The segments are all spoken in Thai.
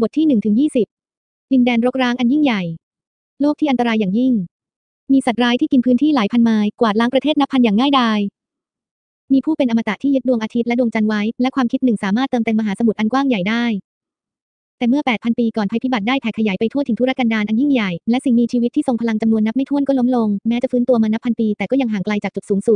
บทที่1-20ดินแดนรกร้างอันยิ่งใหญ่โลกที่อันตรายอย่างยิ่งมีสัตว์ร้ายที่กินพื้นที่หลายพันไมล์กวาดล้างประเทศนับพันอย่างง่ายดายมีผู้เป็นอมตะที่ยึดดวงอาทิตย์และดวงจันทร์ไว้และความคิดหนึ่งสามารถเติมเต็มมหาสมุทรอันกว้างใหญ่ได้แต่เมื่อ 8,000 ปีก่อนภัยพิบัติได้แผ่ขยายไปทั่วถิ่นทุรกันดารอันยิ่งใหญ่และสิ่งมีชีวิตที่ทรงพลังจำนวนนับไม่ถ้วนก็ล้มลงแม้จะฟื้นตัวมานับพันปีแต่ก็ยังห่างไกลจากจุดสูงสุด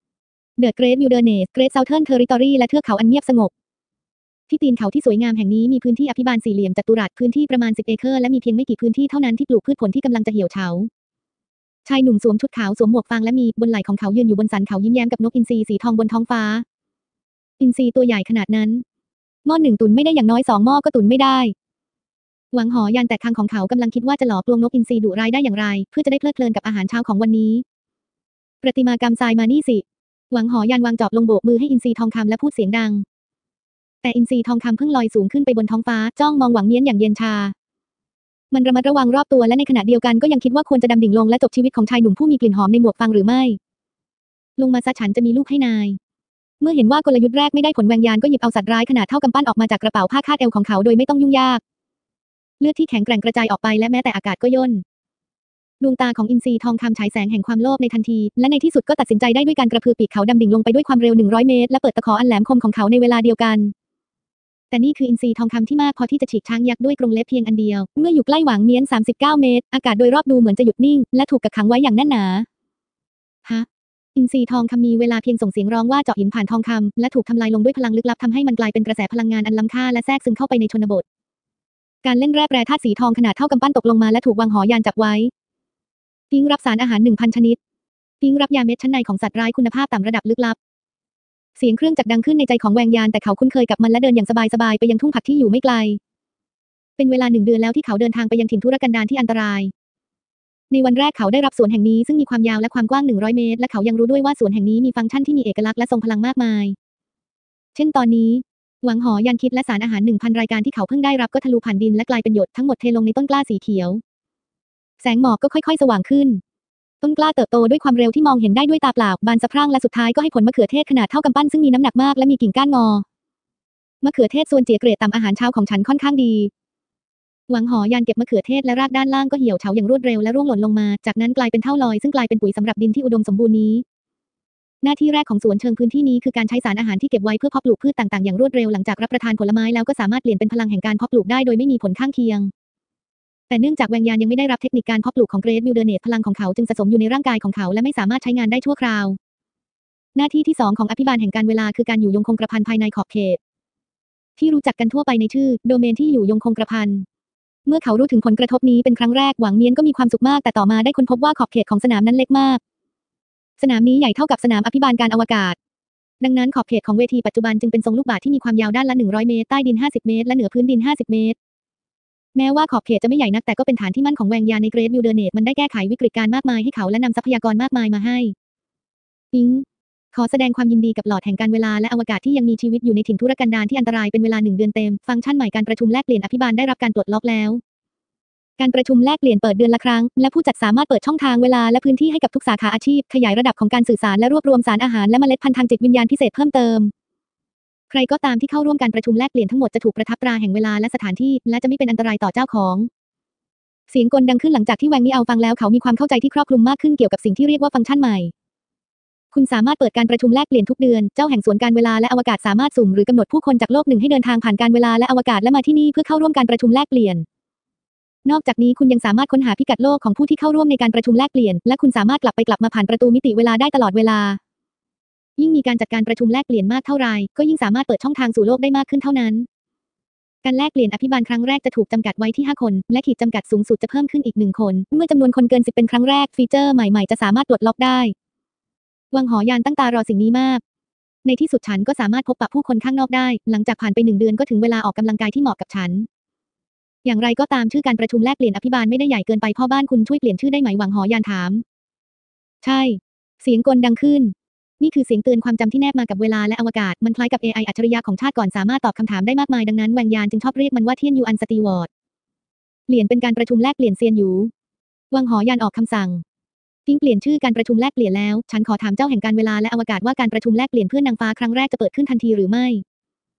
The Great Wilderness Great Southern Territory และเทือกเขาอันเงียบสงบที่ตีนเขาที่สวยงามแห่งนี้มีพื้นที่อภิบาลสี่เหลี่ยมจัตุรัสพื้นที่ประมาณ10 เอเคอร์และมีเพียงไม่กี่พื้นที่เท่านั้นที่ปลูกพืชผลที่กำลังจะเหี่ยวเฉาชายหนุ่มสวมชุดขาวสวมหมวกฟางและมีบนไหล่ของเขายืนอยู่บนสันเขายิ้มแย้มกับนกอินทรีสีทองบนท้องฟ้าอินทรีตัวใหญ่ขนาดนั้นหม้อหนึ่งตุนไม่ได้อย่างน้อย2 หม้อก็ตุนไม่ได้หวังหอยานแต่คางของเขากำลังคิดว่าจะหลอกลวงนกอินทรีดุร้ายได้อย่างไรเพื่อจะได้เพลิดเพลินกับอาหารเช้าของวันนี้ประติมากรรมทรายมานี่สิหวังหอยานวางจอบลงโบกมือให้อินทรีทองคำและพูดเสียงดังแต่อินทรีทองคำเพิ่งลอยสูงขึ้นไปบนท้องฟ้าจ้องมองหวังเมียนอย่างเย็นชามันระมัดระวังรอบตัวและในขณะเดียวกันก็ยังคิดว่าควรจะดำดิ่งลงและจบชีวิตของชายหนุ่มผู้มีกลิ่นหอมในหมวกฟางหรือไม่ลงมาซะฉันจะมีลูกให้นายเมื่อเห็นว่ากลยุทธ์แรกไม่ได้ผลแวงยานก็หยิบเอาสัตว์ร้ายขนาดเท่ากำปั้นออกมาจากกระเป๋าผ้าคาดเอวของเขาโดยไม่ต้องยุ่งยากเลือดที่แข็งแกร่งกระจายออกไปและแม้แต่อากาศก็ย่นดวงตาของอินทรีทองคำฉายแสงแห่งความโลภในทันทีและในที่สุดก็ตัดสินใจได้ด้วยการกระพือปีกเขาดำดิ่งลงไปด้วยความเร็ว100 เมตรและเปิดตะขออันแหลมคมของเขาในเวลาเดียวกันแต่นี่คืออินทรีทองคำที่มากพอที่จะฉีกช้างยักษ์ด้วยกรงเล็บเพียงอันเดียวเมื่ออยู่ใกล้หวางเมียน39 เมตรอากาศโดยรอบดูเหมือนจะหยุดนิ่งและถูกกักขังไว้อย่างแน่นหนาฮะอินทรีทองคำมีเวลาเพียงส่งเสียงร้องว่าเจาะหินผ่านทองคำและถูกทำลายลงด้วยพลังลึกลับทำให้มันกลายเป็นกระแสพลังงานอันล้ำค่าและแทรกซึมเข้าไปในชนบทการเล่นแร่แปรธาตุสีทองขนาดเท่ากำปั้นตกลงมาและถูกวางหอยานจับไว้ปิ้งรับสารอาหาร 1,000 ชนิดปิ้งรับยาเม็ดชั้นในของสัตว์ร้ายคุณภาพต่ำระดับลึกลับเสียงเครื่องจักรดังขึ้นในใจของแวงยานแต่เขาคุ้นเคยกับมันและเดินอย่างสบายๆไปยังทุ่งผักที่อยู่ไม่ไกลเป็นเวลา1 เดือนแล้วที่เขาเดินทางไปยังถิ่นทุรกันดารที่อันตรายในวันแรกเขาได้รับสวนแห่งนี้ซึ่งมีความยาวและความกว้าง100 เมตรและเขายังรู้ด้วยว่าสวนแห่งนี้มีฟังก์ชันที่มีเอกลักษณ์และทรงพลังมากมายเช่นตอนนี้หวังหอยานคิดและสารอาหาร 1,000 รายการที่เขาเพิ่งได้รับก็ทะลุผ่านดินและกลายเป็นหยดทั้งหมดเทลงในต้นกล้าสีเขียวแสงหมอกก็ค่อยๆสว่างขึ้นต้นกล้าเติบโตด้วยความเร็วที่มองเห็นได้ด้วยตาเปล่าบานสะพรั่งและสุดท้ายก็ให้ผลมะเขือเทศขนาดเท่ากำปั้นซึ่งมีน้ำหนักมากและมีกิ่งก้านงอมะเขือเทศส่วนเจี๋ยเกรดต่ำอาหารเช้าของฉันค่อนข้างดีหวังหอยานเก็บมะเขือเทศและรากด้านล่างก็เหี่ยวเฉาอย่างรวดเร็วและร่วงหล่นลงมาจากนั้นกลายเป็นเท่าลอยซึ่งกลายเป็นปุ๋ยสำหรับดินที่อุดมสมบูรณ์นี้หน้าที่แรกของสวนเชิงพื้นที่นี้คือการใช้สารอาหารที่เก็บไว้เพื่อเพาะปลูกพืชต่างๆอย่างรวดเร็วหลังจากรับประทานผลไม้แล้วก็สามารถเปลี่ยนเป็นพลังแห่งการเพาะปลูกได้โดยไม่มีผลข้างเคียงแต่เนื่องจากแวงยานยังไม่ได้รับเทคนิคการเพาะปลูกของเกรทวิลเดอร์เนสพลังของเขาจึงสะสมอยู่ในร่างกายของเขาและไม่สามารถใช้งานได้ชั่วคราวหน้าที่ที่2ของอภิบาลแห่งการเวลาคือการอยู่ยงคงกระพันภายในขอบเขตที่รู้จักกันทั่วไปในชื่อโดเมนที่อยู่ยงคงกระพันเมื่อเขารู้ถึงผลกระทบนี้เป็นครั้งแรกหวังเมียนก็มีความสุขมากแต่ต่อมาได้ค้นพบว่าขอบเขตของสนามนั้นเล็กมากสนามนี้ใหญ่เท่ากับสนามอภิบาลการอวกาศดังนั้นขอบเขตของเวทีปัจจุบันจึงเป็นทรงลูกบาศก์ที่มีความยาวด้านละ100 เมตรใต้ดิน50 เมตรและเหนือพื้นดิน50 เมตรแม้ว่าขอบเขตจะไม่ใหญ่นักแต่ก็เป็นฐานที่มั่นของแวงยานในเกรทวิลเดอร์เนสมันได้แก้ไขวิกฤตการณ์มากมายให้เขาและนำทรัพยากรมากมายมาให้อิงขอแสดงความยินดีกับหลอดแห่งการเวลาและอวกาศที่ยังมีชีวิตอยู่ในถิ่นทุรกันดารที่อันตรายเป็นเวลา1 เดือนเต็มฟังก์ชันใหม่การประชุมแลกเปลี่ยนอภิบาลได้รับการปลดล็อกแล้วการประชุมแลกเปลี่ยนเปิดเดือนละครั้งและผู้จัดสามารถเปิดช่องทางเวลาและพื้นที่ให้กับทุกสาขาอาชีพขยายระดับของการสื่อสารและรวบรวมสารอาหารและเมล็ดพันธุ์ทางจิตวิญญาณพิเศษเพิ่มเติมใครก็ตามที่เข้าร่วมการประชุมแลกเปลี่ยนทั้งหมดจะถูกประทับตราแห่งเวลาและสถานที่และจะไม่เป็นอันตรายต่อเจ้าของเสียงกลดังขึ้นหลังจากที่แวงมีเอาฟังแล้วเขามีความเข้าใจที่ครอบคลุมมากขึ้นเกี่ยวกับสิ่งที่เรียกว่าฟังก์ชันใหม่คุณสามารถเปิดการประชุมแลกเปลี่ยนทุกเดือนเจ้าแห่งสวนการเวลาและอวกาศสามารถสุ่มหรือกำหนดผู้คนจากโลกหนึ่งให้เดินทางผ่านการเวลาและอวกาศและมาที่นี่เพื่อเข้าร่วมการประชุมแลกเปลี่ยนนอกจากนี้คุณยังสามารถค้นหาพิกัดโลกของผู้ที่เข้าร่วมในการประชุมแลกเปลี่ยนและคุณสามารถกลับไปกลับมาผ่านประตูมิติเวลาได้ตลอดเวลายิ่งมีการจัดการประชุมแลกเปลี่ยนมากเท่าไรก็ยิ่งสามารถเปิดช่องทางสู่โลกได้มากขึ้นเท่านั้นการแลกเปลี่ยนอภิบาลครั้งแรกจะถูกจำกัดไว้ที่5 คนและขีดจำกัดสูงสุดจะเพิ่มขึ้นอีก1 คนเมื่อจำนวนคนเกิน10เป็นครั้งแรกฟีเจอร์ใหม่ๆจะสามารถปลดล็อกได้วังหอยานตั้งตารอสิ่งนี้มากในที่สุดฉันก็สามารถพบปะผู้คนข้างนอกได้หลังจากผ่านไป1 เดือนก็ถึงเวลาออกกำลังกายที่เหมาะกับฉันอย่างไรก็ตามชื่อการประชุมแลกเปลี่ยนอภิบาลไม่ได้ใหญ่เกินไปพ่อบ้านคุณช่วยเปลี่ยนชื่อได้ไหมหวังหอยานถามใช่เสียงกลดังขึ้นนี่คือเสียงเตือนความจำที่แนบมากับเวลาและอวกาศมันคล้ายกับ AI อัจฉริยะของชาติก่อนสามารถตอบคำถามได้มากมายดังนั้นแวงยานจึงชอบเรียกมันว่าเทียนยูอันสตีวอร์ดเปลี่ยนเป็นการประชุมแลกเปลี่ยนเซียนหยูวังหอยานออกคำสั่งทิ้งเปลี่ยนชื่อการประชุมแลกเปลี่ยนแล้วฉันขอถามเจ้าแห่งการเวลาและอวกาศว่าการประชุมแลกเปลี่ยนเพื่อนนางฟ้าครั้งแรกจะเปิดขึ้นทันทีหรือไม่เ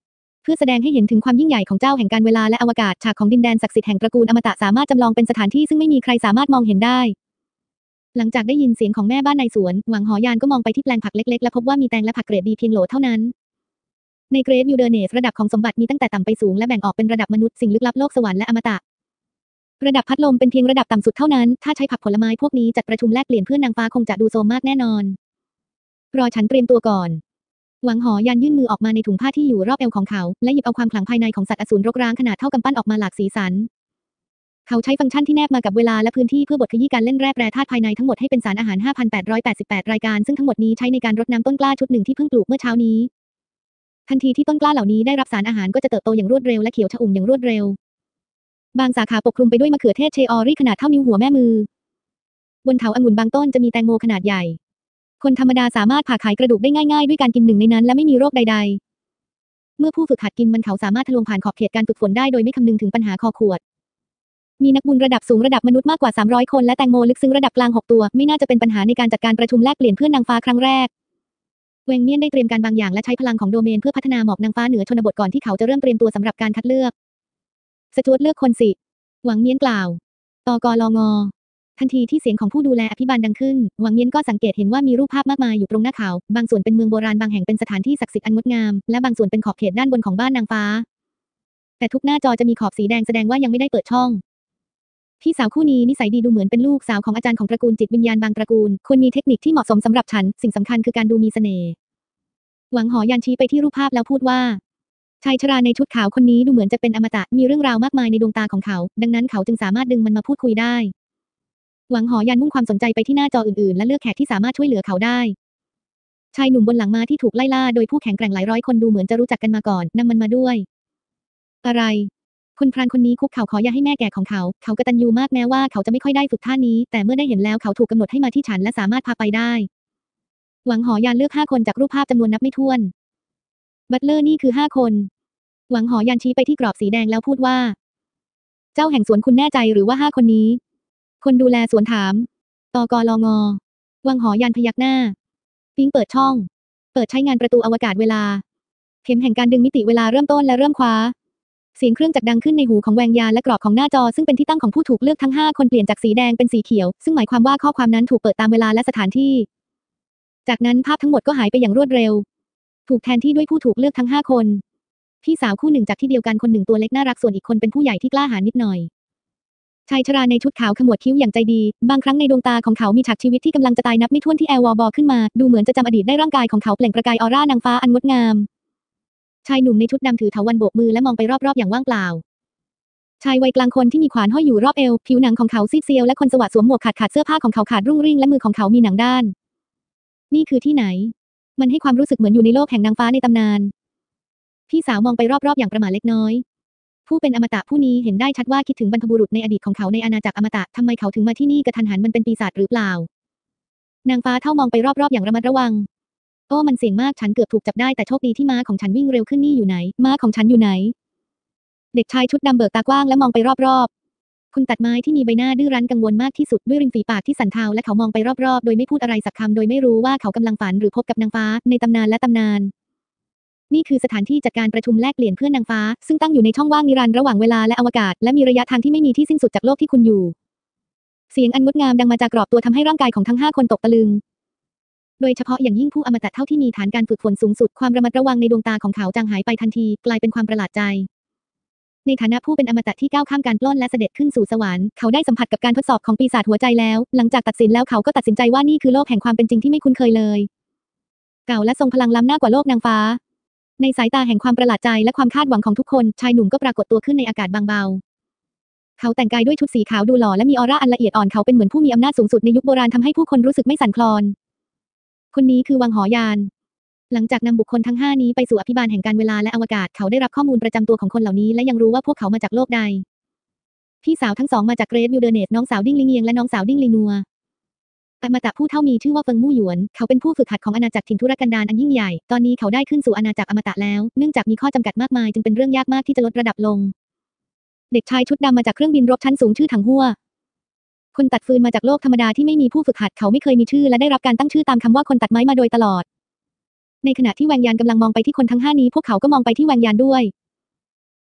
พื่อแสดงให้เห็นถึงความยิ่งใหญ่ของเจ้าแห่งการเวลาและอวกาศฉากของดินแดนศักดิ์สิทธิ์แห่งตระกูลอมตะสามารถจำลองเป็นสถานที่ซึ่งไม่มีใครสามารถมองเห็นได้หลังจากได้ยินเสียงของแม่บ้านในสวนหวังหอยานก็มองไปที่แปลงผักเล็กๆและพบว่ามีแตงและผักเกรดดีเพียงโหลเท่านั้นในเกรดวิลเดอร์เนสระดับของสมบัติมีตั้งแต่ต่ำไปสูงและแบ่งออกเป็นระดับมนุษย์สิ่งลึกลับโลกสวรรค์และอมตะระดับพัดลมเป็นเพียงระดับต่ำสุดเท่านั้นถ้าใช้ผักผลไม้พวกนี้จัดประชุมแลกเปลี่ยนเพื่อนนางฟ้าคงจะดูโซมมากแน่นอนรอฉันเตรียมตัวก่อนหวังหอยันยื่นมือออกมาในถุงผ้าที่อยู่รอบเอวของเขาและหยิบเอาความขลังภายในของสัตว์อสูรรกร้างขนาดเท่ากำปั้นออกมาหลากสีสันเขาใช้ฟังก์ชันที่แนบมากับเวลาและพื้นที่เพื่อบดขยี้การเล่นแร่แปรธาตุภายในทั้งหมดให้เป็นสารอาหาร 5,888 รายการซึ่งทั้งหมดนี้ใช้ในการรดน้ำต้นกล้าชุดหนึ่งที่เพิ่งปลูกเมื่อเช้านี้ทันทีที่ต้นกล้าเหล่านี้ได้รับสารอาหารก็จะเติบโตอย่างรวดเร็วและเขียวชอุ่มอย่างรวดเร็วบางสาขาปกคลุมไปด้วยมะเขือเทศเชอรี่ขนาดเท่านิ้วหัวแม่มือบนเถาองุ่นบางต้นจะมีแตงโมขนาดใหญ่คนธรรมดาสามารถผ่าขายกระดูกได้ง่ายๆด้วยการกินหนึ่งในนั้นและไม่มีโรคใดๆเมื่อผู้ฝึกหัดกินมันเขาสามารถทะลวงผ่านขอบเขตการฝึกฝนได้โดยไม่คำนึงถึงปัญหาคอขวดมีนักบุญระดับสูงระดับมนุษย์มากกว่า300คนและแตงโมลึกซึ้งระดับกลาง6ตัวไม่น่าจะเป็นปัญหาในการจัดการประชุมแลกเปลี่ยนเพื่อนนางฟ้าครั้งแรกเวงเมียนได้เตรียมการบางอย่างและใช้พลังของโดเมนเพื่อพัฒนาหมอกนางฟ้าเหนือชนบทก่อนที่เขาจะเริ่มเตรียมตัวสำหรับการคัดเลือกสจ๊วตเลือกคนสิหวังเมียนกล่าวตกลงทันทีที่เสียงของผู้ดูแลอภิบาลดังขึ้นหวังเมียนก็สังเกตเห็นว่ามีรูปภาพมากมายอยู่ตรงหน้าเขาบางส่วนเป็นเมืองโบราณบางแห่งเป็นสถานที่ศักดิ์สิทธิ์อันงดงามและบางส่วนเป็นขอบเขตด้านบนของบ้านนางฟ้าแต่ทุกหน้าจอจะมีขอบสีแดงแสดงว่ายังไม่ได้เปิดช่องพี่สาวคู่นี้นิสัยดีดูเหมือนเป็นลูกสาวของอาจารย์ของตระกูลจิตวิญญาณบางตระกูลควรมีเทคนิคที่เหมาะสมสำหรับฉันสิ่งสำคัญคือการดูมีเสน่ห์หวังหอยันชี้ไปที่รูปภาพแล้วพูดว่าชายชราในชุดขาวคนนี้ดูเหมือนจะเป็นอมตะมีเรื่องราวมากมายในดวงตาของเขาดังนั้นเขาจึงสามารถดึงมันมาพูดคุยได้หวังหอยันมุ่งความสนใจไปที่หน้าจออื่นๆและเลือกแขกที่สามารถช่วยเหลือเขาได้ชายหนุ่มบนหลังม้าที่ถูกไล่ล่าโดยผู้แข็งแกร่งหลายร้อยคนดูเหมือนจะรู้จักกันมาก่อนนำมันมาด้วยอะไรคุณพรานคนนี้คุกเข่าขออย่าให้แม่แก่ของเขากตัญญูมากแม้ว่าเขาจะไม่ค่อยได้ฝึกท่านี้แต่เมื่อได้เห็นแล้วเขาถูกกำหนดให้มาที่ฉันและสามารถพาไปได้หวังหอยันเลือก5 คนจากรูปภาพจำนวนนับไม่ถ้วนบัตเลอร์นี่คือ5 คนหวังหอยันชี้ไปที่กรอบสีแดงแล้วพูดว่าเจ้าแห่งสวนคุณแน่ใจหรือว่า5 คนนี้คนดูแลสวนถามตกลงหวังหอยันพยักหน้าปิ๊งเปิดช่องเปิดใช้งานประตูอวกาศเวลาเข็มแห่งการดึงมิติเวลาเริ่มต้นและเริ่มคว้าเสียงเครื่องจักรดังขึ้นในหูของแวงยานและกรอบของหน้าจอซึ่งเป็นที่ตั้งของผู้ถูกเลือกทั้ง5 คนเปลี่ยนจากสีแดงเป็นสีเขียวซึ่งหมายความว่าข้อความนั้นถูกเปิดตามเวลาและสถานที่จากนั้นภาพทั้งหมดก็หายไปอย่างรวดเร็วถูกแทนที่ด้วยผู้ถูกเลือกทั้ง5 คนพี่สาวคู่หนึ่งจากที่เดียวกันคนหนึ่งตัวเล็กน่ารักส่วนอีกคนเป็นผู้ใหญ่ที่กล้าหาญนิดหน่อยชายชราในชุดขาวขมวดคิ้วอย่างใจดีบางครั้งในดวงตาของเขามีฉากชีวิตที่กำลังจะตายนับไม่ถ้วนที่แอลวอลบอขึ้นมาดูเหมือนจะจำอดีตได้ร่างกายของเขาเปล่งประกายออร่านางฟ้าอันงดงามชายหนุ่มในชุดดำถือเถาวัลย์โบกมือและมองไปรอบๆอย่างว่างเปล่าชายวัยกลางคนที่มีขวานห้อยอยู่รอบเอวผิวหนังของเขาซีดเซียวและคนสวัสดิ์สวมหมวกขาดเสื้อผ้าของเขาขาดรุ่งริ่งและมือของเขามีหนังด้านนี่คือที่ไหนมันให้ความรู้สึกเหมือนอยู่ในโลกแห่งนางฟ้าในตำนานพี่สาวมองไปรอบๆอย่างประหม่าเล็กน้อยผู้เป็นอมตะผู้นี้เห็นได้ชัดว่าคิดถึงบรรพบุรุษในอดีตของเขาในอาณาจักรอมตะทำไมเขาถึงมาที่นี่กระทันหันมันเป็นปีศาจหรือเปล่านางฟ้าเท่ามองไปรอบๆอย่างระมัดระวังโอ้มันเสี่ยงมากฉันเกือบถูกจับได้แต่โชคดีที่ม้าของฉันวิ่งเร็วขึ้นนี่อยู่ไหนม้าของฉันอยู่ไหนเด็กชายชุดดำเบิกตากว้างและมองไปรอบๆคุณตัดไม้ที่มีใบหน้าดื้อรั้นกังวลมากที่สุดด้วยริมฝีปากที่สั่นเทาและเขามองไปรอบๆโดยไม่พูดอะไรสักคำโดยไม่รู้ว่าเขากำลังฝันหรือพบกับนางฟ้าในตำนานและตำนานนี่คือสถานที่จัดการประชุมแลกเปลี่ยนเพื่อนนางฟ้าซึ่งตั้งอยู่ในช่องว่างนิรันดร์ระหว่างเวลาและอวกาศและมีระยะทางที่ไม่มีที่สิ้นสุดจากโลกที่คุณอยู่เสียงอันงดงามดังมาจากกรอบตัวทำให้ร่างกายของทั้ง5 คนตกตะลึงโดยเฉพาะอย่างยิ่งผู้อมตะเท่าที่มีฐานการฝึกฝนสูงสุดความระมัดระวังในดวงตาของเขาจางหายไปทันทีกลายเป็นความประหลาดใจในฐานะผู้เป็นอมตะที่ก้าวข้ามการปล้นและเสด็จขึ้นสู่สวรรค์เขาได้สัมผัสกับการทดสอบของปีศาจหัวใจแล้วหลังจากตัดสินแล้วเขาก็ตัดสินใจว่านี่คือโลกแห่งความเป็นจริงที่ไม่คุ้นเคยเลยเก่าและทรงพลังล้ำหน้ากว่าโลกนางฟ้าในสายตาแห่งความประหลาดใจและความคาดหวังของทุกคนชายหนุ่มก็ปรากฏตัวขึ้นในอากาศบางเบาเขาแต่งกายด้วยชุดสีขาวดูหล่อและมีออร่าอันละเอียดอ่อนเขาเป็นเหมือนผู้มีอำนาจสูงสุดในยุคโบราณทำให้ผู้คนรู้สึกไม่สั่นคลอนคนนี้คือวังหอยานหลังจากนำบุคคลทั้ง5นี้ไปสู่อภิบาลแห่งการเวลาและอวกาศเขาได้รับข้อมูลประจำตัวของคนเหล่านี้และยังรู้ว่าพวกเขามาจากโลกใดพี่สาวทั้ง2มาจากเกรทวิลเดอร์เนสน้องสาวดิ้งลิงเยียงและน้องสาวดิ้งลีนัวอมตะผู้เท่ามีชื่อว่าเฟิงมู่หยวนเขาเป็นผู้ฝึกหัดของอาณาจักรถิ่นทุรกันดารอันยิ่งใหญ่ตอนนี้เขาได้ขึ้นสู่อาณาจักรอมตะแล้วเนื่องจากมีข้อจำกัดมากมายจึงเป็นเรื่องยากมากที่จะลดระดับลงเด็กชายชุดดำมาจากเครื่องบินรบชั้นสูงชื่อถังหัวคนตัดฟืนมาจากโลกธรรมดาที่ไม่มีผู้ฝึกหัดเขาไม่เคยมีชื่อและได้รับการตั้งชื่อตามคำว่าคนตัดไม้มาโดยตลอดในขณะที่แวงยานกำลังมองไปที่คนทั้ง5นี้พวกเขาก็มองไปที่แวงยานด้วย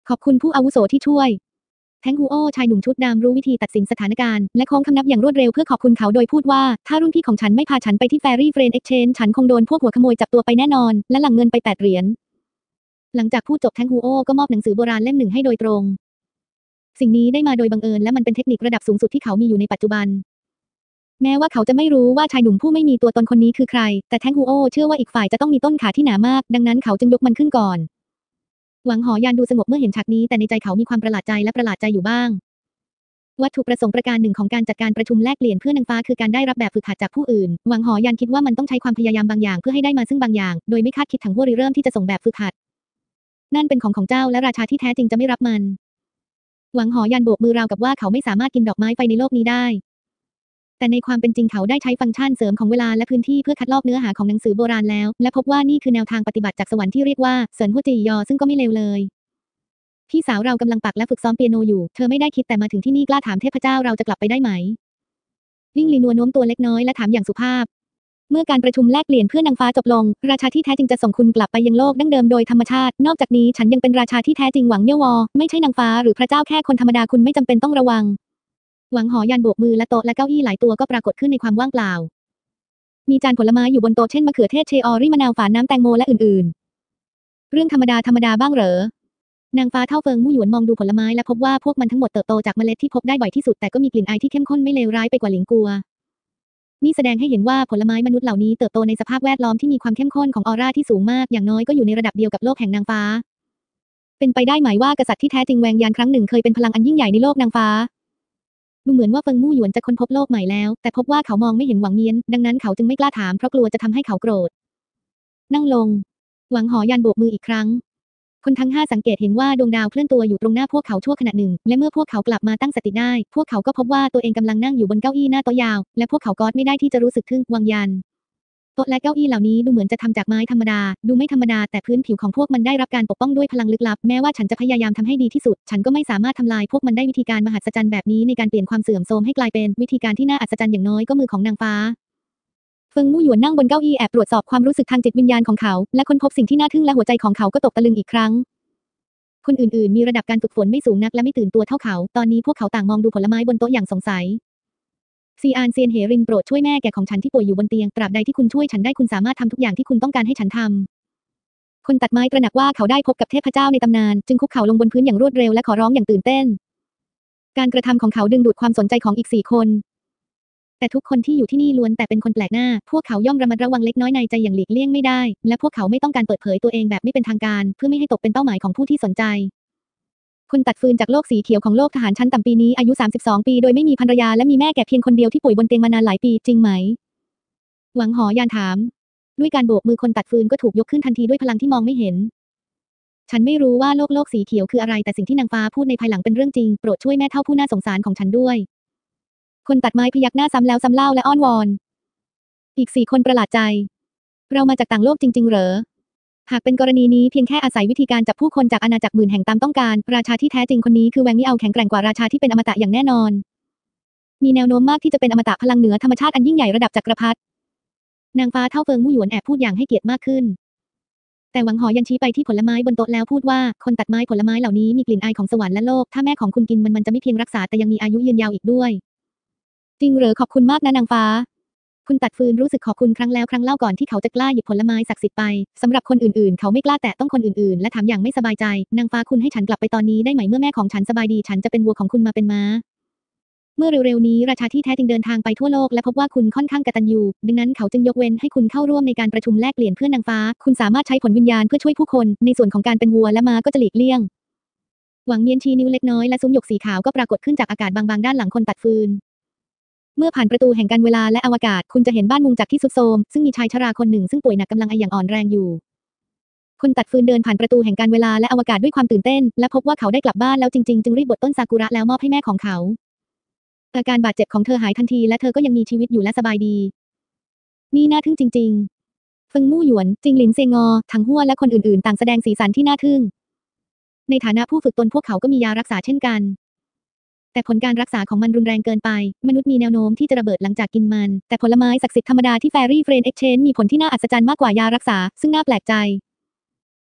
ขอบคุณผู้อาวุโสที่ช่วยแทงฮูโอชายหนุ่มชุดดำรู้วิธีตัดสินสถานการณ์และโค้งคำนับอย่างรวดเร็วเพื่อขอบคุณเขาโดยพูดว่าถ้ารุ่นพี่ของฉันไม่พาฉันไปที่แฟรี่เฟรนด์เอ็กชแนนฉันคงโดนพวกหัวขโมยจับตัวไปแน่นอนและหลั่งเงินไป8 เหรียญหลังจากพูดจบแทงฮูโอก็มอบหนังสือโบราณเล่มหนึ่งให้โดยตรงสิ่งนี้ได้มาโดยบังเอิญและมันเป็นเทคนิคระดับสูงสุดที่เขามีอยู่ในปัจจุบันแม้ว่าเขาจะไม่รู้ว่าชายหนุ่มผู้ไม่มีตัวตนคนนี้คือใครแต่แทงฮูโอเชื่อว่าอีกฝ่ายจะต้องมีต้นขาที่หนามากดังนั้นเขาจึงยกมันขึ้นก่อนหวังหอยานดูสงบเมื่อเห็นฉากนี้แต่ในใจเขามีความประหลาดใจและประหลาดใจอยู่บ้างวัตถุประสงค์ประการหนึ่งของการจัดการประชุมแลกเปลี่ยนเพื่อนางฟ้าคือการได้รับแบบฝึกหัดจากผู้อื่นหวังหอยันคิดว่ามันต้องใช้ความพยายามบางอย่างเพื่อให้ได้มาซึ่งบางอย่างโดยไม่คาดคิดถังหัวริเริ่มที่จะส่งแบบฝึกหัดนั่นเป็นของเจ้าและราชาที่แท้จริงจะไม่รับมันหวังหอยันโบกมือราวกับว่าเขาไม่สามารถกินดอกไม้ไฟในโลกนี้ได้แต่ในความเป็นจริงเขาได้ใช้ฟังก์ชันเสริมของเวลาและพื้นที่เพื่อคัดลอกเนื้อหาของหนังสือโบราณแล้วและพบว่านี่คือแนวทางปฏิบัติจากสวรรค์ที่เรียกว่าเซินหัวจียอซึ่งก็ไม่เลวเลยพี่สาวเรากำลังปักและฝึกซ้อมเปียโนอยู่เธอไม่ได้คิดแต่มาถึงที่นี่กล้าถามเทพเจ้าเราจะกลับไปได้ไหมลิ่งลีนัวโน้มตัวเล็กน้อยและถามอย่างสุภาพเมื่อการประชุมแลกเปลี่ยนเพื่อนนางฟ้าจบลงราชาที่แท้จริงจะส่งคุณกลับไปยังโลกดั้งเดิมโดยธรรมชาตินอกจากนี้ฉันยังเป็นราชาที่แท้จริงหวังเมี่ยววอไม่ใช่นางฟ้าหรือพระเจ้าแค่คนธรรมดาคุณไม่จำเป็นต้องระวังหวังหอยันโบกมือและโต๊ะและเก้าอี้หลายตัวก็ปรากฏขึ้นในความว่างเปล่ามีจานผลไม้อยู่บนโต๊ะเช่นมะเขือเทศเชอรี่มะนาวฝานน้ำแตงโมและอื่นๆเรื่องธรรมดาบ้างเหรอนางฟ้าเท่าเฟิงมู่หยวนมองดูผลไม้และพบว่าพวกมันทั้งหมดเติบโตจากเมล็ดที่พบได้บ่อยที่สุดแต่ก็มีกลิ่นอายที่เข้มข้นไม่เลวร้ายไปกว่าหลิงกัวนี่แสดงให้เห็นว่าผลไม้มนุษย์เหล่านี้เติบโตในสภาพแวดล้อมที่มีความเข้มข้นของออร่าที่สูงมากอย่างน้อยก็อยู่ในระดับเดียวกับโลกแห่งนางฟ้าเป็นไปได้ไหมว่ากษัตริย์ที่แท้จริงแวงยานครั้งหนึ่งเคยเป็นพลังอันยิ่งใหญ่ในโลกนางฟ้าดูเหมือนว่าเฟิงมู่หยวนจะค้นพบโลกใหม่แล้วแต่พบว่าเขามองไม่เห็นหวังเมียนดังนั้นเขาจึงไม่กล้าถามเพราะกลัวจะทำให้เขาโกรธนั่งลงหวังหอยันโบกมืออีกครั้งคนทั้ง5สังเกตเห็นว่าดวงดาวเคลื่อนตัวอยู่ตรงหน้าพวกเขาชั่วขณะหนึ่งและเมื่อพวกเขากลับมาตั้งสติได้พวกเขาก็พบว่าตัวเองกำลังนั่งอยู่บนเก้าอี้หน้าโต๊ะยาวและพวกเขาก็ไม่ได้ที่จะรู้สึกถึงวังยันโต๊ะและเก้าอี้เหล่านี้ดูเหมือนจะทำจากไม้ธรรมดาดูไม่ธรรมดาแต่พื้นผิวของพวกมันได้รับการปกป้องด้วยพลังลึกลับแม้ว่าฉันจะพยายามทำให้ดีที่สุดฉันก็ไม่สามารถทำลายพวกมันได้วิธีการมหัศจรรย์แบบนี้ในการเปลี่ยนความเสื่อมโทรมให้กลายเป็นวิธีการที่น่าอัศจรรย์อย่างน้อยก็มือของนางฟ้าเฟิงมู่หยวนนั่งบนเก้าอี้แอบตรวจสอบความรู้สึกทางจิตวิญญาณของเขาและค้นพบสิ่งที่น่าทึ่งและหัวใจของเขาก็ตกตะลึงอีกครั้งคนอื่นๆมีระดับการฝึกฝนไม่สูงนักและไม่ตื่นตัวเท่าเขาตอนนี้พวกเขาต่างมองดูผลไม้บนโต๊ะอย่างสงสัยซีอานเซียนเหรินโปรดช่วยแม่แก่ของฉันที่ป่วยอยู่บนเตียงตราบใดที่คุณช่วยฉันได้คุณสามารถทำทุกอย่างที่คุณต้องการให้ฉันทำคนตัดไม้ตระหนักว่าเขาได้พบกับเทพเจ้าในตำนานจึงคุกเข่าลงบนพื้นอย่างรวดเร็วและขอร้องอย่างตื่นเต้นการกระทำของเขาดึงดูดความสนใจของอีก4 คนแต่ทุกคนที่อยู่ที่นี่ล้วนแต่เป็นคนแปลกหน้าพวกเขาย่อมระมัดระวังเล็กน้อยในใจอย่างหลีกเลี่ยงไม่ได้และพวกเขาไม่ต้องการเปิดเผยตัวเองแบบไม่เป็นทางการเพื่อไม่ให้ตกเป็นเป้าหมายของผู้ที่สนใจคนตัดฟืนจากโลกสีเขียวของโลกทหารชั้นต่ำปีนี้อายุ32 ปีโดยไม่มีภรรยาและมีแม่แก่เพียงคนเดียวที่ป่วยบนเตียงมานานหลายปีจริงไหมหวังหอยานถามด้วยการโบกมือคนตัดฟืนก็ถูกยกขึ้นทันทีด้วยพลังที่มองไม่เห็นฉันไม่รู้ว่าโลกสีเขียวคืออะไรแต่สิ่งที่นางฟ้าพูดในภายหลังเป็นเรื่องจริงโปรดช่วยแม่เฒ่าผู้น่าสงสารของฉันด้วยคนตัดไม้พยักหน้าซ้ำแล้วซ้ำเล่าและอ้อนวอนอีก4 คนประหลาดใจเรามาจากต่างโลกจริงๆเหรอหากเป็นกรณีนี้เพียงแค่อาศัยวิธีการจับผู้คนจากอาณาจักรหมื่นแห่งตามต้องการราชาที่แท้จริงคนนี้คือแวงมิเอาแข็งแกร่งกว่าราชาที่เป็นอมตะอย่างแน่นอนมีแนวโน้มมากที่จะเป็นอมตะพลังเหนือธรรมชาติอันยิ่งใหญ่ระดับจักรพรรดินางฟ้าเท่าเฟิงมู่หยวนแอบพูดอย่างให้เกียรติมากขึ้นแต่หวังหอยันชี้ไปที่ผลไม้บนโต๊ะแล้วพูดว่าคนตัดไม้ผลไม้เหล่านี้มีกลิ่นอายของสวรรค์และโลกถ้าแม่ของคุณกินมันจะไม่เพียงรักษาแต่ยังมีอายุยืนยาวอีกด้วยจริงเหรอขอบคุณมากนะนางฟ้าคุณตัดฟืนรู้สึกขอบคุณครั้งแล้วครั้งเล่าก่อนที่เขาจะกล้าหยิบผลไม้ศักดิ์สิทธิ์ไปสำหรับคนอื่นๆเขาไม่กล้าแตะต้องคนอื่นๆและถามอย่างไม่สบายใจนางฟ้าคุณให้ฉันกลับไปตอนนี้ได้ไหมเมื่อแม่ของฉันสบายดีฉันจะเป็นวัวของคุณมาเป็นม้าเมื่อเร็วๆนี้ราชาที่แท้จริงเดินทางไปทั่วโลกและพบว่าคุณค่อนข้างกตัญญูดังนั้นเขาจึงยกเว้นให้คุณเข้าร่วมในการประชุมแลกเปลี่ยนเพื่อนนางฟ้าคุณสามารถใช้ผลวิญญาณเพื่อช่วยผู้คนในส่วนของการเป็นวัวและม้าก็จะหลีกเลี่ยงหวังเมียนชี้นิ้วเล็กน้อยและซุ้มหยกสีขาวก็ปรากฏขึ้นจากอากาศบางๆด้านหลังคนตัดฟืนเมื่อผ่านประตูแห่งการเวลาและอวกาศคุณจะเห็นบ้านมุงจากที่ทรุดโทรมซึ่งมีชายชราคนหนึ่งซึ่งป่วยหนักกำลังไออย่างอ่อนแรงอยู่คนตัดฟืนเดินผ่านประตูแห่งการเวลาและอวกาศด้วยความตื่นเต้นและพบว่าเขาได้กลับบ้านแล้วจริงๆจึงรีบบดต้นซากุระแล้วมอบให้แม่ของเขาอาการบาดเจ็บของเธอหายทันทีและเธอก็ยังมีชีวิตอยู่และสบายดีนี่น่าทึ่งจริงๆเฟิงมู่หยวนจิงหลินเซงอถังฮั่วและคนอื่นๆต่างแสดงสีสันที่น่าทึ่งในฐานะผู้ฝึกตนพวกเขาก็มียารักษาเช่นกันแต่ผลการรักษาของมันรุนแรงเกินไปมนุษย์มีแนวโน้มที่จะระเบิดหลังจากกินมันแต่ผลไม้ศักดิ์สิทธิ์ธรรมดาที่แฟรี่เฟรนด์เอ็กชแนนมีผลที่น่าอัศจรรย์มากกว่ายารักษาซึ่งน่าแปลกใจแต่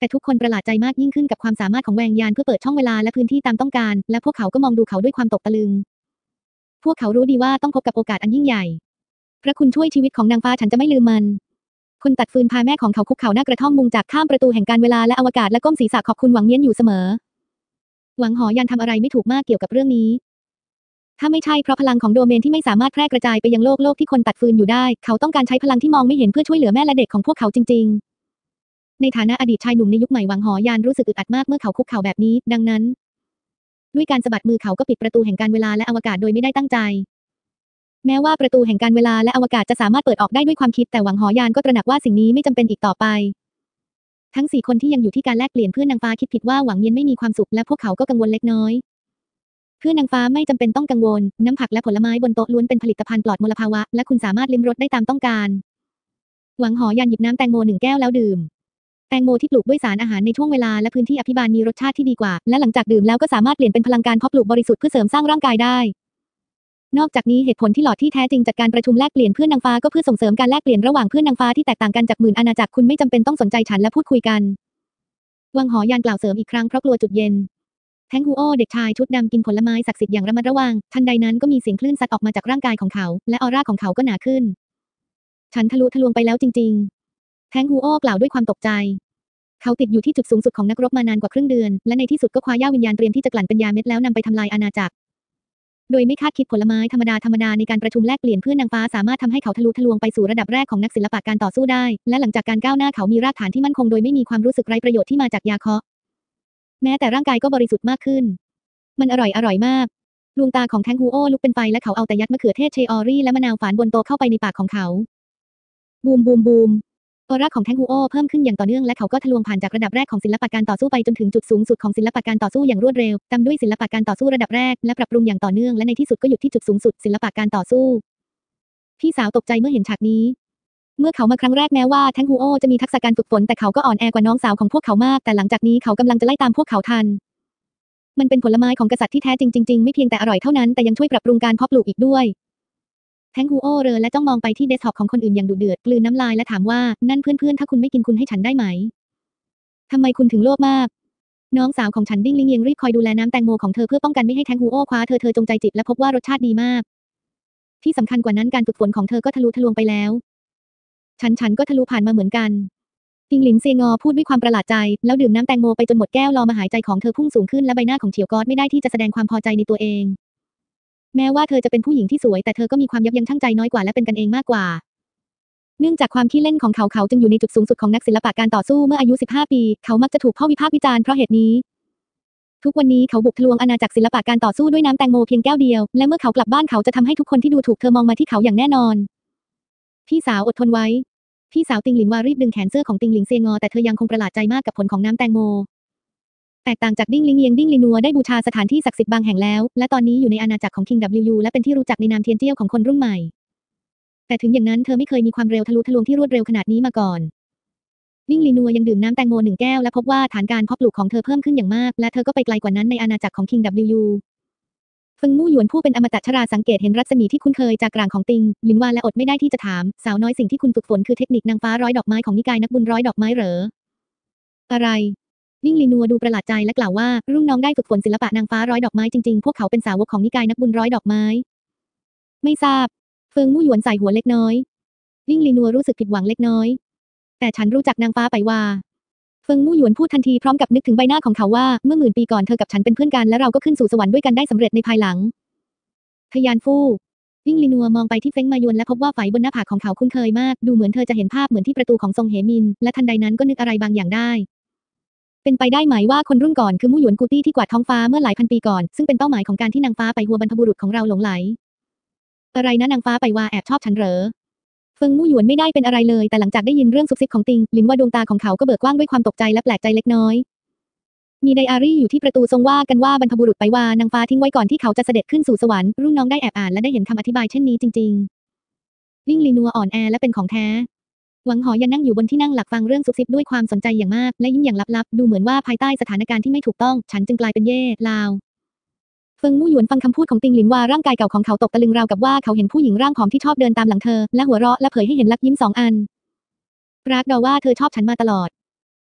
แต่ทุกคนประหลาดใจมากยิ่งขึ้นกับความสามารถของแวงยานเพื่อเปิดช่องเวลาและพื้นที่ตามต้องการและพวกเขาก็มองดูเขาด้วยความตกตะลึงพวกเขารู้ดีว่าต้องพบกับโอกาสอันยิ่งใหญ่พระคุณช่วยชีวิตของนางฟ้าฉันจะไม่ลืมมันคนตัดฟืนพาแม่ของเขาคุกเข่าหน้ากระท่อมมุงจากข้ามประตูแห่งการเวลาและอวกาศและก้มศีรษะขอบคุณหวังเมียนอยู่เสมอหวังหอยันทำอะไรไม่ถูกมากเกี่ยวกับเรื่องนี้ถ้าไม่ใช่เพราะพลังของโดเมนที่ไม่สามารถแพร่กระจายไปยังโลกที่คนตัดฟืนอยู่ได้เขาต้องการใช้พลังที่มองไม่เห็นเพื่อช่วยเหลือแม่และเด็กของพวกเขาจริงๆในฐานะอดีตชายหนุ่มในยุคใหม่หวังหอยันรู้สึกอึดอัดมากเมื่อเขาคุกเข่าแบบนี้ดังนั้นด้วยการสะบัดมือเขาก็ปิดประตูแห่งการเวลาและอวกาศโดยไม่ได้ตั้งใจแม้ว่าประตูแห่งการเวลาและอวกาศจะสามารถเปิดออกได้ด้วยความคิดแต่หวังหอยานก็ตระหนักว่าสิ่งนี้ไม่จำเป็นอีกต่อไปทั้ง4คนที่ยังอยู่ที่การแลกเปลี่ยนเพื่อนนางฟ้าคิดผิดว่าหวังเมียนไม่มีความสุขและพวกเขาก็กังวลเล็กน้อยเพื่อนนางฟ้าไม่จำเป็นต้องกังวลน้ำผักและผลไม้บนโต๊ะล้วนเป็นผลิตภัณฑ์ปลอดมลภาวะและคุณสามารถลิ้มรสได้ตามต้องการหวังหอยันหยิบน้ำแตงโม1แก้วแล้วดื่มแตงโมที่ปลูกด้วยสารอาหารในช่วงเวลาและพื้นที่อภิบาลมีรสชาติที่ดีกว่าและหลังจากดื่มแล้วก็สามารถเปลี่ยนเป็นพลังการเพาะปลูกบริสุทธิ์เพื่อเสริมสร้างร่างกายได้นอกจากนี้เหตุผลที่หลอดที่แท้จริงจัดการประชุมแลกเปลี่ยนเพื่อนนางฟ้าก็เพื่อส่งเสริมการแลกเปลี่ยนระหว่างเพื่อนนางฟ้าที่แตกต่างกันจากหมื่นอาณาจักรคุณไม่จำเป็นต้องสนใจฉันและพูดคุยกันวังหอยานกล่าวเสริมอีกครั้งเพราะกลัวจุดเย็นแทงฮูโอเด็กชายชุดดำกินผลไม้ศักดิ์สิทธิ์อย่างระมัดระวังทันใดนั้นก็มีเสียงคลื่นซัดออกมาจากร่างกายของเขาและออร่าของเขาก็หนาขึ้นฉันทะลุทะลวงไปแล้วจริงๆแทงฮูโอกล่าวด้วยความตกใจเขาติดอยู่ที่จุดสูงสุดของนักรบมานานกว่าครึ่งเดือนและในที่สุดก็คว้าย่าวิญญาณเตรียมที่จะกลั่นเป็นยาเม็ดแล้วนำไปทำลายอาณาจักรโดยไม่คาดคิดผลไม้ธรรมดาในการประชุมแลกเปลี่ยนเพื่อนนางฟ้าสามารถทำให้เขาทะลุทะลวงไปสู่ระดับแรกของนักศิลปะการต่อสู้ได้และหลังจากการก้าวหน้าเขามีรากฐานที่มั่นคงโดยไม่มีความรู้สึกไร้ประโยชน์ที่มาจากยาเคาะแม้แต่ร่างกายก็บริสุทธิ์มากขึ้นมันอร่อยมากดวงตาของแทงฮูโอลุกเป็นไฟและเขาเอาแต่ยัดมะเขือเทศเชอรี่และมะนาวฝานบนโต๊ะเข้าไปในปากของเขาบูมออร่าของแทงฮูโอเพิ่มขึ้นอย่างต่อเนื่องและเขาก็ทะลวงผ่านจากระดับแรกของศิลปะการต่อสู้ไปจนถึงจุดสูงสุดของศิลปะการต่อสู้อย่างรวดเร็วตามด้วยศิลปะการต่อสู้ระดับแรกและปรับปรุงอย่างต่อเนื่องและในที่สุดก็หยุดที่จุดสูงสุดศิลปะการต่อสู้พี่สาวตกใจเมื่อเห็นฉากนี้เมื่อเขามาครั้งแรกแม้ว่าแทงฮูโอจะมีทักษะการฝึกฝนแต่เขาก็อ่อนแอกว่าน้องสาวของพวกเขามากแต่หลังจากนี้เขากำลังจะไล่ตามพวกเขาทันมันเป็นผลไม้ของกษัตริย์ที่แท้จริงไม่เพียงแต่อร่อยเท่านั้นแต่ยังช่วยปรับปรุงการเพาะปลูกอีกด้วยแทงฮูโอเรอและจ้องมองไปที่เดสก์ท็อปของคนอื่นอย่างดุเดือดกลืนน้ำลายและถามว่านั่นเพื่อนๆถ้าคุณไม่กินคุณให้ฉันได้ไหมทำไมคุณถึงโลภมากน้องสาวของฉันดิ้งลิงเยียงรีบคอยดูแลน้ำแตงโมของเธอเพื่อป้องกันไม่ให้แทงฮูโอคว้าเธอจงใจจิบและพบว่ารสชาติดีมากที่สำคัญกว่านั้นการฝึกฝนของเธอก็ทะลุทะลวงไปแล้วฉันก็ทะลุผ่านมาเหมือนกันติงหลินเซียงอพูดด้วยความประหลาดใจแล้วดื่มน้ำแตงโมไปจนหมดแก้วรอมาหายใจของเธอพุ่งสูงขึ้นและใบหน้าของเฉียวก๊อดไม่ได้ที่จะแสดงความพอใจในตัวเองแม้ว่าเธอจะเป็นผู้หญิงที่สวยแต่เธอก็มีความยับยั้งชั่งใจน้อยกว่าและเป็นกันเองมากกว่าเนื่องจากความขี้เล่นของเขาจึงอยู่ในจุดสูงสุดของนักศิลปะการต่อสู้เมื่ออายุ15ปีเขามักจะถูกพ่อวิพากษ์วิจารณ์เพราะเหตุนี้ทุกวันนี้เขาบุกทะลวงอาณาจักรศิลปะการต่อสู้ด้วยน้ำแตงโมเพียงแก้วเดียวและเมื่อเขากลับบ้านเขาจะทำให้ทุกคนที่ดูถูกเธอมองมาที่เขาอย่างแน่นอนพี่สาวอดทนไว้พี่สาวติงหลินวารีบดึงแขนเสื้อของติงหลิงเซียงอแต่เธอยังคงประหลาดใจมากกับผลของน้ำแตงโมแตกต่างจากดิ้งลิงเยียงดิ้งลินัวได้บูชาสถานที่ศักดิ์สิทธิ์บางแห่งแล้วและตอนนี้อยู่ในอาณาจักรของ King W และเป็นที่รู้จักในนามเทียนเจี้ยวของคนรุ่นใหม่แต่ถึงอย่างนั้นเธอไม่เคยมีความเร็วทะลุทะลวงที่รวดเร็วขนาดนี้มาก่อนดิ้งลินัวยังดื่มน้ำแตงโม1แก้วและพบว่าฐานการเพาะปลูกของเธอเพิ่มขึ้นอย่างมากและเธอก็ไปไกลกว่านั้นในอาณาจักรของ King W เฟิงมู่หยวนผู้เป็นอมตะชราสังเกตเห็นรัศมีที่คุ้นเคยจากกลางของติงหลินวาและอดไม่ได้ที่จะถามสาวน้อยสิ่งที่คุณฝึกฝนคือเทคนิคนางฟ้าร้อยดอกไม้ของนิกายนักบุญร้อยดอกไม้เหรออะไรดิ้งลินัวดูประหลาดใจและกล่าวว่ารุ่นน้องได้ฝึกฝนศิลปะนางฟ้าร้อยดอกไม้จริงๆพวกเขาเป็นสาวกของนิกายนักบุญร้อยดอกไม้ไม่ทราบเฟิงมู่หยวนใส่หัวเล็กน้อยดิ้งลินัวรู้สึกผิดหวังเล็กน้อยแต่ฉันรู้จักนางฟ้าไปว่าเฟิงมู่หยวนพูดทันทีพร้อมกับนึกถึงใบหน้าของเขาว่าเมื่อ10,000 ปีก่อนเธอกับฉันเป็นเพื่อนกันและเราก็ขึ้นสู่สวรรค์ด้วยกันได้สำเร็จในภายหลังทยานฟู่ดิ้งลินัวมองไปที่เฟ้งมายวนและพบว่าไฝบนหน้าผากของเขาคุ้นเคยมากดูเหมือนเธอจะเห็นภาพเหมือนที่ประตูของซงเหมินและทันใดนั้นก็นึกอะไรบางอย่างได้เป็นไปได้ไหมว่าคนรุ่นก่อนคือมู่หยวนกูตี้ที่กวาดท้องฟ้าเมื่อหลายพันปีก่อนซึ่งเป็นเป้าหมายของการที่นางฟ้าไปหัวบรรพบุรุษของเราหลงไหลอะไรนะนางฟ้าไปว่าแอบชอบฉันเหรอเฟิงมู่หยวนไม่ได้เป็นอะไรเลยแต่หลังจากได้ยินเรื่องซุบซิบของติงหลินว่าดวงตาของเขาก็เบิกกว้างด้วยความตกใจและแปลกใจเล็กน้อยมีไดอารี่อยู่ที่ประตูทรงว่ากันว่าบรรพบุรุษไปว่านางฟ้าทิ้งไว้ก่อนที่เขาจะเสด็จขึ้นสู่สวรรค์รุ่นน้องได้แอบอ่านและได้เห็นคำอธิบายเช่นนี้จริงๆดิ้งลินัวอ่อนแอและเป็นของแท้หวังหอยันนั่งอยู่บนที่นั่งหลักฟังเรื่องซุบซิบด้วยความสนใจอย่างมากและยิ้มอย่างลับๆดูเหมือนว่าภายใต้สถานการณ์ที่ไม่ถูกต้องฉันจึงกลายเป็นเย่ลาวเฟิงมู่หยวนฟังคำพูดของติงหลินว่าร่างกายเก่าของเขาตกตะลึงราวกับว่าเขาเห็นผู้หญิงร่างผอมที่ชอบเดินตามหลังเธอและหัวเราะและเผยให้เห็นลักยิ้ม2 อันรักดอว่าเธอชอบฉันมาตลอด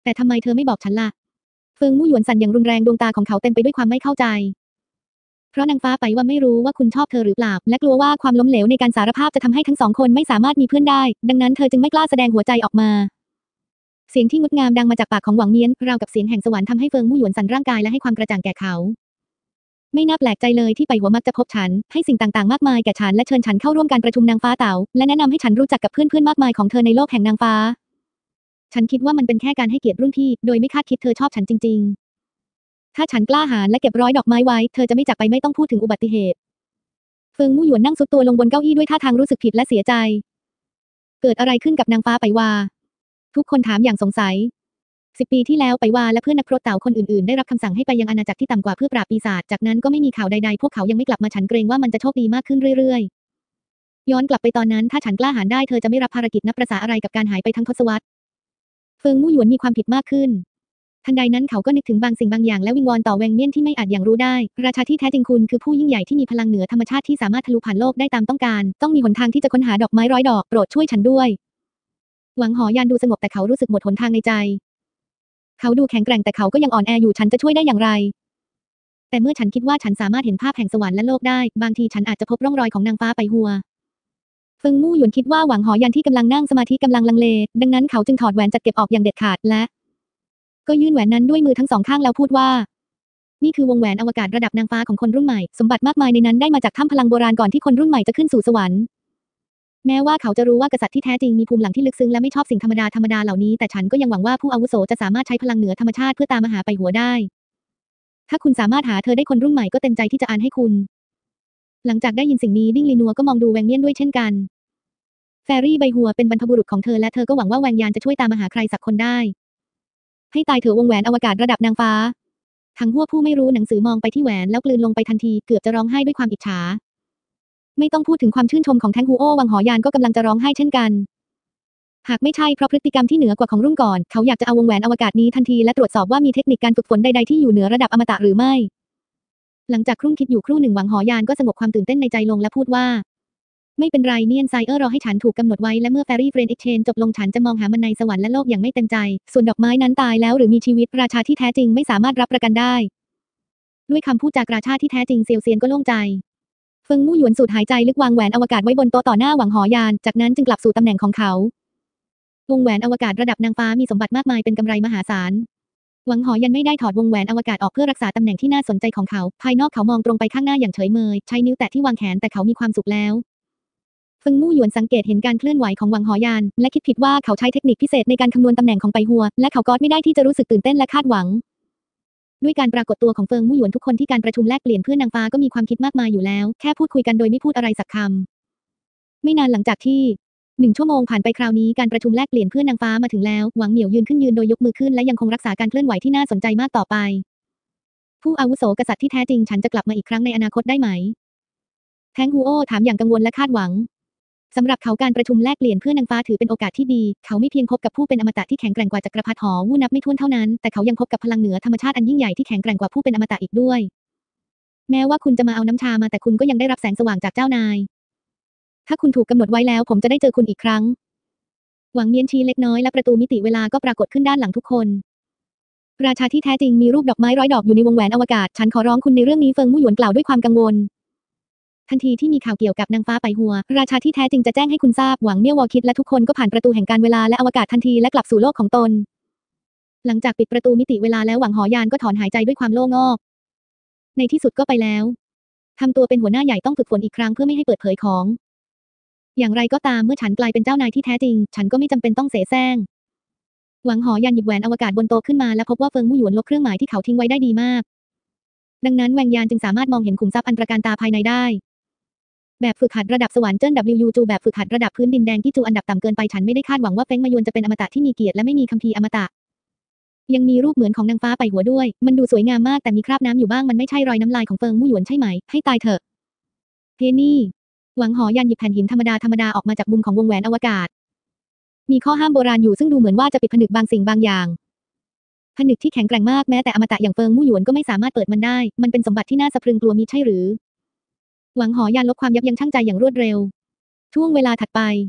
แต่ทำไมเธอไม่บอกฉันล่ะเฟิงมู่หยวนสั่นอย่างรุนแรงดวงตาของเขาเต็มไปด้วยความไม่เข้าใจเพราะนางฟ้าไปว่าไม่รู้ว่าคุณชอบเธอหรือเปล่าและกลัวว่าความล้มเหลวในการสารภาพจะทำให้ทั้งสองคนไม่สามารถมีเพื่อนได้ดังนั้นเธอจึงไม่กล้าแสดงหัวใจออกมาเสียงที่งดงามดังมาจากปากของหวังเมียนราวกับเสียงแห่งสวรรค์ทำให้เฟิงมู่หยวนสั่นร่างกายและให้ความกระจ่างแก่เขาไม่น่าแปลกใจเลยที่ไปหัวมักจะพบฉันให้สิ่งต่างๆมากมายแก่ฉันและเชิญฉันเข้าร่วมการประชุมนางฟ้าเต๋าและแนะนำให้ฉันรู้จักกับเพื่อนๆมากมายของเธอในโลกแห่งนางฟ้าฉันคิดว่ามันเป็นแค่การให้เกียรติรุ่นพี่โดยไม่คาดคิดเธอชอบฉันจริงๆถ้าฉันกล้าหาญและเก็บร้อยดอกไม้ไว้เธอจะไม่จากไปไม่ต้องพูดถึงอุบัติเหตุเฟิงมู่หยวนนั่งซุดตัวลงบนเก้าอี้ด้วยท่าทางรู้สึกผิดและเสียใจเกิดอะไรขึ้นกับนางฟ้าไปวาทุกคนถามอย่างสงสัย10 ปีที่แล้วไปวาและเพื่อนนักพรตเต่าคนอื่นๆได้รับคำสั่งให้ไปยังอาณาจักรที่ต่ำกว่าเพื่อปราบปีศาจจากนั้นก็ไม่มีข่าวใดๆพวกเขายังไม่กลับมาฉันเกรงว่ามันจะโชคดีมากขึ้นเรื่อยๆย้อนกลับไปตอนนั้นถ้าฉันกล้าหาญได้เธอจะไม่รับภารกิจนับประสาอะไรกับการหายไปทั้งทศวรรษเฟิงมู่หยวนมีความผิดมากขึ้นทันใดนั้นเขาก็นึกถึงบางสิ่งบางอย่างและวิงวอนต่อแวงเมี่ยนที่ไม่อาจอย่างรู้ได้ราชาที่แท้จริงคุณคือผู้ยิ่งใหญ่ที่มีพลังเหนือธรรมชาติที่สามารถทะลุผ่านโลกได้ตามต้องการต้องมีหนทางที่จะค้นหาดอกไม้ร้อยดอกโปรดช่วยฉันด้วยหวังหอยานดูสงบแต่เขารู้สึกหมดหนทางในใจเขาดูแข็งแกร่งแต่เขาก็ยังอ่อนแออยู่ฉันจะช่วยได้อย่างไรแต่เมื่อฉันคิดว่าฉันสามารถเห็นภาพแห่งสวรรค์และโลกได้บางทีฉันอาจจะพบร่องรอยของนางฟ้าไปหัวเฟิงมู่หยวนคิดว่าหวังหอยันที่กำลังนั่งสมาธิกำลังลังเลดังนั้นเขาจึงถอดแหวนจัดเก็บออกอย่างเด็ดขาดและก็ยื่นแหวนนั้นด้วยมือทั้งสองข้างแล้วพูดว่านี่คือวงแหวนอวกาศระดับนางฟ้าของคนรุ่นใหม่สมบัติมากมายในนั้นได้มาจากถ้ำพลังโบราณก่อนที่คนรุ่นใหม่จะขึ้นสู่สวรรค์แม้ว่าเขาจะรู้ว่ากษัตริย์ที่แท้จริงมีภูมิหลังที่ลึกซึ้งและไม่ชอบสิ่งธรรมดาเหล่านี้แต่ฉันก็ยังหวังว่าผู้อาวุโสจะสามารถใช้พลังเหนือธรรมชาติเพื่อตามมาหาไปหัวได้ถ้าคุณสามารถหาเธอได้คนรุ่นใหม่ก็เต็มใจที่จะอ่านให้คุณหลังจากได้ยินสิ่งนี้ดิ้งลีนัวก็มองดูแวงเมี่ยนด้วยเช่นกันแฟรี่ใบหัวเป็นบรรพบุรุษของเธอและเธอก็หวังว่าแวงยานจะช่วยตามมาหาใครสักคนได้ให้ตายเถอะวงแหวนอวกาศระดับนางฟ้าทั้งหัวผู้ไม่รู้หนังสือมองไปที่แหวนแล้วกลืนลงไปทันทีเกือบจะร้องไห้ด้วยความอิจฉาไม่ต้องพูดถึงความชื่นชมของแทงฮูโอวังหอยานก็กำลังจะร้องไห้เช่นกันหากไม่ใช่เพราะพฤติกรรมที่เหนือกว่าของรุ่นก่อนเขาอยากจะเอาวงแหวนอวกาศนี้ทันทีและตรวจสอบว่ามีเทคนิคการฝึกฝนใดๆที่อยู่เหนือระดับอมตะหรือไม่หลังจากครุ่นคิดอยู่ครู่หนึ่งหวังหอยานก็สงบความตื่นเต้นในใจลงและพูดว่าไม่เป็นไรเนียนไซรอให้ฉันถูกกำหนดไว้และเมื่อแฟรี่เฟรนด์เอ็กเชนจบลงฉันจะมองหามันในสวรรค์และโลกอย่างไม่เต็มใจส่วนดอกไม้นั้นตายแล้วหรือมีชีวิตราชาที่แท้จริงไม่สามารถรับประกันได้ด้วยคำพูดจากราชาที่แท้จริงเซียวเซียนก็โล่งใจเฟิงมู่หยวนสูดหายใจลึกวางแหวนอวกาศไว้บนโต๊ะต่อหน้าหวังหอยานจากนั้นจึงกลับสู่ตำแหน่งของเขาวงแหวนอวกาศระดับนางฟ้ามีสมบัติมากมายเป็นกำไรมหาศาลหวังหอยันไม่ได้ถอดวงแหวนอวกาศออกเพื่อรักษาตำแหน่งที่น่าสนใจของเขาภายนอกเขามองตรงไปข้างหน้าอย่างเฉยเมยใช้นิ้วแตะที่วางแขนแต่เขามีความสุขแล้วเฟิงมู่หยวนสังเกตเห็นการเคลื่อนไหวของหวังหอยานและคิดผิดว่าเขาใช้เทคนิคพิเศษในการคำนวณตำแหน่งของไปหัวและเขาก็ไม่ได้ที่จะรู้สึกตื่นเต้นและคาดหวังด้วยการปรากฏตัวของเฟิงมู่หยวนทุกคนที่การประชุมแลกเปลี่ยนเพื่อนนางฟ้าก็มีความคิดมากมายอยู่แล้วแค่พูดคุยกันโดยไม่พูดอะไรสักคำไม่นานหลังจากที่1 ชั่วโมงผ่านไปคราวนี้การประชุมแลกเปลี่ยนเพื่อนนางฟ้ามาถึงแล้วหวังเหมียวยืนขึ้นยืนโดยยกมือขึ้นและยังคงรักษาการเคลื่อนไหวที่น่าสนใจมากต่อไปผู้อาวุโสกษัตริย์ที่แท้จริงฉันจะกลับมาอีกครั้งในอนาคตได้ไหมแทงฮูโอถามอย่างกังวลและคาดหวังสำหรับเขาการประชุมแลกเปลี่ยนเพื่อนนางฟ้าถือเป็นโอกาสที่ดีเขาไม่เพียงพบกับผู้เป็นอมตะที่แข็งแกร่งกว่าจักรพรรดิหอวู่นับไม่ถ้วนเท่านั้นแต่เขายังพบกับพลังเหนือธรรมชาติอันยิ่งใหญ่ที่แข็งแกร่งกว่าผู้เป็นอมตะอีกด้วยแม้ว่าคุณจะมาเอาน้ำชามาแต่คุณก็ยังได้รับแสงสว่างจากเจ้านายถ้าคุณถูกกำหนดไว้แล้วผมจะได้เจอคุณอีกครั้งหวังเมียนชี้เล็กน้อยและประตูมิติเวลาก็ปรากฏขึ้นด้านหลังทุกคนราชาที่แท้จริงมีรูปดอกไม้ร้อยดอกอยู่ในวงแหวนอวกาศฉันขอร้องคุณในเรื่องนี้เฟิงมู่หยวนกล่าวด้วยความกังวลทันทีที่มีข่าวเกี่ยวกับนางฟ้าไปหัวราชาที่แท้จริงจะแจ้งให้คุณทราบหวังเมี่ยววอคิดและทุกคนก็ผ่านประตูแห่งการเวลาและอวกาศทันทีและกลับสู่โลกของตนหลังจากปิดประตูมิติเวลาแล้วหวังหอยานก็ถอนหายใจด้วยความโล่งอกในที่สุดก็ไปแล้วทำตัวเป็นหัวหน้าใหญ่ต้องฝึกฝนอีกครั้งเพื่อไม่ให้เปิดเผยของอย่างไรก็ตามเมื่อฉันกลายเป็นเจ้านายที่แท้จริงฉันก็ไม่จำเป็นต้องเสแสร้งหวังหอยันหยิบแหวนอวกาศบนโต๊ะขึ้นมาและพบว่าเฟิงมู่หยวนลบเครื่องหมายที่เขาทิ้งไว้ได้ดีมากดังนั้นแวงยานจึงสามารถมองเห็นขุมทรัพย์อันตรการตาภายในได้แบบฝึกหัดระดับสวรรค์เจิ้น WU จูแบบฝึกหัดระดับพื้นดินแดงที่จูอันดับต่ำเกินไปฉันไม่ได้คาดหวังว่าเฟ้งมายวนจะเป็นอมตะที่มีเกียรติและไม่มีคัมภีร์อมตะยังมีรูปเหมือนของนางฟ้าไปหัวด้วยมันดูสวยงามมากแต่มีคราบน้ำอยู่บ้างมันไม่ใช่รอยน้ำลายของเฟิงมู่หยวนใช่ไหมให้ตายเถอะเฮนี่หวังหอยันหยิบแผ่นหินธรรมดาออกมาจากมุมของวงแหวนอวกาศมีข้อห้ามโบราณอยู่ซึ่งดูเหมือนว่าจะปิดผนึกบางสิ่งบางอย่างผนึกที่แข็งแกร่งมากแม้แต่อมตะอย่างเฟิงมู่หยวนก็ไม่สามารถเปิดมันได้มันเป็นสมบัติที่น่าสะพรึงกลัวมิใช่หรือหวังหอยันลบความยับยั้งชั่งใจอย่างรวดเร็วช่วงเวลาถัดไป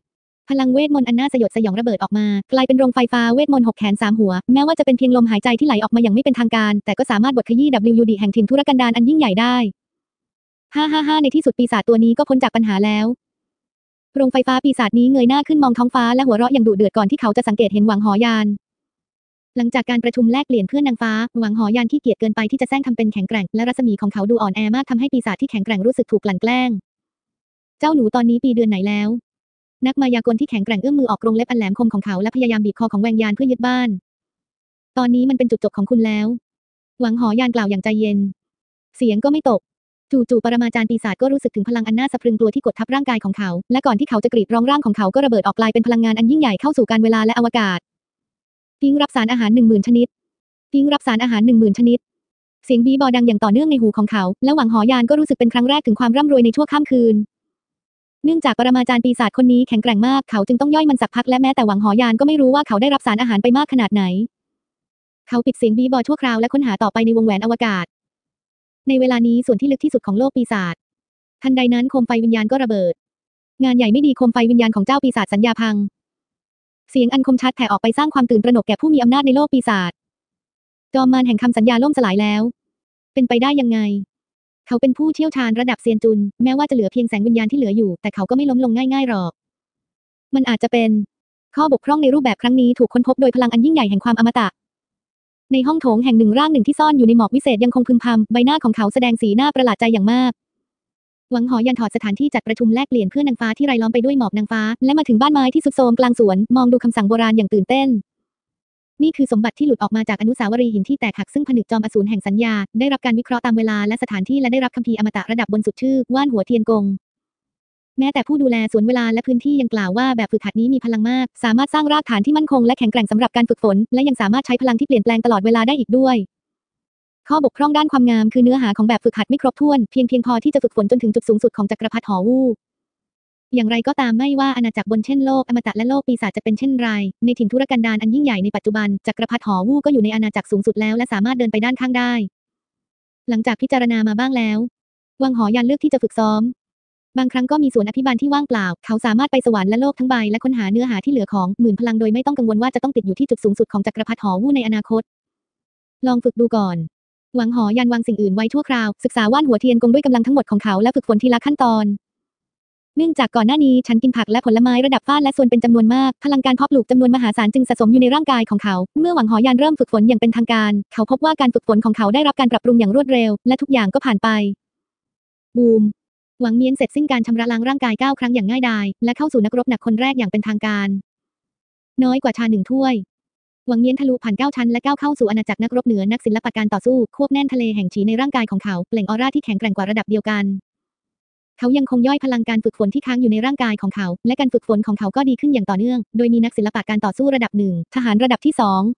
พลังเวทมนต์อันน่าสยดสยองระเบิดออกมากลายเป็นโรงไฟฟ้าเวทมนต์6 แขน 3 หัวแม้ว่าจะเป็นเพียงลมหายใจที่ไหลออกมาอย่างไม่เป็นทางการแต่ก็สามารถบดขยี้ WUD แห่งถิ่นทุรกันดารอันยิ่งใหญ่ได้ฮ่าในที่สุดปีศาจตัวนี้ก็พ้นจากปัญหาแล้วโรงไฟฟ้าปีศาจนี้เงยหน้าขึ้นมองท้องฟ้าและหัวเราะอย่างดุเดือดก่อนที่เขาจะสังเกตเห็นหวังหอยานหลังจากการประชุมแลกเปลี่ยนเพื่อนนางฟ้าหวังหอยานขี้เกียจเกินไปที่จะแซงทำเป็นแข็งแกร่งและรัศมีของเขาดูอ่อนแอมากทำให้ปีศาจที่แข็งแกร่งรู้สึกถูกกลั่นแกล้งเจ้าหนูตอนนี้ปีเดือนไหนแล้วนักมายากลที่แข็งแกร่งเอื้อมมือออกกรงเล็บอันแหลมคมของเขาและพยายามบีบคอของแวงยานเพื่อยึดบ้านตอนนี้มันเป็นจุดจบของคุณแล้วหวังหอยานกล่าวอย่างใจเย็นเสียงก็ไม่ตกจู่ๆปรมาจารย์ปีศาจก็รู้สึกถึงพลังอันน่าสะพรึงกลัวที่กดทับร่างกายของเขาและก่อนที่เขาจะกรีดร้องร่างของเขาก็ระเบิดออกกลายเป็นพลังงานอันยิ่งใหญ่เข้าสู่การเวลาและอวกาศทิ้งรับสารอาหาร 10,000 ชนิดทิ้งรับสารอาหาร 10,000 ชนิดเสียงบีบอดังอย่างต่อเนื่องในหูของเขาและหวังหอยานก็รู้สึกเป็นครั้งแรกถึงความร่ำรวยในชั่วข้ามคืนเนื่องจากปรมาจารย์ปีศาจคนนี้แข็งแกร่งมากเขาจึงต้องย่อยมันสักพักและแม้แต่หวังหอยานก็ไม่รู้ว่าเขาได้รับสารอาหารไปมากขนาดไหนเขาปิดเสียงบีบอชั่วคราวและค้นหาต่อไปในวงแหวนอวกาศในเวลานี้ส่วนที่ลึกที่สุดของโลกปีศาจทันใดนั้นโคมไฟวิญญาณก็ระเบิดงานใหญ่ไม่ดีโคมไฟวิญญาณของเจ้าปีศาจสัญญาพังเสียงอันคมชัดแผ่ออกไปสร้างความตื่นตระหนกแก่ผู้มีอำนาจในโลกปีศาจจอมมารแห่งคำสัญญาล่มสลายแล้วเป็นไปได้ยังไงเขาเป็นผู้เชี่ยวชาญระดับเซียนจุนแม้ว่าจะเหลือเพียงแสงวิญญาณที่เหลืออยู่แต่เขาก็ไม่ล้มลงง่ายๆหรอกมันอาจจะเป็นข้อบกพร่องในรูปแบบครั้งนี้ถูกค้นพบโดยพลังอันยิ่งใหญ่แห่งความอมตะในห้องโถงแห่งหนึ่งร่างหนึ่งที่ซ่อนอยู่ในหมอกวิเศษยังคงพึมพำใบหน้าของเขาแสดงสีหน้าประหลาดใจอย่างมากหวังหอยันถอดสถานที่จัดประชุมแลกเปลี่ยนเพื่อนนางฟ้าที่รายล้อมไปด้วยหมอกนางฟ้าและมาถึงบ้านไม้ที่สุดโทรมกลางสวนมองดูคำสั่งโบราณอย่างตื่นเต้นนี่คือสมบัติที่หลุดออกมาจากอนุสาวรีย์หินที่แตกหักซึ่งผนึกจอมอสูรแห่งสัญญาได้รับการวิเคราะห์ตามเวลาและสถานที่และได้รับคัมภีร์อมตะระดับบนสุดชื่อว่านหัวเทียนกงแม้แต่ผู้ดูแลสวนเวลาและพื้นที่ยังกล่าวว่าแบบฝึกหัดนี้มีพลังมากสามารถสร้างรากฐานที่มั่นคงและแข็งแกร่งสำหรับการฝึกฝนและยังสามารถใช้พลังที่เปลี่ยนแปลงตลอดเวลาได้อีกด้วยข้อบกพร่องด้านความงามคือเนื้อหาของแบบฝึกหัดไม่ครบถ้วนเพียงพอที่จะฝึกฝนจนถึงจุดสูงสุดของจักรพรรดิหอวู่อย่างไรก็ตามไม่ว่าอาณาจักรบนเช่นโลกอมตะและโลกปีศาจจะเป็นเช่นไรในถิ่นทุรกันดารอันยิ่งใหญ่ในปัจจุบันจักรพรรดิหอวู่ก็อยู่ในอาณาจักรสูงสุดแล้วและสามารถเดินไปด้านข้างได้หลังจากพิจารณามาบ้างแล้ววังหอยันเลือกที่จะฝึกซ้อมบางครั้งก็มีสวนอภิบาลที่ว่างเปล่าเขาสามารถไปสวรรค์และโลกทั้งใบและค้นหาเนื้อหาที่เหลือของหมื่นพลังโดยไม่ต้องกังวลว่าจะต้องติดอยู่ที่จุดสูงสุดของจักรพรรดิหอวู่ในอนาคตลองฝึกดูก่อนหวังหอยันวางสิ่งอื่นไว้ชั่วคราวศึกษาว่านหัวเทียนกงด้วยกำลังทั้งหมดของเขาและฝึกฝนทีละขั้นตอนเนื่องจากก่อนหน้านี้ฉันกินผักและผลไม้ระดับฟ้าและส่วนเป็นจำนวนมากพลังการเพาะปลูกจำนวนมหาศาลจึงสะสมอยู่ในร่างกายของเขาเมื่อหวังหอยันเริ่มฝึกฝนอย่างเป็นทางการเขาพบว่าการฝึกฝนของเขาได้รับการปรับปรุงอย่างรวดเร็วและทุกอย่างก็ผ่านไปบูมหวังเมียนเสร็จสิ้นการชำระล้างร่างกาย9 ครั้งอย่างง่ายดายและเข้าสู่นักรบหนักคนแรกอย่างเป็นทางการน้อยกว่าชา1 ถ้วยหวังเมียนทะลุผ่าน9 ชั้นและก้าวเข้าสู่อาณาจักรนักรบเหนือนักศิลปะการต่อสู้ควบแน่นทะเลแห่งฉีในร่างกายของเขาเปล่งออร่าที่แข็งแกร่งกว่าระดับเดียวกันเขายังคงย่อยพลังการฝึกฝนที่ค้างอยู่ในร่างกายของเขาและการฝึกฝนของเขาก็ดีขึ้นอย่างต่อเนื่องโดยมีนักศิลปะการต่อสู้ระดับ1ทหารระดับที่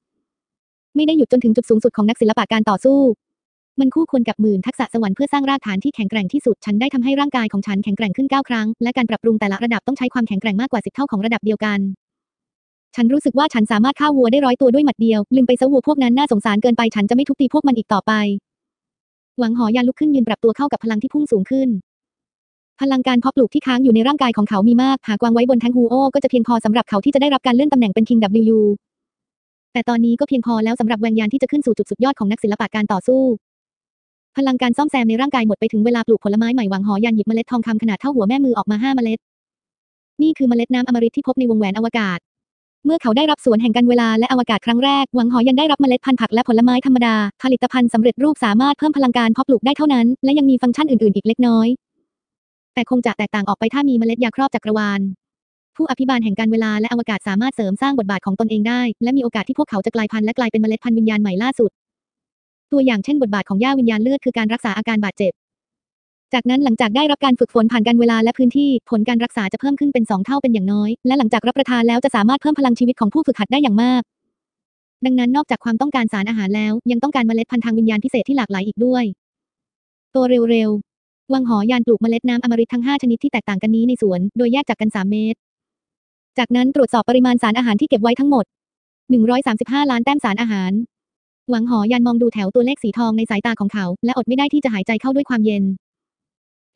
2ไม่ได้หยุดจนถึงจุดสูงสุดของนักศิลปะการต่อสู้มันคู่ควรกับหมื่นทักษะสวรรค์เพื่อสร้างรากฐานที่แข็งแกร่งที่สุดฉันได้ทำให้ร่างกายของฉันแข็งแกร่งขึ้น9 ครั้งและการปรับปรุงแต่ละระดับต้องใช้ความแข็งแกร่งมากกว่า10 เท่าของระดับเดียวกันฉันรู้สึกว่าฉันสามารถฆ่าวัวได้100 ตัวด้วยหมัดเดียวลืมไปซะวัวพวกนั้นน่าสงสารเกินไปฉันจะไม่ทุบตีพวกมันอีกต่อไปหวังหอยันลุกขึ้นยืนปรับตัวเข้ากับพลังที่พุ่งสูงขึ้นพลังการเพาะปลูกที่ค้างอยู่ในร่างกายของเขามีมากหากวางไว้บนแทงฮูโอก็จะเพียงพอสำหรับเขาที่จะได้รับการเลื่อนตำแหน่งเป็น King WU แต่ตอนนี้ก็เพียงพอแล้วสำหรับแวงยานที่จะขึ้นสู่จุดสุดยอดของนักศิลปะการต่อสู้พลังการซ่อมแซมในร่างกายหมดไปถึงเวลาปลูกผลไม้ใหม่หวังหอยันหยิบเมล็ดทองคำขนาดเท่าหัวแม่มือออกมา5 เมล็ดนี่คือเมล็ดน้ำอมฤตที่พบในวงแหวนอวกาศเมื่อเขาได้รับสวนแห่งการเวลาและอวกาศครั้งแรกหวังหอยันได้รับเมล็ดพันธุ์ผักและผลไม้ธรรมดาผลิตภัณฑ์สำเร็จรูปสามารถเพิ่มพลังการเพาะปลูกได้เท่านั้นและยังมีฟังก์ชันอื่นๆอีกเล็กน้อยแต่คงจะแตกต่างออกไปถ้ามีเมล็ดยาครอบจักรวาลผู้อภิบาลแห่งการเวลาและอวกาศสามารถเสริมสร้างบทบาทของตนเองได้และมีโอกาสที่พวกเขาจะกลายพันธุ์และกลายเป็นเมล็ดพันธุ์วิญญาณใหม่ล่าสุดตัวอย่างเช่นบทบาทของหญ้าวิญญาณเลือดคือการรักษาอาการบาดเจ็บจากนั้นหลังจากได้รับการฝึกฝนผ่านการเวลาและพื้นที่ผลการรักษาจะเพิ่มขึ้นเป็น2 เท่าเป็นอย่างน้อยและหลังจากรับประทานแล้วจะสามารถเพิ่มพลังชีวิตของผู้ฝึกหัดได้อย่างมากดังนั้นนอกจากความต้องการสารอาหารแล้วยังต้องการเมล็ดพันธุ์ทางวิญญาณพิเศษที่หลากหลายอีกด้วยโตเร็วๆวังหอยานปลูกเมล็ดน้ำอมฤตทั้ง5 ชนิดที่แตกต่างกันนี้ในสวนโดยแยกจากกัน3 เมตรจากนั้นตรวจสอบปริมาณสารอาหารที่เก็บไว้ทั้งหมด135 ล้านแต้มสารอาหารหวังหอยันมองดูแถวตัวเลขสีทองในสายตาของเขาและอดไม่ได้ที่จะหายใจเข้าด้วยความเย็น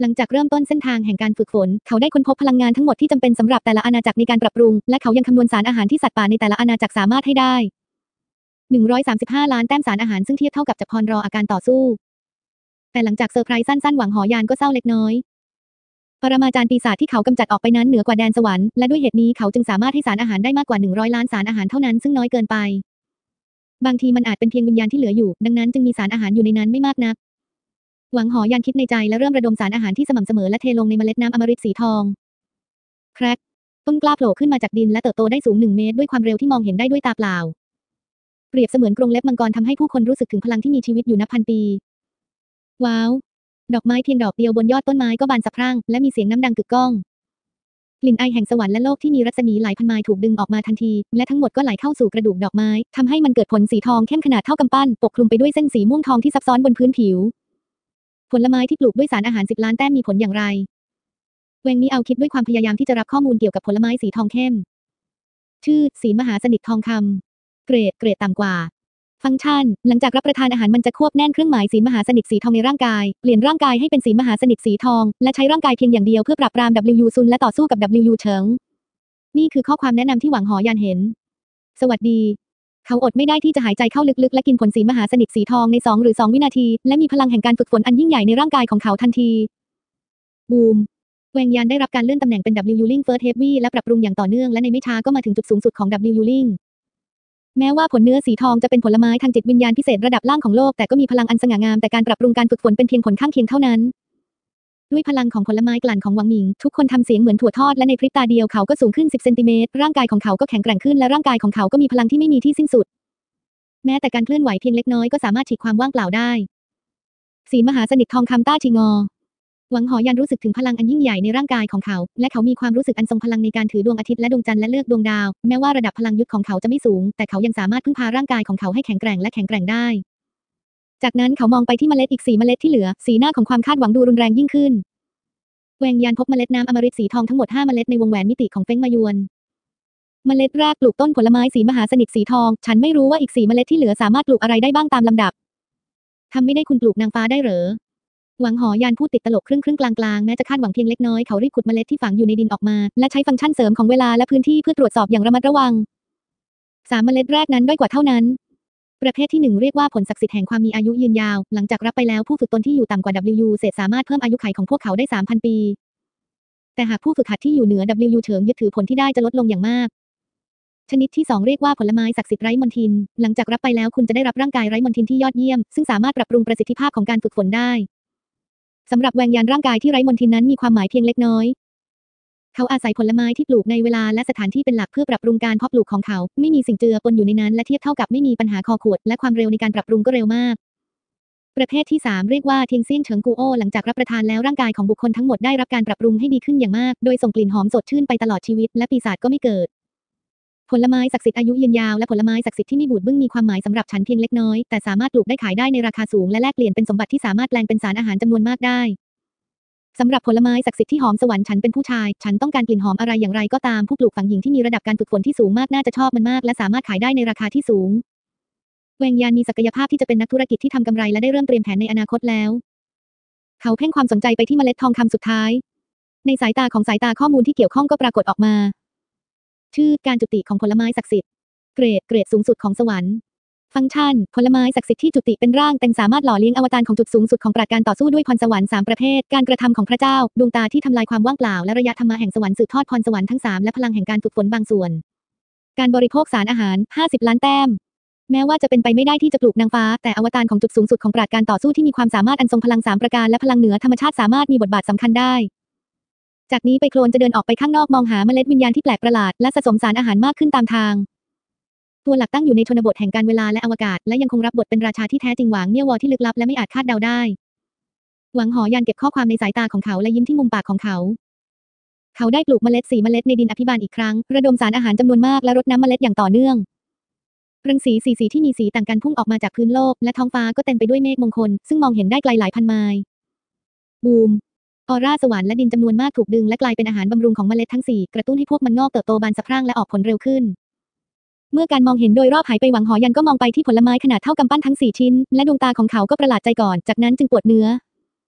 หลังจากเริ่มต้นเส้นทางแห่งการฝึกฝนเขาได้ค้นพบพลังงานทั้งหมดที่จำเป็นสำหรับแต่ละอาณาจักรในการปรับปรุงและเขายังคำนวณสารอาหารที่สัตว์ป่าในแต่ละอาณาจักรสามารถให้ได้135ล้านแต้มสารอาหารซึ่งเทียบเท่ากับจักรพรรออาการต่อสู้แต่หลังจากเซอร์ไพรส์สั้นๆหวังหอยานก็เศร้าเล็กน้อยปรมาจารย์ปีศาจที่เขากำจัดออกไปนั้นเหนือกว่าแดนสวรรค์และด้วยเหตุนี้เขาจึงสามารถให้สารอาหารได้มากกว่า100ล้านสารอาหารเท่านั้นซึ่งน้อยเกินไปบางทีมันอาจเป็นเพียงวิญญาณที่เหลืออยู่ดังนั้นจึงมีสารอาหารอยู่ในนั้นไม่มากนักหวังหอยานคิดในใจและเริ่มระดมสารอาหารที่สม่ำเสมอและเทลงในเมล็ดน้ำอมฤตสีทองแครกต้นกล้าโผล่ขึ้นมาจากดินและเติบโตได้สูง1 เมตรด้วยความเร็วที่มองเห็นได้ด้วยตาเปล่าเปรียบเสมือนกรงเล็บมังกรทำให้ผู้คนรู้สึกถึงพลังที่มีชีวิตอยู่นับพันปีว้าวดอกไม้เพียงดอกเดียวบนยอดต้นไม้ก็บานสะพรั่งและมีเสียงน้ำดังกึกก้องกลิ่นไอแห่งสวรรค์และโลกที่มีรัศมีหลายพันไมล์ถูกดึงออกมาทันทีและทั้งหมดก็ไหลเข้าสู่กระดูกดอกไม้ทำให้มันเกิดผลสีทองเข้มขนาดเท่ากำปั้นปกคลุมไปด้วยเส้นสีม่วงทองที่ซับซ้อนบนพื้นผิวผลไม้ที่ปลูกด้วยสารอาหาร10 ล้านแต้มมีผลอย่างไรเวงมีเอาคิดด้วยความพยายามที่จะรับข้อมูลเกี่ยวกับผลไม้สีทองเข้มชื่อสีมหาสนิททองคำเกรดต่ำกว่าฟังก์ชันหลังจากรับประทานอาหารมันจะควบแน่นเครื่องหมายสีมหาสนิทสีทองในร่างกายเปลี่ยนร่างกายให้เป็นสีมหาสนิทสีทองและใช้ร่างกายเพียงอย่างเดียวเพื่อปราบปราม W ซุนและต่อสู้กับ W เฉิงนี่คือข้อความแนะนำที่หวังหอยานเห็นสวัสดีเขาอดไม่ได้ที่จะหายใจเข้าลึกๆและกินผลสีมหาสนิทสีทองใน2 วินาทีและมีพลังแห่งการฝึกฝนอันยิ่งใหญ่ในร่างกายของเขาทันทีบูมแวงยานได้รับการเลื่อนตำแหน่งเป็น W Ling First Heavy และปรับปรุงอย่างต่อเนื่องและในไม่ช้าก็มาถึงจุดสูงสุดของ W Ling แม้ว่าผลเนื้อสีทองจะเป็นผลไม้ทางจิตวิญญาณพิเศษระดับล่างของโลกแต่ก็มีพลังอันสง่างามแต่การปรับปรุงการฝึกฝนเป็นเพียงผลข้างเคียงเท่านั้นด้วยพลังของผลไม้กลั่นของหวังหมิงทุกคนทำเสียงเหมือนถั่วทอดและในพริบตาเดียวเขาก็สูงขึ้น10 เซนติเมตรร่างกายของเขาก็แข็งแกร่งขึ้นและร่างกายของเขาก็มีพลังที่ไม่มีที่สิ้นสุดแม้แต่การเคลื่อนไหวเพียงเล็กน้อยก็สามารถฉีกความว่างเปล่าได้สีมหาสนิททองคำต้าชิงอหวังหอยันรู้สึกถึงพลังอันยิ่งใหญ่ในร่างกายของเขาและเขามีความรู้สึกอันทรงพลังในการถือดวงอาทิตย์และดวงจันทร์และเลือกดวงดาวแม้ว่าระดับพลังยุทธของเขาจะไม่สูงแต่เขายังสามารถพึ่งพาร่างกายของเขาให้แข็งแกร่งและแข็งแกร่งได้จากนั้นเขามองไปที่เมล็ดอีก4 เมล็ดที่เหลือสีหน้าของความคาดหวังดูรุนแรงยิ่งขึ้นแวงยานพบเมล็ดน้ำอมฤตสีทองทั้งหมด5 เมล็ดในวงแหวนมิติของเฟ้งมายวนเมล็ดแรกปลูกต้นผลไม้สีมหาสนิทสีทองฉันไม่รู้ว่าอีก4 เมล็ดที่เหลือสามารถปลูกอะไรได้บ้างตามลำดับทำไม่ได้คุณปลูกนางฟ้าได้เหรอหวังหอยานพูดติดตลกครึ่งกลางแม้จะคาดหวังเพียงเล็กน้อยเขารีบขุดเมล็ดที่ฝังอยู่ในดินออกมาและใช้ฟังก์ชันเสริมของเวลาและพื้นที่เพื่อตรวจสอบอย่างระมัดระวัง3 เมล็ดแรกนั้นด้อยกว่าเท่านั้นประเภทที่1เรียกว่าผลศักดิ์สิทธิ์แห่งความมีอายุยืนยาวหลังจากรับไปแล้วผู้ฝึกตนที่อยู่ต่ำกว่า W เศษสามารถเพิ่มอายุขัยของพวกเขาได้ 3,000 ปีแต่หากผู้ฝึกหัดที่อยู่เหนือ W เฉิงยึดถือผลที่ได้จะลดลงอย่างมากชนิดที่2เรียกว่าผลไม้ศักดิ์สิทธิ์ไร้มนทินหลังจากรับไปแล้วคุณจะได้รับร่างกายไร้มนทินที่ยอดเยี่ยมซึ่งสามารถปรับปรุงประสิทธิภาพของการฝึกฝนได้สำหรับแวงยานร่างกายที่ไร้มนทินนั้นมีความหมายเพียงเล็กน้อยเขาอาศัยผลไม้ที่ปลูกในเวลาและสถานที่เป็นหลักเพื่อปรับปรุงการเพาะปลูกของเขาไม่มีสิ่งเจือปนอยู่ในนั้นและเทียบเท่ากับไม่มีปัญหาคอขวดและความเร็วในการปรับปรุงก็เร็วมากประเภทที่3เรียกว่าเทียงเซี่ยนเฉิงกูโอหลังจากรับประทานแล้วร่างกายของบุคคลทั้งหมดได้รับการปรับปรุงให้ดีขึ้นอย่างมากโดยส่งกลิ่นหอมสดชื่นไปตลอดชีวิตและปีศาจก็ไม่เกิดผลไม้ศักดิ์สิทธิ์อายุยืนยาวและผลไม้ศักดิ์สิทธิ์ที่ไม่บูดบึ้งมีความหมายสำหรับฉันเพียงเล็กน้อยแต่สามารถปลูกได้ขายได้ในราคาสูงและแลกเปลี่ยนเป็นสมบัติที่สามารถแปลงเป็นสารอาหารจำนวนมากได้สำหรับผลไม้ศักดิ์สิทธิ์ที่หอมสวรรค์ฉันเป็นผู้ชายฉันต้องการกลิ่นหอมอะไรอย่างไรก็ตามผู้ปลูกฝังหญิงที่มีระดับการฝึกฝนที่สูงมากน่าจะชอบมันมากและสามารถขายได้ในราคาที่สูงแวงยานมีศักยภาพที่จะเป็นนักธุรกิจที่ทำกำไรและได้เริ่มเตรียมแผนในอนาคตแล้วเขาเพ่งความสนใจไปที่เมล็ดทองคำสุดท้ายในสายตาข้อมูลที่เกี่ยวข้องก็ปรากฏออกมาชื่อการจุติของผลไม้ศักดิ์สิทธิ์เกรดสูงสุดของสวรรค์ฟังก์ชันผลไม้ศักดิ์สิทธิ์ที่จุติเป็นร่างเต็มสามารถหล่อเลี้ยงอวตารของจุดสูงสุดของปราชญ์การต่อสู้ด้วยพรสวรรค์3 ประเภทการกระทำของพระเจ้าดวงตาที่ทำลายความว่างเปล่าและระยะธรรมะแห่งสวรรค์สืบทอดพรสวรรค์ทั้ง3และพลังแห่งการฝึกฝนบางส่วนการบริโภคสารอาหาร50 ล้านแต้มแม้ว่าจะเป็นไปไม่ได้ที่จะปลูกนางฟ้าแต่อวตารของจุดสูงสุดของปราชญ์การต่อสู้ที่มีความสามารถอันทรงพลัง3 ประการและพลังเหนือธรรมชาติสามารถมีบทบาทสำคัญได้จากนี้ไปโคลนจะเดินออกไปข้างนอกมองหาเมล็ดวิญญาณที่แปลกประหลาดและสะสมสารอาหารมากขึ้นตามทางตัวหลักตั้งอยู่ในชนบทแห่งการเวลาและอวกาศและยังคงรับบทเป็นราชาที่แท้จริงหวังเมี่ยววอที่ลึกลับและไม่อาจคาดเดาได้หวังหอยันเก็บข้อความในสายตาของเขาและยิ้มที่มุมปากของเขาเขาได้ปลูกเมล็ด4 เมล็ดในดินอภิบาลอีกครั้งระดมสารอาหารจำนวนมากและรดน้ำเมล็ดอย่างต่อเนื่องรังสี4 สีที่มีสีต่างกันพุ่งออกมาจากพื้นโลกและท้องฟ้าก็เต็มไปด้วยเมฆมงคลซึ่งมองเห็นได้ไกลหลายพันไมล์บูมออร่าสวรรค์และดินจำนวนมากถูกดึงและกลายเป็นอาหารบำรุงของเมล็ดทั้ง4กระตุ้นให้พวกมันงอกเติบโตบานสะพรั่งและออกผลเร็วขึ้นเมื่อการมองเห็นโดยรอบหายไปหวังหอยันก็มองไปที่ผลไม้ขนาดเท่ากำปั้นทั้ง4 ชิ้นและดวงตาของเขาก็ประหลาดใจก่อนจากนั้นจึงปวดเนื้อ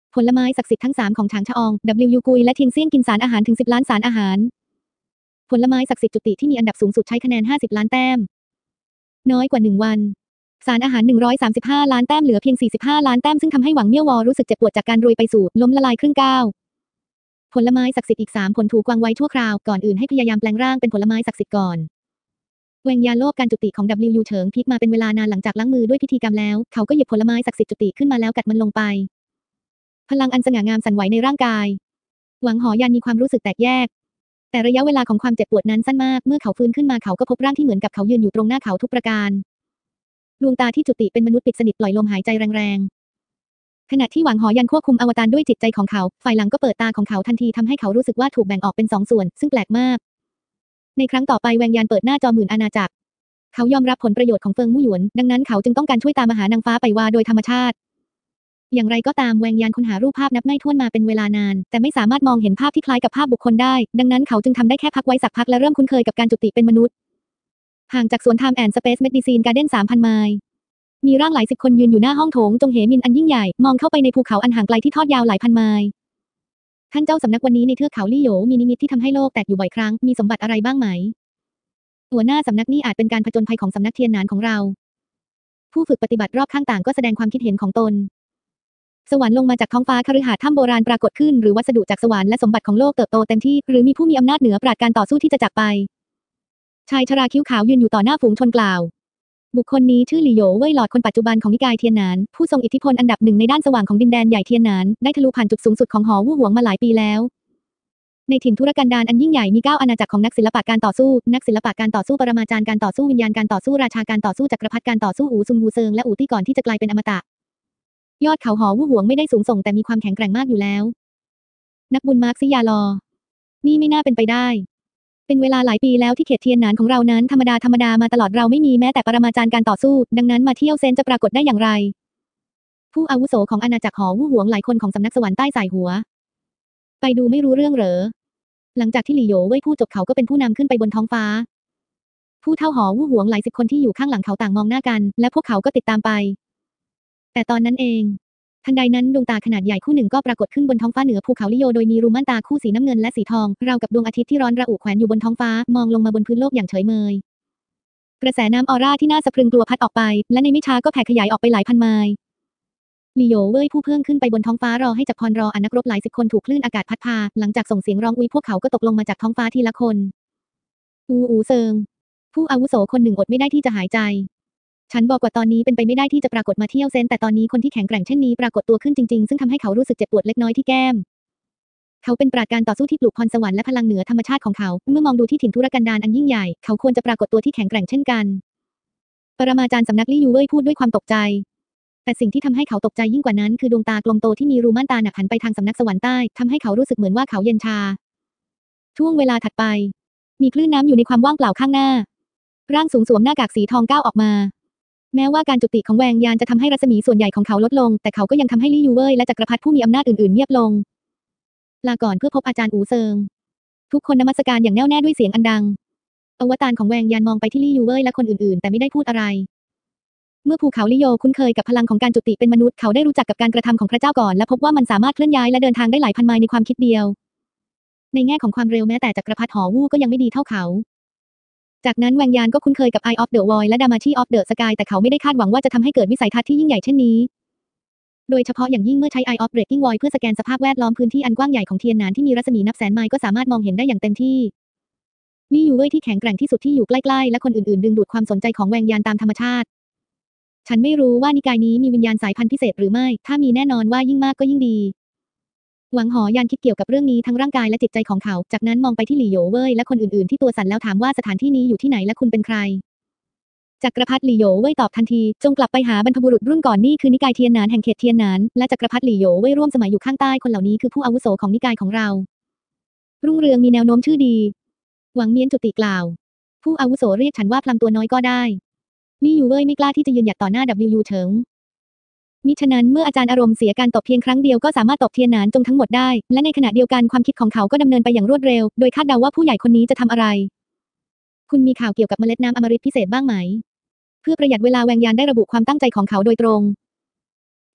ผลไม้ศักดิ์สิทธิ์ทั้ง3ของฉางชะออง W กุยและเทียงเซี่ยงกินสารอาหารถึง10 ล้านสารอาหารผลไม้ศักดิ์สิทธิ์จุติที่มีอันดับสูงสุดใช้คะแนน50 ล้านแต้มน้อยกว่า1 วันสารอาหาร135 ล้านแต้มเหลือเพียง45 ล้านแต้มซึ่งทำให้หวังเมี่ยววอรู้สึกเจ็บปวดจากการรวยไปสู่ล้มละลายครึ่งก้าวผลไม้ศักดิ์สิทธิ์อีก3ผลถูกวางไว้ชั่วคราวก่อนอื่นให้พยายามแปลงร่างเป็นผลไม้ศักดิ์สิทธิ์ก่อนแวงยาโลภการจุติของ W เฉิงพีคมาเป็นเวลานานหลังจากล้างมือด้วยพิธีกรรมแล้วเขาก็หยิบผลไม้ศักดิ์สิทธิ์จุติขึ้นมาแล้วกัดมันลงไปพลังอันสง่างามสั่นไหวในร่างกายหวังหอยันมีความรู้สึกแตกแยกแต่ระยะเวลาของความเจ็บปวดนั้นสั้นมากเมื่อเขาฟื้นขึ้นมาเขาก็พบร่างที่เหมือนกับเขายืนอยู่ตรงหน้าเขาทุกประการดวงตาที่จุติเป็นมนุษย์ปิดสนิทปล่อยลมหายใจแรงๆขณะที่หวังหอยันควบคุมอวตารด้วยจิตใจของเขาฝ่ายหลังก็เปิดตาของเขาทันทีทำให้เขารู้สึกว่าถูกแบ่งออกเป็น2 ส่วนซึ่งแปลกมากในครั้งต่อไปแวงยานเปิดหน้าจอหมื่นอาณาจักรเขายอมรับผลประโยชน์ของเฟิงมู่หยวนดังนั้นเขาจึงต้องการช่วยตามหานางฟ้าไปวาโดยธรรมชาติอย่างไรก็ตามแวงยานค้นหารูปภาพนับไม่ถ้วนมาเป็นเวลานานแต่ไม่สามารถมองเห็นภาพที่คล้ายกับภาพบุคคลได้ดังนั้นเขาจึงทำได้แค่พักไว้สักพักและเริ่มคุ้นเคยกับการจุติเป็นมนุษย์ห่างจากสวนไทม์แอนด์สเปซเมดิซีนการ์เด้น 3,000 ไมล์มีร่างหลาย10 คนยืนอยู่หน้าห้องโถงจงเหมินอันยิ่งใหญ่มองเข้าไปในภูเขาอันห่างไกลที่ทอดยาวหลายพันไมล์ท่านเจ้าสำนักวันนี้ในเทือกเขาลี่โหยมีนิมิตที่ทำให้โลกแตกอยู่บ่อยครั้งมีสมบัติอะไรบ้างไหมหัวหน้าสำนักนี่อาจเป็นการผจญภัยของสำนักเทียนหนานของเราผู้ฝึกปฏิบัติรอบข้างต่างก็แสดงความคิดเห็นของตนสวรรค์ลงมาจากท้องฟ้าคฤหาสน์ถ้ำโบราณปรากฏขึ้นหรือวัสดุจากสวรรค์และสมบัติของโลกเติบโตเต็มที่หรือมีผู้มีอำนาจเหนือปราดการต่อสู้ที่จะจากไปชายชราคิ้วขาวยืนอยู่ต่อหน้าฝูงชนกล่าวบุคคลนี้ชื่อหลี่โหยเว่ยหลอดคนปัจจุบันของนิกายเทียนหนานผู้ทรงอิทธิพลอันดับ1ในด้านสว่างของดินแดนใหญ่เทียนหนานได้ทะลุผ่านจุดสูงสุดของหอวู่หวงมาหลายปีแล้วในถิ่นธุรกันดารอันยิ่งใหญ่มี9อาณาจักรของนักศิลปะการต่อสู้นักศิลปะการต่อสู้ปรมาจารย์การต่อสู้วิญญาณการต่อสู้ราชาการต่อสู้จักรพรรดิการต่อสู้อู่ซุนวูเซิงและอู่ตี้ก่อนที่จะกลายเป็นอมตะยอดเขาหอวู่หวงไม่ได้สูงส่งแต่มีความแข็งแกร่งมากอยู่แล้วนักบุญมาร์กซิยาลอนี่ไม่น่าเป็นไปได้เป็นเวลาหลายปีแล้วที่เขตเทียนหนานของเรานั้นธรรมดามาตลอดเราไม่มีแม้แต่ปรมาจารย์การต่อสู้ดังนั้นมาเที่ยวเซนจะปรากฏได้อย่างไรผู้อาวุโสของอาณาจักรหอวู่หวงหลายคนของสำนักสวรรค์ใต้สายหัวไปดูไม่รู้เรื่องเหรอหลังจากที่หลี่โหยเว่ยพูดจบเขาก็เป็นผู้นำขึ้นไปบนท้องฟ้าผู้เท่าหอวู่หวงหลาย10 คนที่อยู่ข้างหลังเขาต่างมองหน้ากันและพวกเขาก็ติดตามไปแต่ตอนนั้นเองทันใดนั้นดวงตาขนาดใหญ่คู่หนึ่งก็ปรากฏขึ้นบนท้องฟ้าเหนือภูเขาลิโยโดยมีรูม่านตาคู่สีน้ำเงินและสีทองราวกับดวงอาทิตย์ที่ร้อนระอุแขวนอยู่บนท้องฟ้ามองลงมาบนพื้นโลกอย่างเฉยเมยกระแสน้ำออร่าที่น่าสะพรึงกลัวพัดออกไปและในไม่ช้าก็แผ่ขยายออกไปหลายพันไมล์หลี่โหยเว่ยผู้เพิ่งขึ้นไปบนท้องฟ้ารอให้จักรพรรอนักรบหลาย10 คนถูกคลื่นอากาศพัดพาหลังจากส่งเสียงร้องอุ๊ยพวกเขาก็ตกลงมาจากท้องฟ้าทีละคนอูเซิงผู้อาวุโสคนหนึ่งอดไม่ได้ที่จะหายใจฉันบอกว่าตอนนี้เป็นไปไม่ได้ที่จะปรากฏมาเที่ยวเซนแต่ตอนนี้คนที่แข็งแกร่งเช่นนี้ปรากฏตัวขึ้นจริงๆซึ่งทำให้เขารู้สึกเจ็บปวดเล็กน้อยที่แก้มเขาเป็นปราชญ์การต่อสู้ที่ปลูกพรสวรรค์และพลังเหนือธรรมชาติของเขาเมื่อมองดูที่ถิ่นธุรกันดารอันยิ่งใหญ่เขาควรจะปรากฏตัวที่แข็งแกร่งเช่นกันปรมาจารย์สำนักลี่ยูเว่ยพูดด้วยความตกใจแต่สิ่งที่ทำให้เขาตกใจยิ่งกว่านั้นคือดวงตากลมโตที่มีรูม่านตาหนักหันไปทางสำนักสวรรค์ใต้ทำให้เขารู้สึกเหมือนว่าเขาเย็นชาช่วงเวลาถัดไปมีคลื่นน้ำอยู่ในความว่างเปล่าข้างหน้าร่างสูงสวมหน้ากากสีทองก้าวออกมาแม้ว่าการจุติของแวงยานจะทำให้รัศมีส่วนใหญ่ของเขาลดลงแต่เขาก็ยังทำให้ลี่ยูเว่ยและจักรพรรดิผู้มีอำนาจอื่นๆเงียบลงลาก่อนเพื่อพบอาจารย์อูเซิงทุกคนนมัสการอย่างแน่วแน่ด้วยเสียงอันดังอวตารของแวงยานมองไปที่ลี่ยูเว่ยและคนอื่นๆแต่ไม่ได้พูดอะไรเมื่อภูเขาลิโยคุ้นเคยกับพลังของการจุติเป็นมนุษย์เขาได้รู้จักกับการกระทำของพระเจ้าก่อนและพบว่ามันสามารถเคลื่อนย้ายและเดินทางได้หลายพันไมล์ในความคิดเดียวในแง่ของความเร็วแม้แต่จักรพรรดิหอวู่ก็ยังไม่ดีเท่าเขาจากนั้นแวงยานก็คุ้นเคยกับ Eye of the Void และ Damacy of the Sky แต่เขาไม่ได้คาดหวังว่าจะทำให้เกิดวิสัยทัศน์ที่ยิ่งใหญ่เช่นนี้โดยเฉพาะอย่างยิ่งเมื่อใช้ Eye of Breaking Void เพื่อสแกนสภาพแวดล้อมพื้นที่อันกว้างใหญ่ของเทียนหนานที่มีรัศมีนับแสนไมล์ก็สามารถมองเห็นได้อย่างเต็มที่ลี่ยูเว่ยที่แข็งแกร่งที่สุดที่อยู่ใกล้ๆและคนอื่นๆดึงดูดความสนใจของแวงยานตามธรรมชาติฉันไม่รู้ว่านิกายนี้มีวิญญาณสายพันธุ์พิเศษหรือไม่ถ้ามีแน่นอนว่ายิ่งมากก็ยิ่งดีหวังหอยานคิดเกี่ยวกับเรื่องนี้ทั้งร่างกายและจิตใจของเขาจากนั้นมองไปที่หลี่โหยเว่ยและคนอื่นๆที่ตัวสั่นแล้วถามว่าสถานที่นี้อยู่ที่ไหนและคุณเป็นใครจักรพรรดิหลี่โหยเว่ยตอบทันทีจงกลับไปหาบรรพบุรุษรุ่นก่อนนี่คือนิกายเทียนหนานแห่งเขตเทียนหนานและจักรพรรดิหลี่โหยเว่ยร่วมสมัยอยู่ข้างใต้คนเหล่านี้คือผู้อาวุโสของนิกายของเรารุ่งเรืองมีแนวโน้มชื่อดีหวังเมียนจุติกล่าวผู้อาวุโสเรียกฉันว่าพลัมตัวน้อยก็ได้ลี่ยูเว่ยไม่กล้าที่จะยืนหยัดต่อหน้า W เฉิงมิฉะนั้นเมื่ออาจารย์อารมณ์เสียการตบเพียงครั้งเดียวก็สามารถตบเทียนหนานจงทั้งหมดได้และในขณะเดียวกันความคิดของเขาก็ดำเนินไปอย่างรวดเร็วโดยคาดเดาว่าผู้ใหญ่คนนี้จะทำอะไรคุณมีข่าวเกี่ยวกับเมล็ดน้ำอมฤตพิเศษบ้างไหมเพื่อประหยัดเวลาแวงยานได้ระบุความตั้งใจของเขาโดยตรง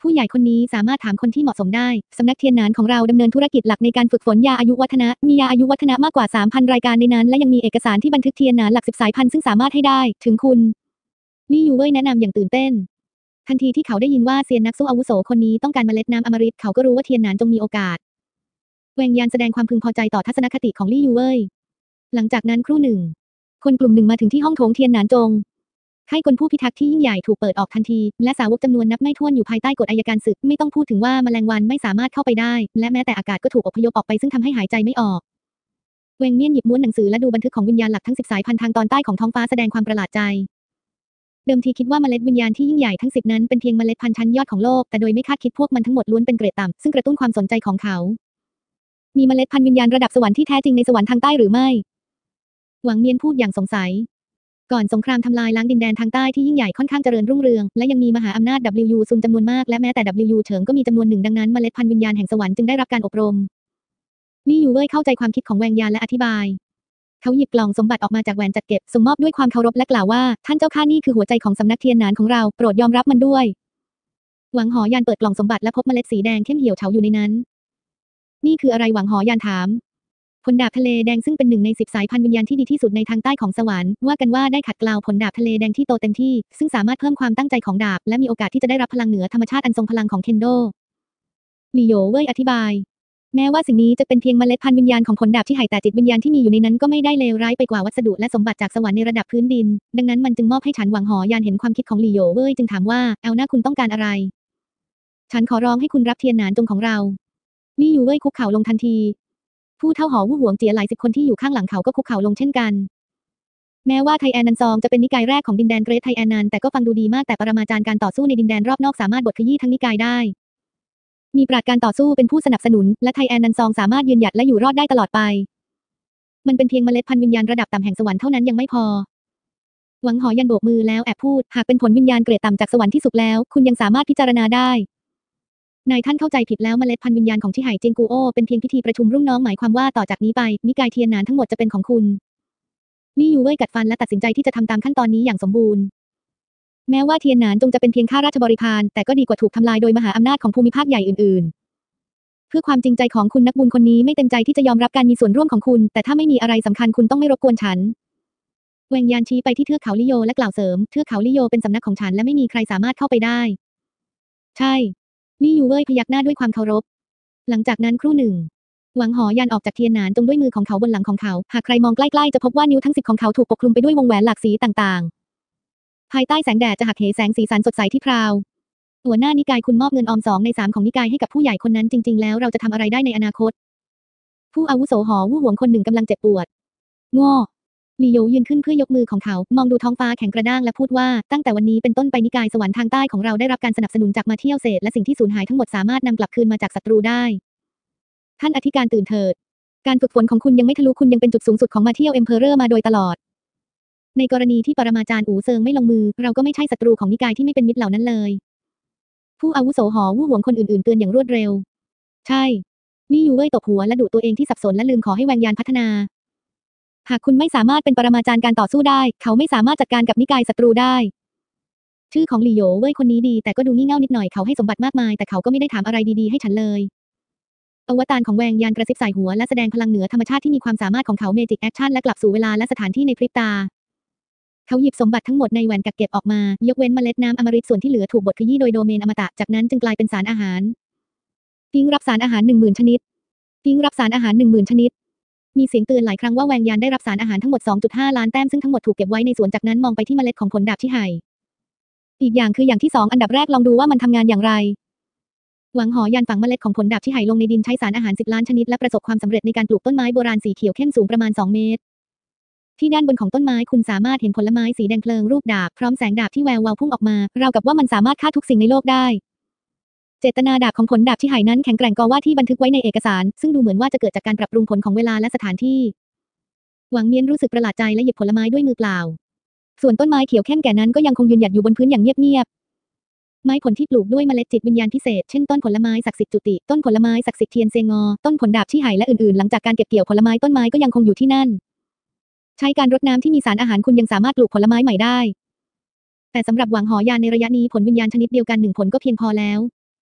ผู้ใหญ่คนนี้สามารถถามคนที่เหมาะสมได้สำนักเทียนหนานของเราดำเนินธุรกิจหลักในการฝึกฝนยาอายุวัฒนะมียาอายุวัฒนะมากกว่า 3,000 รายการในนั้นและยังมีเอกสารที่บันทึกเทียนหนานหลัก10สายพันธุ์ซึ่งสามารถให้ได้ถึงคุณลี่ยูเว่ยแนะนำอย่างตื่นเต้นทันทีที่เขาได้ยินว่าเซียนนักสู้อาวุโสคนนี้ต้องการเมล็ดน้ำอมฤตเขาก็รู้ว่าเทียนหนานจงมีโอกาสแวงยานแสดงความพึงพอใจต่อทัศนคติของลี่ยูเว่ยหลังจากนั้นครู่หนึ่งคนกลุ่มหนึ่งมาถึงที่ห้องโถงเทียนหนานจงค่ายกลผู้พิทักษ์ที่ยิ่งใหญ่ถูกเปิดออกทันทีและสาวกจำนวนนับไม่ถ้วนอยู่ภายใต้กฎอัยการศึกไม่ต้องพูดถึงว่าแมลงวันไม่สามารถเข้าไปได้และแม้แต่อากาศก็ถูกอพยพออกไปซึ่งทำให้หายใจไม่ออกเวงเมียนหยิบม้วนหนังสือและดูบันทึกของวิญญาณหลักทั้ง10สายพันธุ์ทางตอนใต้ของท้องฟ้าแสดงความประหลาดใจเดิมทีคิดว่าเมล็ดวิญญาณที่ยิ่งใหญ่ทั้ง10นั้นเป็นเพียงเมล็ดพันธุ์ชั้นยอดของโลกแต่โดยไม่คาดคิดพวกมันทั้งหมดล้วนเป็นเกรดต่ำซึ่งกระตุ้นความสนใจของเขามีเมล็ดพันธุ์วิญญาณระดับสวรรค์ที่แท้จริงในสวรรค์ทางใต้หรือไม่หวังเมียนพูดอย่างสงสัยก่อนสงครามทำลายล้างดินแดนทางใต้ที่ยิ่งใหญ่ค่อนข้างเจริญรุ่งเรืองและยังมีมหาอำนาจ W ซุนจำนวนมากและแม้แต่ W เฉิงก็มีจำนวนหนึ่งดังนั้นเมล็ดพันธุ์วิญญาณแห่งสวรรค์จึงได้รับการอบรมลี่ยูเว่ยเข้าใจความคิดของแวงยานและอธิบายเขาหยิบกล่องสมบัติออกมาจากแหวนจัดเก็บส่งมอบด้วยความเคารพและกล่าวว่าท่านเจ้าข้านี่คือหัวใจของสำนักเทียนหนานของเราโปรดยอมรับมันด้วยหวังหอยานเปิดกล่องสมบัติและพบเมล็ดสีแดงเข้มเหี่ยวเฉาอยู่ในนั้นนี่คืออะไรหวังหอยานถามผลดาบทะเลแดงซึ่งเป็นหนึ่งใน10สายพันธุ์วิญญาณที่ดีที่สุดในทางใต้ของสวรรค์ว่ากันว่าได้ขัดเกลาผลดาบทะเลแดงที่โตเต็มที่ซึ่งสามารถเพิ่มความตั้งใจของดาบและมีโอกาสที่จะได้รับพลังเหนือธรรมชาติอันทรงพลังของเคนโดลี่โยเว่ยอธิบายแม้ว่าสิ่งนี้จะเป็นเพียงเมล็ดพันธุ์วิญญาณของผลดาบที่หายแต่จิตวิญญาณที่มีอยู่ในนั้นก็ไม่ได้เลวร้ายไปกว่าวัสดุและสมบัติจากสวรรค์ในระดับพื้นดินดังนั้นมันจึงมอบให้ฉันหวังหอยานเห็นความคิดของลี่โยเว่ยจึงถามว่าเอาหน้าคุณต้องการอะไรฉันขอร้องให้คุณรับเทียนหนานจงของเราลี่ยูเว่ยคุกเข่าลงทันทีผู้เท่าหอวู่หวงเจี๋ยหลายสิบคนที่อยู่ข้างหลังเขาก็คุกเข่าลงเช่นกันแม้ว่าไทแอนนันซองจะเป็นนิกายแรกของดินแดนเกรทไทแอนนันแต่ก็ฟังดูดีมากแต่ปรมาจารย์การต่อสู้ในดินแดนรอบนอกสามารถบดขยี้ทั้งนิกายได้มีปราชญ์การต่อสู้เป็นผู้สนับสนุนและไทแอนนันซองสามารถยืนหยัดและอยู่รอดได้ตลอดไปมันเป็นเพียงเมล็ดพันธุ์วิญญาณระดับต่ำแห่งสวรรค์เท่านั้นยังไม่พอหวังหอยันโบกมือแล้วแอบพูดหากเป็นผลวิญญาณเกรดต่ำจากสวรรค์ที่สุดแล้วคุณยังสามารถพิจารณาได้นายท่านเข้าใจผิดแล้วเมล็ดพันธุ์วิญญาณของที่ไหเจียงกูโอเป็นเพียงพิธีประชุมรุ่นน้องหมายความว่าต่อจากนี้ไปนิกายเทียนหนานทั้งหมดจะเป็นของคุณลี่ยูเว่ยกัดฟันและตัดสินใจที่จะทำตามขั้นตอนนี้อย่างสมบูรณ์แม้ว่าเทียนหนานจงจะเป็นเพียงข้าราชบริพารแต่ก็ดีกว่าถูกทำลายโดยมหาอำนาจของภูมิภาคใหญ่อื่นๆเพื่อความจริงใจของคุณนักบุญคนนี้ไม่เต็มใจที่จะยอมรับการมีส่วนร่วมของคุณแต่ถ้าไม่มีอะไรสำคัญคุณต้องไม่รบกวนฉันแวงยานชี้ไปที่เทือกเขาลิโยและกล่าวเสริมเทือกเขาลิโยเป็นสำนักของฉันและไม่มีใครสามารถเข้าไปได้ใช่ลี่ยูเว่ยพยักหน้าด้วยความเคารพหลังจากนั้นครู่หนึ่งหวังหอยันออกจากเทียนหนานจงด้วยมือของเขาบนหลังของเขาหากใครมองใกล้ๆจะพบว่านิ้วทั้ง10ของเขาถูกปกคลุมไปด้วยวงแหวนหลากสีต่างๆภายใต้แสงแดดจะหักเหแสงสีสันสดใสที่พราวหัวหน้านิกายคุณมอบเงินออม2 ใน 3ของนิกายให้กับผู้ใหญ่คนนั้นจริงๆแล้วเราจะทำอะไรได้ในอนาคตผู้อาวุโสหอวู่หวงคนหนึ่งกำลังเจ็บปวดง้อลี่โยยืนขึ้นเพื่อยกมือของเขามองดูท้องฟ้าแข็งกระด้างและพูดว่าตั้งแต่วันนี้เป็นต้นไปนิกายสวรรค์ทางใต้ของเราได้รับการสนับสนุนจากมาเที่ยวเศษและสิ่งที่สูญหายทั้งหมดสามารถนำกลับคืนมาจากศัตรูได้ท่านอธิการตื่นเถิดการฝึกฝนของคุณยังไม่ทะลุคุณยังเป็นจุดสูงสุดของมาเที่ยวเอ็มเพอเรอร์มาโดยตลอดในกรณีที่ปรมาจารย์อู่เซิงไม่ลงมือเราก็ไม่ใช่ศัตรูของนิกายที่ไม่เป็นมิตรเหล่านั้นเลยผู้อาวุโสหอวู่หวงคนอื่นๆเตือนอย่างรวดเร็วใช่ลี่ยูเว่ยตบหัวและดุตัวเองที่สับสนและลืมขอให้แวงยานพัฒนาหากคุณไม่สามารถเป็นปรมาจารย์การต่อสู้ได้เขาไม่สามารถจัดการกับนิกายศัตรูได้ชื่อของลี่โยเว่ยคนนี้ดีแต่ก็ดูงี่เง่านิดหน่อยเขาให้สมบัติมากมายแต่เขาก็ไม่ได้ถามอะไรดีๆให้ฉันเลยอวตารของแวงยานกระซิบใส่หัวและแสดงพลังเหนือธรรมชาติที่มีความสามารถของเขาเมจิกแอคชั่นและกลับสู่เวลาและสถานที่ในพริบตาเขาหยิบสมบัติทั้งหมดในแหวนกักเก็บออกมายกเว้นเมล็ดน้ำอมฤตส่วนที่เหลือถูกบดขยี้โดยโดเมนอมตะจากนั้นจึงกลายเป็นสารอาหารปิ้งรับสารอาหาร 10,000 ชนิดปิ้งรับสารอาหาร 10,000 ชนิดมีเสียงเตือนหลายครั้งว่าแวงยานได้รับสารอาหารทั้งหมด 2.5 ล้านแต้มซึ่งทั้งหมดถูกเก็บไว้ในสวนจากนั้นมองไปที่เมล็ดของผลดาบที่ไหอีกอย่างคืออย่างที่2อันดับแรกลองดูว่ามันทำงานอย่างไรหวังหอยันฝังเมล็ดของผลดาบที่ไหลงในดินใช้สารอาหาร10 ล้านชนิดและประสบความสำเร็จในการปลูกต้นไม้โบราณสีเขียวเข้มสูงประมาณ2 เมตรที่ด้านบนของต้นไม้คุณสามารถเห็นผลไม้สีแดงเพลิงรูปดาบพร้อมแสงดาบที่แวววาวพุ่งออกมาราวกับว่ามันสามารถฆ่าทุกสิ่งในโลกได้เจตนาดาบของผลดาบที่ไหนั้นแข็งแกร่งกว่าที่บันทึกไว้ในเอกสารซึ่งดูเหมือนว่าจะเกิดจากการปรับปรุงผลของเวลาและสถานที่หวังเมียนรู้สึกประหลาดใจและหยิบผลไม้ด้วยมือเปล่าส่วนต้นไม้เขียวเข้มแก่นั้นก็ยังคงยืนหยัดอยู่บนพื้นอย่างเงียบๆไม้ผลที่ปลูกด้วยเมล็ดจิตวิญญาณพิเศษเช่นต้นผลไม้ศักดิ์สิทธิ์จุติต้นผลไม้ศักดิ์สิทธิ์เทียนเซงอต้นผลดาบที่ไหและอื่นๆหลังจากการเก็บเกี่ยวผลไม้ต้นไม้ก็ยังคงอยู่ที่นั่นใช้การรดน้ำที่มีสารอาหารคุณยังสามารถปลูกผลไม้ใหม่ได้แต่สำหรับหวังหอยานในระยะนี้ผลวิญญาณชนิดเดียวกัน1 ผลก็เพียงพอแล้ว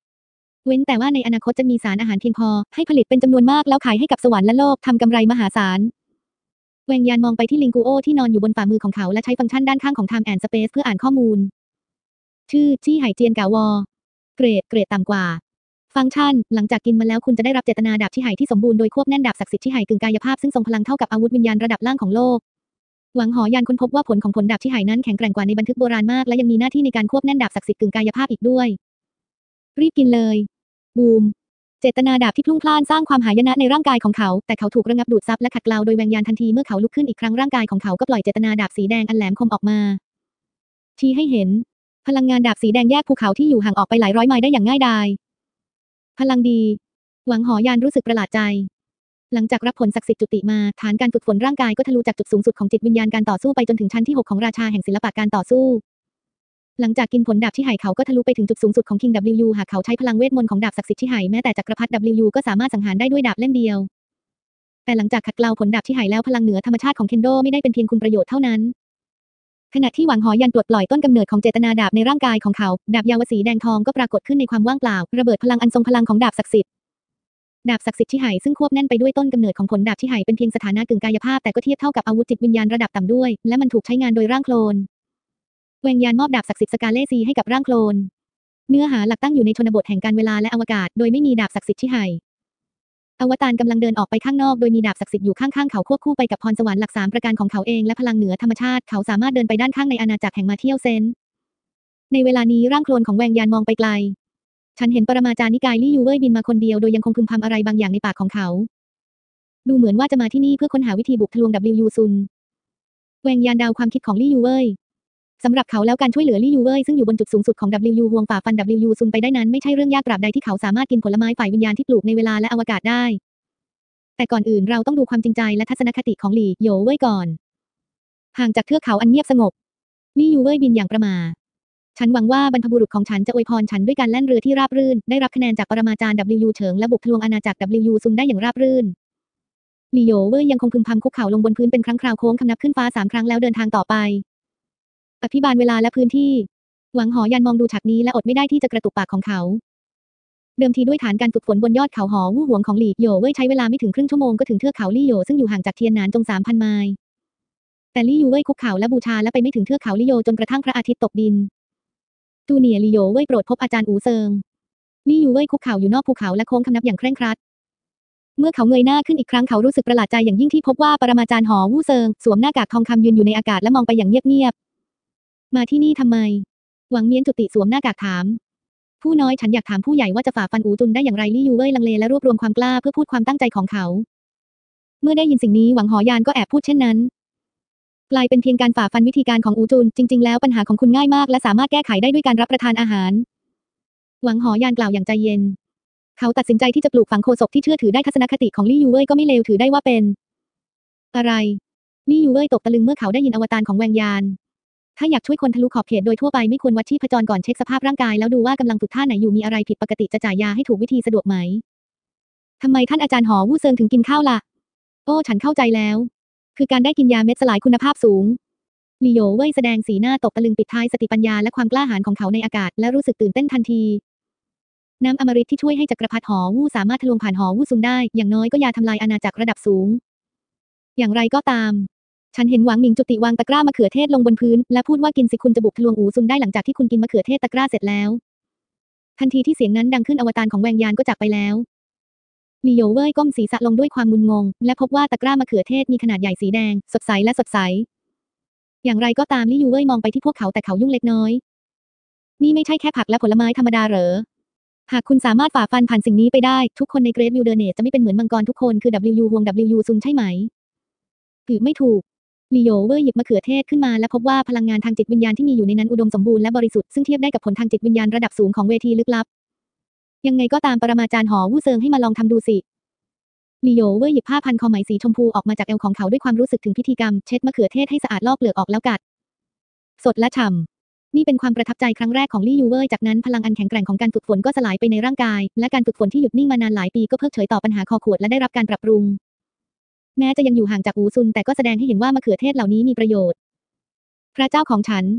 เว้นแต่ว่าในอนาคตจะมีสารอาหารเพียงพอให้ผลิตเป็นจำนวนมากแล้วขายให้กับสวรรค์และโลกทำกำไรมหาศาลแวงยานมองไปที่ลิงกูโอที่นอนอยู่บนฝ่ามือของเขาและใช้ฟังก์ชันด้านข้างของ Time and Space เพื่ออ่านข้อมูลชื่อจี้ไห่เจียนกาวอเกรดต่ำกว่าฟังก์ชันหลังจากกินมาแล้วคุณจะได้รับเจตนาดาบที่ไห่ที่สมบูรณ์โดยควบแน่นดาบศักดิ์สิทธิ์ที่ไห่กึ่งกายภาพซึ่งทรงพลังเท่ากับอาวุธวิญญาณระดับล่างของโลกหวังหอยันค้นพบว่าผลของผลดาบที่ไห่นั้นแข็งแกร่งกว่าในบันทึกโบราณมากและยังมีหน้าที่ในการควบแน่นดาบศักดิ์สิทธิ์กึ่งกายภาพอีกด้วยรีบกินเลยบูมเจตนาดาบที่พลุ่งพล่านสร้างความหายนะในร่างกายของเขาแต่เขาถูกระงับดูดซับและขัดเกลาโดยแวงยานทันทีเมื่อเขาลุกขึ้นอีกครั้งร่างกายของเขาก็ปล่อยเจตนาดาบสีแดงอันแหลมคมออกมาชี้ให้เห็นพลังงานดาบสีแดงแยกภูเขาที่อยู่ห่างออกไปหลายร้อยไมล์ได้อย่างง่ายดายพลังดีหวังหอยานรู้สึกประหลาดใจหลังจากรับผลศักดิ์สิทธิ์จุติมาฐานการฝึกฝนร่างกายก็ทะลุจากจุดสูงสุดของจิตวิญญาณการต่อสู้ไปจนถึงชั้นที่6ของราชาแห่งศิลปะการต่อสู้หลังจากกินผลดาบที่ไห่เขาก็ทะลุไปถึงจุดสูงสุดของ King W หากเขาใช้พลังเวทมนต์ของดาบศักดิ์สิทธิ์ที่ไห่แม้แต่จักรพรรดิ W ก็สามารถสังหารได้ด้วยดาบเล่มเดียวแต่หลังจากขัดเกลาผลดาบที่ไห่แล้วพลังเหนือธรรมชาติของเคนโดไม่ได้เป็นเพียงคุณประโยชน์เท่านั้นขณะที่หวังหอยันปลดปล่อยต้นกำเนิดของเจตนาดาบในร่างกายของเขาดาบยาวสีแดงทองก็ปรากฏขึ้นในความว่างเปล่าระเบิดพลังอันทรงพลังของดาบศักดิ์สิทธิ์ดาบศักดิ์สิทธิ์ที่ไห่ซึ่งควบแน่นไปด้วยต้นกำเนิดของผลดาบที่ไห่เป็นเพียงสถานะกึ่งกายภาพแต่ก็เทียบเท่ากับอาวุธจิตวิญญาณระดับต่ำด้วยและมันถูกใช้งานโดยร่างโคลนแวงยานมอบดาบศักดิ์สิทธิ์สกาเลซีให้กับร่างโคลนเนื้อหาหลักตั้งอยู่ในชนบทแห่งการเวลาและอวกาศโดยไม่มีดาบศักดิ์สิทธิ์ที่ไห่อวตารกำลังเดินออกไปข้างนอกโดยมีดาบศักดิ์สิทธิ์อยู่ข้างๆเขาควบคู่ไปกับพรสวรรค์หลัก3ประการของเขาเองและพลังเหนือธรรมชาติเขาสามารถเดินไปด้านข้างในอาณาจักรแห่งมาเที่ยวเซนในเวลานี้ร่างโคลนของแวงยานมองไปไกลฉันเห็นปรมาจารย์นิกายลี่ยูเว่ยบินมาคนเดียวโดยยังคงพึมพำอะไรบางอย่างในปากของเขาดูเหมือนว่าจะมาที่นี่เพื่อค้นหาวิธีบุกทะลวง W ซุนแวงยานดาวความคิดของลี่ยูเว่ยสำหรับเขาแล้วการช่วยเหลือลี่ยูเว่ยซึ่งอยู่บนจุดสูงสุดของ W ห่วงฝ่าฟัน W ซุนไปได้นั้นไม่ใช่เรื่องยากตราบใดที่เขาสามารถกินผลไม้ฝ่ายวิญญาณที่ปลูกในเวลาและอวกาศได้แต่ก่อนอื่นเราต้องดูความจริงใจและทัศนคติของหลี่โยเว่ยก่อนห่างจากเทือกเขาอันเงียบสงบลี่ยูเว่ยบินอย่างประหม่าฉันหวังว่าบรรพบุรุษของฉันจะอวยพรฉันด้วยการแล่นเรือที่ราบรื่นได้รับคะแนนจากปรมาจารย์ W เฉิงและบุกทะลวงอาณาจักร W ซุนได้อย่างราบรื่นลี่โยเว่ยยังคงพึมพำคุกเข่าลงบนพื้นเป็นครั้งคราวโค้งคำนับขึ้นฟ้า3 ครั้งแล้วเดินทางต่อไปอภิบาลเวลาและพื้นที่หวังหอยันมองดูฉากนี้และอดไม่ได้ที่จะกระตุกปากของเขาเดิมทีด้วยฐานการฝึกฝนบนยอดเขาหอวู่หวงของหลี่โยเว่ยใช้เวลาไม่ถึงครึ่งชั่วโมงก็ถึงเทือกเขาลี่โยซึ่งอยู่ห่างจากเทียนหนานจง 3,000 ไมล์แต่ลี่ยูเว่ยคุกเข่าและบูชาและไปไม่ถึงเทือกเขาลี่โยจนกระทั่งพระอาทิตย์ตกดินจูเนียร์ลี่โยเว่ยโปรดพบอาจารย์อูเซิงลี่ยูเว่ยคุกเข่าอยู่นอกภูเขาและโค้งคำนับอย่างเคร่งครัดเมื่อเขาเงยหน้าขึ้นอีกครั้งเขารู้สึกประหลาดใจอย่างยิ่งที่พบว่าปรมาจารย์หอวู่เซิงสวมหน้ากากทองคำยืนอยู่ในอากาศและมองไปอย่างเงียบๆมาที่นี่ทำไมหวังเมียนจุติสวมหน้ากากถามผู้น้อยฉันอยากถามผู้ใหญ่ว่าจะฝ่าฟันอูจุนได้อย่างไรลี่ยูเว่ยลังเลและรวบรวมความกล้าเพื่อพูดความตั้งใจของเขาเมื่อได้ยินสิ่งนี้หวังหอยานก็แอบพูดเช่นนั้นกลายเป็นเพียงการฝ่าฟันวิธีการของอูจุนจริงๆแล้วปัญหาของคุณง่ายมากและสามารถแก้ไขได้ด้วยการรับประทานอาหารหวังหอยานกล่าวอย่างใจเย็นเขาตัดสินใจที่จะปลูกฝังโคศกที่เชื่อถือได้ทัศนคติของลี่ยูเว่ยก็ไม่เลวถือได้ว่าเป็นอะไรลี่ยูเว่ยตกตะลึงเมื่อเขาได้ยินอวตารของแวงยานถ้าอยากช่วยคนทะลุขอบเขตโดยทั่วไปไม่ควรวัดชีพจรก่อนเช็คสภาพร่างกายแล้วดูว่ากำลังฝึกท่าไหนอยู่มีอะไรผิดปกติจะจ่ายยาให้ถูกวิธีสะดวกไหมทำไมท่านอาจารย์หอวู่เซิงถึงกินข้าวล่ะโอ้ฉันเข้าใจแล้วคือการได้กินยาเม็ดสลายคุณภาพสูงลี่โยเว่ยแสดงสีหน้าตกตะลึงปิดท้ายสติปัญญาและความกล้าหาญของเขาในอากาศและรู้สึกตื่นเต้นทันทีน้ำอมฤตที่ช่วยให้จักรพรรดิหอวู่สามารถทะลวงผ่านหอวู่ซุนได้อย่างน้อยก็ยาทำลายอาณาจักรระดับสูงอย่างไรก็ตามฉันเห็นหวังหมิงจุติวางตะกร้ามะเขือเทศลงบนพื้นและพูดว่ากินสิคุณจะบุกทะลวงอูซุนได้หลังจากที่คุณกินมะเขือเทศตะกร้าเสร็จแล้วทันทีที่เสียงนั้นดังขึ้นอวตารของแวงยานก็จากไปแล้วลี่โยเว่ยก้มศีรษะลงด้วยความมึนงงและพบว่าตะกร้ามะเขือเทศมีขนาดใหญ่สีแดงสดใสและสดใสอย่างไรก็ตามลี่ยูเว่ยมองไปที่พวกเขาแต่เขายุ่งเล็กน้อยนี่ไม่ใช่แค่ผักและผลไม้ธรรมดาเหรอหากคุณสามารถฝ่าฟันผ่านสิ่งนี้ไปได้ทุกคนในเกรทวิลเดอร์เนสจะไม่เป็นเหมือนมังกรทุกคนคือ W วง W ซุนใช่ไหมหรือไม่ถูกลี่โยเว่ยหยิบมะเขือเทศขึ้นมาและพบว่าพลังงานทางจิตวิญญาณที่มีอยู่ในนั้นอุดมสมบูรณ์และบริสุทธิ์ซึ่งเทียบได้กับผลทางจิตวิญญาณระดับสูงของเวทีลึกลับยังไงก็ตามปรมาจารย์หอวู่เซิงให้มาลองทำดูสิลี่โยเว่ยหยิบผ้าพันคอไหมสีชมพูออกมาจากเอวของเขาด้วยความรู้สึกถึงพิธีกรรมเช็ดมะเขือเทศให้สะอาดลอกเปลือกออกแล้วกัดสดและฉ่ำนี่เป็นความประทับใจครั้งแรกของลี่ยูเว่ยจากนั้นพลังอันแข็งแกร่งของการฝึกฝนก็สลายไปในร่างกายและการฝึกฝนที่หยุดนิ่งมานานหลายปีก็เพิกเฉยต่อปัญหาคอขวดและได้รับการปรับปรุงแม้จะยังอยู่ห่างจากอูซุนแต่ก็แสดงให้เห็นว่ามะเขือเทศเหล่านี้มีประโยชน์พระเจ้าของฉัน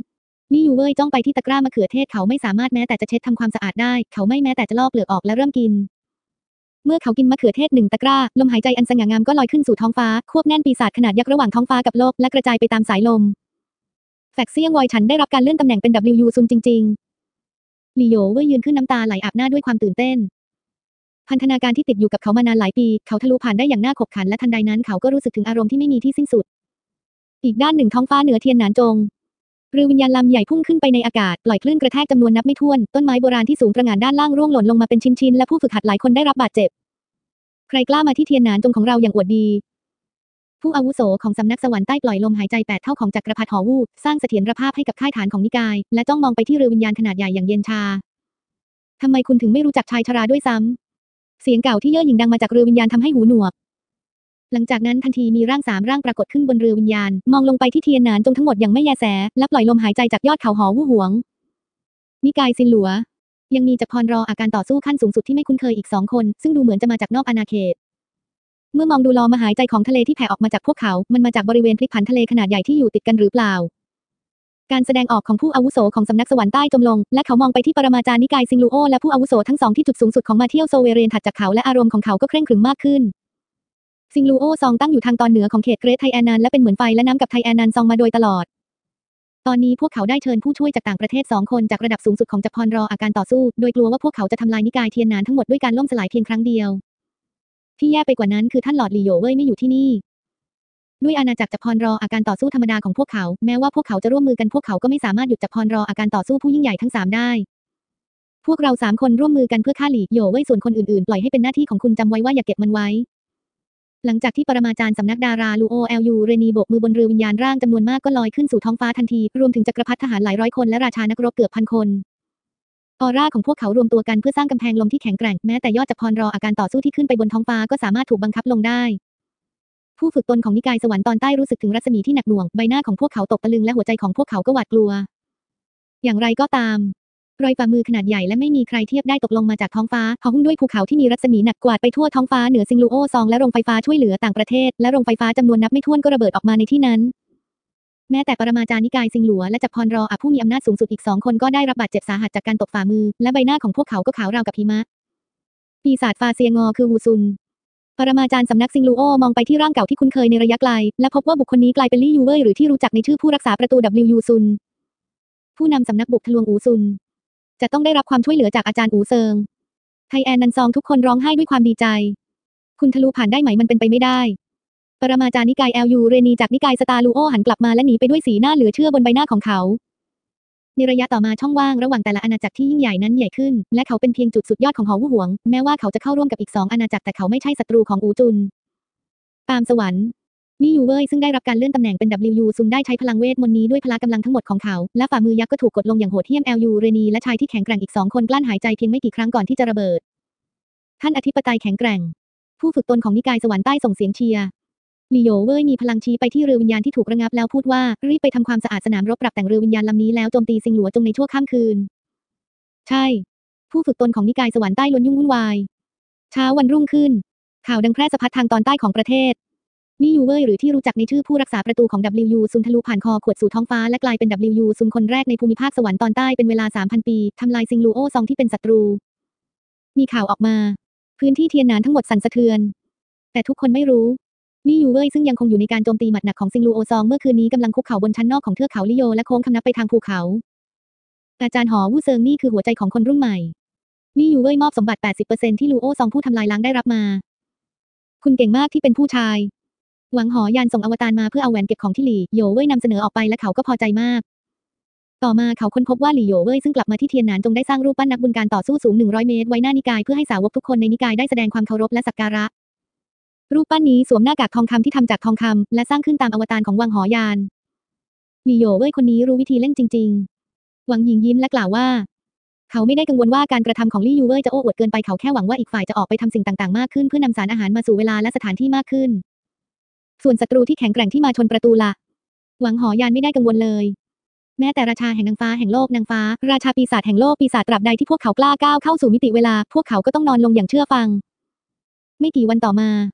ลี่ยูเว่ยจ้องไปที่ตะกร้ามะเขือเทศเขาไม่สามารถแม้แต่จะเช็ดทำความสะอาดได้เขาไม่แม้แต่จะลอกเปลือกออกและเริ่มกินเมื่อเขากินมะเขือเทศหนึ่งตะกร้าลมหายใจอันสง่างามก็ลอยขึ้นสู่ท้องฟ้าควบแน่นปีศาจขนาดยักษ์ระหว่างท้องฟ้ากับโลกและกระจายไปตามสายลมแฟกเซียงวอยฉันได้รับการเลื่อนตำแหน่งเป็น WU ซุนจริงๆลี่โยเว่ยยืนขึ้นน้ำตาไหลอาบหน้าด้วยความตื่นเต้นพันธนาการที่ติดอยู่กับเขามานานหลายปีเขาทะลุผ่านได้อย่างน่าขบขันและทันใดนั้นเขาก็รู้สึกถึงอารมณ์ที่ไม่มีที่สิ้นสุดอีกด้านหนึ่งท้องฟ้าเหนือเทียนหนานจงเรือวิญญาณลำใหญ่พุ่งขึ้นไปในอากาศปล่อยคลื่นกระแทกจำนวนนับไม่ถ้วนต้นไม้โบราณที่สูงตระหง่านด้านล่างร่วงหล่นลงมาเป็นชิ้นๆและผู้ฝึกหัดหลายคนได้รับบาดเจ็บใครกล้ามาที่เทียนหนานจงของเราอย่างอวดดีผู้อาวุโสของสำนักสวรรค์ใต้ปล่อยลมหายใจ8 เท่าของจักรพรรดิหอวูบสร้างเสถียรภาพให้กับค่ายฐานของนิกายและจ้องมองไปที่เรือวิญญาณขนาดใหญ่อย่างเย็นชาทำไมคุณถึงไม่รู้จักชายชราด้วยซ้ำเสียงเก่าที่เย่อหยิ่งดังมาจากเรือวิญญาณทำให้หูหนวกหลังจากนั้นทันทีมีร่าง3 ร่างปรากฏขึ้นบนเรือวิญญาณมองลงไปที่เทียนหนานจงทั้งหมดอย่างไม่แยแสและปล่อยลมหายใจจากยอดเขาหอวู่หวงนิกายซินหลัวยังมีจักรพรรดิอาการต่อสู้ขั้นสูงสุดที่ไม่คุ้นเคยอีก2 คนซึ่งดูเหมือนจะมาจากนอกอาณาเขตเมื่อมองดูลมหายใจของทะเลที่แผ่ออกมาจากพวกเขามันมาจากบริเวณพลิกผันทะเลขนาดใหญ่ที่อยู่ติดกันหรือเปล่าการแสดงออกของผู้อาวุโสของสำนักสวรรค์ใต้จมลงและเขามองไปที่ปรมาจารย์นิกายซิงลูโอและผู้อาวุโสทั้ง2ที่จุดสูงสุดของมาเที่ยวโซเวเรียนถัดจากเขาและอารมณ์ของเขาก็เคร่งขรึมมากขึ้นซิงลูโอซองตั้งอยู่ทางตอนเหนือของเขตเกรทไทแอนนันและเป็นเหมือนไฟและน้ำกับไทแอนนันซองมาโดยตลอดตอนนี้พวกเขาได้เชิญผู้ช่วยจากต่างประเทศ2 คนจากระดับสูงสุดของจักรพรรดิอาการต่อสู้โดยกลัวว่าพวกเขาจะทำลายนิกายเทียนหนานทั้งหมดด้วยการล่มสลายเพียงครั้งเดียวที่แย่ไปกว่านั้นคือท่านหลอดหลี่โยเว่ยไม่อยู่ที่นี่ด้วยอาณาจักรจักรพรรดิอาการต่อสู้ธรรมดาของพวกเขาแม้ว่าพวกเขาจะร่วมมือกันพวกเขาก็ไม่สามารถหยุดจักรพรรดิอาการต่อสู้ผู้ยิ่งใหญ่ทั้ง3ได้พวกเรา3 คนร่วมมือกันเพื่อฆ่าหลี่โยเว่ยส่วนคนอื่นๆปล่อยให้เป็นหน้าที่ของคุณจำไว้ว่าอย่าเก็บมันไว้หลังจากที่ปรมาจารย์สำนักดาราลูโอเอลยูเรนีโบกมือบนเรือวิญญาณร่างจำนวนมากก็ลอยขึ้นสู่ท้องฟ้าทันทีรวมถึงจักรพรรดิทหารหลายร้อยคนและราชานักรบเกือบ1,000 คนออร่าของพวกเขารวมตัวกันเพื่อสร้างกำแพงลมที่แข็งแกร่งแม้แต่ยอดจักรพรรดิอาการต่อสู้ที่ขึ้นไปบนท้องฟ้าก็สามารถถูกบังคับลงได้ผู้ฝึกตนของนิกายสวรรค์ตอนใต้รู้สึกถึงรัศมีที่หนักหน่วงใบหน้าของพวกเขาตกตะลึงและหัวใจของพวกเขาก็หวาดกลัวอย่างไรก็ตามรอยฝ่ามือขนาดใหญ่และไม่มีใครเทียบได้ตกลงมาจากท้องฟ้าหุ้มด้วยภูเขาที่มีรัศมีหนักกวาดไปทั่วท้องฟ้าเหนือซิงลูโอซองและโรงไฟฟ้าช่วยเหลือต่างประเทศและโรงไฟฟ้าจำนวนนับไม่ถ้วนก็ระเบิดออกมาในที่นั้นแม้แต่ปรมาจารย์นิกายซิงหลัวและจักรพรรดิผู้มีอำนาจสูงสุดอีก2 คนก็ได้รับบาดเจ็บสาหัสจากการตกฝ่ามือและใบหน้าของพวกเขาก็ขาวราวกับหิมะปีศาจฟาเซียงอคือวูซุนปรมาจารย์สำนักซิงลูโอมองไปที่ร่างเก่าที่คุ้นเคยในระยะไกลและพบว่าบุคคลนี้กลายเป็นลี่ยูเว่ยหรือที่รู้จักในชื่อผู้รักษาประตู WU ซุนผู้นำสำนักบุกทะลวงอูซุนจะต้องได้รับความช่วยเหลือจากอาจารย์อูเซิงไทแอนนันซองทุกคนร้องไห้ด้วยความดีใจคุณทะลุผ่านได้ไหมมันเป็นไปไม่ได้ปรมาจารย์นิกายเอลยูเรนีจากนิกายสตาร์ลูโอหันกลับมาและหนีไปด้วยสีหน้าเหลือเชื่อบนใบหน้าของเขาในระยะต่อมาช่องว่างระหว่างแต่ละอาณาจักรที่ยิ่งใหญ่นั้นใหญ่ขึ้นและเขาเป็นเพียงจุดสุดยอดของหอวู่หวงแม้ว่าเขาจะเข้าร่วมกับอีก2 อาณาจักรแต่เขาไม่ใช่ศัตรูของอูจุนตามสวรรค์ลี่ยูเว่ยซึ่งได้รับการเลื่อนตำแหน่งเป็น WU ซุนได้ใช้พลังเวทมนต์นี้ด้วยพละกำลังทั้งหมดของเขาและฝ่ามือยักษ์ก็ถูกกดลงอย่างโหดเหี้ยมLUเรนีและชายที่แข็งแกร่งอีก2 คนกลั้นหายใจเพียงไม่กี่ครั้งก่อนที่จะระเบิดท่านอธิปไตยแข็งแกร่งผู้ฝึกตนของนิกายสวรรค์ใต้ส่งเสียงเชียร์ลี่โยเว่ยมีพลังชี้ไปที่เรือวิญญาณที่ถูกระงับแล้วพูดว่ารีบไปทำความสะอาดสนามรบปรับแต่งเรือวิญญาณลำนี้แล้วโจมตีซิงหลัวจงในชั่วข้ามคืนใช่ผู้ฝึกตนของนิกายสวรรค์ใต้ล้วนยุ่งวุ่นวายเช้าวันรุ่งขึ้นข่าวดังแพร่สะพัดทางตอนใต้ของประเทศลี่ยูเว่ยหรือที่รู้จักในชื่อผู้รักษาประตูของ WU ซุนทะลุผ่านคอขวดสู่ท้องฟ้าและกลายเป็น WU ซุนคนแรกในภูมิภาคสวรรค์ตอนใต้เป็นเวลา 3,000 ปีทำลายซิงลูโอซองที่เป็นศัตรูมีข่าวออกมาพื้นที่เทียนหนานทั้งหมดสั่นสะเทือนแต่ทุกคนไม่รู้ลี่ยูเว่ยซึ่งยังคงอยู่ในการโจมตีหมัดหนักของซิงลูโอซองเมื่อคืนนี้กำลังคุกเข่าบนชั้นนอกของเทือกเขาลิโยและโค้งคำนับไปทางภูเขาอาจารย์หอวู่เซิงนี่คือหัวใจของคนรุ่นใหม่ลี่ยูเว่ยมอบสมบัติ 80% ที่ลูโอซองผู้ทำลายล้างได้รับมาคุณเก่งมากที่เป็นผู้ชายหวังหอยานส่งอวตารมาเพื่อเอาแหวนเก็บของที่หลี่โยเว่ยนำเสนอออกไปและเขาก็พอใจมากต่อมาเขาค้นพบว่าหลี่โยเว่ยซึ่งกลับมาที่เทียนหนานจงได้สร้างรูปปั้นนักบุญการต่อสู้สูง100 เมตรไว้หน้านิกายเพื่อให้สาวกทุกคนในนิกายได้แสดงความเคารพและสักการะรูปปั้นนี้สวมหน้ากากทองคำที่ทำจากทองคำและสร้างขึ้นตามอวตารของวังหอยานหลี่โยเว่ยคนนี้รู้วิธีเล่นจริงๆหวังหยิงยิ้มและกล่าวว่าเขาไม่ได้กังวลว่าการกระทำของลี่ยูเว่ยจะโอ้อวดเกินไปเขาแค่หวังว่าอีกฝ่ายจะออกไปทำสิ่งต่างๆมากขึ้นเพื่อนำสารอาหารมาสู่เวลาและสถานที่มากขึ้นส่วนศัตรูที่แข็งแกร่งที่มาชนประตูล่ะหวังหอยานไม่ได้กังวลเลยแม้แต่ราชาแห่งนางฟ้าแห่งโลกนางฟ้าราชาปีศาจแห่งโลกปีศาจตราบใดที่พวกเขากล้าก้าวเข้าสู่มิติเวลาพวกเขาก็ต้องนอนลงอย่างเชื่อฟังไม่กี่วันต่อมา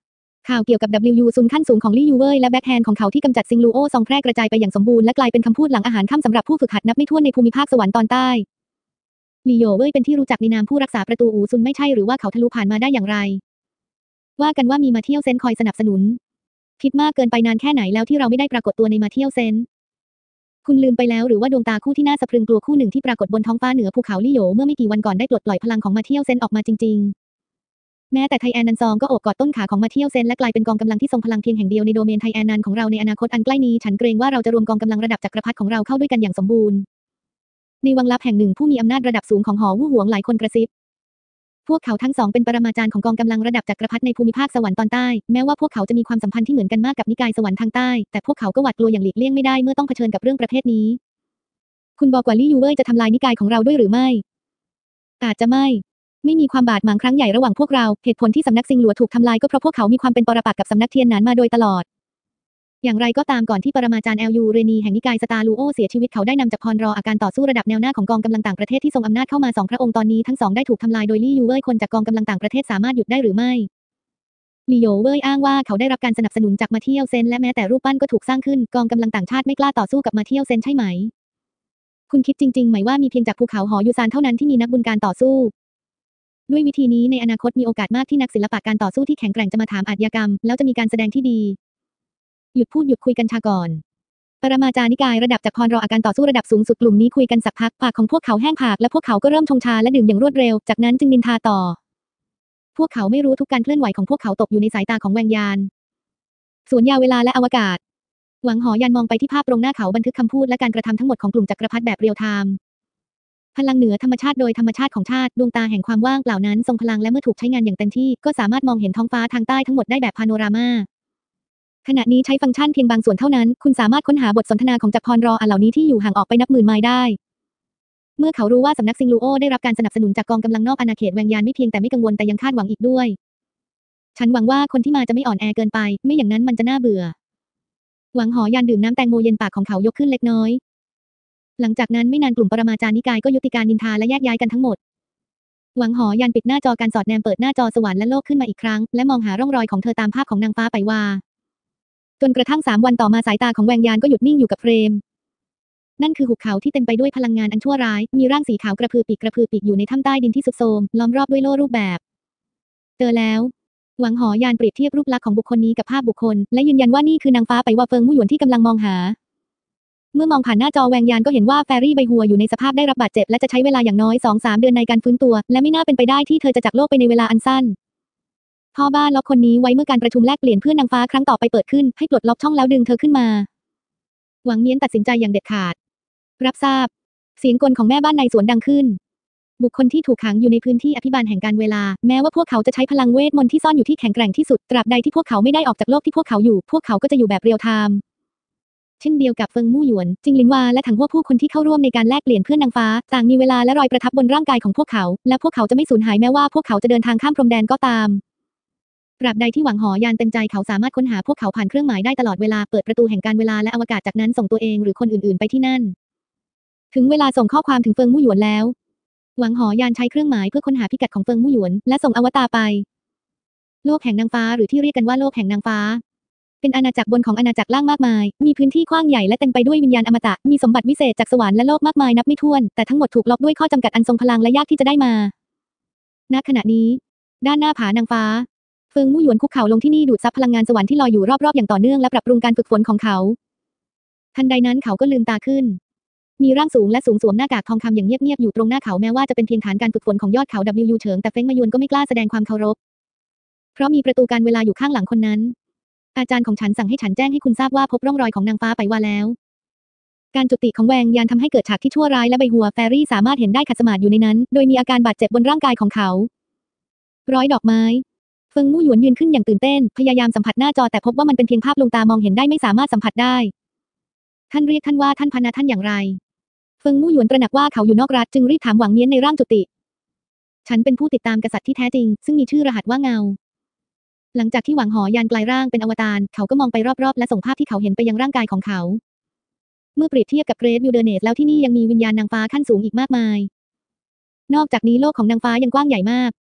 ข่าวเกี่ยวกับ W ซุนขั้นสูงของลี่ยูเว่ยและแบ็คแฮนด์ของเขาที่กำจัดซิงลูโอซองแพร่กระจายไปอย่างสมบูรณ์และกลายเป็นคำพูดหลังอาหารค่ำสำหรับผู้ฝึกหัดนับไม่ถ้วนในภูมิภาคสวรรค์ตอนใต้ลี่โยเว่ยเป็นที่รู้จักในนามผู้รักษาประตูอูซุนไม่ใช่หรือว่าเขาทะลุผ่านมาได้อย่างไรว่ากันว่ามีมาเที่ยวเซนคอยสนับสนุนคิดมากเกินไปนานแค่ไหนแล้วที่เราไม่ได้ปรากฏตัวในมาเที่ยวเซนคุณลืมไปแล้วหรือว่าดวงตาคู่ที่น่าสะพรึงกลัวคู่หนึ่งที่ปรากฏบนท้องฟ้าเหนือภูเขาลี่โยเมื่อไม่กี่วันก่อนได้ปลดปล่อยพลังของมาเที่ยวเซนออกมาจริงๆแม้แต่ไทแอนนันซองก็โอบกอดต้นขาของมาเที่ยวเซนและกลายเป็นกองกำลังที่ทรงพลังเพียงแห่งเดียวในโดเมนไทแอนนันของเราในอนาคตอันใกล้นี้ฉันเกรงว่าเราจะรวมกองกำลังระดับจักรพรรดิของเราเข้าด้วยกันอย่างสมบูรณ์ในวังลับแห่งหนึ่งผู้มีอำนาจระดับสูงของหอวู่หวงหลายคนกระซิบพวกเขาทั้งสองเป็นปรมาจารย์ของกองกำลังระดับจักรพรรดิในภูมิภาคสวรรค์ตอนใต้แม้ว่าพวกเขาจะมีความสัมพันธ์ที่เหมือนกันมากกับนิกายสวรรค์ทางใต้แต่พวกเขาก็หวาดกลัวอย่างหลีกเลี่ยงไม่ได้เมื่อต้องเผชิญกับเรื่องประเภทนี้คุณบอกว่าลี่ยูเว่ยจะทำลายนิกายของเราด้วยหรือไม่อาจจะไม่มีความบาดหมางครั้งใหญ่ระหว่างพวกเราเหตุผลที่สำนักซิงหลัวถูกทำลายก็เพราะพวกเขามีความเป็นปรปักษ์กับสำนักเทียนหนานมาโดยตลอดอย่างไรก็ตามก่อนที่ปรมาจารย์ยูเรนีแห่งนิกายสตาลูโอเสียชีวิตเขาได้นำจักรพรรออาการต่อสู้ระดับแนวหน้าของกองกำลังต่างประเทศที่ทรงอำนาจเข้ามา2 พระองค์ตอนนี้ทั้ง2ได้ถูกทำลายโดยลี่ยูเว่ยคนจากกองกำลังต่างประเทศสามารถหยุดได้หรือไม่ลี่โยเว่ยอ้างว่าเขาได้รับการสนับสนุนจากมาเที่ยวเซนและแม้แต่รูปปั้นก็ถูกสร้างขึ้นกองกำลังต่างชาติไม่กล้าต่อสู้กับมาเที่ยวเซนใช่ไหมคุณคิดจริงๆไหมว่ามีเพียงจากภูเขาหอยูซานเท่านั้นที่มีนักบุญการต่อสู้ด้วยวิธีนี้ในอนาคตมีโอกาสมากที่นักศิลปะการต่อสู้ที่แข็งแกร่งจะมาถามอาชญากรรมแล้วจะมีการแสดงที่ดีหยุดพูดหยุดคุยกันชาก่อนปรมาจารย์นิกายระดับจักรพรรออาการต่อสู้ระดับสูงสุดกลุ่มนี้คุยกันสักพักปากของพวกเขาแห้งผากและพวกเขาก็เริ่มชงชาและดื่มอย่างรวดเร็วจากนั้นจึงนินทาต่อพวกเขาไม่รู้ทุกการเคลื่อนไหวของพวกเขาตกอยู่ในสายตาของแวงยานสวนยาเวลาและอวกาศหวังหอยันมองไปที่ภาพตรงหน้าเขาบันทึกคำพูดและการกระทำทั้งหมดของกลุ่มจักรพรรดิแบบเรียลไทม์พลังเหนือธรรมชาติโดยธรรมชาติของชาติดวงตาแห่งความว่างเปล่านั้นทรงพลังและเมื่อถูกใช้งานอย่างเต็มที่ก็สามารถมองเห็นท้องฟ้าทางใต้ทั้งหมดได้แบบพาโนรามาขณะนี้ใช้ฟังก์ชันเพียงบางส่วนเท่านั้นคุณสามารถค้นหาบทสนทนาของจักรพรรอเหล่านี้ที่อยู่ห่างออกไปนับหมื่นไมล์ได้เมื่อเขารู้ว่าสำนักซิงลูโอได้รับการสนับสนุนจากกองกำลังนอกอาณาเขตแวงยานไม่เพียงแต่ไม่กังวลแต่ยังคาดหวังอีกด้วยฉันหวังว่าคนที่มาจะไม่อ่อนแอเกินไปไม่อย่างนั้นมันจะน่าเบื่อหวังหอยันดื่มน้ำแตงโมเย็นปากของเขายกขึ้นเล็กน้อยหลังจากนั้นไม่นานกลุ่มปรมาจารย์นิกายก็ยุติการนินทาและแยกย้ายกันทั้งหมดหวังหอยันปิดหน้าจอการสอดแนมเปิดหน้าจอสวรรค์และโลกขึ้นมาอีกครั้งและมองหาร่องรอยของเธอตามภาพของนางฟ้าไปว่าจนกระทั่ง3 วันต่อมาสายตาของแวงยานก็หยุดนิ่งอยู่กับเฟรมนั่นคือหุบเขาที่เต็มไปด้วยพลังงานอันชั่วร้ายมีร่างสีขาวกระพือปีกอยู่ในถ้ำใต้ดินที่สุดโทรมล้อมรอบด้วยโล่รูปแบบเจอแล้วหวังหอยานเปรียบเทียบรูปลักษณ์ของบุคคลนี้กับภาพบุคคลและยืนยันว่านี่คือนางฟ้าไปว่าเฟิงมู่หยวนที่กำลังมองหาเมื่อมองผ่านหน้าจอแวงยานก็เห็นว่าแฟรี่ใบหัวอยู่ในสภาพได้รับบาดเจ็บและจะใช้เวลาอย่างน้อย 2-3 เดือนในการฟื้นตัวและไม่น่าเป็นไปได้ที่เธอจะจากโลกไปในเวลาอันสั้นพ่อบ้านล็อกคนนี้ไว้เมื่อการประชุมแลกเปลี่ยนเพื่อนนางฟ้าครั้งต่อไปเปิดขึ้นให้ปลดล็อกช่องแล้วดึงเธอขึ้นมาหวังเมียนตัดสินใจอย่างเด็ดขาดรับทราบเสียงกลของแม่บ้านในสวนดังขึ้นบุคคลที่ถูกขังอยู่ในพื้นที่อภิบาลแห่งการเวลาแม้ว่าพวกเขาจะใช้พลังเวทมนต์ที่ซ่อนอยู่ที่แข็งแกร่งที่สุดตราบใดที่พวกเขาไม่ได้ออกจากโลกที่พวกเขาอยู่พวกเขาก็จะอยู่แบบเรียลไทม์เช่นเดียวกับเฟิงมู่หยวนจิงหลินวาและถังพวกผู้คนที่เข้าร่วมในการแลกเปลี่ยนเพื่อนนางฟ้าต่างมีเวลาและรอยประทับบนร่างกายของพวกเขาและพวกเขาจะไม่สูญหายแม้ว่าพวกเขาจะเดินทางข้ามพรมแดนก็ตามตราบใดที่หวังหอยานเต็มใจเขาสามารถค้นหาพวกเขาผ่านเครื่องหมายได้ตลอดเวลาเปิดประตูแห่งการเวลาและอวกาศจากนั้นส่งตัวเองหรือคนอื่นๆไปที่นั่นถึงเวลาส่งข้อความถึงเฟิงมู่หยวนแล้วหวังหอยานใช้เครื่องหมายเพื่อค้นหาพิกัดของเฟิงมู่หยวนและส่งอวตารไปโลกแห่งนางฟ้าหรือที่เรียกกันว่าโลกแห่งนางฟ้าเป็นอาณาจักรบนของอาณาจักรล่างมากมายมีพื้นที่กว้างใหญ่และเต็มไปด้วยวิญญาณอมตะมีสมบัติวิเศษจากสวรรค์และโลกมากมายนับไม่ถ้วนแต่ทั้งหมดถูกล็อกด้วยข้อจำกัดอันทรงพลังและยากที่จะได้มาณขณะนี้ด้านหน้าผานางฟ้าเฟิงมู่หยวนคุกเข่าลงที่นี่ดูดซับพลังงานสวรรค์ที่ลอยอยู่รอบๆอย่างต่อเนื่องและปรับปรุงการฝึกฝนของเขาทันใดนั้นเขาก็ลืมตาขึ้นมีร่างสูงและสูงสวมหน้ากากทองคำอย่างเงียบๆอยู่ตรงหน้าเขาแม้ว่าจะเป็นเพียงฐานการฝึกฝนของยอดเขา W เฉิงแต่เฟ้งมายวนก็ไม่กล้าแสดงความเคารพเพราะมีประตูการเวลาอยู่ข้างหลังคนนั้นอาจารย์ของฉันสั่งให้ฉันแจ้งให้คุณทราบว่าพบร่องรอยของนางฟ้าไปว่าแล้วการจุติของแวงยานทำให้เกิดฉากที่ชั่วร้ายและใบหัวแฟรี่สามารถเห็นได้ขัดสมาธิอยู่ในนั้นโดยมีอาการบาดเจ็บบนร่างกายของเขาร้อยดอกไม้เฟิงมู่หยวนยืนขึ้นอย่างตื่นเต้นพยายามสัมผัสหน้าจอแต่พบว่ามันเป็นเพียงภาพลวงตามองเห็นได้ไม่สามารถสัมผัสได้ท่านเรียกท่านว่าท่านพนะท่านอย่างไรเฟิงมู่หยวนตระหนักว่าเขาอยู่นอกรัฐจึงรีบถามหวังเมียนในร่างจุติฉันเป็นผู้ติดตามกษัตริย์ที่แท้จริงซึ่งมีชื่อรหัสว่าเงาหลังจากที่หวังหอยานกลายร่างเป็นอวตารเขาก็มองไปรอบๆและส่งภาพที่เขาเห็นไปยังร่างกายของเขาเมื่อเปรียบเทียบกับเกรทวิลเดอร์เนสแล้วที่นี่ยังมีวิญญาณนางฟ้าขั้นสูงอีกมากมายนอกจากนี้โลกของนางฟ้ายังกว้างใหญ่มาก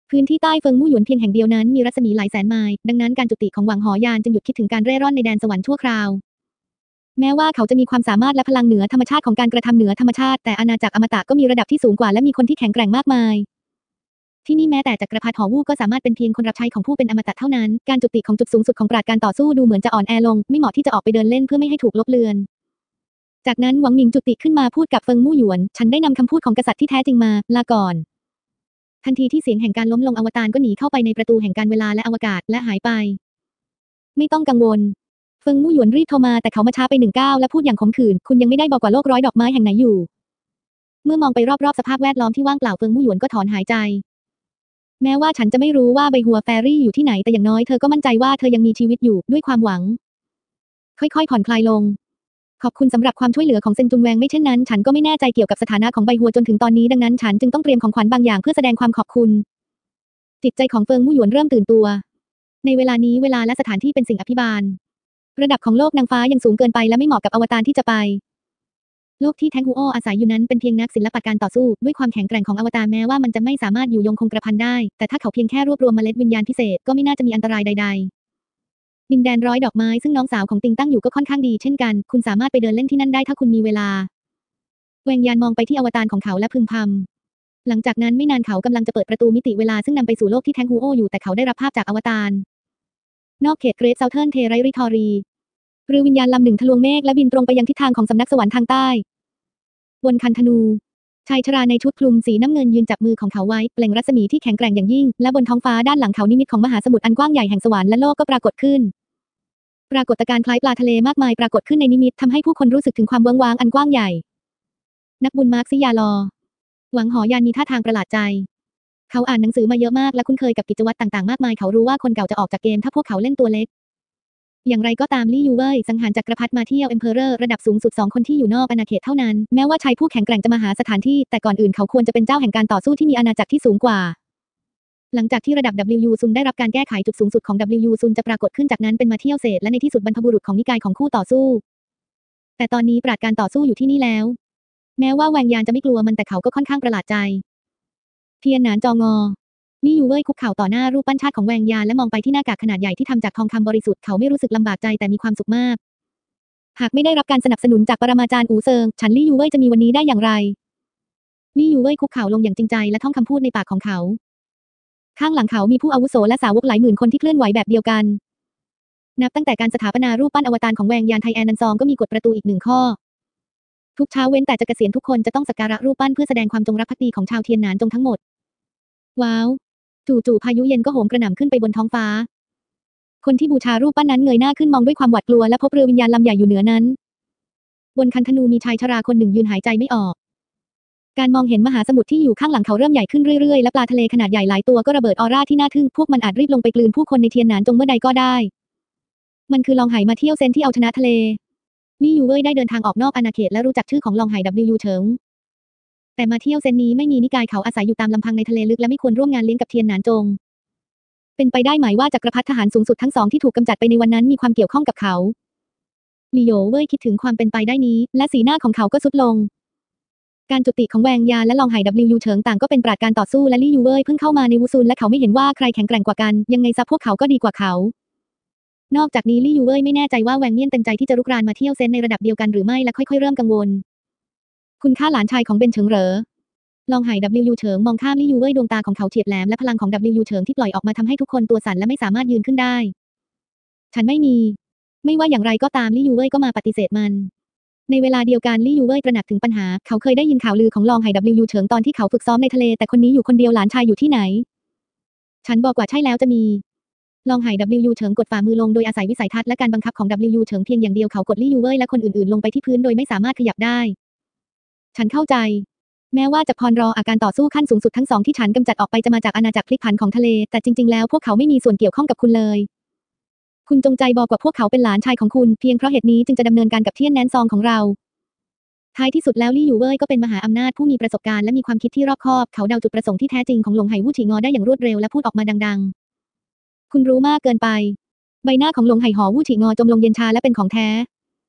พื้นที่ใต้เฟิงมู่หยวนเพียงแห่งเดียวนั้นมีรัศมีหลายแสนไมล์ดังนั้นการจุติของหวังหอยานจึงหยุดคิดถึงการเร่ร่อนในแดนสวรรค์ชั่วคราวแม้ว่าเขาจะมีความสามารถและพลังเหนือธรรมชาติของการกระทำเหนือธรรมชาติแต่อาณาจักรอมตะก็มีระดับที่สูงกว่าและมีคนที่แข็งแกร่งมากมายที่นี่แม้แต่จักรพรรดิหอวู่ก็สามารถเป็นเพียงคนรับใช้ของผู้เป็นอมตะเท่านั้นการจุติของจุดสูงสุดของปราชญ์การต่อสู้ดูเหมือนจะอ่อนแอลงไม่เหมาะที่จะออกไปเดินเล่นเพื่อไม่ให้ถูกลบเลือนจากนั้นหวังหมิงจุติขึ้นมาพูดกับเฟิงมู่หยวนฉันได้นำคำพูดของกษัตริย์ที่แท้จริงมาลาก่อนทันทีที่เสียงแห่งการล้มลงอวตารก็หนีเข้าไปในประตูแห่งการเวลาและอวกาศและหายไปไม่ต้องกังวลเฟิงมู่หยวนรีบโทรมาแต่เขามาช้าไป1 ก้าวและพูดอย่างขมขื่นคุณยังไม่ได้บอกว่าโลกร้อยดอกไม้แห่งไหนอยู่เมื่อมองไปรอบๆสภาพแวดล้อมที่ว่างเปล่าเฟิงมู่หยวนก็ถอนหายใจแม้ว่าฉันจะไม่รู้ว่าใบหัวแฟรี่อยู่ที่ไหนแต่อย่างน้อยเธอก็มั่นใจว่าเธอยังมีชีวิตอยู่ด้วยความหวังค่อยๆผ่อนคลายลงขอบคุณสำหรับความช่วยเหลือของเซนจุนแวงไม่เช่นนั้นฉันก็ไม่แน่ใจเกี่ยวกับสถานะของใบหัวจนถึงตอนนี้ดังนั้นฉันจึงต้องเตรียมของขวัญบางอย่างเพื่อแสดงความขอบคุณจิตใจของเฟิงมู่หยวนเริ่มตื่นตัวในเวลานี้เวลาและสถานที่เป็นสิ่งอภิบาลระดับของโลกนางฟ้ายังสูงเกินไปและไม่เหมาะกับอวตารที่จะไปโลกที่แทงฮูโออาศัยอยู่นั้นเป็นเพียงนักศิลปะการต่อสู้ด้วยความแข็งแกร่งของอวตารแม้ว่ามันจะไม่สามารถอยู่ยงคงกระพันได้แต่ถ้าเขาเพียงแค่รวบรวมเมล็ดวิญญาณพิเศษก็ไม่น่าจะมีอันตรายใดๆดินแดนร้อยดอกไม้ซึ่งน้องสาวของติงตั้งอยู่ก็ค่อนข้างดีเช่นกันคุณสามารถไปเดินเล่นที่นั่นได้ถ้าคุณมีเวลาแวงยานมองไปที่อวตารของเขาและพึมพำหลังจากนั้นไม่นานเขากำลังจะเปิดประตูมิติเวลาซึ่งนำไปสู่โลกที่แทงฮูโออยู่แต่เขาได้รับภาพจากอวตารนอกเขตเกรทเซาเทิร์นเทไรริทอรีเรือวิญญาณลำหนึ่งทะลวงเมฆและบินตรงไปยังทิศทางของสำนักสวรรค์ทางใต้บนคันธนูชายชราในชุดคลุมสีน้ำเงินยืนจับมือของเขาไว้เปล่งรัศมีที่แข็งแกร่งอย่างยิ่งและบนท้องฟ้าด้านหลังเขานิมิตของมหาสมุทรอันกว้างใหญ่แห่งสวรรค์และโลกก็ปรากฏขึ้นปรากฏการณ์คล้ายปลาทะเลมากมายปรากฏขึ้นในนิมิตทำให้ผู้คนรู้สึกถึงความเวิ้งว้างอันกว้างใหญ่นักบุญมาร์กซิยาลอหวังหอยานมีท่าทางประหลาดใจเขาอ่านหนังสือมาเยอะมากและคุ้นเคยกับกิจวัตรต่างๆมากมายเขารู้ว่าคนเก่าจะออกจากเกมถ้าพวกเขาเล่นตัวเล็กอย่างไรก็ตามลี่ยูเว่ยสังหารจักรพรรดิมาเที่ยวเอ็มเพอเรอร์ระดับสูงสุด2 คนที่อยู่นอกอาณาเขตเท่านั้นแม้ว่าชายผู้แข็งแกร่งจะมาหาสถานที่แต่ก่อนอื่นเขาควรจะเป็นเจ้าแห่งการต่อสู้ที่มีอาณาจักรที่สูงกว่าหลังจากที่ระดับ W ซุนได้รับการแก้ไขจุดสูงสุดของ W ซุนจะปรากฏขึ้นจากนั้นเป็นมาเที่ยวเศษและในที่สุดบรรพบุรุษของนิกายของคู่ต่อสู้แต่ตอนนี้ปราชญ์การต่อสู้อยู่ที่นี่แล้วแม้ว่าแวงยานจะไม่กลัวมันแต่เขาก็ค่อนข้างประหลาดใจเทียนหนานจองอลี่ยูเว่ยคุกเข่าต่อหน้ารูปปั้นชาติของแวงยานและมองไปที่หน้ากากขนาดใหญ่ที่ทำจากทองคำบริสุทธิ์เขาไม่รู้สึกลำบากใจแต่มีความสุขมากหากไม่ได้รับการสนับสนุนจากปรมาจารย์อูเซิงฉันลี่ยูเว่ยจะมีวันนี้ได้อย่างไรลี่ยูเว่ยคุกเข่าลงอย่างจริงใจและท่องคำพูดในปากของเขาข้างหลังเขามีผู้อาวุโสและสาวกหลายหมื่นคนที่เคลื่อนไหวแบบเดียวกันนับตั้งแต่การสถาปนารูปปั้นอวตารของแวงยานไทแอนนันซองก็มีกฎประตูอีก1 ข้อทุกเช้าเว้นแต่จะเกษียณทุกคนจะต้องสักการะรูปปั้นเพื่อแสดงความจงรักภักดีของชาวเทียนหนานจงทั้งหมดว้าวจู่ๆพายุเย็นก็โหมกระหน่ำขึ้นไปบนท้องฟ้าคนที่บูชารูปปั้นนั้นเงยหน้าขึ้นมองด้วยความหวาดกลัวและพบเรือวิญญาณลำใหญ่อยู่เหนือนั้นบนคันธนูมีชายชราคนหนึ่งยืนหายใจไม่ออกการมองเห็นมหาสมุทรที่อยู่ข้างหลังเขาเริ่มใหญ่ขึ้นเรื่อยๆและปลาทะเลขนาดใหญ่หลายตัวก็ระเบิดออร่าที่น่าทึ่งพวกมันอาจรีบลงไปกลืนผู้คนในเทียนหนานจงเมื่อใดก็ได้มันคือลองไหมาเที่ยวเซนที่เอาชนะทะเลลี่ยูเว่ยได้เดินทางออกนอกอาณาเขตและรู้จักชื่อของลองไห W เฉิงแต่มาเที่ยวเซนนี้ไม่มีนิกายเขาอาศัยอยู่ตามลำพังในทะเลลึกและไม่ควรร่วมงานเลี้ยงกับเทียนหนานจงเป็นไปได้ไหมว่าจักรพรรดิทหารสูงสุดทั้ง2ที่ถูกกำจัดไปในวันนั้นมีความเกี่ยวข้องกับเขาลี่โยเว่ยคิดถึงความเป็นไปได้นี้และสีหน้าของเขาก็ทรุดลงการจุติของแวงยานและลองไห W เฉิงต่างก็เป็นปราชญ์การต่อสู้และลี่ยูเว่ยเพิ่งเข้ามาในวูซุนและเขาไม่เห็นว่าใครแข็งแกร่งกว่ากันยังไงซะพวกเขาก็ดีกว่าเขานอกจากนี้ลี่ยูเว่ยไม่แน่ใจว่าแวงเมี่ยนเต็มใจที่จะรุกรานมาเที่ยวเซนในระดับเดียวกันหรือไม่และค่อยๆเริ่มกังวลคุณค่าหลานชายของเบนเฉิงเหรอลองไห W เฉิงมองข้ามลี่ยูเว่ยดวงตาของเขาเฉียบแหลมและพลังของ W เฉิงที่ปล่อยออกมาทำให้ทุกคนตัวสั่นและไม่สามารถยืนขึ้นได้ฉันไม่ว่าอย่างไรก็ตามลี่ยูเว่ยก็มาปฏิเสธมันในเวลาเดียวกันลี่ยูเว่ยตระหนักถึงปัญหาเขาเคยได้ยินข่าวลือของลองไห W เฉิงตอนที่เขาฝึกซ้อมในทะเลแต่คนนี้อยู่คนเดียวหลานชายอยู่ที่ไหนฉันบอกว่าใช่แล้วจะมีลองไห W เฉิงกดฝ่ามือลงโดยอาศัยวิสัยทัศน์และการบังคับของ W เฉิงเพียงอย่างเดียวเขากดลี่ยูเว่ยและคนอื่นๆลงไปที่พื้นโดยไม่สามารถขยับได้ฉันเข้าใจแม้ว่าจะพรรออาการต่อสู้ขั้นสูงสุดทั้ง2ที่ฉันกำจัดออกไปจะมาจากอาณาจักรพลิกผันของทะเลแต่จริงๆแล้วพวกเขาไม่มีส่วนเกี่ยวข้องกับคุณเลยคุณจงใจบอกว่าพวกเขาเป็นหลานชายของคุณเพียงเพราะเหตุนี้จึงจะดำเนินการกับเทียนแนนซองของเราท้ายที่สุดแล้วลี่ยูเว่ยก็เป็นมหาอำนาจผู้มีประสบการณ์และมีความคิดที่รอบคอบเขาเดาจุดประสงค์ที่แท้จริงของหลงไหวู่ฉีงอได้อย่างรวดเร็วและพูดออกมาดังๆคุณรู้มากเกินไปใบหน้าของหลงไหหอวู่ฉีงอจมลงเย็นชาและเป็นของแท้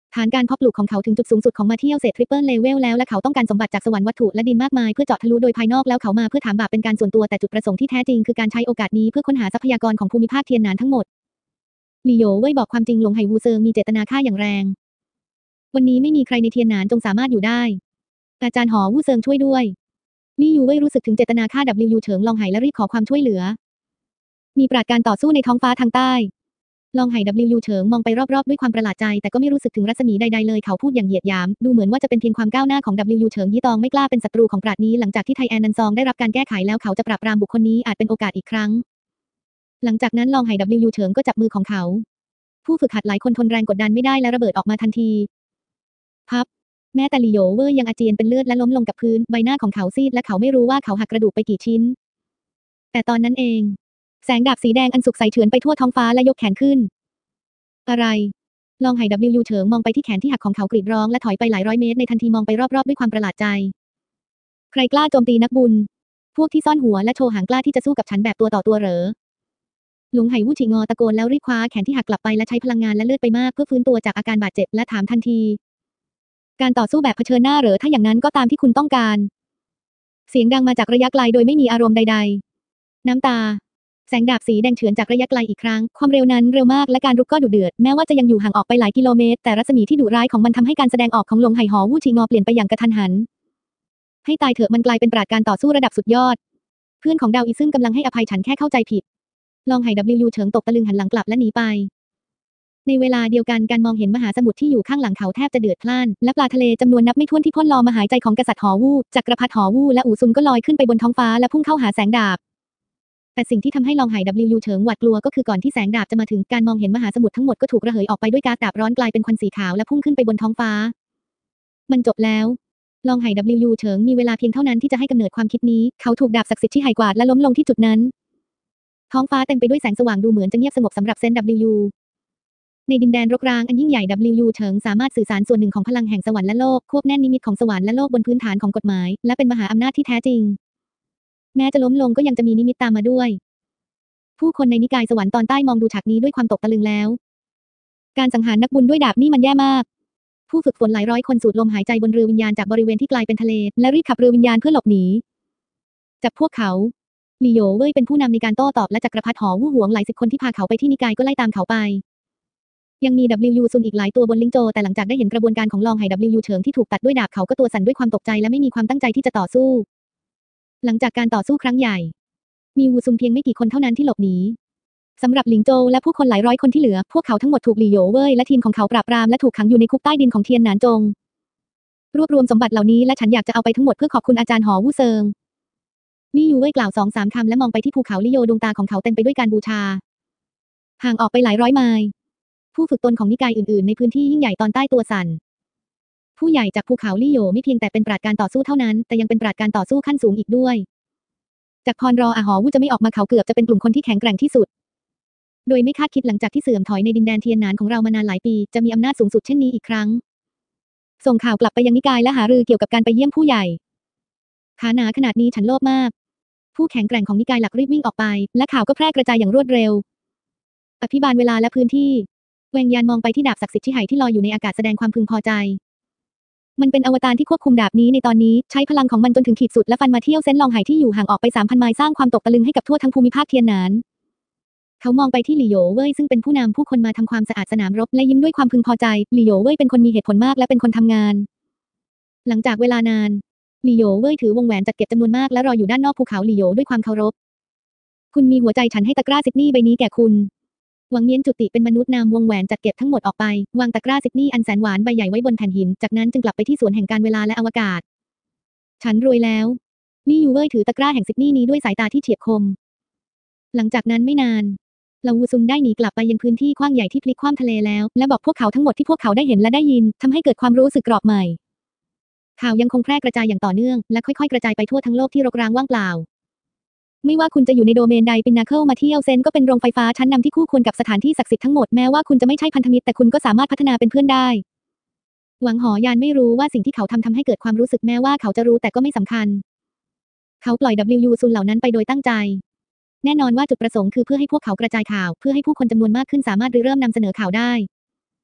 ฐานการเพาะปลูกของเขาถึงจุดสูงสุดของมาเทียลเศษทริปเปิลเลเวลแล้วและเขาต้องการสมบัติจากสวรรค์วัตถุและดินมากมายเพื่อเจาะทะลุโดยภายนอกแล้วเขามาเพื่อถามบาปเป็นการส่วนตัวแต่จุดประสงค์ที่แท้จริงคือการใช้โอกาสนี้เพื่อค้นหาทรัพยากรของภูมิภาคเทียนหนานทั้งหมดหลี่โหยเว่ยบอกความจริงหลงไหวูเซิงมีเจตนาฆ่าอย่างแรงวันนี้ไม่มีใครในเทียนหนานจงสามารถอยู่ได้อาจารย์หอวู่เซิงช่วยด้วยลี่ยูเว่ยรู้สึกถึงเจตนาฆ่าเฉิงลองไหและรีบขอความช่วยเหลือมีปราดการต่อสู้ในท้องฟ้าทางใต้ลองไหเฉิงมองไปรอบๆด้วยความประหลาดใจแต่ก็ไม่รู้สึกถึงรัศมีใดๆเลยเขาพูดอย่างเหยียดหยามดูเหมือนว่าจะเป็นเพียงความก้าวหน้าของเฉิงยี่ตองไม่กล้าเป็นศัตรูของปราดนี้หลังจากที่ไทแอนนันซองได้รับการแก้ไขแล้วเขาจะปราบปรามบุคคลนี้อาจเป็นโอกาสอีกครั้งหลังจากนั้นลองไหเฉิงก็จับมือของเขาผู้ฝึกหัดหลายคนทนแรงกดดันไม่ได้และระเบิดออกมาทันทีพับแม้แต่หลี่โหยเว่ยยังอาเจียนเป็นเลือดและล้มลงกับพื้นใบหน้าของเขาซีดและเขาไม่รู้ว่าเขาหักกระดูกไปกี่ชิ้นแต่ตอนนั้นเองแสงดาบสีแดงอันสุกใสเฉือนไปทั่วท้องฟ้าและยกแขนขึ้นอะไรลองไหเฉิงมองไปที่แขนที่หักของเขากรีดร้องและถอยไปหลายร้อยเมตรในทันทีมองไปรอบๆด้วยความประหลาดใจใครกล้าโจมตีนักบุญพวกที่ซ่อนหัวและโชว์หางกล้าที่จะสู้กับฉันแบบตัวต่อตัวเหรอหลงไหวู่ฉิงอตะโกนแล้วรีบคว้าแขนที่หักกลับไปและใช้พลังงานและเลือดไปมากเพื่อฟื้นตัวจากอาการบาดเจ็บและถามทันทีการต่อสู้แบบเผชิญหน้าเหรอถ้าอย่างนั้นก็ตามที่คุณต้องการเสียงดังมาจากระยะไกลโดยไม่มีอารมณ์ใดๆน้ำตาแสงดาบสีแดงเฉือนจากระยะไกลอีกครั้งความเร็วนั้นเร็วมากและการรุกก็ดุเดือดแม้ว่าจะยังอยู่ห่างออกไปหลายกิโลเมตรแต่รัศมีที่ดุร้ายของมันทำให้การแสดงออกของหลงไหหอวู่ชิงอเปลี่ยนไปอย่างกระทันหันให้ตายเถอะมันกลายเป็นปราชญ์การต่อสู้ระดับสุดยอดเพื่อนของดาวอีซึ่งกำลังให้อภัยฉันแค่เข้าใจผิดลองไหเฉิงตกตะลึงหันหลังกลับและหนีไปในเวลาเดียวกันการมองเห็นมหาสมุทรที่อยู่ข้างหลังเขาแทบจะเดือดพล่านและปลาทะเลจำนวนนับไม่ถ้วนที่พ่นลอมาหายใจของกษัตริย์หอวู่จักรพรรดิหอวู่และอู่ซุนก็ลอยขึ้นไปบนท้องฟ้าและพุ่งเข้าหาแสงดาบแต่สิ่งที่ทำให้ลองไหเฉิงหวาดกลัวก็คือก่อนที่แสงดาบจะมาถึงการมองเห็นมหาสมุทรทั้งหมดก็ถูกระเหยออกไปด้วยก๊าซดาบร้อนกลายเป็นควันสีขาวและพุ่งขึ้นไปบนท้องฟ้ามันจบแล้วลองไหเฉิงมีเวลาเพียงเท่านั้นที่จะให้กำเนิดความคิดนี้เขาถูกดาบศักดิ์สิทธิ์ที่ไหกวาดและล้มลงที่จุดนั้นท้องฟ้าเต็มไปด้วยแสงสว่างดูเหมือนจะเงียบสงบสำหรับเซนในดินแดนรกร้างอันยิ่งใหญ่เฉิงสามารถสื่อสารส่วนหนึ่งของพลังแห่งสวรรค์และโลกควบแน่นนิมิตของสวรรค์และโลกบนพื้นฐานของกฎหมายและเป็นมหาอำนาจที่แท้จริงแม้จะล้มลงก็ยังจะมีนิมิตตามมาด้วยผู้คนในนิกายสวรรค์ตอนใต้มองดูฉากนี้ด้วยความตกตะลึงแล้วการสังหารนักบุญด้วยดาบนี่มันแย่มากผู้ฝึกฝนหลายร้อยคนสูดลมหายใจบนเรือวิญญาณจากบริเวณที่กลายเป็นทะเลและรีบขับเรือวิญญาณเพื่อหลบหนีจับพวกเขาหลี่โหยเว่ยเป็นผู้นำในการโต้ตอบและจักรพรรดิหอวู่หวงหลายสิบคนที่พาเขาไปที่นิกายก็ไล่ตามเขาไปยังมีซุนอีกหลายตัวบนลิงโจแต่หลังจากได้เห็นกระบวนการของลองไหเฉิงที่ถูกตัดด้วยดาบเขาก็ตัวสั่นด้วยความตกใจและไม่มีความตั้งใจที่จะต่อสู้หลังจากการต่อสู้ครั้งใหญ่มีวูซุนเพียงไม่กี่คนเท่านั้นที่หลบหนีสำหรับหลิงโจและผู้คนหลายร้อยคนที่เหลือพวกเขาทั้งหมดถูกหลี่โหยเว่ยและทีมของเขาปราบปรามและถูกขังอยู่ในคุกใต้ดินของเทียนหนานจงรวบรวมสมบัติเหล่านี้และฉันอยากจะเอาไปทั้งหมดเพื่อขอบคุณอาจารย์หอวู่เซิงลี่ยูเว่ยกล่าว2-3 คำและมองไปที่ภูเขาลี่โยดวงตาของเขาเต็มไปด้วยการบูชาห่างออกไปหลายร้อยไมล์ผู้ฝึกตนของนิกายอื่นๆในพื้นที่ยิ่งใหญ่ตอนใต้ตัวสั่นผู้ใหญ่จากภูเขาลี่โยไม่เพียงแต่เป็นปราชญ์การต่อสู้เท่านั้นแต่ยังเป็นปราชญ์การต่อสู้ขั้นสูงอีกด้วยจากพรรอหอวู่จะไม่ออกมาเขาเกือบจะเป็นกลุ่มคนที่แข็งแกร่งที่สุดโดยไม่คาดคิดหลังจากที่เสื่อมถอยในดินแดนเทียนหนานของเรามานานหลายปีจะมีอำนาจสูงสุดเช่นนี้อีกครั้งส่งข่าวกลับไปยังนิกายและหารือเกี่ยวกับการไปเยี่ยมผู้ใหญ่ขาหนาขนาดนี้ฉันโลภมากผู้แข็งแกร่งของนิกายหลักรีบวิ่งออกไปและข่าวก็แพร่กระจายอย่างรวดเร็วอภิบาลเวลาและพื้นที่เวงยานมองไปที่ดาบศักดิ์สิทธิ์ที่ไหที่ลอยอยู่ในอากาศแสดงความพึงพอใจมันเป็นอวตารที่ควบคุมดาบนี้ในตอนนี้ใช้พลังของมันจนถึงขีดสุดและฟันมาเที่ยวเส้นลองไหที่อยู่ห่างออกไป 3,000 ไมล์สร้างความตกตะลึงให้กับทั่วทั้งภูมิภาคเทียนหนานเขามองไปที่หลี่โหยเว่ยซึ่งเป็นผู้นำผู้คนมาทำความสะอาดสนามรบและยิ้มด้วยความพึงพอใจหลี่โหยเว่ยเป็นคนมีเหตุผลมากและเป็นคนทำงานหลังจากเวลานานหลี่โหยเว่ยถือวงแหวนจัดเก็บจำนวนมากและรออยู่ด้านนอกภูเขาหลี่โหยด้วยความเคารพคุณมีหัวใจฉันให้ตะกร้าซิดนีย์ใบนี้แก่คุณหวังเมียนจุติเป็นมนุษย์นำวงแหวนจัดเก็บทั้งหมดออกไปวางตะกร้าซิดนีย์อันแสนหวานใบใหญ่ไว้บนแผ่นหินจากนั้นจึงกลับไปที่สวนแห่งการเวลาและอวกาศฉันรวยแล้วลี่ยูเว่ยถือตะกร้าแห่งซิดนีย์นี้ด้วยสายตาที่เฉียบคมหลังจากนั้นไม่นานลาวูซุนได้หนีกลับไปยังพื้นที่กว้างใหญ่ที่พลิกคว่ำทะเลแล้วและบอกพวกเขาทั้งหมดที่พวกเขาได้เห็นและได้ยินทำให้เกิดความรู้สึกกรอบใหม่ข่าวยังคงแพร่กระจายอย่างต่อเนื่องและค่อยๆกระจายไปทั่วทั้งโลกที่รกร้างว่างเปล่าไม่ว่าคุณจะอยู่ในโดเมนใดปินนาเคิลมาเที่ยวเซนก็เป็นโรงไฟฟ้าชั้นนำที่คู่ควรกับสถานที่ศักดิ์สิทธิ์ทั้งหมดแม้ว่าคุณจะไม่ใช่พันธมิตรแต่คุณก็สามารถพัฒนาเป็นเพื่อนได้หวังหอยานไม่รู้ว่าสิ่งที่เขาทำให้เกิดความรู้สึกแม้ว่าเขาจะรู้แต่ก็ไม่สำคัญเขาปล่อยซุนเหล่านั้นไปโดยตั้งใจแน่นอนว่าจุดประสงค์คือเพื่อให้พวกเขากระจายข่าวเพื่อให้ผู้คนจำนวนมากขึ้นสามารถริเริ่มนำเสนอข่าวได้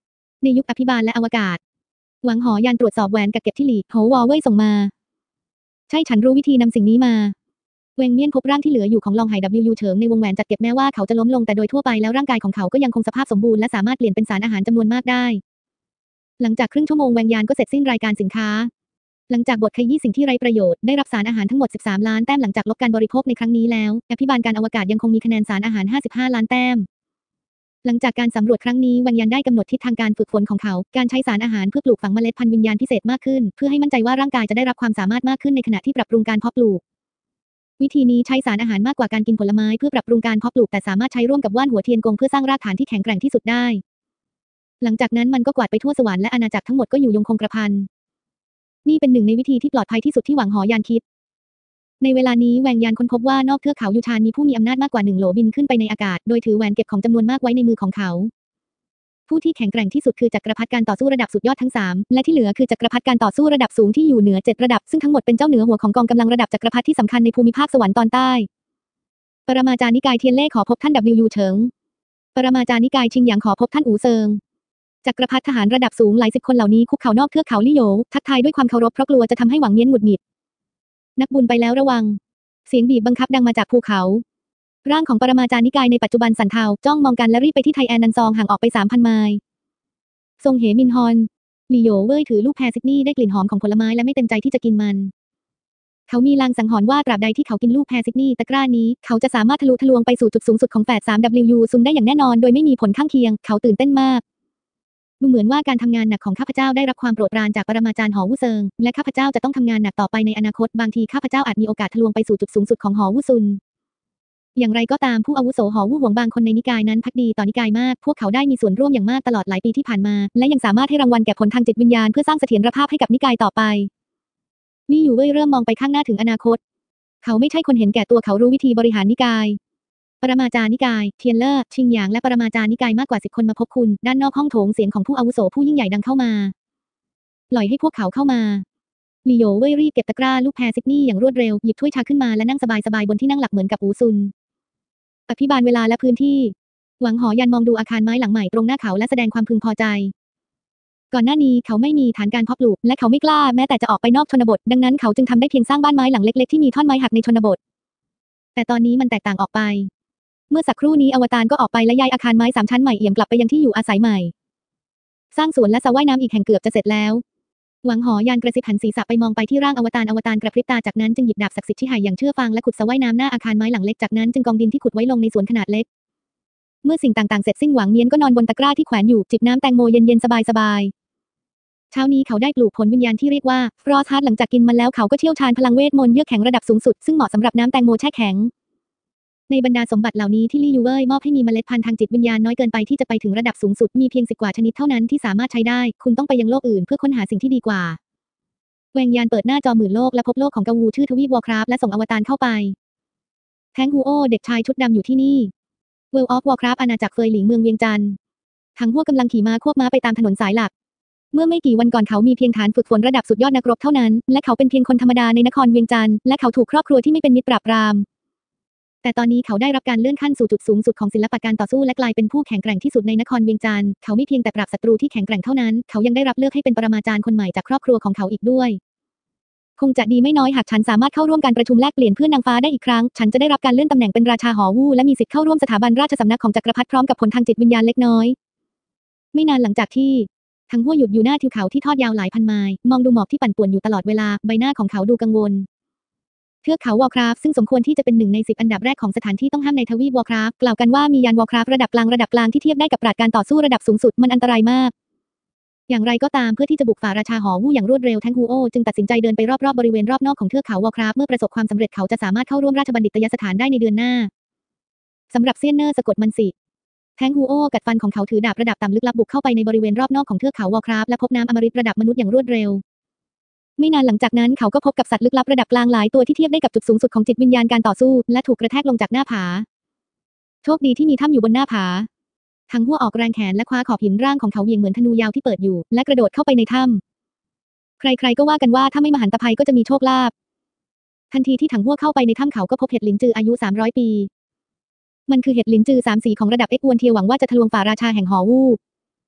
ในยุคอภิบาลและอวกาศหวังหอยานตรวจสอบแหวนกักเก็บที่หลีโหวอเว่ยส่งมาใช่ฉันรู้วิธีนำสิ่งนี้มาเวงเมี่ยนพบร่างที่เหลืออยู่ของลองไห่ WU เฉิงในวงแหวนจัดเก็บแม้ว่าเขาจะล้มลงแต่โดยทั่วไปแล้วร่างกายของเขาก็ยังคงสภาพสมบูรณ์และสามารถเปลี่ยนเป็นสารอาหารจำนวนมากได้หลังจากครึ่งชั่วโมงแวงยานก็เสร็จสิ้นรายการสินค้าหลังจากบทขยี้สิ่งที่ไร้ประโยชน์ได้รับสารอาหารทั้งหมด13ล้านแต้มหลังจากลบการบริโภคในครั้งนี้แล้วอภิบาลการอวกาศยังคงมีคะแนนสารอาหาร55ล้านแต้มหลังจากการสำรวจครั้งนี้แวงยานได้กำหนดทิศทางการฝึกฝนของเขาการใช้สารอาหารเพื่อปลูกฝังเมล็ดพันธุ์วิญญาณพิเศษมากขึ้นเพื่อให้มั่นใจว่าร่างกายจะได้รับความสามารถมากขึ้นในขณะที่ปรับปรุงการเพาะปลูกวิธีนี้ใช้สารอาหารมากกว่าการกินผลไม้เพื่อปรับปรุงการเพาะปลูกแต่สามารถใช้ร่วมกับว่านหัวเทียนกงเพื่อสร้างรากฐานที่แข็งแกร่งที่สุดได้หลังจากนั้นมันก็กวาดไปทั่วสวรรค์และอาณาจักรทั้งหมดก็อยู่ยงคงกระพันนี่เป็นหนึ่งในวิธีที่ปลอดภัยที่สุดที่หวังหอยานคิดในเวลานี้แหวงยานค้นพบว่านอกเทือกเขายูชานมีผู้มีอำนาจมากกว่า1โหลบินขึ้นไปในอากาศโดยถือแหวนเก็บของจำนวนมากไว้ในมือของเขาผู้ที่แข็งแกร่งที่สุดคือจักรพรรดิการต่อสู้ระดับสุดยอดทั้ง3และที่เหลือคือจักรพรรดิการต่อสู้ระดับสูงที่อยู่เหนือ7ระดับซึ่งทั้งหมดเป็นเจ้าเหนือหัวของกองกำลังระดับจักรพรรดิที่สำคัญในภูมิภาคสวรรค์ตอนใต้ปรมาจารย์นิกายเทียนเล่ขอพบท่าน WU เฉิงปรมาจารย์นิกายชิงหยางขอพบท่านอูเซิงจักรพรรดิทหารระดับสูงหลายสิบคนเหล่านี้คุกเข่านอกเทือกเขาลี่โหยทักทายด้วยความเคารพเพราะกลัวจะทำให้หวังเมียนหงุดหงิดนักบุญไปแล้วระวังเสียงบีบบังคับดังมาจากภูเขาร่างของปรมาจารย์นิกายในปัจจุบันสั่นเทาจ้องมองกันและรีบไปที่ไทแอนนันซองห่างออกไป 3,000 ไมล์ทรงเหมินฮอนลี่โหยเว่ยถือลูกแพรซิดนีย์ได้กลิ่นหอมของผลไม้และไม่เต็มใจที่จะกินมันเขามีลางสังหรณ์ว่าตราบใดที่เขากินลูกแพรซิดนีย์ตะกร้านี้เขาจะสามารถทะลุทะลวงไปสู่จุดสูงสุดของแฝด 3W ซุนได้อย่างแน่นอนโดยไม่มีผลข้างเคียงเขาตื่นเต้นมากดูเหมือนว่าการทำงานหนักของข้าพเจ้าได้รับความโปรดปรานจากปรมาจารย์หอวู่เซิงและข้าพเจ้าจะต้องทำงานหนักต่อไปในอนาคตบางทีข้าพเจ้าอาจมีโอกาสทะลวงไปสู่จุดสูงสุดของหอวู่ซุนอย่างไรก็ตามผู้อาวุโสหอวู่หวงบางคนในนิกายนั้นภักดีต่อนิกายมากพวกเขาได้มีส่วนร่วมอย่างมากตลอดหลายปีที่ผ่านมาและยังสามารถให้รางวัลแก่ผลทางจิตวิญญาณเพื่อสร้างเสถียรภาพให้กับนิกายต่อไปลี่อยู่เว่ยเริ่มมองไปข้างหน้าถึงอนาคตเขาไม่ใช่คนเห็นแก่ตัวเขารู้วิธีบริหารนิกายปรมาจารย์นิกายเทียนเล่อชิงหยางและปรมาจารย์นิกายมากกว่า10 คนมาพบคุณด้านนอกห้องโถงเสียงของผู้อาวุโสผู้ยิ่งใหญ่ดังเข้ามาปล่อยให้พวกเขาเข้ามาลี่โยเว่ยรีบเก็บตะกร้าลูกแพรซิดนีย์อย่างรวดเร็วหยิบถ้วยชาขึ้นมาและนั่งสบายๆบนที่นั่งหลักเหมือนกับอูซุนอภิบาลเวลาและพื้นที่หวังหอยันมองดูอาคารไม้หลังใหม่ตรงหน้าเขาและแสดงความพึงพอใจก่อนหน้านี้เขาไม่มีฐานการเพาะปลูกและเขาไม่กล้าแม้แต่จะออกไปนอกชนบทดังนั้นเขาจึงทำได้เพียงสร้างบ้านไม้หลังเล็กๆที่มีท่อนไม้หักในชนบทแต่ตอนนี้มันแตกต่างออกไปเมื่อสักครู่นี้อวตารก็ออกไปและย้ายอาคารไม้3 ชั้นใหม่เอี่ยมกลับไปยังที่อยู่อาศัยใหม่สร้างสวนและสระว่ายน้ำอีกแห่งเกือบจะเสร็จแล้วหวังหอยานกระซิบหันศีรษะไปมองไปที่ร่างอวตารกระพริบตาจากนั้นจึงหยิบดาบศักดิ์สิทธิ์ที่หายอย่างเชื่อฟังและขุดสระว่ายน้ำหน้าอาคารไม้หลังเล็กจากนั้นจึงกองดินที่ขุดไว้ลงในสวนขนาดเล็กเมื่อสิ่งต่างๆเสร็จสิ้นหวังเมียนก็นอนบนตะกร้าที่แขวนอยู่จิบน้ำแตงโมเย็นๆสบายๆเช้านี้เขาได้ปลูกผลวิญญาณที่เรียกว่าฟรอสฮาร์ดหลังจากกินมันแล้วเขาก็เชี่ยวชาญพลังเวทมนต์เยือกแข็งระดับสูงสุดซึ่งเหมาะสำหรับน้ำแตงโมแช่แข็งในบรรดาสมบัติเหล่านี้ที่ลี่ยูเว่ยมอบให้มีเมล็ดพันธุ์ทางจิตวิญญาณน้อยเกินไปที่จะไปถึงระดับสูงสุดมีเพียง10 กว่าชนิดเท่านั้นที่สามารถใช้ได้คุณต้องไปยังโลกอื่นเพื่อค้นหาสิ่งที่ดีกว่าแวงยานเปิดหน้าจอหมื่นโลกและพบโลกของกาวูชื่อทวีปวอร์คราฟและส่งอวตารเข้าไปแทงฮูโอเด็กชายชุดดำอยู่ที่นี่เวิลด์ออฟวอร์คราฟอาณาจักรเฟยหลิงเมืองเวียงจันทร์ถังฮั่วกำลังขี่ม้าควบม้าไปตามถนนสายหลักเมื่อไม่กี่วันก่อนเขามีเพียงฐานฝึกฝนระดับสุดยอดนักรบเท่านั้นและเขาเป็นเพียงคนธรรมดาในนครเวียงจันทร์และเขาถูกครอบครัวที่ไม่เป็นมิตรปราบปรามแต่ตอนนี้เขาได้รับการเลื่อนขั้นสู่จุดสูงสุดของศิลปะการต่อสู้และกลายเป็นผู้แข็งแกร่งที่สุดในนครเวียงจันทร์เขาไม่เพียงแต่ปราบศัตรูที่แข็งแกร่งเท่านั้นเขายังได้รับเลือกให้เป็นปรมาจารย์คนใหม่จากครอบครัวของเขาอีกด้วยคงจะดีไม่น้อยหากฉันสามารถเข้าร่วมการประชุมแลกเปลี่ยนเพื่อนนางฟ้าได้อีกครั้งฉันจะได้รับการเลื่อนตำแหน่งเป็นราชาหอวู่และมีสิทธิ์เข้าร่วมสถาบันราชสำนักของจักรพรรดิพร้อมกับผลทางจิตวิญญาณเล็กน้อยไม่นานหลังจากที่ทั้งฮั่วหยุดอยู่หน้าทิวเขาที่ทอดยาวหลายพันไมล์มองดูหมอกที่ปั่นป่วนอยู่ตลอดเวลาใบหน้าของเขาดูกังวลเทือกเขาวอร์คราฟซึ่งสมควรที่จะเป็น1 ใน 10อันดับแรกของสถานที่ต้องห้ามในทวีปวอร์คราฟกล่าวกันว่ามียานวอร์คราฟระดับกลางที่เทียบได้กับปราชญ์การต่อสู้ระดับสูงสุดมันอันตรายมากอย่างไรก็ตามเพื่อที่จะบุกฝ่าราชาหอวู่อย่างรวดเร็วแทงฮูโอจึงตัดสินใจเดินไปรอบๆบริเวณรอบนอกของเทือกเขาวอร์คราฟเมื่อประสบความสำเร็จเขาจะสามารถเข้าร่วมราชบัณฑิตยสถานได้ในเดือนหน้าสำหรับเซียนเนอร์สะกดมันสิแทงฮูโอกัดฟันของเขาถือดาบระดับต่ำลึกลับบุกเข้าไปในบริเวณรอบนอกของเทือกเขาวอร์คราฟและพบน้ำอมฤตระดับมนุษย์อย่างรวดเร็วไม่นานหลังจากนั้นเขาก็พบกับสัตว์ลึกลับระดับกลางหลายตัวที่เทียบได้กับจุดสูงสุดของจิตวิญญาณการต่อสู้และถูกกระแทกลงจากหน้าผาโชคดีที่มีถ้ำอยู่บนหน้าผาทั้งหัวออกแรงแขนและคว้าขอบหินร่างของเขาเหวี่ยงเหมือนธนูยาวที่เปิดอยู่และกระโดดเข้าไปในถ้ำใครๆก็ว่ากันว่าถ้าไม่มหันตภัยก็จะมีโชคลาภทันทีที่ถังหัวเข้าไปในถ้ำเขาก็พบเห็ดหลินจืออายุ300 ปีมันคือเห็ดหลินจือ3 สีของระดับเอ็กซ์วนเทียหวังว่าจะทะลวงฝ่าราชาแห่งหอวู่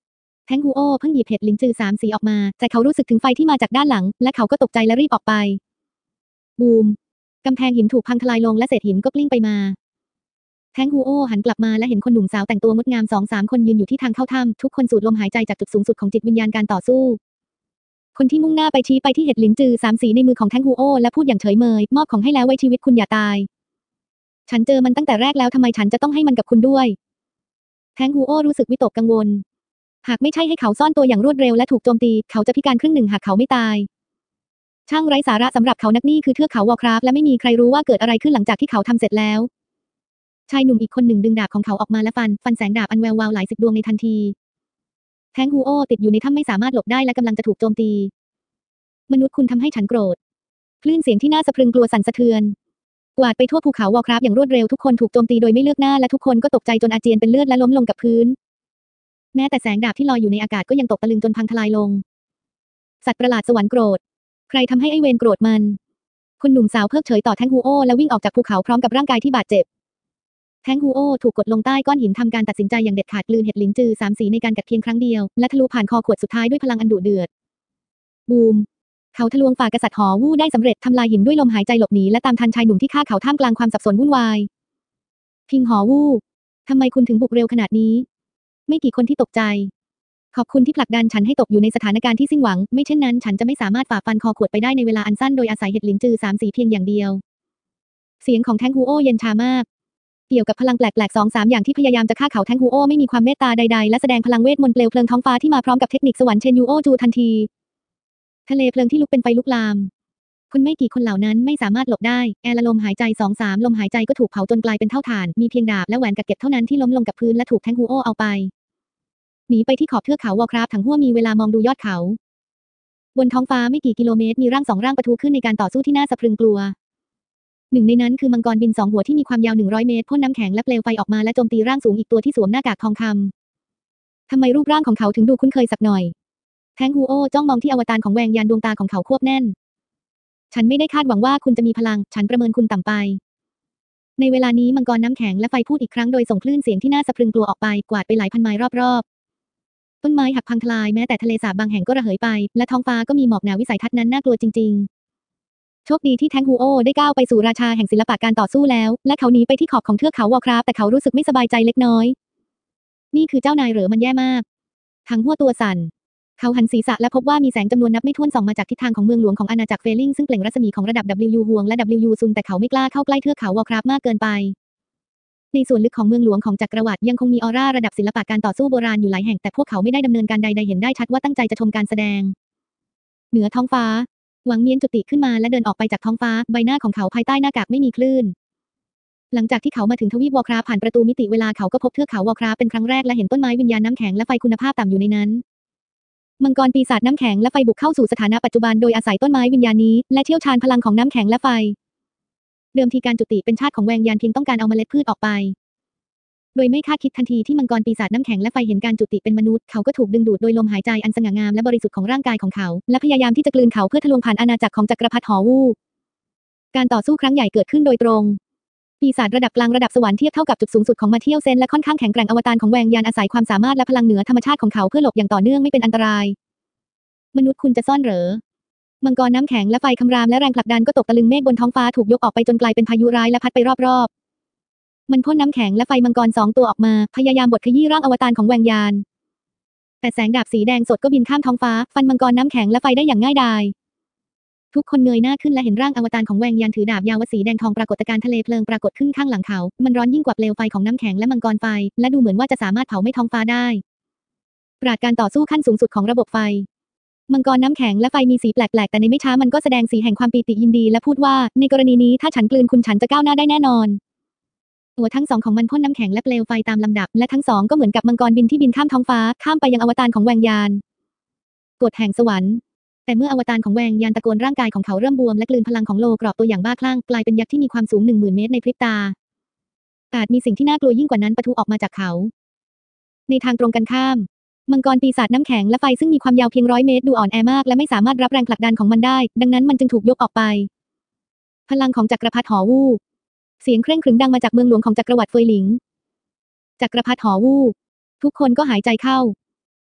แทงฮูโอเพิ่งหยิบเห็ดหลินจือสามสีออกมาแต่เขารู้สึกถึงไฟที่มาจากด้านหลังและเขาก็ตกใจและรีบออกไปบูมกำแพงหินถูกพังทลายลงและเศษหินก็กลิ้งไปมาแทงฮูโอหันกลับมาและเห็นคนหนุ่มสาวแต่งตัวงดงาม2-3 คนยืนอยู่ที่ทางเข้าถ้ำทุกคนสูดลมหายใจจากจุดสูงสุดของจิตวิญญาณการต่อสู้คนที่มุ่งหน้าไปชี้ไปที่เห็ดหลินจือสามสีในมือของแทงฮูโอและพูดอย่างเฉยเมยมอบของให้แล้วไว้ชีวิตคุณอย่าตายฉันเจอมันตั้งแต่แรกแล้วทำไมฉันจะต้องให้มันกับคุณด้วยแทงฮูโอรู้สึกวิตกกังวลหากไม่ใช่ให้เขาซ่อนตัวอย่างรวดเร็วและถูกโจมตีเขาจะพิการครึ่งหนึ่งหากเขาไม่ตายช่างไร้สาระสำหรับเขานักนี่คือเทือกเขาวอร์คราฟและไม่มีใครรู้ว่าเกิดอะไรขึ้นหลังจากที่เขาทำเสร็จแล้วชายหนุ่มอีกคนหนึ่งดึงดาบของเขาออกมาและฟันแสงดาบอันแวววาวหลายสิบดวงในทันทีแทงฮูโอติดอยู่ในถ้ำไม่สามารถหลบได้และกำลังจะถูกโจมตีมนุษย์คุณทำให้ฉันโกรธคลื่นเสียงที่น่าสะพรึงกลัวสั่นสะเทือนกวาดไปทั่วภูเขาวอร์คราฟอย่างรวดเร็วทุกคนถูกโจมตีโดยไม่เลือกหน้าและทุกคนก็ตกใจจนอาเจียนเป็นเลือดและล้มลงกับพื้นแม้แต่แสงดาบที่ลอยอยู่ในอากาศก็ยังตกตะลึงจนพังทลายลงสัตว์ประหลาดสวรรค์โกรธใครทำให้ไอ้เวรโกรธมันคุณหนุ่มสาวเพิกเฉยต่อแทงฮูโอและวิ่งออกจากภูเขาพร้อมกับร่างกายที่บาดเจ็บแทงฮูโอถูกกดลงใต้ก้อนหินทำการตัดสินใจอย่างเด็ดขาดกลืนเห็ดหลินจือสามสีในการกัดเพียงครั้งเดียวและทะลุผ่านคอขวดสุดท้ายด้วยพลังอันดุเดือดบูมเขาทะลวงฝ่ากษัตริย์หอวู่ได้สำเร็จทำลายหินด้วยลมหายใจหลบหนีและตามทันชายหนุ่มที่ฆ่าเขาท่ามกลางความสับสนวุ่นวายพิงหอวู่ทำไมคุณถึงบุกเร็วขนาดนี้ไม่กี่คนที่ตกใจขอบคุณที่ผลักดันฉันให้ตกอยู่ในสถานการณ์ที่สิ้นหวังไม่เช่นนั้นฉันจะไม่สามารถฝ่าฟันคอขวดไปได้ในเวลาอันสั้นโดยอาศัยเห็ดหลินจือสามสีเพียงอย่างเดียวเสียงของแทงฮูโอเย็นชามากเกี่ยวกับพลังแปลกๆ2-3อย่างที่พยายามจะฆ่าเขาแทงฮูโอไม่มีความเมตตาใดๆและแสดงพลังเวทมนต์เปลวเพลิงท้องฟ้าที่มาพร้อมกับเทคนิคสวรรค์เชนยูโอจูทันทีทะเลเพลิงที่ลุกเป็นไฟลุกลามคนไม่กี่คนเหล่านั้นไม่สามารถหลบได้แอร์ละลมหายใจ2-3ลมหายใจก็ถูกเผาจนกลายเป็นเท่าฐานมีเพียงดาบและแหวนกักเก็บเท่านั้นที่ล้มลงกับพื้นและถูกแทงฮูโอเอาไปหนีไปที่ขอบเทือกเขาวอร์คราฟถังหัวมีเวลามองดูยอดเขาบนท้องฟ้าไม่กี่กิโลเมตรมีร่าง2ร่างปะทุขึ้นในการต่อสู้ที่น่าสะพรึงกลัวหนึ่งในนั้นคือมังกรบิน2หัวที่มีความยาว100 เมตรพ่นน้ำแข็งและเปลวไฟออกมาและโจมตีร่างสูงอีกตัวที่สวมหน้ากากทองคำทำไมรูปร่างของเขาถึงดูคุ้นเคยสักหน่อยแทงฮูโอจ้องมองที่อวตารของแวงยานดวงตาของเขาควบแน่นฉันไม่ได้คาดหวังว่าคุณจะมีพลังฉันประเมินคุณต่ำไปในเวลานี้มังกรน้ำแข็งและไฟพูดอีกครั้งโดยส่งคลื่นเสียงที่น่าสะพรึงกลัวออกไปกวาดไปหลายพันไมล์รอบๆต้นไม้หักพังทลายแม้แต่ทะเลสาบบางแห่งก็ระเหยไปและท้องฟ้าก็มีหมอกหนาวิสัยทัศน์นั้นน่ากลัวจริงๆโชคดีที่แทงฮูโอได้ก้าวไปสู่ราชาแห่งศิลปะการต่อสู้แล้วและเขาหนีไปที่ขอบของเทือกเขาวอร์คราฟแต่เขารู้สึกไม่สบายใจเล็กน้อยนี่คือเจ้านายเหรอมันแย่มากทั้งหัวตัวสั่นเขาหันศีรษะและพบว่ามีแสงจำนวนนับไม่ถ้วนส่องมาจากทิศทางของเมืองหลวงของอาณาจักรเฟลิงซึ่งเปล่งรัศมีของระดับ W ฮวงและ W ซุนแต่เขาไม่กล้าเข้าใกล้เทือกเขาวอร์คราฟมากเกินไปในส่วนลึกของเมืองหลวงของจักรวรรดิยังคงมีออร่าระดับศิลปะการต่อสู้โบราณอยู่หลายแห่งแต่พวกเขาไม่ได้ดำเนินการใดๆเห็นได้ชัดว่าตั้งใจจะชมการแสดงเหนือท้องฟ้าหวังเมียนจุติขึ้นมาและเดินออกไปจากท้องฟ้าใบหน้าของเขาภายใต้หน้ากากไม่มีคลื่นหลังจากที่เขามาถึงทวีปวอร์คราฟผ่านประตูมิติเวลาเขาก็พบเทือกเขาวอร์คราฟเป็นครั้งแรกและเห็นต้นไม้วิญญาณน้ำแข็งและไฟคุณภาพต่ำอยู่ในนั้นมังกรปีศาจน้ำแข็งและไฟบุกเข้าสู่สถานะปัจจุบันโดยอาศัยต้นไม้วิญญาณนี้และเชี่ยวชาญพลังของน้ำแข็งและไฟเดิมทีการจุติเป็นชาติของแวงยานเพียงต้องการเอาเมล็ดพืชออกไปโดยไม่คาดคิดทันทีที่มังกรปีศาจน้ำแข็งและไฟเห็นการจุติเป็นมนุษย์เขาก็ถูกดึงดูดโดยลมหายใจอันสง่างามและบริสุทธิ์ของร่างกายของเขาและพยายามที่จะกลืนเขาเพื่อทะลวงผ่านอาณาจักรของจักรพรรดิหอวู่การต่อสู้ครั้งใหญ่เกิดขึ้นโดยตรงปีศาจระดับกลางระดับสวรรค์เทียบเท่ากับจุดสูงสุดของมาเที่ยวเซนและค่อนข้างแข็งแกร่งอวตารของแวงยานอาศัยความสามารถและพลังเหนือธรรมชาติของเขาเพื่อหลบอย่างต่อเนื่องไม่เป็นอันตรายมนุษย์คุณจะซ่อนเหรอมังกรน้ำแข็งและไฟคำรามและแรงผลักดันก็ตกตะลึงเมฆบนท้องฟ้าถูกยกออกไปจนกลายเป็นพายุร้ายและพัดไปรอบๆมันพ่นน้ำแข็งและไฟมังกร2 ตัวออกมาพยายามบดขยี้ร่างอวตารของแวงยานแต่แสงดาบสีแดงสดก็บินข้ามท้องฟ้าฟันมังกรน้ำแข็งและไฟได้อย่างง่ายดายทุกคนเงยหน้าขึ้นและเห็นร่างอวตารของแวงยานถือดาบยาวสีแดงทองปรากฏการณ์ทะเลเพลิงปรากฏขึ้นข้างหลังเขามันร้อนยิ่งกว่าเปลวไฟของน้ำแข็งและมังกรไฟและดูเหมือนว่าจะสามารถเผาไหม้ท้องฟ้าได้ปราดการต่อสู้ขั้นสูงสุดของระบบไฟมังกรน้ำแข็งและไฟมีสีแปลกๆแต่ในไม่ช้ามันก็แสดงสีแห่งความปีติยินดีและพูดว่าในกรณีนี้ถ้าฉันกลืนคุณฉันจะก้าวหน้าได้แน่นอนหัวทั้ง2ของมันพ่นน้ำแข็งและเปลวไฟตามลำดับและทั้ง2ก็เหมือนกับมังกรบินที่บินข้ามท้องฟ้าข้ามไปยังอวตารของแวงยานกฎแห่งสวรรค์แต่เมื่ออวตารของแวงยานตะโกนร่างกายของเขาเริ่มบวมและกลืนพลังของโลกรอบตัวอย่างบ้าคลั่งกลายเป็นยักษ์ที่มีความสูง10,000 เมตรในพริบตาอาจมีสิ่งที่น่ากลัวยิ่งกว่านั้นปะทุออกมาจากเขาในทางตรงกันข้ามมังกรปีศาจน้ำแข็งและไฟซึ่งมีความยาวเพียง100 เมตรดูอ่อนแอมากและไม่สามารถรับแรงผลักดันของมันได้ดังนั้นมันจึงถูกยกออกไปพลังของจักรพรรดิหอวู่เสียงเคร่งขรึมดังมาจากเมืองหลวงของจักรวรรดิเฟยหลิงจักรพรรดิหอวู่ทุกคนก็หายใจเข้า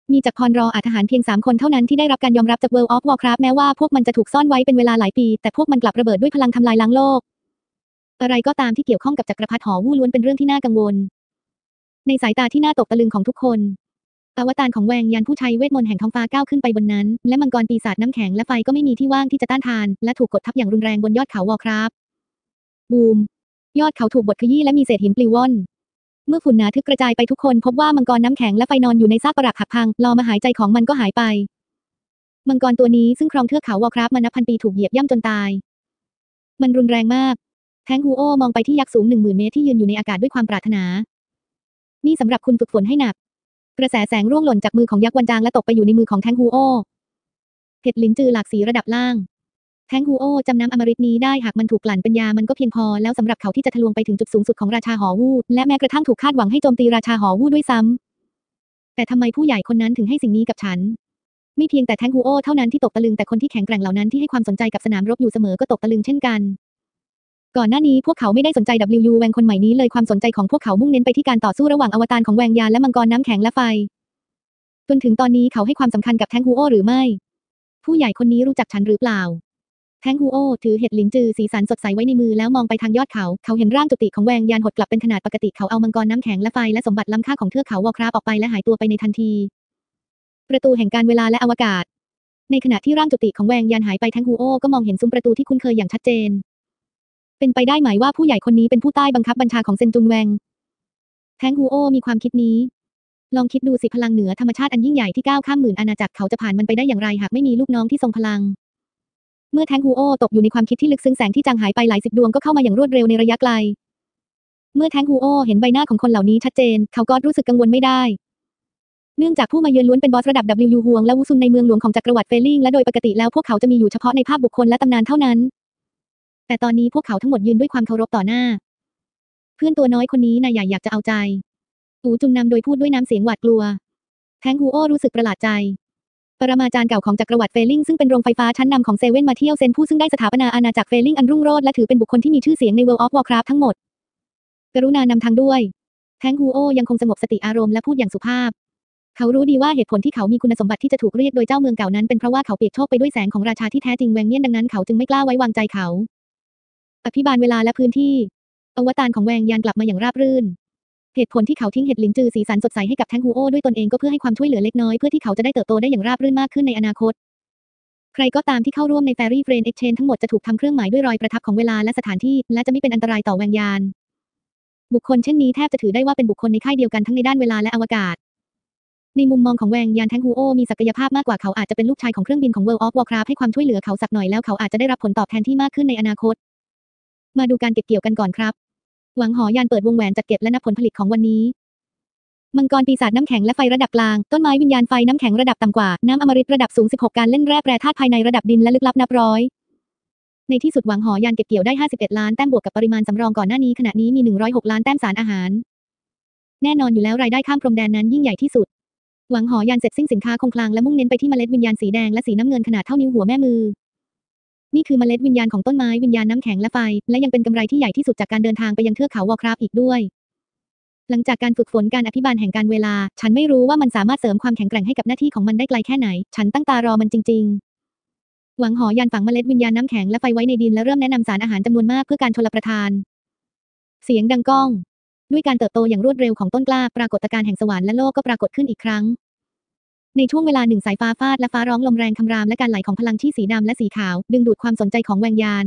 มีจักรพรรออาจทหารเพียง3 คนเท่านั้นที่ได้รับการยอมรับจาก World of Warcraft แม้ว่าพวกมันจะถูกซ่อนไว้เป็นเวลาหลายปีแต่พวกมันกลับระเบิดด้วยพลังทำลายล้างโลกอะไรก็ตามที่เกี่ยวข้องกับจักรพรรดิหอวู่ล้วนเป็นเรื่องที่น่ากังวลในสายตาที่น่าตกตะลึงของทุกคนอวตารของแวงยันผู้ใช้เวทมนต์แห่งท้องฟ้าก้าวขึ้นไปบนนั้นและมังกรปีศาจน้ำแข็งและไฟก็ไม่มีที่ว่างที่จะต้านทานและถูกกดทับอย่างรุนแรงบนยอดเขาวอร์คราฟบูมยอดเขาถูกบดขยี้และมีเศษหินปลิวว่อนเมื่อฝุ่นหนาทึบกระจายไปทุกคนพบว่ามังกรน้ำแข็งและไฟนอนอยู่ในซากปรักหักพังลมหายใจของมันก็หายไปมังกรตัวนี้ซึ่งครองเทือกเขาวอร์คราฟมานับพันปีถูกเหยียบย่ำจนตายมันรุนแรงมากแทงฮูโอมองไปที่ยักษ์สูง10,000 เมตรที่ยืนอยู่ในอากาศด้วยความปรารถนานี่สำหรับคุณฝึกฝนให้หนักกระแสแสงร่วงหล่นจากมือของยักษ์วันจางและตกไปอยู่ในมือของแทงฮูโอเห็ดลิ้นจือหลากสีระดับล่างแทงฮูโอจำน้ำอมฤตนี้ได้หากมันถูกกลั่นเป็นยามันก็เพียงพอแล้วสำหรับเขาที่จะทะลวงไปถึงจุดสูงสุดของราชาหอวูและแม้กระทั่งถูกคาดหวังให้โจมตีราชาหอวูด้วยซ้ำแต่ทำไมผู้ใหญ่คนนั้นถึงให้สิ่งนี้กับฉันไม่เพียงแต่แทงฮูโอเท่านั้นที่ตกตะลึงแต่คนที่แข็งแกร่งเหล่านั้นที่ให้ความสนใจกับสนามรบอยู่เสมอก็ตกตะลึงเช่นกันก่อนหน้านี้พวกเขาไม่ได้สนใจ W แวงคนใหม่นี้เลยความสนใจของพวกเขามุ่งเน้นไปที่การต่อสู้ระหว่างอวตารของแวงยานและมังกรน้ำแข็งและไฟจนถึงตอนนี้เขาให้ความสำคัญกับแทงฮูโอหรือไม่ผู้ใหญ่คนนี้รู้จักฉันหรือเปล่าแทงฮูโอถือเห็ดหลินจือสีสันสดใสไว้ในมือแล้วมองไปทางยอดเขาเห็นร่างจุติของแวงยานหดกลับเป็นขนาดปกติเขาเอามังกรน้ำแข็งและไฟและสมบัติล้ำค่าของเทือกเขาวอร์คราฟออกไปและหายตัวไปในทันทีประตูแห่งการเวลาและอวกาศในขณะที่ร่างจุติของแวงยานหายไปแทงฮูโอก็มองเห็นซุ้มประตูที่คุ้นเคยอย่างชัดเจนเป็นไปได้ไหมว่าผู้ใหญ่คนนี้เป็นผู้ใต้บังคับบัญชาของเซนจุนแวงแทงฮูโอมีความคิดนี้ลองคิดดูสิพลังเหนือธรรมชาติอันยิ่งใหญ่ที่ก้าวข้ามหมื่นอาณาจักรเขาจะผ่านมันไปได้อย่างไรหากไม่มีลูกน้องที่ทรงพลังเมื่อแทงฮูโอตกอยู่ในความคิดที่ลึกซึ้งแสงที่จางหายไปหลายสิบดวงก็เข้ามาอย่างรวดเร็วในระยะไกลเมื่อแทงฮูโอเห็นใบหน้าของคนเหล่านี้ชัดเจนเขาก็รู้สึกกังวลไม่ได้เนื่องจากผู้มาเยือนล้วนเป็นบอสระดับ W ฮวงและวูซุนในเมืองหลวงของจักรวรรดิเฟลิงและโดยปกติแล้วพวกเขาจะมีอยู่เฉพาะในภาพบุคคลและตำนานเท่านั้นแต่ตอนนี้พวกเขาทั้งหมดยืนด้วยความเคารพต่อหน้าเพื่อนตัวน้อยคนนี้นายใหญ่อยากจะเอาใจอูจุนนำโดยพูดด้วยน้ำเสียงหวาดกลัวแทงฮูโอรู้สึกประหลาดใจปรมาจารย์เก่าของจักรวรรดิเฟลิงซึ่งเป็นโรงไฟฟ้าชั้นนำของเซเว่นมาเที่ยวเซนผู้ซึ่งได้สถาปนาอาณาจักรเฟลิงอันรุ่งโรจน์และถือเป็นบุคคลที่มีชื่อเสียงใน World of Warcraft ทั้งหมดกรุณานำทางด้วยแทงฮูโอยังคงสงบสติอารมณ์และพูดอย่างสุภาพเขารู้ดีว่าเหตุผลที่เขามีคุณสมบัติที่จะถูกเรียกโดยเจ้าเมืองเก่านั้นเป็นเพราะว่าเขาเปียกโชกไปด้วยแสงของราชาที่แท้จริงแวงเมียนดังนั้นเขาจึงไม่กล้าไว้วางใจเขาอภิบาลเวลาและพื้นที่อวตารของแวงยานกลับมาอย่างราบรื่นเหตุผลที่เขาทิ้งเห็ดหลินจือสีสันสดใสให้กับแทงฮูโอด้วยตนเองก็เพื่อให้ความช่วยเหลือเล็กน้อยเพื่อที่เขาจะได้เติบโตได้อย่างราบรื่นมากขึ้นในอนาคตใครก็ตามที่เข้าร่วมใน Fairy Friend Exchange ทั้งหมดจะถูกทำเครื่องหมายด้วยรอยประทับของเวลาและสถานที่และจะไม่เป็นอันตรายต่อแวงยานบุคคลเช่นนี้แทบจะถือได้ว่าเป็นบุคคลในค่ายเดียวกันทั้งในด้านเวลาและอวกาศในมุมมองของแวงยานแทงฮูโอมีศักยภาพมากกว่าเขาอาจจะเป็นลูกชายของเครื่องบินของ World of Warcraft ให้ความช่วยเหลือเขาสักหน่อยแล้วเขาอาจจะได้รับผลตอบแทนที่มากขึ้นในอนาคตมาดูการเก็บเกี่ยวกันก่อนครับหวังหอยานเปิดวงแหวนจัดเก็บและนับผลผลิตของวันนี้มังกรปีศาจน้ำแข็งและไฟระดับกลางต้นไม้วิญญาณไฟน้ำแข็งระดับต่ำกว่าน้ำอมฤตระดับสูง16การเล่นแร่แปรธาตุภายในระดับดินและลึกลับนับร้อยในที่สุดหวังหอยานเก็บเกี่ยวได้51ล้านแต้มบวกกับปริมาณสำรองก่อนหน้านี้ขณะนี้มี106ล้านแต้มสารอาหารแน่นอนอยู่แล้วรายได้ข้ามพรมแดนนั้นยิ่งใหญ่ที่สุดหวังหอยานเสร็จสิ้นสินค้าคงคลังและมุ่งเน้นไปที่เมล็ดวิญญาณสีแดงและสีน้ำเงินขนาดเท่านิ้วหัวแม่มือนี่คือเมล็ดวิญญาณของต้นไม้วิญญาณน้ำแข็งและไฟและยังเป็นกำไรที่ใหญ่ที่สุดจากการเดินทางไปยังเทือกเขาวอร์คราฟอีกด้วยหลังจากการฝึกฝนการอภิบาลแห่งการเวลาฉันไม่รู้ว่ามันสามารถเสริมความแข็งแกร่งให้กับหน้าที่ของมันได้ไกลแค่ไหนฉันตั้งตารอมันจริงๆหวังหอยานฝังเมล็ดวิญญาณน้ำแข็งและไฟไว้ในดินและเริ่มแนะนำสารอาหารจำนวนมากเพื่อการชลประทานเสียงดังก้องด้วยการเติบโตอย่างรวดเร็วของต้นกล้าปรากฏการณ์แห่งสวรรค์และโลกก็ปรากฏขึ้นอีกครั้งในช่วงเวลาหนึ่งสายฟ้าฟาดและฟ้าร้องลมแรงคำรามและการไหลของพลังที่สีดำและสีขาวดึงดูดความสนใจของแวงยาน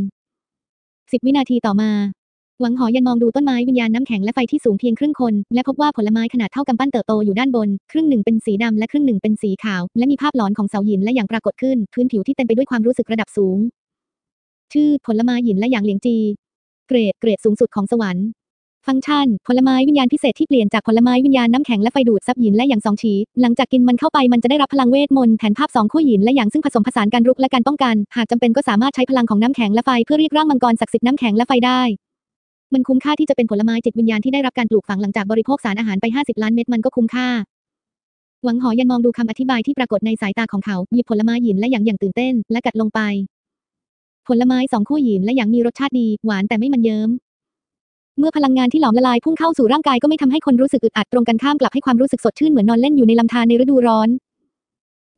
10 วินาทีต่อมาหวังหอยันมองดูต้นไม้วิญญาณน้ำแข็งและไฟที่สูงเพียงครึ่งคนและพบว่าผลไม้ขนาดเท่ากำปั้นเติบโตอยู่ด้านบนครึ่งหนึ่งเป็นสีดำและครึ่งหนึ่งเป็นสีขาวและมีภาพหลอนของเสาหยินและหยางปรากฏขึ้นพื้นผิวที่เต็มไปด้วยความรู้สึกระดับสูงชื่อผลไม้หยินและหยางเหลียงจีเกรดสูงสุดของสวรรค์ฟังก์ชันผลไม้วิญญาณพิเศษที่เปลี่ยนจากผลไม้วิญญาณน้ำแข็งและไฟดูดซับหยินและหยาง2 ฉีหลังจากกินมันเข้าไปมันจะได้รับพลังเวทมนต์แผนภาพ2 ขั้วหยินและหยางซึ่งผสมผสานการรุกและการป้องกันหากจำเป็นก็สามารถใช้พลังของน้ำแข็งและไฟเพื่อเรียกร่างมังกรศักดิ์สิทธิ์น้ำแข็งและไฟได้มันคุ้มค่าที่จะเป็นผลไม้จิตวิญญาณที่ได้รับการปลูกฝังหลังจากบริโภคสารอาหารไป50 ล้านเม็ดมันก็คุ้มค่าหวังหอยันมองดูคำอธิบายที่ปรากฏในสายตาของเขาหยิบผลไม้หยินและหยางอย่างตื่นเต้นและกัดลงไปผลไม้2 ขั้วหยินและหยางมีรสชาติดีหวานแต่ไม่มันเยิ้มเมื่อพลังงานที่หลอมละลายพุ่งเข้าสู่ร่างกายก็ไม่ทำให้คนรู้สึกอึดอัดตรงกันข้ามกลับให้ความรู้สึกสดชื่นเหมือนนอนเล่นอยู่ในลำธารในฤดูร้อน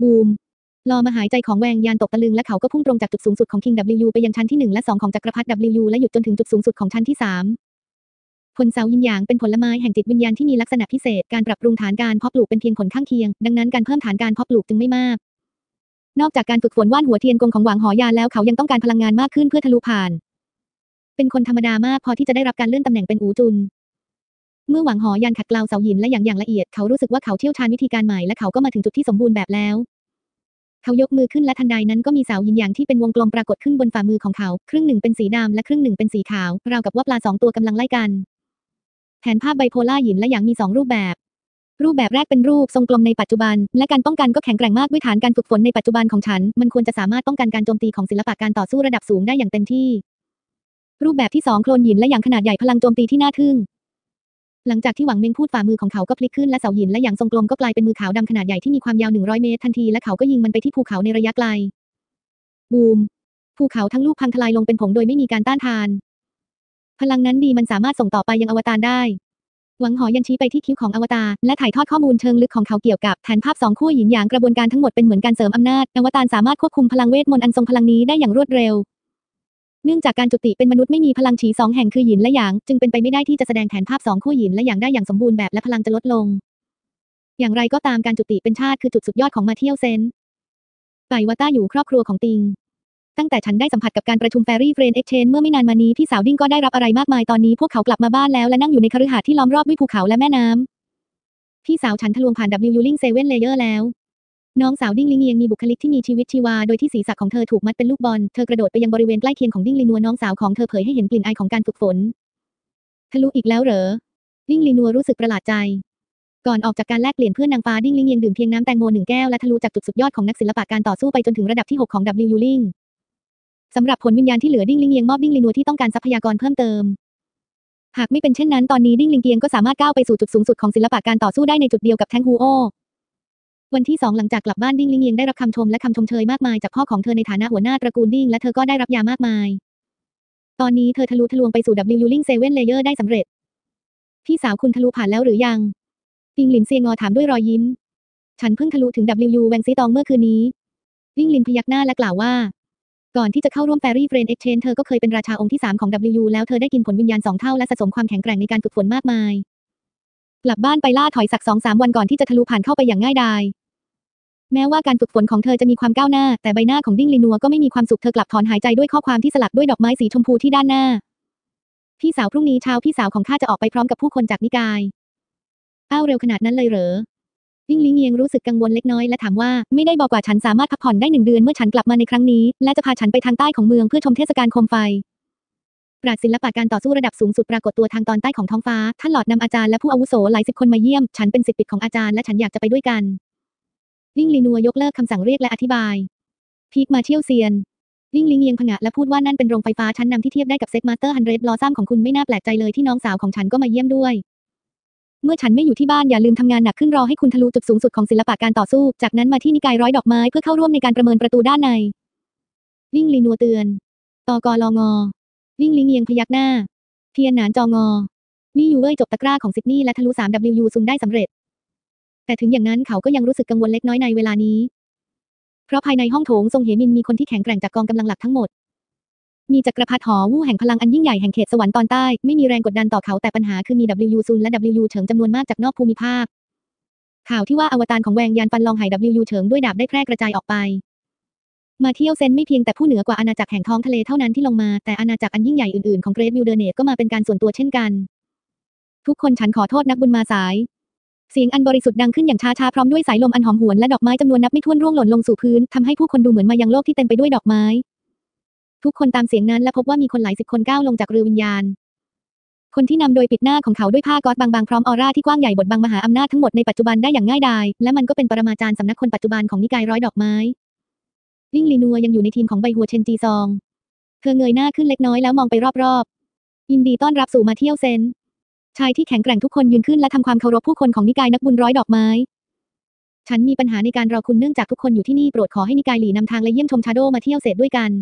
บูมลอมาหายใจของแวงยานตกตะลึงและเขาก็พุ่งตรงจากจุดสูงสุดของ King W ไปยังชั้นที่1และ2ของจักรพรรดิ W และหยุดจนถึงจุดสูงสุดของชั้นที่3ผลเสายินหยางเป็นผลไม้แห่งจิตวิญญาณที่มีลักษณะพิเศษการปรับปรุงฐานการเพาะปลูกเป็นเพียงผลข้างเคียงดังนั้นการเพิ่มฐานการเพาะปลูกจึงไม่มากนอกจากการฝึกฝนว่านหัวเทียนกงของหวังหอยานแล้วเขายังต้องการพลังงานมากขึ้นเพื่อทะลุผ่านเป็นคนธรรมดามากพอที่จะได้รับการเลื่อนตำแหน่งเป็นอูจุนเมื่อหวังหอยานขัดเกลาเสาหินและอย่างละเอียดเขารู้สึกว่าเขาเชี่ยวชาญวิธีการใหม่และเขาก็มาถึงจุดที่สมบูรณ์แบบแล้วเขายกมือขึ้นและทันใดนั้นก็มีเสายินหยางที่เป็นวงกลมปรากฏขึ้นบนฝ่ามือของเขาครึ่งหนึ่งเป็นสีดำและครึ่งหนึ่งเป็นสีขาวราวกับว่าปลา2 ตัวกำลังไล่กันแผนภาพไบโพล่าหยินและหยางมี2 รูปแบบแรกเป็นรูปทรงกลมในปัจจุบันและการป้องกันก็แข็งแกร่งมากด้วยฐานการฝึกฝนในปัจจุบันของฉันมันควรจะสามารถป้องกันการโจมตีของศิลปะการต่อสู้ระดับสูงได้อย่างเต็มที่รูปแบบที่2โคลนหยินและหยางขนาดใหญ่พลังโจมตีที่น่าทึ่งหลังจากที่หวังเมงพูดฝ่ามือของเขาก็พลิกขึ้นและเสาหินและหยางทรงกลมก็กลายเป็นมือขาวดำขนาดใหญ่ที่มีความยาว100 เมตรทันทีและเขาก็ยิงมันไปที่ภูเขาในระยะไกลบูมภูเขาทั้งลูกพังทลายลงเป็นผงโดยไม่มีการต้านทานพลังนั้นดีมันสามารถส่งต่อไปยังอวตารได้หวังหอยันชี้ไปที่คิ้วของอวตารและถ่ายทอดข้อมูลเชิงลึกของเขาเกี่ยวกับแผนภาพ2 ขั้วหยินหยางกระบวนการทั้งหมดเป็นเหมือนการเสริมอำนาจอวตารสามารถควบคุมพลังเวทมนต์อันทรงพลังนี้ได้อย่างรวดเร็วเนื่องจากการจุติเป็นมนุษย์ไม่มีพลังฉี2 แห่งคือหยินและหยางจึงเป็นไปไม่ได้ที่จะแสดงแผนภาพ2 ขั้วหยินและหยางได้อย่างสมบูรณ์แบบและพลังจะลดลงอย่างไรก็ตามการจุติเป็นชาติคือจุดสุดยอดของมาเที่ยวเซนไปวาต้าอยู่ครอบครัวของติงตั้งแต่ฉันได้สัมผัสกับการประชุม Fairy Friend Exchange เมื่อไม่นานมานี้พี่สาวดิ้งก็ได้รับอะไรมากมายตอนนี้พวกเขากลับมาบ้านแล้วและนั่งอยู่ในคฤหาสน์ที่ล้อมรอบด้วยภูเขาและแม่น้ำพี่สาวฉันทะลวงผ่าน W Link 7 Layer แล้วน้องสาวดิ้งลิงเยียงมีบุคลิกที่มีชีวิตชีวาโดยที่ศีรษะของเธอถูกมัดเป็นลูกบอลเธอกระโดดไปยังบริเวณใกล้เคียงของดิ้งลินัวน้องสาวของเธอเผยให้เห็นกลิ่นอายของการฝึกฝนทะลุอีกแล้วเหรอดิ้งลินัวรู้สึกประหลาดใจก่อนออกจากการแลกเปลี่ยนเพื่อนนางฟ้าดิ้งลิงเยียงดื่มเพียงน้ำแตงโม1 แก้วและทะลุจากจุดสุดยอดของนักศิลปะการต่อสู้ไปจนถึงระดับที่6ของ W Linkสำหรับผลวิญญาณที่เหลือดิ้งลิงเยียงมอบดิ้งลินัวที่ต้องการทรัพยากรเพิ่มเติมหากไม่เป็นเช่นนั้นตอนนี้ดิ้งลิงเกียงก็สามารถก้าวไปสู่จุดสูงสุดของศิลปะการต่อสู้ได้ในจุดเดียวกับแทงฮูโอวันที่2หลังจากกลับบ้านดิ้งลิงเยียงได้รับคำชมและคำชมเชยมากมายจากพ่อของเธอในฐานะหัวหน้าตระกูลดิ้งและเธอก็ได้รับยามากมายตอนนี้เธอทะลุทะลวงไปสู่ W Link 7 Layer ได้สำเร็จพี่สาวคุณทะลุผ่านแล้วหรือยังติงหลินเซียงอถามด้วยรอยยิ้มฉันเพิ่งทะลุถึง W แวงซีตองเมื่อคืนนี้ดิ้งลินพยักหน้าและกล่าวว่าก่อนที่จะเข้าร่วม Fairy Friend Exchange เธอก็เคยเป็นราชาองค์ที่3ของ W แล้วเธอได้กินผลวิญญาณ2 เท่าและสะสมความแข็งแกร่งในการฝึกฝนมากมายกลับบ้านไปล่าถอยสัก 2-3 วันก่อนที่จะทะลุผ่านเข้าไปอย่างง่ายดายแม้ว่าการฝึกฝนของเธอจะมีความก้าวหน้าแต่ใบหน้าของดิ้งลินัวก็ไม่มีความสุขเธอกลับถอนหายใจด้วยข้อความที่สลักด้วยดอกไม้สีชมพูที่ด้านหน้าพี่สาวพรุ่งนี้เช้าพี่สาวของข้าจะออกไปพร้อมกับผู้คนจากนิกายอ้าวเร็วขนาดนั้นเลยเหรอดิ้งลิงเยียงรู้สึกกังวลเล็กน้อยและถามว่าไม่ได้บอกว่าฉันสามารถพักผ่อนได้1 เดือนเมื่อฉันกลับมาในครั้งนี้และจะพาฉันไปทางใต้ของเมืองเพื่อชมเทศกาลโคมไฟปราชญ์ศิลปะการต่อสู้ระดับสูงสุดปรากฏตัวทางตอนใต้ของท้องฟ้าท่านหลอดนำอาจารย์และผู้อาวุโสหลาย10 คนมาเยี่ยมฉันเป็นศิษย์ปิดของอาจารย์และฉันอยากจะไปด้วยกันดิ้งลินัวยกเลิกคำสั่งเรียกและอธิบายพีคมาเที่ยวเซียนดิ้งลิงเยียงผงะและพูดว่านั่นเป็นโรงไฟฟ้าชั้นนำที่เทียบได้กับเซ็ตมาสเตอร์100 บลอซัมของคุณไม่น่าแปลกใจเลยที่น้องสาวของฉันก็มาเยี่ยมด้วยเมื่อฉันไม่อยู่ที่บ้านอย่าลืมทำงานหนักขึ้นรอให้คุณทะลุจุดสูงสุดของศิลปะการต่อสู้จากนั้นมาที่นิกายร้อยดอกไม้เพื่อเข้าร่วมในการประเมินประตูด้านในดิ้งลินัวเตือนตกลงดิ้งลิงเยียงพยักหน้าเทียนหนานจองลี่ยูเว่ยจบตะกร้าของซิดนีย์และทะลุ3 W ซุนได้สำเร็จแต่ถึงอย่างนั้นเขาก็ยังรู้สึกกังวลเล็กน้อยในเวลานี้เพราะภายในห้องโถงทรงเหมินมีคนที่แข็งแกร่งจากกองกำลังหลักทั้งหมดมีจักรพรรดิหอวู่แห่งพลังอันยิ่งใหญ่แห่งเขตสวรรค์ตอนใต้ไม่มีแรงกดดันต่อเขาแต่ปัญหาคือมี W ซุนและ W เฉิงจำนวนมากจากนอกภูมิภาคข่าวที่ว่าอวตารของแวงยานฟันลองไห W เฉิงด้วยดาบได้แพร่กระจายออกไปมาเที่ยวเซนไม่เพียงแต่ผู้เหนือกว่าอาณาจักรแห่งท้องทะเลเท่านั้นที่ลงมาแต่อาณาจักรอันยิ่งใหญ่อื่นๆของเกรทวิลเดอร์เนตก็มาเป็นการส่วนตัวเช่นกันทุกคนฉันขอโทษนักบุญมาสายเสียงอันบริสุทธิ์ดังขึ้นอย่างช้าๆพร้อมด้วยสายลมอันหอมหวนและดอกไม้จำนวนนับไม่ถ้วนร่วงหล่นลงสู่พื้นทำให้ผู้คนดูเหมือนมายังโลกที่เต็มไปด้วยดอกไม้ทุกคนตามเสียงนั้นและพบว่ามีคนหลาย10 คนก้าวลงจากเรือวิญญาณคนที่นำโดยปิดหน้าของเขาด้วยผ้าก๊อซบางๆพร้อมออร่าที่กว้างใหญ่บดบังมหาอำนาจทั้งหมดในปัจจุบันได้อย่างง่ายดายและมันก็เป็นปรมาจารย์สำนักคนปัจจุบันของนิกายร้อยดอกไม้ดิ้งลินัวยังอยู่ในทีมของใบหัวเชนจีซองเธอเงยหน้าขึ้นเล็กน้อยแล้วมองไปรอบๆยินดีต้อนรับสู่มาเที่ยวเซนชายที่แข็งแกร่งทุกคนยืนขึ้นและทำความเคารพผู้คนของนิกายนักบุญร้อยดอกไม้ฉันมีปัญหาในการรอคุณเนื่องจากทุกคนอยู่ที่นี่โปรดขอให้นิกายหลี่นำทางและเยี่ยมชมชาโดมาเที่ยวเศษด้วยกัน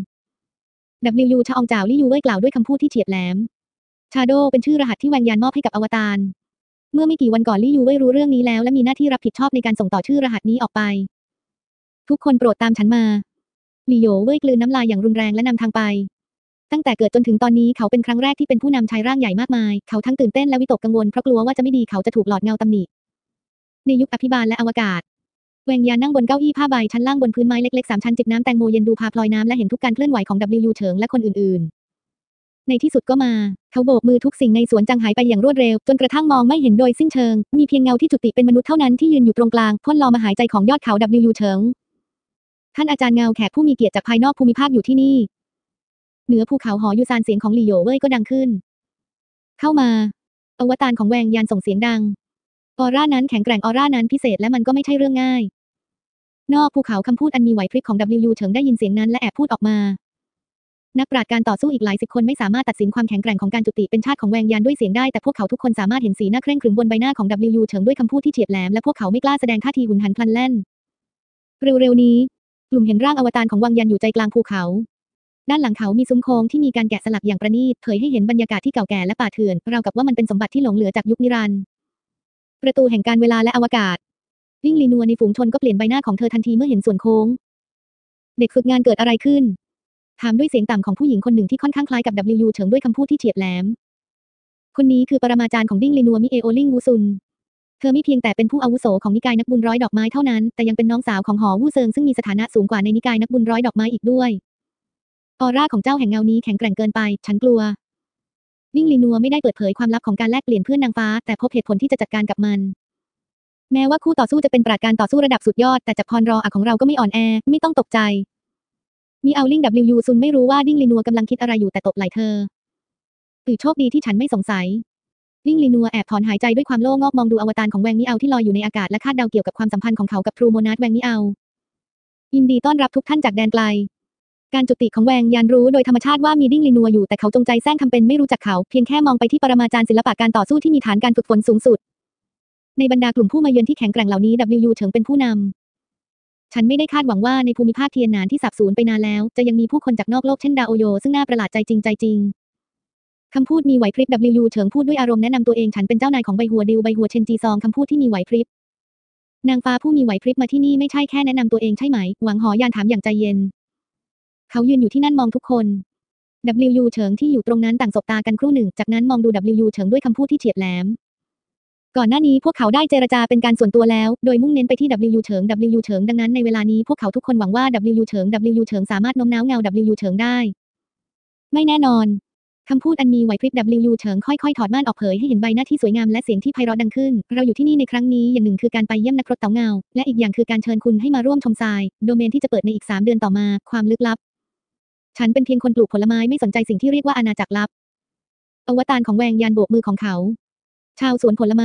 W ชาอองจ่าวลี่ยูเว่ยกล่าวด้วยคำพูดที่เฉียบแหลมชาโดเป็นชื่อรหัสที่แวงยานมอบให้กับอวตารเมื่อไม่กี่วันก่อนลี่ยูเว่ยรู้เรื่องนี้แล้วและมีหน้าที่รับผิดชอบในการส่งต่อชื่อรหัสนี้ออกไปทุกคนโปรดตามฉันมาหลี่โหยเว่ยกลืนน้ำลายอย่างรุนแรงและนำทางไปตั้งแต่เกิดจนถึงตอนนี้เขาเป็นครั้งแรกที่เป็นผู้นำชายร่างใหญ่มากมายเขาทั้งตื่นเต้นและวิตกกังวลเพราะกลัวว่าจะไม่ดีเขาจะถูกหลอดเงาตำหนิในยุคอภิบาลและอวกาศแวงยานนั่งบนเก้าอี้ผ้าใบชั้นล่างบนพื้นไม้เล็กๆ3ชั้นจิบน้ำแตงโมเย็นดูพาพลอยน้ำและเห็นทุกการเคลื่อนไหวของ W เฉิงและคนอื่นๆในที่สุดก็มาเขาโบกมือทุกสิ่งในสวนจางหายไปอย่างรวดเร็วจนกระทั่งมองไม่เห็นโดยสิ้นเชิงมีเพียงเงาที่จุติเป็นมนุษย์เท่านั้นที่ยืนอยู่ตรงกลางพ่นลมหายใจของยอดเขา W เฉิงท่านอาจารย์เงาแขกผู้มีเกียรติจากภายนอกภูมิภาคอยู่ที่นี่เหนือภูเขาหอยูซานเสียงของหลี่โหยเว่ยก็ดังขึ้นเข้ามาอวตารของแวงยานส่งเสียงดังออร่านั้นแข็งแกร่งออร่านั้นพิเศษและมันก็ไม่ใช่เรื่องง่ายนอกภูเขาคำพูดอันมีไหวพริบของ W เฉิงได้ยินเสียงนั้นและแอบพูดออกมานักปราชญ์การต่อสู้อีกหลายสิบคนไม่สามารถตัดสินความแข็งแกร่งของการจุติเป็นชาติของแวงยานด้วยเสียงได้แต่พวกเขาทุกคนสามารถเห็นสีหน้าเคร่งขรึมบนใบหน้าของ W เฉิงด้วยคำพูดที่เฉียบแหลมและพวกเขาไม่กล้าแสดงท่าทีหุนหันพลันแล่นเร็วๆนี้กลุ่มเห็นร่างอวตารของวังยันอยู่ใจกลางภูเขาด้านหลังเขามีซุ้มโค้งที่มีการแกะสลักอย่างประณีตเผยให้เห็นบรรยากาศที่เก่าแก่และป่าเถื่อนราวกับว่ามันเป็นสมบัติที่หลงเหลือจากยุคนิรันดร์ประตูแห่งการเวลาและอวกาศวิ่งลีนัวในฝูงชนก็เปลี่ยนใบหน้าของเธอทันทีเมื่อเห็นส่วนโค้งเด็กฝึกงานเกิดอะไรขึ้นถามด้วยเสียงต่ำของผู้หญิงคนหนึ่งที่ค่อนข้างคล้ายกับ W เฉิงด้วยคำพูดที่เฉียบแหลมคนนี้คือปรมาจารย์ของดิ้งลีนัวมิเอโอลิงวูซุนเธอไม่เพียงแต่เป็นผู้อาวุโสของนิกายนักบุญร้อยดอกไม้เท่านั้นแต่ยังเป็นน้องสาวของหอวู่เซิงซึ่งมีสถานะสูงกว่าในนิกายนักบุญร้อยดอกไม้อีกด้วยออร่าของเจ้าแห่งเงานี้แข็งแกร่งเกินไปฉันกลัวดิ้งลีนัวไม่ได้เปิดเผยความลับของการแลกเปลี่ยนเพื่อนนางฟ้าแต่พบเหตุผลที่จะจัดการกับมันแม้ว่าคู่ต่อสู้จะเป็นปราชญ์การต่อสู้ระดับสุดยอดแต่จับพรรอของเราก็ไม่อ่อนแอไม่ต้องตกใจมีเอาลิง W ซุนไม่รู้ว่าดิ้งลีนัวกำลังคิดอะไรอยู่แต่ตบไหล่เธอโชคดีที่ฉันไม่สงสัยดิ้งลีนัวแอบถอนหายใจด้วยความโล่งอกมองดูอวตารของแวงมิเอาที่ลอยอยู่ในอากาศและคาดเดาเกี่ยวกับความสัมพันธ์ของเขากับทรูโมนาสแวงมิเอายินดีต้อนรับทุกท่านจากแดนไกลการจุติของแวงยานรู้โดยธรรมชาติว่ามีดิ้งลีนัวอยู่แต่เขาจงใจแซงทำเป็นไม่รู้จักเขาเพียงแค่มองไปที่ปรมาจารย์ศิลปะการต่อสู้ที่มีฐานการฝึกฝนสูงสุดในบรรดากลุ่มผู้มาเยือนที่แข็งแกร่งเหล่านี้ W เฉิงเป็นผู้นำฉันไม่ได้คาดหวังว่าในภูมิภาคเทียนหนานที่สับสูญไปนานแล้วจะยังมีผู้คนจากนอกโลกเช่นดาโอโยซึ่งน่าประหลาดใจจริงคำพูดมีไหวพริบ W เฉิงพูดด้วยอารมณ์แนะนำตัวเองฉันเป็นเจ้านายของใบหัวดิวใบหัวเชนจีซองคำพูดที่มีไหวพริบนางฟ้าผู้มีไหวพริบมาที่นี่ไม่ใช่แค่แนะนำตัวเองใช่ไหมหวังหอยานถามอย่างใจเย็นเขายืนอยู่ที่นั่นมองทุกคน W เฉิงที่อยู่ตรงนั้นต่างสบตากันครู่หนึ่งจากนั้นมองดู W เฉิงด้วยคำพูดที่เฉียบแหลมก่อนหน้านี้พวกเขาได้เจรจาเป็นการส่วนตัวแล้วโดยมุ่งเน้นไปที่ W เฉิง W เฉิงดังนั้นในเวลานี้พวกเขาทุกคนหวังว่า W เฉิง W เฉิงสามารถโน้มน้าวเงา W เฉิงได้ไม่แน่นอนคำพูดอันมีไหวพริบ W เฉิงค่อยๆถอดม่านออกเผยให้เห็นใบหน้าที่สวยงามและเสียงที่ไพเราะดังขึ้นเราอยู่ที่นี่ในครั้งนี้อย่างหนึ่งคือการไปเยี่ยมนักรบเต๋าเงาและอีกอย่างคือการเชิญคุณให้มาร่วมชมทรายโดเมนที่จะเปิดในอีก3 เดือนต่อมาความลึกลับฉันเป็นเพียงคนปลูกผลไม้ไม่สนใจสิ่งที่เรียกว่าอาณาจักรลับอวตารของแวงยานโบกมือของเขาชาวสวนผลไม้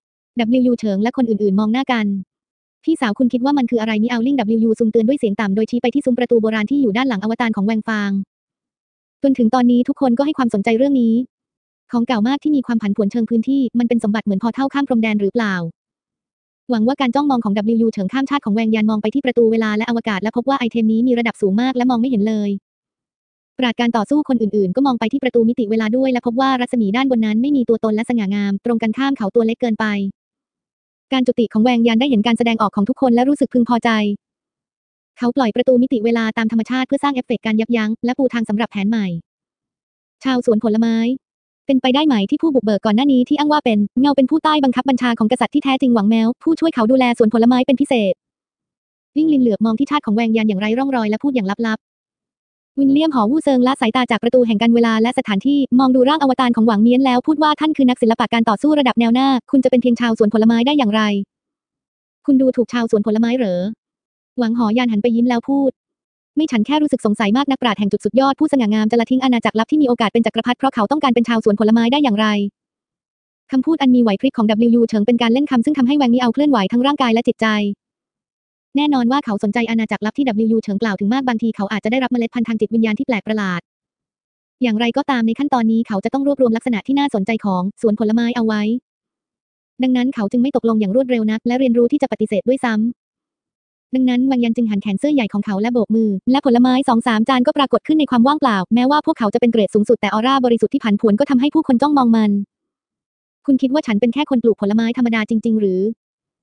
W เฉิงและคนอื่นๆมองหน้ากันพี่สาวคุณคิดว่ามันคืออะไรมิเอาลิง W ซุนเตือนด้วยเสียงต่ำโดยชี้ไปที่ซุ้มประตูโบราณที่อยู่ด้านหลังอวตารของแวงฟางจนถึงตอนนี้ทุกคนก็ให้ความสนใจเรื่องนี้ของเก่ามากที่มีความผันผวนเชิงพื้นที่มันเป็นสมบัติเหมือนพอเท่าข้ามพรมแดนหรือเปล่าหวังว่าการจ้องมองของ W เฉิงข้ามชาติของแวงยานมองไปที่ประตูเวลาและอวกาศและพบว่าไอเทมนี้มีระดับสูงมากและมองไม่เห็นเลยปราชญ์การต่อสู้คนอื่นๆก็มองไปที่ประตูมิติเวลาด้วยและพบว่ารัศมีด้านบนนั้นไม่มีตัวตนและสง่างามตรงกันข้ามเขาตัวเล็กเกินไปการจุติของแวงยานได้เห็นการแสดงออกของทุกคนและรู้สึกพึงพอใจเขาปล่อยประตูมิติเวลาตามธรรมชาติเพื่อสร้างเอฟเฟกต์การยับยั้งและปูทางสำหรับแผนใหม่ชาวสวนผลไม้เป็นไปได้ไหมที่ผู้บุกเบิกก่อนหน้านี้ที่อ้างว่าเป็นเงาเป็นผู้ใต้บังคับบัญชาของกษัตริย์ที่แท้จริงหวังแมวผู้ช่วยเขาดูแลสวนผลไม้เป็นพิเศษวิ่งลินเหลือบมองที่ชาติของแวงยานอย่างไร้ร่องรอยและพูดอย่างลับๆวิลเลียมหอวู่เซิงละสายตาจากประตูแห่งการเวลาและสถานที่มองดูร่างอวตารของหวังเมียนแล้วพูดว่าท่านคือนักศิลปะการต่อสู้ระดับแนวหน้าคุณจะเป็นเพียงชาวสวนผลไม้ได้อย่างไรคุณดูถูกชาวสวนผลไม้เหรอหวังหอยานหันไปยิ้มแล้วพูดไม่ฉันแค่รู้สึกสงสัยมากนักปราชญ์แห่งจุดสุดยอดผู้สง่างามจะละทิ้งอาณาจักรลับที่มีโอกาสเป็นจักรพรรดิเพราะเขาต้องการเป็นชาวสวนผลไม้ได้อย่างไรคำพูดอันมีไหวพริบของ W เฉิงเป็นการเล่นคำซึ่งทำให้แวงมีเอาเคลื่อนไหวทั้งร่างกายและจิตใจแน่นอนว่าเขาสนใจอาณาจักรลับที่ W เฉิงกล่าวถึงมากบางทีเขาอาจจะได้รับเมล็ดพันธุ์ทางจิตวิญญาณที่แปลกประหลาดอย่างไรก็ตามในขั้นตอนนี้เขาจะต้องรวบรวมลักษณะที่น่าสนใจของสวนผลไม้เอาไว้ดังนั้นเขาจึงไม่ตกลงอย่างรวดเร็วนักและเรียนรู้ที่จะปฏิเสธด้วยซ้ำดังนั้นวังยันจึงหันแขนเสื้อใหญ่ของเขาและโบกมือและผลไม้2-3 จานก็ปรากฏขึ้นในความว่างเปล่าแม้ว่าพวกเขาจะเป็นเกรดสูงสุดแต่ออร่าบริสุทธิ์ที่ผันผวนก็ทำให้ผู้คนจ้องมองมันคุณคิดว่าฉันเป็นแค่คนปลูกผลไม้ธรรมดาจริงๆหรือ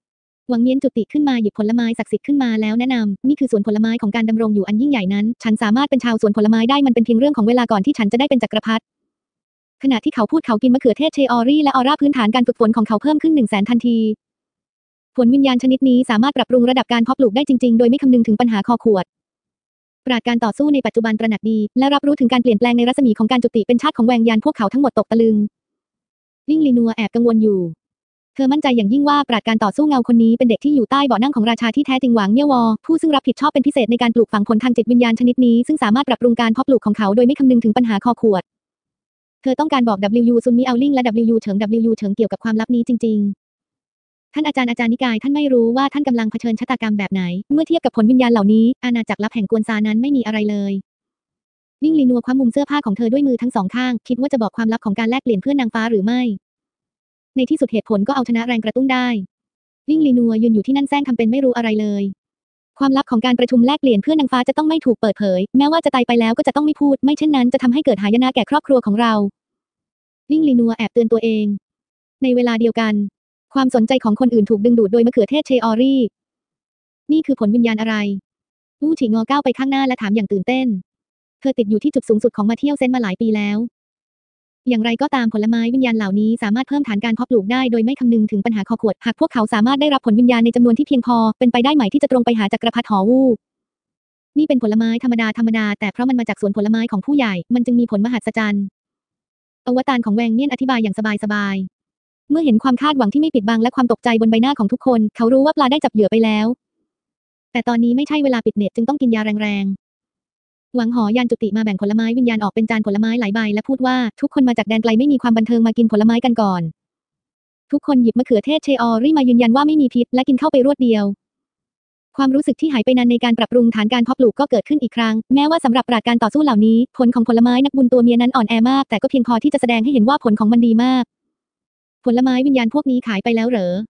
หวังเมียนจุติขึ้นมาหยิบผลไม้ศักดิ์สิทธิ์ขึ้นมาแล้วแนะนำนี่คือสวนผลไม้ของการดำรงอยู่อันยิ่งใหญ่นั้นฉันสามารถเป็นชาวสวนผลไม้ได้มันเป็นเพียงเรื่องของเวลาก่อนที่ฉันจะได้เป็นจักรพรรดิขณะที่เขาพูดเขากินมะเขือเทศเชอรี่และออร่าพื้นฐานการฝึกฝนของเขาเพิ่มขึ้น100,000ทันทีผลวิญญาณชนิดนี้สามารถปรับปรุงระดับการเพาะปลูกได้จริงๆโดยไม่คำนึงถึงปัญหาคอขวดปราชญ์การต่อสู้ในปัจจุบันตระหนักดีและรับรู้ถึงการเปลี่ยนแปลงในรัศมีของการจุติเป็นชาติของแวงยานพวกเขาทั้งหมดตกตะลึงลิ่งลีนัวแอบกังวลอยู่เธอมั่นใจอย่างยิ่งว่าปราชญ์การต่อสู้เงาคนนี้เป็นเด็กที่อยู่ใต้เบาะนั่งของราชาที่แท้จริงหวังเย่ยวอผู้ซึ่งรับผิดชอบเป็นพิเศษในการปลูกฝังผลทางจิตวิญญาณชนิดนี้ซึ่งสามารถปรับปรุงการเพาะปลูกของเขาโดยไม่คำนึงถึงปัญหาคอขวดเธอต้องการบอก W ซุนมิเอาลิงและ W เฉิง W เฉิงเกี่ยวกับความลับนี้จริงๆท่านอาจารย์นิกายท่านไม่รู้ว่าท่านกำลังเผชิญชะตากรรมแบบไหนเมื่อเทียบกับผลวิญญาณเหล่านี้อาณาจักรลับแห่งกวนซานั้นไม่มีอะไรเลยลิ่งลีนัวคว้ามุมเสื้อผ้าของเธอด้วยมือทั้งสองข้างคิดว่าจะบอกความลับของการแลกเปลี่ยนเพื่อนนางฟ้าหรือไม่ในที่สุดเหตุผลก็เอาชนะแรงกระตุ้นได้ลิ่งลีนัวยืนอยู่ที่นั่นแซงทำเป็นไม่รู้อะไรเลยความลับของการประชุมแลกเปลี่ยนเพื่อนนางฟ้าจะต้องไม่ถูกเปิดเผยแม้ว่าจะตายไปแล้วก็จะต้องไม่พูดไม่เช่นนั้นจะทำให้เกิดหายนะแก่ครอบครัวของเราลิ่งลีนัวแอบเตือนตัวเองในเวลาเดียวกันความสนใจของคนอื่นถูกดึงดูดโดยมะเขือเทศเชออรี่นี่คือผลวิญญาณอะไรลู่ฉีงอก้าวไปข้างหน้าและถามอย่างตื่นเต้นเธอติดอยู่ที่จุดสูงสุดของมาเที่ยวเซนมาหลายปีแล้วอย่างไรก็ตามผลไม้วิญญาณเหล่านี้สามารถเพิ่มฐานการเพาะปลูกได้โดยไม่คำนึงถึงปัญหาคอขวดหากพวกเขาสามารถได้รับผลวิญญาณในจำนวนที่เพียงพอเป็นไปได้ไหมที่จะตรงไปหาจักรพรรดิหอวู่นี่เป็นผลไม้ธรรมดาแต่เพราะมันมาจากสวนผลไม้ของผู้ใหญ่มันจึงมีผลมหัศจรรย์อวตารของแวงเมียนอธิบายอย่างสบายเมื่อเห็นความคาดหวังที่ไม่ปิดบังและความตกใจบนใบหน้าของทุกคนเขารู้ว่าปลาได้จับเหยื่อไปแล้วแต่ตอนนี้ไม่ใช่เวลาปิดเน็ตจึงต้องกินยาแรงๆหวังหอยานจุติมาแบ่งผลไม้วิญญาณออกเป็นจานผลไม้หลายใบและพูดว่าทุกคนมาจากแดนไกลไม่มีความบันเทิงมากินผลไม้กันก่อนทุกคนหยิบมะเขือเทศเชอรี่มายืนยันว่าไม่มีพิษและกินเข้าไปรวดเดียวความรู้สึกที่หายไปนานในการปรับปรุงฐานการเพาะปลูกก็เกิดขึ้นอีกครั้งแม้ว่าสำหรับปราชญ์การต่อสู้เหล่านี้ผลของผลไม้นักบุญตัวเมียนั้นอ่อนแอมากแต่ก็เพียงพอที่จะแสดงให้เห็นว่าผลของมันดีมากผลไม้วิญญาณพวกนี้ขายไปแล้วเหรอ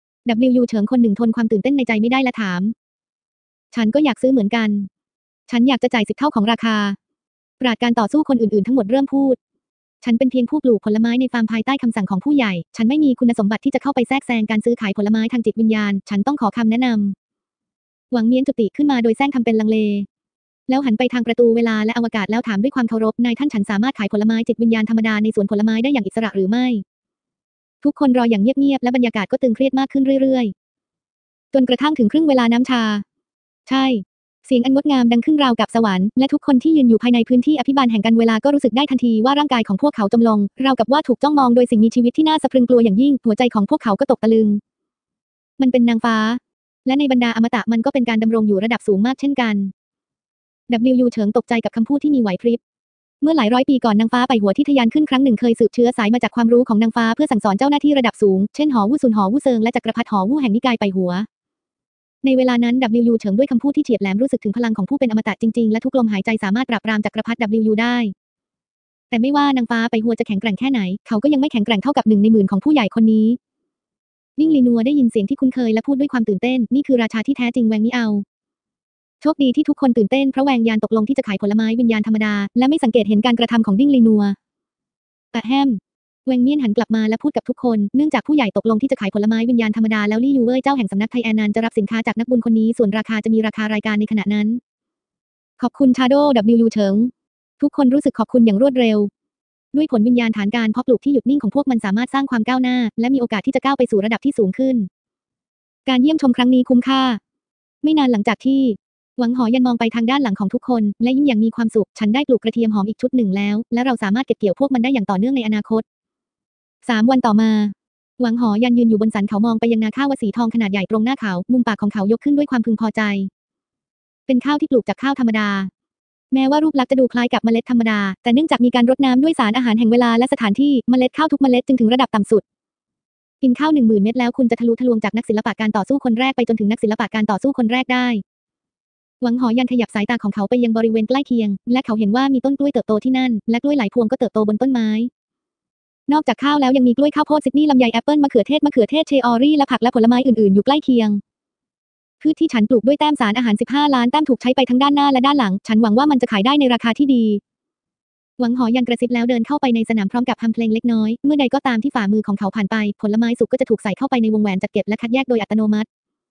W เฉิงคนหนึ่งทนความตื่นเต้นในใจไม่ได้และถามฉันก็อยากซื้อเหมือนกันฉันอยากจะจ่าย10 เท่าของราคาปราชญ์การต่อสู้คนอื่นๆทั้งหมดเริ่มพูดฉันเป็นเพียงผู้ปลูกผลไม้ในฟาร์มภายใต้คำสั่งของผู้ใหญ่ฉันไม่มีคุณสมบัติที่จะเข้าไปแทรกแซงการซื้อขายผลไม้ทางจิตวิญญาณฉันต้องขอคำแนะนำหวังเมียนจุติขึ้นมาโดยแซงทำเป็นลังเลแล้วหันไปทางประตูเวลาและอวกาศแล้วถามด้วยความเคารพนายท่านฉันสามารถขายผลไม้จิตวิญญาณธรรมดาในสวนผลไม้ได้อย่างอิสระหรือไม่ทุกคนรออย่างเงียบๆและบรรยากาศก็ตึงเครียดมากขึ้นเรื่อยๆจนกระทั่งถึงครึ่งเวลาน้ำชาใช่เสียงอันงดงามดังขึ้นราวกับสวรรค์และทุกคนที่ยืนอยู่ภายในพื้นที่อภิบาลแห่งการเวลาก็รู้สึกได้ทันทีว่าร่างกายของพวกเขาจมลงราวกับว่าถูกจ้องมองโดยสิ่งมีชีวิตที่น่าสะพรึงกลัวอย่างยิ่งหัวใจของพวกเขาก็ตกตะลึงมันเป็นนางฟ้าและในบรรดาอมตะมันก็เป็นการดำรงอยู่ระดับสูงมากเช่นกัน W เฉิงตกใจกับคำพูดที่มีไหวพริบเมื่อหลายร้อยปีก่อนนางฟ้าไปหัวที่ทะยานขึ้นครั้งหนึ่งเคยสืบเชื้อสายมาจากความรู้ของนางฟ้าเพื่อสั่งสอนเจ้าหน้าที่ระดับสูงเช่นหอวู่ซุนหอวู่เซิงและจักรพรรดิหอวู่แห่งนิกายไปหัวในเวลานั้น W เฉิงด้วยคำพูดที่เฉียบแหลมรู้สึกถึงพลังของผู้เป็นอมตะจริงๆและทุกลมหายใจสามารถปราบปรามจักรพรรดิ W ได้แต่ไม่ว่านางฟ้าไปหัวจะแข็งแกร่งแค่ไหนเขาก็ยังไม่แข็งแกร่งเท่ากับ1 ใน 10,000ของผู้ใหญ่คนนี้ลิ่งลีนัวได้ยินเสียงที่คุ้นเคยและพูดด้วยความตื่นเต้นนี่คือราชาที่แท้จริงแวงมิเอาโชคดีที่ทุกคนตื่นเต้นเพราะแวงยานตกลงที่จะขายผลไม้วิญญาณธรรมดาและไม่สังเกตเห็นการกระทำของลิ่งลีนัวแต่แฮมแวงเมียนหันกลับมาและพูดกับทุกคนเนื่องจากผู้ใหญ่ตกลงที่จะขายผลไม้วิญญาณธรรมดาแล้วลี่ยูเว่ยเจ้าแห่งสำนักไทแอนนันจะรับสินค้าจากนักบุญคนนี้ส่วนราคาจะมีราคารายการในขณะนั้นขอบคุณชาโด W เฉิงทุกคนรู้สึกขอบคุณอย่างรวดเร็วด้วยผลวิญญาณฐานการเพาะปลูกที่หยุดนิ่งของพวกมันสามารถสร้างความก้าวหน้าและมีโอกาสที่จะก้าวไปสู่ระดับที่สูงขึ้นการเยี่ยมชมครั้งนี้คุ้มค่าไม่นานหลังจากที่หวังหอยันมองไปทางด้านหลังของทุกคนและยิ้มอย่างมีความสุขฉันได้ปลูกกระเทียมหอมอีกชุดหนึ่งแล้วและเราสามารถเก็บเกี่ยวพวกมันได้อย่างต่อเนื่องในอนาคต3 วันต่อมาหวังหอยันยืนอยู่บนสันเขามองไปยังนาข้าวสีทองขนาดใหญ่ตรงหน้าเขามุมปากของเขายกขึ้นด้วยความพึงพอใจเป็นข้าวที่ปลูกจากข้าวธรรมดาแม้ว่ารูปลักษณ์จะดูคล้ายกับเมล็ดธรรมดาแต่เนื่องจากมีการรดน้ำด้วยสารอาหารแห่งเวลาและสถานที่เมล็ดข้าวทุกเมล็ดจึงถึงระดับต่ำสุดกินข้าว10,000 เม็ดแล้วคุณจะทะลุทะลวงจากนักศิลปะการต่อสู้คนแรกไปจนถึงนักศิลปะการต่อสู้คนแรกได้หวังหอยันขยับสายตาของเขาไปยังบริเวณใกล้เคียงและเขาเห็นว่ามีต้นกล้วยเติบโตที่นั่นและกล้วยหลายพวงก็เติบโตบนต้นไม้นอกจากข้าวแล้วยังมีกล้วยข้าวโพดซิดนีย์ลำไยแอปเปิลมะเขือเทศเชอรี่และผักและผลไม้อื่นๆอยู่ใกล้เคียงพืชที่ฉันปลูกด้วยแต้มสารอาหาร15 ล้านแต้มถูกใช้ไปทั้งด้านหน้าและด้านหลังฉันหวังว่ามันจะขายได้ในราคาที่ดีหวังหอยันกระซิบแล้วเดินเข้าไปในสนามพร้อมกับทำเพลงเล็กน้อยเมื่อใดก็ตามที่ฝ่ามือของเขาผ่านไปผลไม้สุกก็จะถูกใส่เข้าไปในวงแหวนจัดเก็บและคัดแยกโดยอัตโนมัติ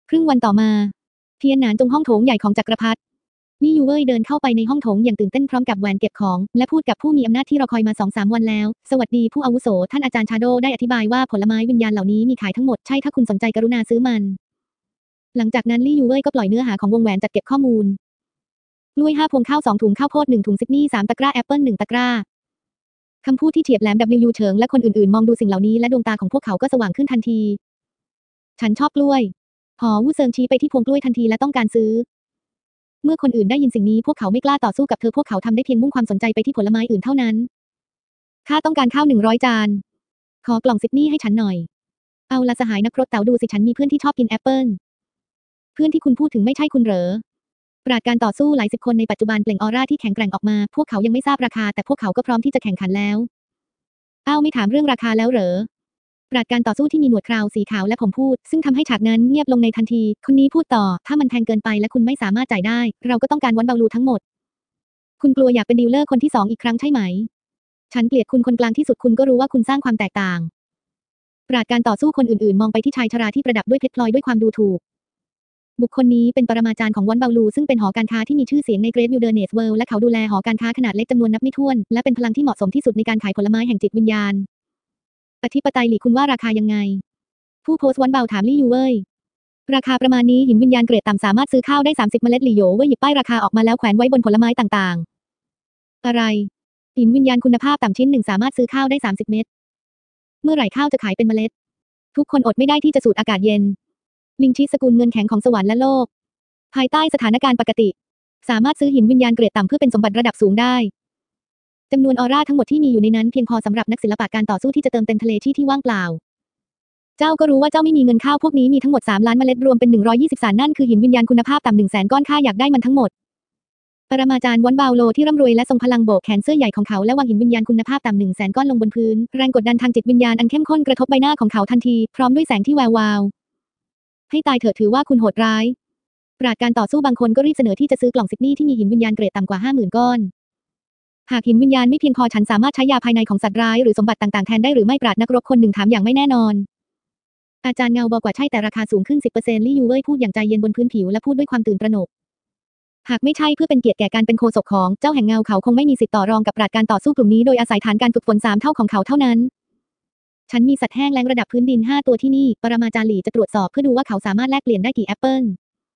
ครึ่งวันต่อมาเทียนหนานจงห้องโถงใหญ่ของจักรพรรดิลี่ยูเว่ยเดินเข้าไปในห้องโถงอย่างตื่นเต้นพร้อมกับแหวนเก็บของและพูดกับผู้มีอำนาจที่รอคอยมา 2-3 วันแล้วสวัสดีผู้อาวุโสท่านอาจารย์ชาโดได้อธิบายว่าผลไม้วิญญาณเหล่านี้มีขายทั้งหมดใช่ถ้าคุณสนใจกรุณาซื้อมันหลังจากนั้นลี่ยูเว่ยก็ปล่อยเนื้อหาของวงแหวนจัดเก็บข้อมูลกล้วย5 พวงข้าว2 ถุงข้าวโพด1 ถุงซิดนีย์3 ตะกร้าแอปเปิล1 ตะกร้าคำพูดที่เฉียบแหลม W เฉิงและคนอื่นๆมองดูสิ่งเหล่านี้และดวงตาของพวกเขาก็สว่างขึ้นทันทีฉันชอบกล้วยหอวู่เซิงชี้ไปที่พวงกล้วยทันทีและต้องการซื้อเมื่อคนอื่นได้ยินสิ่งนี้พวกเขาไม่กล้าต่อสู้กับเธอพวกเขาทำได้เพียงมุ่งความสนใจไปที่ผลไม้อื่นเท่านั้นข้าต้องการข้าว100 จานขอกล่องซิดนีย์ให้ฉันหน่อยเอาละสหายนักรบเต๋าดูสิฉันมีเพื่อนที่ชอบกินแอปเปิลเพื่อนที่คุณพูดถึงไม่ใช่คุณเหรอปราชญ์การต่อสู้หลายสิบคนในปัจจุบันเปล่งออร่าที่แข็งแกร่งออกมาพวกเขายังไม่ทราบราคาแต่พวกเขาก็พร้อมที่จะแข่งขันแล้วอ้าวไม่ถามเรื่องราคาแล้วเหรอปราชญ์การต่อสู้ที่มีหนวดเคราสีขาวและผมพูดซึ่งทำให้ฉากนั้นเงียบลงในทันทีคนนี้พูดต่อถ้ามันแพงเกินไปและคุณไม่สามารถจ่ายได้เราก็ต้องการวอนเบาลูทั้งหมดคุณกลัวอยากเป็นดีลเลอร์คนที่2อีกครั้งใช่ไหมฉันเกลียดคุณคนกลางที่สุดคุณก็รู้ว่าคุณสร้างความแตกต่างปราชญ์การต่อสู้คนอื่นๆมองไปที่ชายชราที่ประดับด้วยเพชรพลอยด้วยความดูถูกบุคคลนี้เป็นปรมาจารย์ของวอนเบาลูซึ่งเป็นหอการค้าที่มีชื่อเสียงในเกรทวิลเดอร์เนสเวิลด์และเขาดูแลหอการค้าขนาดเล็กจำนวนนับไม่ถ้วนและเป็นพลังที่เหมาะสมที่สุดในการขายผลไม้แห่งจิตวิญญาณอธิปไตยหลี่คุณว่าราคายังไงผู้โพสต์วอนเบาถามลี่ยูเว่ยราคาประมาณนี้หินวิญญาณเกรดต่ำสามารถซื้อข้าวได้30 เมล็ดหลี่โยเว่ยหยิบป้ายราคาออกมาแล้วแขวนไว้บนผลไม้ต่างๆอะไรหินวิญญาณคุณภาพต่ำชิ้นหนึ่งสามารถซื้อข้าวได้30 เม็ดเมื่อไหร่ข้าวจะขายเป็นเมล็ดทุกคนอดไม่ได้ที่จะสูดอากาศเย็นลิงชิสกุลเงินแข็งของสวรรค์และโลกภายใต้สถานการณ์ปกติสามารถซื้อหินวิญญาณเกรดต่ำเพื่อเป็นสมบัติระดับสูงได้จำนวนออร่าทั้งหมดที่มีอยู่ในนั้นเพียงพอสำหรับนักศิลปะการต่อสู้ที่จะเติมเต็มทะเลที่ว่างเปล่าเจ้าก็รู้ว่าเจ้าไม่มีเงินข้าวพวกนี้มีทั้งหมด3 ล้านเมล็ดรวมเป็น120 สารนั่นคือหินวิญญาณคุณภาพต่ำ100,000 ก้อนข้าอยากได้มันทั้งหมดปรมาจารย์วอนเบาโลที่ร่ำรวยและทรงพลังโบกแขนเสื้อใหญ่ของเขาและวางหินวิญญาณคุณภาพต่ำ100,000 ก้อนลงบนพื้นแรงกดดันทางจิตวิญญาณอันเข้มข้นกระทบใบหน้าของเขาทันทีพร้อมด้วยแสงที่แวววาวให้ตายเถอะถือว่าคุณโหดร้ายปราชญ์การต่อสู้บางคนก็รีบเสนอที่จะซื้อกล่องซิดนีย์ที่มีหินวิญญาณเกรดต่ำกว่า 50,000 ก้อนหากหินวิญญาณไม่เพียงพอฉันสามารถใช้ยาภายในของสัตว์ร้ายหรือสมบัติต่างๆแทนได้หรือไม่ปราชญ์นักรบคนหนึ่งถามอย่างไม่แน่นอนอาจารย์เงาบอกว่าใช่แต่ราคาสูงขึ้น 10% ลี่ยูเว่ยพูดอย่างใจเย็นบนพื้นผิวและพูดด้วยความตื่นตระหนกหากไม่ใช่เพื่อเป็นเกียรติแก่การเป็นโฆษกของเจ้าแห่งเงาเขาคงไม่มีสิทธิ์ต่อรองกับปราชญ์การต่อสู้กลุ่มนี้โดยอาศัยฐานการฝึกฝน3 เท่าของเขาเท่านั้นฉันมีสัตว์แห้งแล้งระดับพื้นดิน5 ตัวที่นี่ปรมาจารย์หลี่จะตรวจสอบเพื่อดูว่าเขาสามารถแลกเปลี่ยนได้กี่แอปเปิล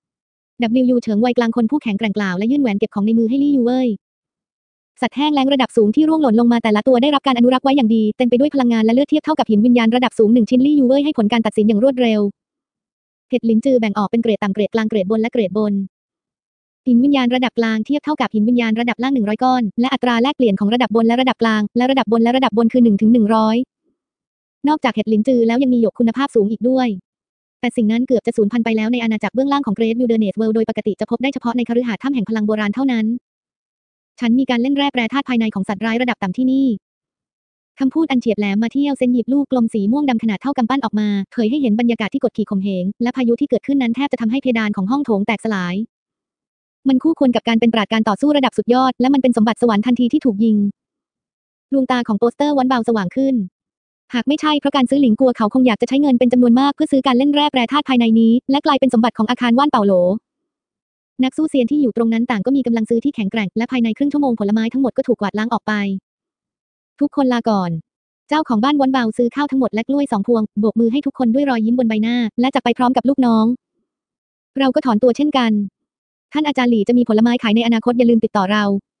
W เฉิงวัยกลางคนผู้แข็งแกร่งกล่าวและยื่นแหวนเก็บของในมือให้ลี่ยูเว่ยสัตว์แห้งแล้งระดับสูงที่ร่วงหล่นลงมาแต่ละตัวได้รับการอนุรักษ์ไว้อย่างดีเต็มไปด้วยพลังงานและเลือดเทียบเท่ากับหินวิญญาณระดับสูง1 ชิ้นลี่ยูเว่ยให้ผลการตัดสินอย่างรวดเร็วเห็ดลิ้นจือแบ่งออกเป็นเกรดต่ำเกรดกลางเกรดบนและเกรดบนหินวิญญาณระดับกลางเทียบเท่ากับหินวิญญาณระดับล่าง100 ก้อนและอัตราแลกเปลี่ยนของระดับบนและระดับกลางและระดับบนและระดับบนคือ1 ถึง 100นอกจากเห็ดลิ้นจือแล้วยังมีหยกคุณภาพสูงอีกด้วยแต่สิ่งนั้นเกือบจะสูญพันธุ์ไปแล้วในอาณาจักรเบื้องล่างของเกรทวิลเดอร์เนสเวิลด์โดยปกติจะพบได้เฉพาะในคฤหาสน์ถ้ำแห่งพลังโบราณเท่านั้นฉันมีการเล่นแร่แปรธาตุภายในของสัตว์ร้ายระดับต่ำที่นี่คำพูดอันเฉียบแหลมมาเที่ยวเซนหยิบลูกกลมสีม่วงดำขนาดเท่ากำปั้นออกมาเผยให้เห็นบรรยากาศที่กดขี่ข่มเหงและพายุที่เกิดขึ้นนั้นแทบจะทำให้เพดานของห้องโถงแตกสลายมันคู่ควรกับการเป็นปราชญ์การต่อสู้ระดับสุดยอดและมันเป็นสมบัติสวรรค์ทันทีที่ถูกยิงดวงตาของโปสเตอร์วอนเบาสว่างขึ้นหากไม่ใช่เพราะการซื้อหลิงกัวเขาคงอยากจะใช้เงินเป็นจำนวนมากเพื่อซื้อการเล่นแร่แปรธาตุภายในนี้และกลายเป็นสมบัติของอาคารว่านเป่าโหลนักสู้เซียนที่อยู่ตรงนั้นต่างก็มีกำลังซื้อที่แข็งแกร่งและภายในครึ่งชั่วโมงผลไม้ทั้งหมดก็ถูกกวาดล้างออกไปทุกคนลาก่อนเจ้าของบ้านวอนเบาซื้อข้าวทั้งหมดและกล้วย2 พวงโบกมือให้ทุกคนด้วยรอยยิ้มบนใบหน้าและจากไปพร้อมกับลูกน้องเราก็ถอนตัวเช่นกันท่านอาจารย์หลี่จะมีผลไม้ขายในอนาคตอย่าลืมติดต่อเรา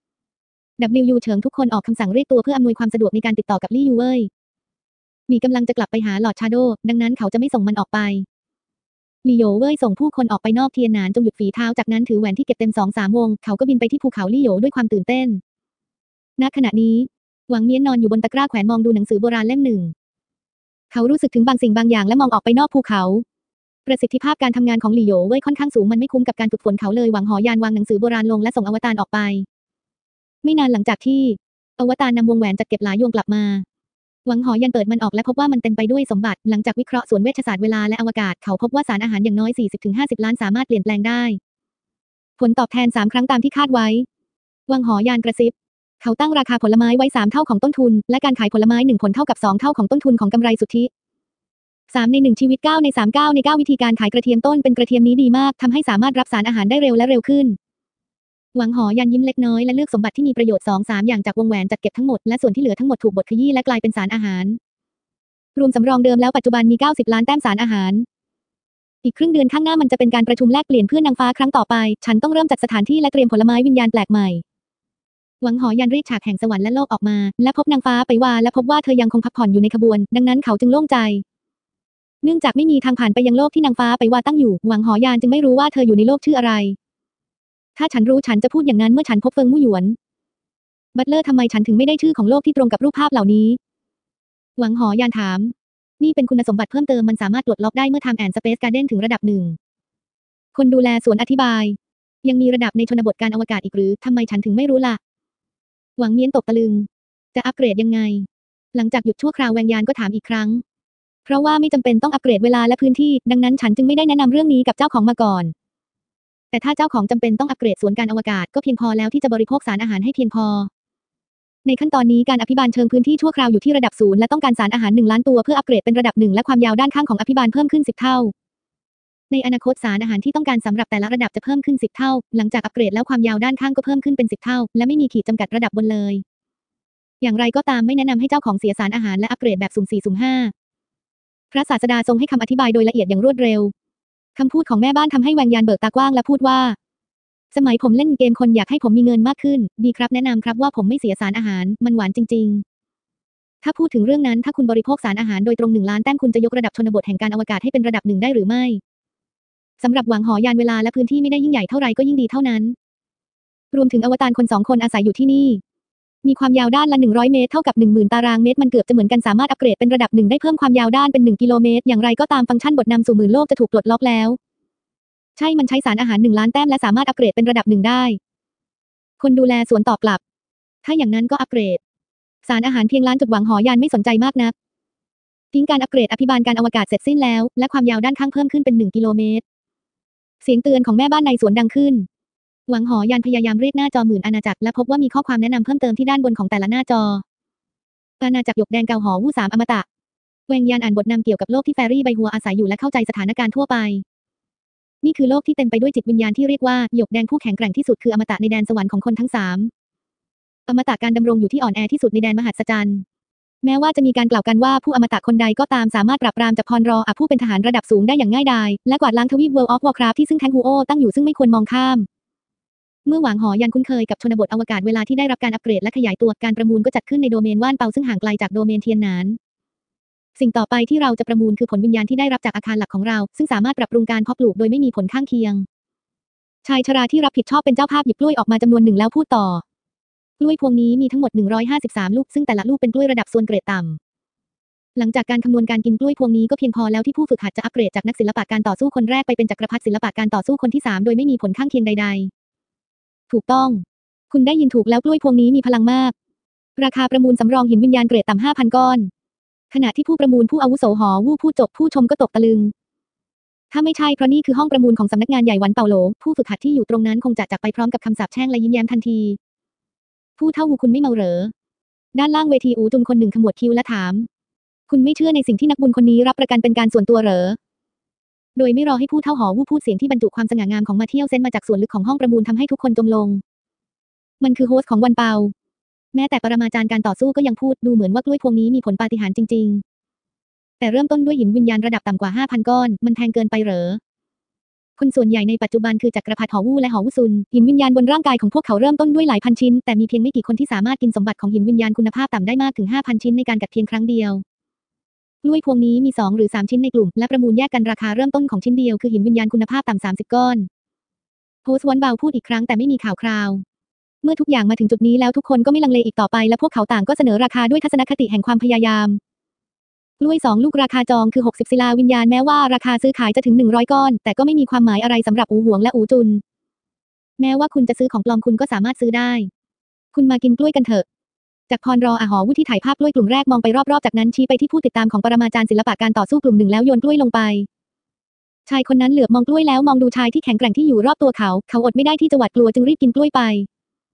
W เฉิงทุกคนออกคำสั่งเรียกตัวเพื่ออำนวยความสะดวกในการติดต่อกับลี่ยูเว่ยหลี่กำลังจะกลับไปหาหลอดชาโดดังนั้นเขาจะไม่ส่งมันออกไปหลี่โยเว่ยส่งผู้คนออกไปนอกเทียนหนานจงหยุดฝีเท้าจากนั้นถือแหวนที่เก็บเต็ม2-3 วงเขาก็บินไปที่ภูเขาลี่โยด้วยความตื่นเต้นณขณะนี้หวังเมียนนอนอยู่บนตะกร้าแขวนมองดูหนังสือโบราณเล่มหนึ่งเขารู้สึกถึงบางสิ่งบางอย่างและมองออกไปนอกภูเขาประสิทธิภาพการทำงานของหลี่โยเว่ยค่อนข้างสูงมันไม่คุ้มกับการฝึกฝนเขาเลยหวังหอยานวางหนังสือโบราณลงและส่งอวตารออกไปไม่นานหลังจากที่อวตารนำวงแหวนจัดเก็บหลายยวงกลับมาหวังหอยันเปิดมันออกและพบว่ามันเต็มไปด้วยสมบัติหลังจากวิเคราะห์ส่วนเวชศาสตร์เวลาและอวกาศเขาพบว่าสารอาหารอย่างน้อย 40-50 ล้านสามารถเปลี่ยนแปลงได้ผลตอบแทน3 ครั้งตามที่คาดไว้หวังหอยานกระซิบเขาตั้งราคาผลไม้ไว้3 เท่าของต้นทุนและการขายผลไม้1 ผลเท่ากับ2 เท่าของต้นทุนของกำไรสุทธิ 3 ใน 1 ชีวิต9ใน3 9ใน9วิธีการขายกระเทียมต้นเป็นกระเทียมนี้ดีมากทำให้สามารถรับสารอาหารได้เร็วและเร็วขึ้นหวังหอยันยิ้มเล็กน้อยและเลือกสมบัติที่มีประโยชน์ 2-3 อย่างจากวงแหวนจัดเก็บทั้งหมดและส่วนที่เหลือทั้งหมดถูกบดขยี้และกลายเป็นสารอาหารรวมสำรองเดิมแล้วปัจจุบันมี90ล้านแต้มสารอาหารอีกครึ่งเดือนข้างหน้ามันจะเป็นการประชุมแลกเปลี่ยนเพื่อนนางฟ้าครั้งต่อไปฉันต้องเริ่มจัดสถานที่และเตรียมผลไม้วิญญาณแปลกใหม่หวังหอยันเรียกฉากแห่งสวรรค์และโลกออกมาและพบนางฟ้าไปว่าและพบว่าเธอยังคงพักผ่อนอยู่ในขบวนดังนั้นเขาจึงโล่งใจเนื่องจากไม่มีทางผ่านไปยังโลกที่นางฟ้าไปว่าตั้งอยู่หวังหอยานจึงไม่รู้ว่าเธออยู่ในโลกชื่ออะไรถ้าฉันรู้ฉันจะพูดอย่างนั้นเมื่อฉันพบเฟิงมู่หยวนบัตเลอร์ทำไมฉันถึงไม่ได้ชื่อของโลกที่ตรงกับรูปภาพเหล่านี้หวังหอยานถามนี่เป็นคุณสมบัติเพิ่มเติมมันสามารถปลดล็อกได้เมื่อ Time and Space Garden ถึงระดับหนึ่งคนดูแลสวนอธิบายยังมีระดับในชนบทการอวกาศอีกหรือทำไมฉันถึงไม่รู้ล่ะหวังเมียนตกตะลึงจะอัปเกรดยังไงหลังจากหยุดชั่วคราวแวงยานก็ถามอีกครั้งเพราะว่าไม่จำเป็นต้องอัปเกรดเวลาและพื้นที่ดังนั้นฉันจึงไม่ได้แนะนำเรื่องนี้กับเจ้าของมาก่อนแต่ถ้าเจ้าของจำเป็นต้องอัปเกรดสวนการอวกาศก็เพียงพอแล้วที่จะบริโภคสารอาหารให้เพียงพอในขั้นตอนนี้การอภิบาลเชิงพื้นที่ชั่วคราวอยู่ที่ระดับ0และต้องการสารอาหาร1 ล้านตัวเพื่ออัปเกรดเป็นระดับ1และความยาวด้านข้างของอภิบาลเพิ่มขึ้น10เท่าในอนาคตสารอาหารที่ต้องการสำหรับแต่ละระดับจะเพิ่มขึ้น10เท่าหลังจากอัปเกรดแล้วความยาวด้านข้างก็เพิ่มขึ้นเป็น10เท่าและไม่มีขีดจำกัดระดับบนเลยอย่างไรก็ตามไม่แนะนำให้เจ้าของเสียสารอาหารและอัปเกรดแบบสุ่ม4สุ่ม5พระศาสดาทรงให้คำอธิบายโดยละเอียดอย่างรวดเร็วคำพูดของแม่บ้านทำให้แวงยานเบิกตากว้างและพูดว่าสมัยผมเล่นเกมคนอยากให้ผมมีเงินมากขึ้นดีครับแนะนำครับว่าผมไม่เสียสารอาหารมันหวานจริงๆถ้าพูดถึงเรื่องนั้นถ้าคุณบริโภคสารอาหารโดยตรง1 ล้านแต้มคุณจะยกระดับชนบทแห่งการอวกาศให้เป็นระดับ1ได้หรือไม่สำหรับหวังหอยานเวลาและพื้นที่ไม่ได้ยิ่งใหญ่เท่าไรก็ยิ่งดีเท่านั้นรวมถึงอวตารคน2 คนอาศัยอยู่ที่นี่มีความยาวด้านละ100เมตรเท่ากับ 10,000 ตารางเมตรมันเกือบจะเหมือนกันสามารถอัปเกรดเป็นระดับ1ได้เพิ่มความยาวด้านเป็น1 กิโลเมตรอย่างไรก็ตามฟังก์ชันบทนำสู่หมื่นโลกจะถูกปลดล็อกแล้วใช่มันใช้สารอาหาร1 ล้านแต้มและสามารถอัปเกรดเป็นระดับ1ได้คนดูแลสวนตอบกลับถ้าอย่างนั้นก็อัปเกรดสารอาหารเพียงล้านจุดหวังหอยานไม่สนใจมากนักทิ้งการอัปเกรดอภิบาลการอวกาศเสร็จสิ้นแล้วและความยาวด้านข้างเพิ่มขึ้นเป็น1 กิโลเมตรเสียงเตือนของแม่บ้านในสวนดังขึ้นหวังหอยานพยายามเรียกหน้าจอหมื่นอาณาจักรและพบว่ามีข้อความแนะนำเพิ่มเติมที่ด้านบนของแต่ละหน้าจออาณาจักรหยกแดงเกาหอวู่3อมตะแวงยานอ่านบทนำเกี่ยวกับโลกที่แฟรี่ใบหัวอาศัยอยู่และเข้าใจสถานการณ์ทั่วไปนี่คือโลกที่เต็มไปด้วยจิตวิญญาณที่เรียกว่าหยกแดงผู้แข็งแกร่งที่สุดคืออมตะในแดนสวรรค์ของคนทั้ง3อมตะการดำรงอยู่ที่อ่อนแอที่สุดในแดนมหัศจรรย์แม้ว่าจะมีการกล่าวกันว่าผู้อมตะคนใดก็ตามสามารถปราบปรามจับพรรอผู้เป็นทหารระดับสูงได้อย่างง่ายดายและกวาดล้างทวีป World of Warcraft ที่ซึ่งแทงฮูโอตั้งอยู่ซึ่งไม่ควรมองข้ามเมื่อหวังหอยันคุ้นเคยกับชนบทอวกาศเวลาที่ได้รับการอัปเกรดและขยายตัวการประมูลก็จัดขึ้นในโดเมนว่านเปาซึ่งห่างไกลจากโดเมนเทียนหนานสิ่งต่อไปที่เราจะประมูลคือผลวิญญาณที่ได้รับจากอาคารหลักของเราซึ่งสามารถปรับปรุงการเพาะปลูกโดยไม่มีผลข้างเคียงชายชราที่รับผิดชอบเป็นเจ้าภาพหยิบกล้วยออกมาจำนวน1แล้วพูดต่อกล้วยพวงนี้มีทั้งหมด153ลูกซึ่งแต่ละลูกเป็นกล้วยระดับส่วนเกรดต่ำหลังจากการคำนวณการกินกล้วยพวงนี้ก็เพียงพอแล้วที่ผู้ฝึกหัดจะอัปเกรดจากนักศิลปะการต่อสู้คนแรกไปเป็นจักรพรรดิศิลปะการต่อสู้คนที่3โดยไม่มีผลข้างเคียงใดๆถูกต้องคุณได้ยินถูกแล้วกล้วยพวงนี้มีพลังมากราคาประมูลสำรองหินวิญญาณเกรดต่ำ 5,000 ก้อนขณะที่ผู้ประมูลผู้อาวุโสหอวู่ผู้จบผู้ชมก็ตกตะลึงถ้าไม่ใช่เพราะนี่คือห้องประมูลของสำนักงานใหญ่หวันเปาโหลผู้ฝึกหัดที่อยู่ตรงนั้นคงจะจากไปพร้อมกับคำสาปแช่งและยิ้มแย้มทันทีผู้เท่าหูคุณไม่เมาเหรอด้านล่างเวทีอูจุนคนหนึ่งขมวดคิ้วและถามคุณไม่เชื่อในสิ่งที่นักบุญคนนี้รับประกันเป็นการส่วนตัวเหรอโดยไม่รอให้ผู้เท่าหอวู่พูดเสียงที่บรรจุความสง่างามของมาเที่ยวเซนมาจากส่วนลึกของห้องประมูลทำให้ทุกคนจมลงมันคือโฮสต์ของวันเปาแม้แต่ปรมาจารย์การต่อสู้ก็ยังพูดดูเหมือนว่ากล้วยพวงนี้มีผลปาฏิหาริย์จริงๆแต่เริ่มต้นด้วยหินวิญญาณระดับต่ำกว่า 5,000 ก้อนมันแพงเกินไปเหรอคนส่วนใหญ่ในปัจจุบันคือจักรพรรดิหอวู่และหอวู่ซุนหินวิญญาณบนร่างกายของพวกเขาเริ่มต้นด้วยหลายพันชิ้นแต่มีเพียงไม่กี่คนที่สามารถกินสมบัติของหินวิญญาณคุณภาพต่ำได้มากถึง 5,000 ชิ้นในการกัดเพียงครั้งเดียวกล้วยพวงนี้มี2หรือ3ชิ้นในกลุ่มและประมูลแยกกันราคาเริ่มต้นของชิ้นเดียวคือหินวิญญาณคุณภาพต่ำ30ก้อนโฮสต์วันเบาพูดอีกครั้งแต่ไม่มีข่าวคราวเมื่อทุกอย่างมาถึงจุดนี้แล้วทุกคนก็ไม่ลังเลอีกต่อไปและพวกเขาต่างก็เสนอราคาด้วยทัศนคติแห่งความพยายามกล้วย2ลูกราคาจองคือ60ศิลาวิญญาณแม้ว่าราคาซื้อขายจะถึง100ก้อนแต่ก็ไม่มีความหมายอะไรสำหรับอูหวงและอูจุนแม้ว่าคุณจะซื้อของปลอมคุณก็สามารถซื้อได้คุณมากินกล้วยกันเถอะจากพรรอหอวู่ที่ถ่ายภาพกล้วยกลุ่มแรกมองไปรอบๆจากนั้นชี้ไปที่ผู้ติดตามของปรมาจารย์ศิลปะการต่อสู้กลุ่มหนึ่งแล้วโยนกล้วยลงไปชายคนนั้นเหลือบมองกล้วยแล้วมองดูชายที่แข็งแกร่งที่อยู่รอบตัวเขาอดไม่ได้ที่จะหวาดกลัวจึงรีบกินกล้วยไป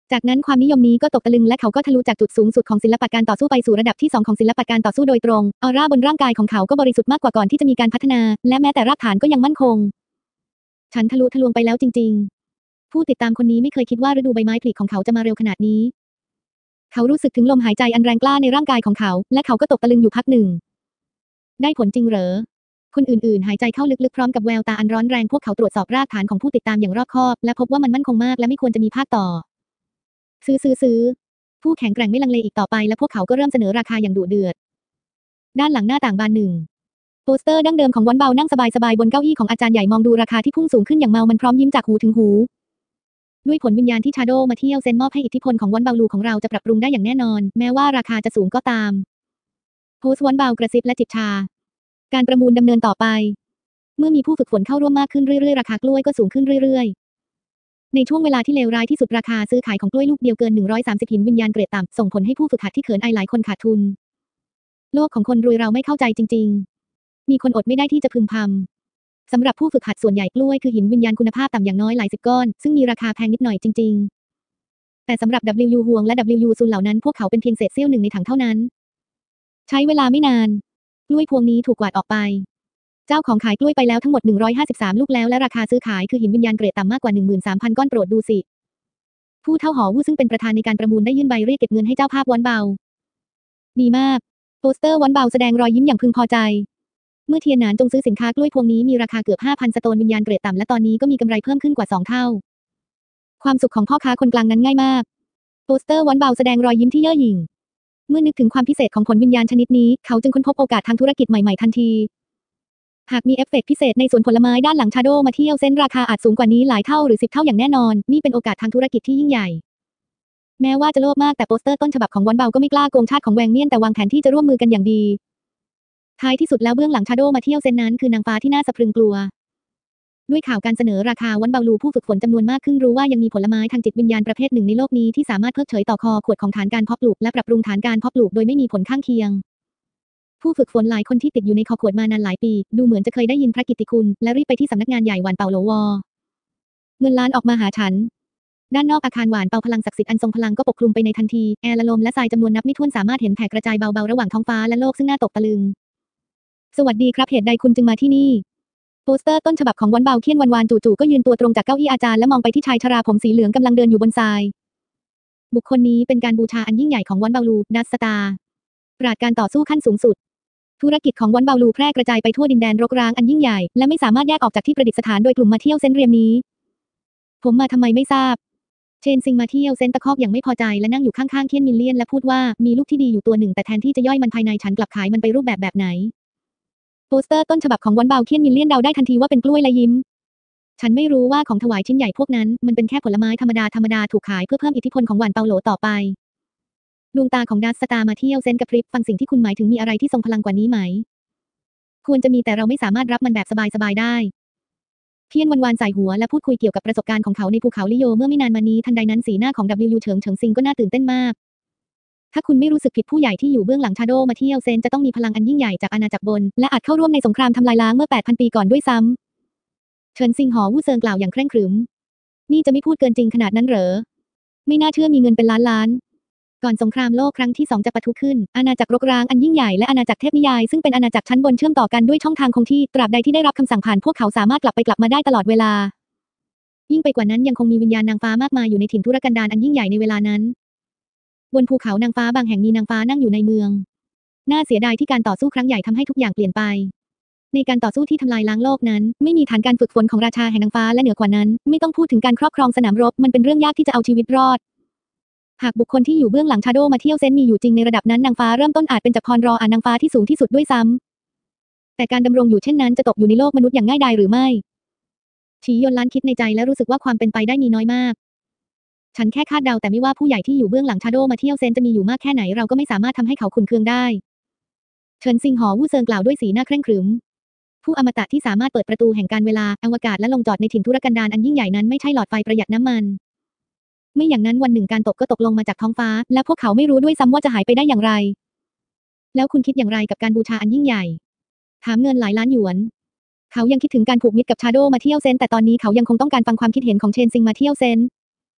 จากนั้นความนิยมนี้ก็ตกตะลึงและเขาก็ทะลุจากจุดสูงสุดของศิลปะการต่อสู้ไปสู่ระดับที่2ของศิลปะการต่อสู้โดยตรงออร่าบนร่างกายของเขาก็บริสุทธิ์มากกว่าก่อนที่จะมีการพัฒนาและแม้แต่รากฐานก็ยังมั่นคงฉันทะลุทะลวงไปแล้วจริงๆผู้ติดตามคนนี้ไม่เคยคิดว่าฤดูใบไม้ผลิของเขาจะมาเร็วขนาดนี้เขารู้สึกถึงลมหายใจอันแรงกล้าในร่างกายของเขาและเขาก็ตกตะลึงอยู่พักหนึ่งได้ผลจริงเหรอคนอื่นๆหายใจเข้าลึกๆพร้อมกับแววตาอันร้อนแรงพวกเขาตรวจสอบรากฐานของผู้ติดตามอย่างรอบคอบและพบว่ามันมั่นคงมากและไม่ควรจะมีภาคต่อซื้อผู้แข็งแกร่งไม่ลังเลอีกต่อไปและพวกเขาก็เริ่มเสนอราคาอย่างดุเดือดด้านหลังหน้าต่างบานหนึ่งโปสเตอร์ดั้งเดิมของวอนเบานั่งสบายๆบนเก้าอี้ของอาจารย์ใหญ่มองดูราคาที่พุ่งสูงขึ้นอย่างเมามันพร้อมยิ้มจากหูถึงหูด้วยผลวิญญาณที่ชาโดมาเที่ยวเซนมอบให้อิทธิพลของวอนเบาลูของเราจะปรับปรุงได้อย่างแน่นอนแม้ว่าราคาจะสูงก็ตามโพสต์วอนเบากระซิบและจิบชาการประมูลดำเนินต่อไปเมื่อมีผู้ฝึกฝนเข้าร่วมมากขึ้นเรื่อยๆราคากล้วยก็สูงขึ้นเรื่อยๆในช่วงเวลาที่เลวร้ายที่สุดราคาซื้อขายของกล้วยลูกเดียวเกิน130หินวิญญาณเกรดต่ำส่งผลให้ผู้ฝึกหัดที่เขินอายหลายคนขาดทุนโลกของคนรวยเราไม่เข้าใจจริงๆมีคนอดไม่ได้ที่จะพึมพำสำหรับผู้ฝึกหัดส่วนใหญ่กล้วยคือหินวิญญาณคุณภาพต่ำอย่างน้อยหลายสิบก้อนซึ่งมีราคาแพงนิดหน่อยจริงๆแต่สำหรับ W ฮวงและ W ซุนเหล่านั้นพวกเขาเป็นเพียงเศษเสี้ยวหนึ่งในถังเท่านั้นใช้เวลาไม่นานกล้วยพวงนี้ถูกกวาดออกไปเจ้าของขายกล้วยไปแล้วทั้งหมด153ลูกแล้วและราคาซื้อขายคือหินวิญญาณเกรดต่ำมากกว่า 13,000 ก้อนโปรดดูสิผู้เฒ่าหอวู่ซึ่งเป็นประธานในการประมูลได้ยื่นใบเรียกเก็บเงินให้เจ้าภาพวอนเบาดีมากโปสเตอร์วอนเบาแสดงรอยยิ้มอย่างพึงพอใจเมื่อเทียนหนานจงซื้อสินค้ากล้วยพวงนี้มีราคาเกือบ 5,000 สโตนวิญญาณเกรดต่ำและตอนนี้ก็มีกำไรเพิ่มขึ้นกว่า2เท่าความสุขของพ่อค้าคนกลางนั้นง่ายมากโปสเตอร์วอนเบาแสดงรอยยิ้มที่เย่อหยิ่งเมื่อนึกถึงความพิเศษของผลวิญญาณชนิดนี้เขาจึงค้นพบโอกาสทางธุรกิจใหม่ๆทันทีหากมีเอฟเฟกต์พิเศษในสวนผลไม้ด้านหลังชาโดมาเที่ยวเส้นราคาอาจสูงกว่านี้หลายเท่าหรือ10เท่าอย่างแน่นอนนี่เป็นโอกาสทางธุรกิจที่ยิ่งใหญ่แม้ว่าจะโลภมากแต่โปสเตอร์ต้นฉบับของวอนเบาก็ไม่กล้าโกงชาติของแวงเมียนแต่วางแผนที่จะร่วมมือกันอย่างดีท้ายที่สุดแล้วเบื้องหลังชาโดมาเที่ยวเส้นนั้นคือนางฟ้าที่น่าสะพรึงกลัวด้วยข่าวการเสนอราคาวอนเบาลูผู้ฝึกฝนจำนวนมากขึ้นรู้ว่ายังมีผลไม้ทางจิตวิญญาณประเภทหนึ่งในโลกนี้ที่สามารถเพิกเฉยต่อคอขวดของฐานการเพาะปลูกและปรับปรุงฐานการเพาะปลูกโดยไม่มีผลข้างเคียงผู้ฝึกฝนหลายคนที่ติดอยู่ในคอขวดมานานหลายปีดูเหมือนจะเคยได้ยินพระกิตติคุณและรีบไปที่สำนักงานใหญ่หวานเปาโหลวอเงินล้านออกมาหาฉันด้านนอกอาคารหวานเปาพลังศักดิ์สิทธิ์อันทรงพลังก็ปกคลุมไปในทันทีแอร์ละลมและทรายจำนวนนับไม่ถ้วนสามารถเห็นแผ่กระจายเบาๆระหว่างท้องฟ้าและโลกซึ่งน่าตกตะลึงสวัสดีครับเหตุใดคุณจึงมาที่นี่โปสเตอร์ต้นฉบับของวอนเบาเคียนวันจู่ๆก็ยืนตัวตรงจากเก้าอี้อาจารย์และมองไปที่ชายชราผมสีเหลืองกำลังเดินอยู่บนทรายบุคคลนี้เป็นการบูชาอันยิ่งใหญ่ของวอนเบาลูดัสตาปราชญ์การต่อสู้ขั้นสูงสุดธุรกิจของวอนเบาลูแพร่กระจายไปทั่วดินแดนรกร้างอันยิ่งใหญ่และไม่สามารถแยกออกจากที่ประดิษฐานโดยกลุ่มมาเที่ยวเซนเรียมนี้ผมมาทำไมไม่ทราบเชนซิงมาเที่ยวเซนตะคอกอย่างไม่พอใจและนั่งอยู่ข้างๆเคียนมิลเลียนและพูดว่ามีลูกที่ดีอยู่ตัวหนึ่งแต่แทนที่จะย่อยมันภายในฉันกลับขายมันไปรูปแบบไหนโปสเตอร์ต้นฉบับของวอนเบาเคียนมิลเลียนเดาได้ทันทีว่าเป็นกล้วยและยิ้มฉันไม่รู้ว่าของถวายชิ้นใหญ่พวกนั้นมันเป็นแค่ผลไม้ธรรมดาถูกขายเพื่อเพิ่มอิทธิพลของหวานเปาโหลต่อไปดวงตาของดัสตามาเที่ยวเซนกระพริบฟังสิ่งที่คุณหมายถึงมีอะไรที่ทรงพลังกว่านี้ไหมควรจะมีแต่เราไม่สามารถรับมันแบบสบายๆได้เพี้ยนวันใส่หัวและพูดคุยเกี่ยวกับประสบการณ์ของเขาในภูเขาลิโยเมื่อไม่นานมานี้ทันใดนั้นสีหน้าของ W เฉิงซิงก็น่าตื่นเต้นมากถ้าคุณไม่รู้สึกผิดผู้ใหญ่ที่อยู่เบื้องหลังชาโดมาเที่ยวเซนจะต้องมีพลังอันยิ่งใหญ่จากอาณาจักรบนและอาจเข้าร่วมในสงครามทำลายล้างเมื่อ 8,000 ปีก่อนด้วยซ้ำเฉินซิงหอวู่เซิงกล่าวอย่างเคร่งครึมนี่จะไม่พูดเกินจริงขนาดนั้นเหรอไม่น่าเชื่อมีเงินเป็นล้านก่อนสงครามโลกครั้งที่2จะปะทุขึ้นอาณาจักรรกร้างอันยิ่งใหญ่และอาณาจักรเทพนิยายซึ่งเป็นอาณาจักรชั้นบนเชื่อมต่อกันด้วยช่องทางคงที่ตราบใดที่ได้รับคำสั่งผ่านพวกเขาสามารถกลับไปกลับมาได้ตลอดเวลายิ่งไปกว่านั้นยังคงมีวิญญาณนางฟ้ามากมายอยู่ในถิ่นทุรกันดารอันยิ่งใหญ่ในเวลานั้นบนภูเขานางฟ้าบางแห่งมีนางฟ้านั่งอยู่ในเมืองน่าเสียดายที่การต่อสู้ครั้งใหญ่ทำให้ทุกอย่างเปลี่ยนไปในการต่อสู้ที่ทำลายล้างโลกนั้นไม่มีฐานการฝึกฝนของราชาแห่งนางฟ้าและเหนือกว่านั้นไม่ต้องพูดถึงการครอบครองสนามรบมันเป็นเรื่องยากที่จะเอาชีวิตรอดหากบุคคลที่อยู่เบื้องหลังชาโดมาเที่ยวเซนมีอยู่จริงในระดับนั้นนางฟ้าเริ่มต้นอาจเป็นจักรพรรอนางฟ้าที่สูงที่สุดด้วยซ้ำแต่การดำรงอยู่เช่นนั้นจะตกอยู่ในโลกมนุษย์อย่างง่ายดายหรือไม่ฉียนล้านคิดในใจและรู้สึกว่าความเป็นไปได้มีน้อยมากฉันแค่คาดเดาแต่ไม่ว่าผู้ใหญ่ที่อยู่เบื้องหลังชาโดมาเที่ยวเซนจะมีอยู่มากแค่ไหนเราก็ไม่สามารถทำให้เขาขุ่นเคืองได้เฉินซิงหอวู่เซิงกล่าวด้วยสีหน้าเคร่งครึมผู้อมตะที่สามารถเปิดประตูแห่งการเวลาอวกาศและลงจอดในถิ่นทุรกันดารอันยิ่งใหญ่นั้นไม่ใช่หลอดไฟประหยัดน้ำมันไม่อย่างนั้นวันหนึ่งการตกก็ตกลงมาจากท้องฟ้าและพวกเขาไม่รู้ด้วยซ้ำว่าจะหายไปได้อย่างไรแล้วคุณคิดอย่างไรกับการบูชาอันยิ่งใหญ่ถามเงินหลายล้านหยวนเขายังคิดถึงการผูกมิตรกับชาโดมาเที่ยวเซนแต่ตอนนี้เขายังคงต้องการฟังความคิดเห็นของเชนซิงมาเที่ยวเซน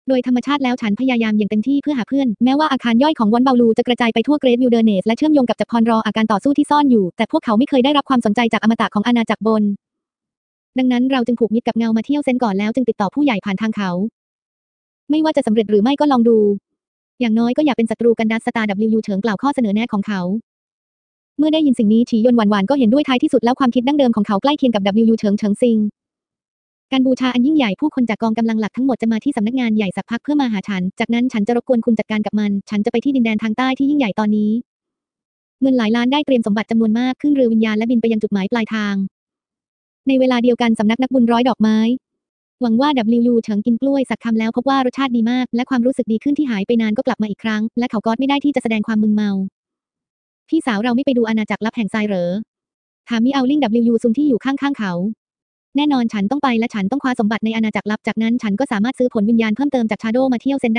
โดยธรรมชาติแล้วฉันพยายามอย่างเต็มที่เพื่อหาเพื่อนแม้ว่าอาคารย่อยของวอนเบาลูจะกระจายไปทั่วเกรทวิลเดอร์เนสและเชื่อมโยงกับจักรพรรออาการต่อสู้ที่ซ่อนอยู่แต่พวกเขาไม่เคยได้รับความสนใจจากอมตะของอาณาจักรบนดังนั้นเราจึงผูกมิตรกับเงามาเที่ยวเซนก่อนแล้วจึงติดต่อผู้ใหญ่ผ่านทางเขาไม่ว่าจะสำเร็จหรือไม่ก็ลองดูอย่างน้อยก็อย่าเป็นศัตรูกันดัสตาร์ W เฉิงกล่าวข้อเสนอแนะของเขาเมื่อได้ยินสิ่งนี้ฉียนหวานๆก็เห็นด้วยท้ายที่สุดแล้วความคิดดั้งเดิมของเขาใกล้เคียงกับ W เฉิงซิงการบูชาอันยิ่งใหญ่ผู้คนจากกองกำลังหลักทั้งหมดจะมาที่สำนักงานใหญ่สักพักเพื่อมาหาฉันจากนั้นฉันจะรบกวนคุณจัดการกับมันฉันจะไปที่ดินแดนทางใต้ที่ยิ่งใหญ่ตอนนี้เงินหลายล้านได้เตรียมสมบัติจำนวนมากขึ้นเรือวิญญาณและบินไปยังจุดหมายปลายทางในเวลาเดียวกันสำนักนักบุญร้อยดอกไม้หวังว่า W เฉิงกินกล้วยสักคำแล้วพบว่ารสชาติดีมากและความรู้สึกดีขึ้นที่หายไปนานก็กลับมาอีกครั้งและเขาก็ไม่ได้ที่จะแสดงความมึนเมาพี่สาวเราไม่ไปดูอาณาจักรลับแห่งทรายเหรอถามมิเอาลิง W ซุงที่อยู่ข้างๆเขาแน่นอนฉันต้องไปและฉันต้องคว้าสมบัติในอาณาจักรลับจากนั้นฉันก็สามารถซื้อผลวิญญาณเพิ่มเติมจากชาโดมาเที่ยวเซนได้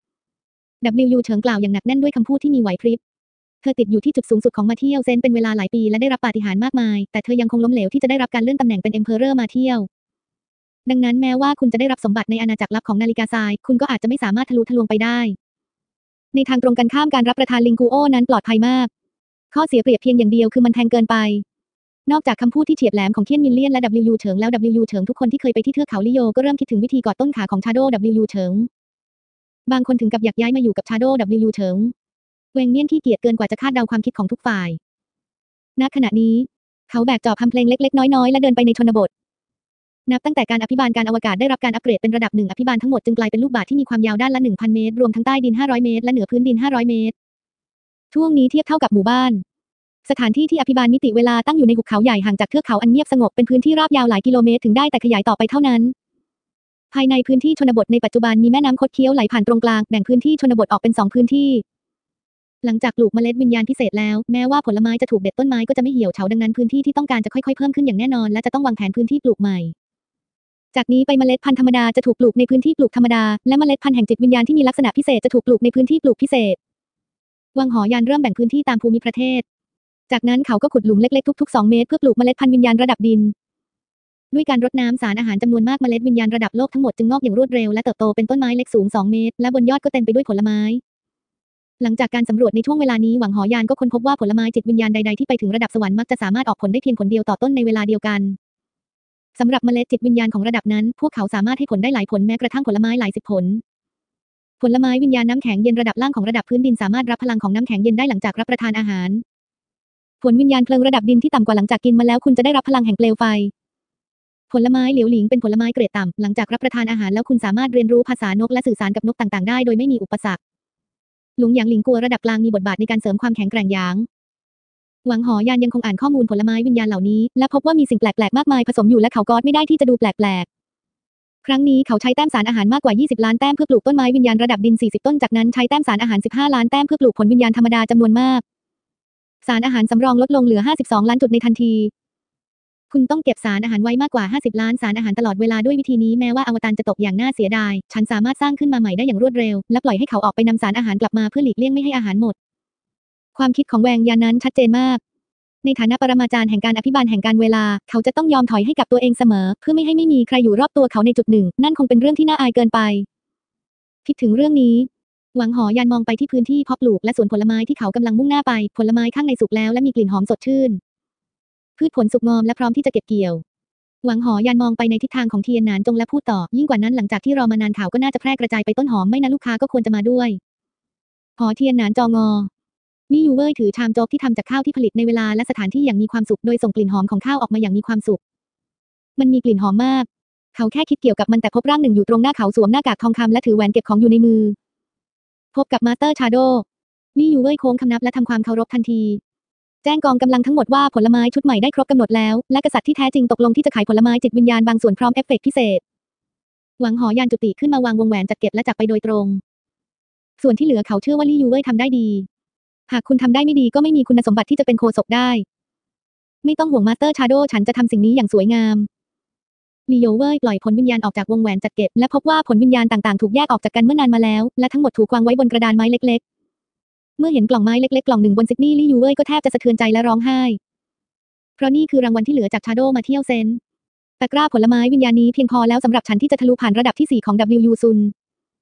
W เฉิงกล่าวอย่างหนักแน่นด้วยคำพูดที่มีไหวพริบเธอติดอยู่ที่จุดสูงสุดของมาเที่ยวเซนเป็นเวลาหลายปีและได้รับปาฏิหาริย์มากมายแต่เธอยังคงล้มเหลวที่จะได้รับการเลื่อนตำแหน่งเป็นเอ็มเพอเรอร์มาเที่ยวดังนั้นแม้ว่าคุณจะได้รับสมบัติในอาณาจักรลับของนาฬิกาทรายคุณก็อาจจะไม่สามารถทะลุทะลวงไปได้ในทางตรงกันข้ามการรับประทานลิงกูโอนั้นปลอดภัยมากข้อเสียเปรียบเพียงอย่างเดียวคือมันแพงเกินไปนอกจากคำพูดที่เฉียบแหลมของเทียนมินเลียนและ W เฉิงแล้ว W เฉิงทุกคนที่เคยไปที่เทือกเขาลิโยก็เริ่มคิดถึงวิธีกอดต้นขาของชาโด W เฉิงบางคนถึงกับอยากย้ายมาอยู่กับชาโด W เฉิงเวงเมี่ยนขี้เกียจเกินกว่าจะคาดเดาความคิดของทุกฝ่ายณขณะนี้เขาแบกจอบทำเพลงเล็กๆน้อยๆและเดินไปในชนบทนับตั้งแต่การอภิบาลการอวกาศได้รับการอัปเกรดเป็นระดับ1อภิบาลทั้งหมดจึงกลายเป็นลูกบาศก์ที่มีความยาวด้านละ 1,000 เมตรรวมทั้งใต้ดิน500เมตรและเหนือพื้นดิน500เมตรช่วงนี้เทียบเท่ากับหมู่บ้านสถานที่ที่อภิบาลนิติเวลาตั้งอยู่ในหุบเขาใหญ่ห่างจากเทือกเขาอันเงียบสงบเป็นพื้นที่ราบยาวหลายกิโลเมตรถึงได้แต่ขยายต่อไปเท่านั้นภายในพื้นที่ชนบทในปัจจุบันมีแม่น้ำคดเคี้ยวไหลผ่านตรงกลางแบ่งพื้นที่ชนบทออกเป็น2พื้นที่หลังจากปลูกเมล็ดวิญญาณพิเศษแล้วแม้ว่าผลไม้จะถูกเด็ดต้นไม้ก็จะไม่เหี่ยวเฉาดังนั้นพื้นที่ที่ต้องการจะค่อยๆเพิ่มขึ้นอย่างแน่นอนและจะต้องวางแผนพื้นที่ปลูกใหม่จากนี้ไปเมล็ดพันธุ์ธรรมดาจะถูกปลูกในพื้นที่ปลูกธรรมดาและเมล็ดพันธุ์แห่งจิตวิญญาณที่มีลักษณะพิเศษจะถูกปลูกในพื้นที่ปลูกพิเศษวังหอยานเริ่มแบ่งพื้นที่ตามภูมิประเทศจากนั้นเขาก็ขุดหลุมเล็กๆทุกๆ2 เมตรเพื่อปลูกเมล็ดพันธุ์วิญญาณระดับดินด้วยการรดน้ำสารอาหารจำนวนมากเมล็ดวิญญาณระดับโลกทั้งหมดจึงงอกอย่างรวดเร็วและเติบโตเป็นต้นไม้เล็กสูง2 เมตรและบนยอดก็เต็มไปด้วยผลไม้หลังจากการสำรวจในช่วงเวลานี้หวังหอยานก็ค้นพบว่าผลไม้จิตวิญญาณใดๆที่ไปถึงระดับสวรรค์มักจะสามารถออกผลได้เพียงผลเดียวต่อต้นในเวลาเดียวกันสำหรับเมล็ดจิตวิญญาณของระดับนั้นพวกเขาสามารถให้ผลได้หลายผลแม้กระทั่งผลไม้หลาย10 ผลผลไม้วิญญาณน้ำแข็งเย็นระดับล่างของระดับพื้นดินสามารถรับพลังของน้ำแข็งเย็นได้หลังจากรับประทานอาหารผลวิญญาณเพลิงระดับดินที่ต่ำกว่าหลังจากกินมาแล้วคุณจะได้รับพลังแห่งเปลวไฟผลไม้เหลียวหลิงเป็นผลไม้เกรดต่ำหลังจากรับประทานอาหารแล้วคุณสามารถเรียนรู้ภาษานกและสื่อสารกับนกต่างๆได้โดยไม่มีอุปสรรคหลุงหยางหลิงกัวระดับกลางมีบทบาทในการเสริมความแข็งแกร่งหยางหวังหอยานยังคงอ่านข้อมูลผลไม้วิญญาณเหล่านี้และพบว่ามีสิ่งแปลกๆมากมายผสมอยู่และเขาก็ไม่ได้ที่จะดูแปลกๆครั้งนี้เขาใช้แต้มสารอาหารมากกว่า20 ล้านแต้มเพื่อปลูกต้นไม้วิญญาณระดับดิน40 ต้นจากนั้นใช้แต้มสารอาหาร15 ล้านแต้มเพื่อปลูกผลวิญญาณธรรมดาจำนวนมากสารอาหารสำรองลดลงเหลือ52 ล้านจุดในทันทีคุณต้องเก็บสารอาหารไว้มากกว่า50 ล้านสารอาหารตลอดเวลาด้วยวิธีนี้แม้ว่าอวตารจะตกอย่างน่าเสียดายฉันสามารถสร้างขึ้นมาใหม่ได้อย่างรวดเร็วและปล่อยให้เขาออกไปนำสารอาหารกลับมาเพื่อหลีกเลี่ยงไม่ให้อาหารหมดความคิดของแวงยานั้นชัดเจนมากในฐานะปรมาจารย์แห่งการอภิบาลแห่งการเวลาเขาจะต้องยอมถอยให้กับตัวเองเสมอเพื่อไม่ให้มีใครอยู่รอบตัวเขาในจุดหนึ่งนั่นคงเป็นเรื่องที่น่าอายเกินไปคิดถึงเรื่องนี้หวังหอยานมองไปที่พื้นที่เพาะปลูกและสวนผลไม้ที่เขากำลังมุ่งหน้าไปผลไม้ข้างในสุกแล้วและมีกลิ่นหอมสดชื่นพืชผลสุกงอมและพร้อมที่จะเก็บเกี่ยวหวังหอยานมองไปในทิศทางของเทียนหนานจงและพูดต่อยิ่งกว่านั้นหลังจากที่รอมานานข่าวก็น่าจะแพร่กระจายไปต้นหอมไม่นะลูกค้าก็ควรจะมาด้วยหอเทียนหนานจองอลี่ยูเว่ยถือชามโจ๊กที่ทำจากข้าวที่ผลิตในเวลาและสถานที่อย่างมีความสุขโดยส่งกลิ่นหอมของข้าวออกมาอย่างมีความสุขมันมีกลิ่นหอมมากเขาแค่คิดเกี่ยวกับมันแต่พบร่างหนึ่งอยู่ตรงหน้าเขาสวมหน้ากากทองคำและถือแหวนเก็บของอยู่ในมือพบกับมาสเตอร์ชาโดลี่ยูเว่ยโค้งคำนับและทำความเคารพทันทีแจ้งกองกำลังทั้งหมดว่าผลไม้ชุดใหม่ได้ครบกำหนดแล้วและกษัตริย์ที่แท้จริงตกลงที่จะขายผลไม้จิตวิญญาณบางส่วนพร้อมเอฟเฟกต์พิเศษหวังหอยานจุติขึ้นมาวางวงแหวนจัดเก็บและจักไปโดยตรงส่วนที่เหลือเขาเชื่อว่าลี่ยูเว่ยทำได้ดีหากคุณทำได้ไม่ดีก็ไม่มีคุณสมบัติที่จะเป็นโฆษกได้ไม่ต้องห่วงมาสเตอร์ชาโดฉันจะทำสิ่งนี้อย่างสวยงามลี่ยูเว่ยปล่อยผลวิญญาณออกจากวงแหวนจัดเก็บและพบว่าผลวิญญาณต่างๆถูกแยกออกจากกันเมื่อนานมาแล้วและทั้งหมดถูกวางไว้บนกระดานไม้เล็กๆเมื่อเห็นกล่องไม้เล็กๆกล่องหนึ่งบนซิดนีย์ลี่ยูเว่ยก็แทบจะสะเทือนใจและร้องไห้เพราะนี่คือรางวัลที่เหลือจากชาโดมาเที่ยวเซนตะกร้าผลไม้วิญญาณนี้เพียงพอแล้วสำหรับฉันที่จะทะลุผ่านระดับที่4ของ W ซุน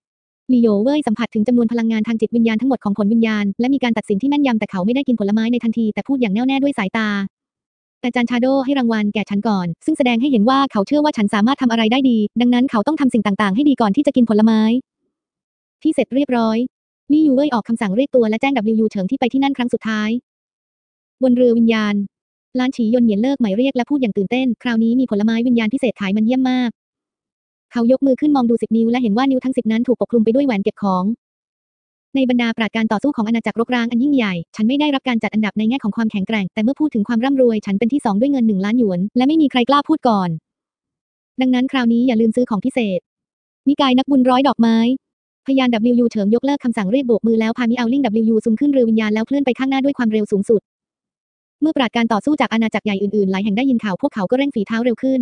ลีโยเว่ยสัมผัสถึงจำนวนพลังงานทางจิตวิญญาณทั้งหมดของผลวิญญาณและมีการตัดสินที่แม่นยำแต่เขาไม่ได้กินผลไม้ในทันทีแต่พูดอย่างแน่วแน่ด้วยสายตาอาจารย์ชาโดให้รางวัลแก่ฉันก่อนซึ่งแสดงให้เห็นว่าเขาเชื่อว่าฉันสามารถทำอะไรได้ดีดังนั้นเขาต้องทำสิ่งต่างๆให้ดีก่อนที่จะกินผลไม้ที่เสร็จเรียบร้อยลี่ยูเว่ยออกคำสั่งเรียกตัวและแจ้ง W เฉิงที่ไปที่นั่นครั้งสุดท้ายบนเรือวิญญาณล้านฉียนเหมียนเลิกหมายเรียกและพูดอย่างตื่นเต้นคราวนี้มีผลไม้วิญญาณพิเศษขายมันเยี่ยมมากเขายกมือขึ้นมองดู10 นิ้วและเห็นว่านิ้วทั้ง10นั้นถูกปกคลุมไปด้วยแหวนเก็บของในบรรดาปราชญ์การต่อสู้ของอาณาจักรรกร้างอันยิ่งใหญ่ฉันไม่ได้รับการจัดอันดับในแง่ของความแข็งแกร่งแต่เมื่อพูดถึงความร่ำรวยฉันเป็นที่2ด้วยเงิน1 ล้านหยวนและไม่มีใครกล้าพูดก่อนดังนั้นคราวนี้อย่าลืมซื้อของพิเศษนิกายนักบุญร้อยดอกไม้พยาน W เฉิงยกเลิกคำสั่งเรียกโบกมือแล้วพามิเอาลิง W ซุ่มขึ้นเรือวิญญาณแล้วเคลื่อนไปข้างหน้าด้วยความเร็วสูงสุดเมื่อปราชญ์การต่อสู้จากอาณาจักรใหญ่อื่นๆหลายแห่งได้ยินข่าวพวกเขาก็เร่งฝีเท้าเร็วขึ้น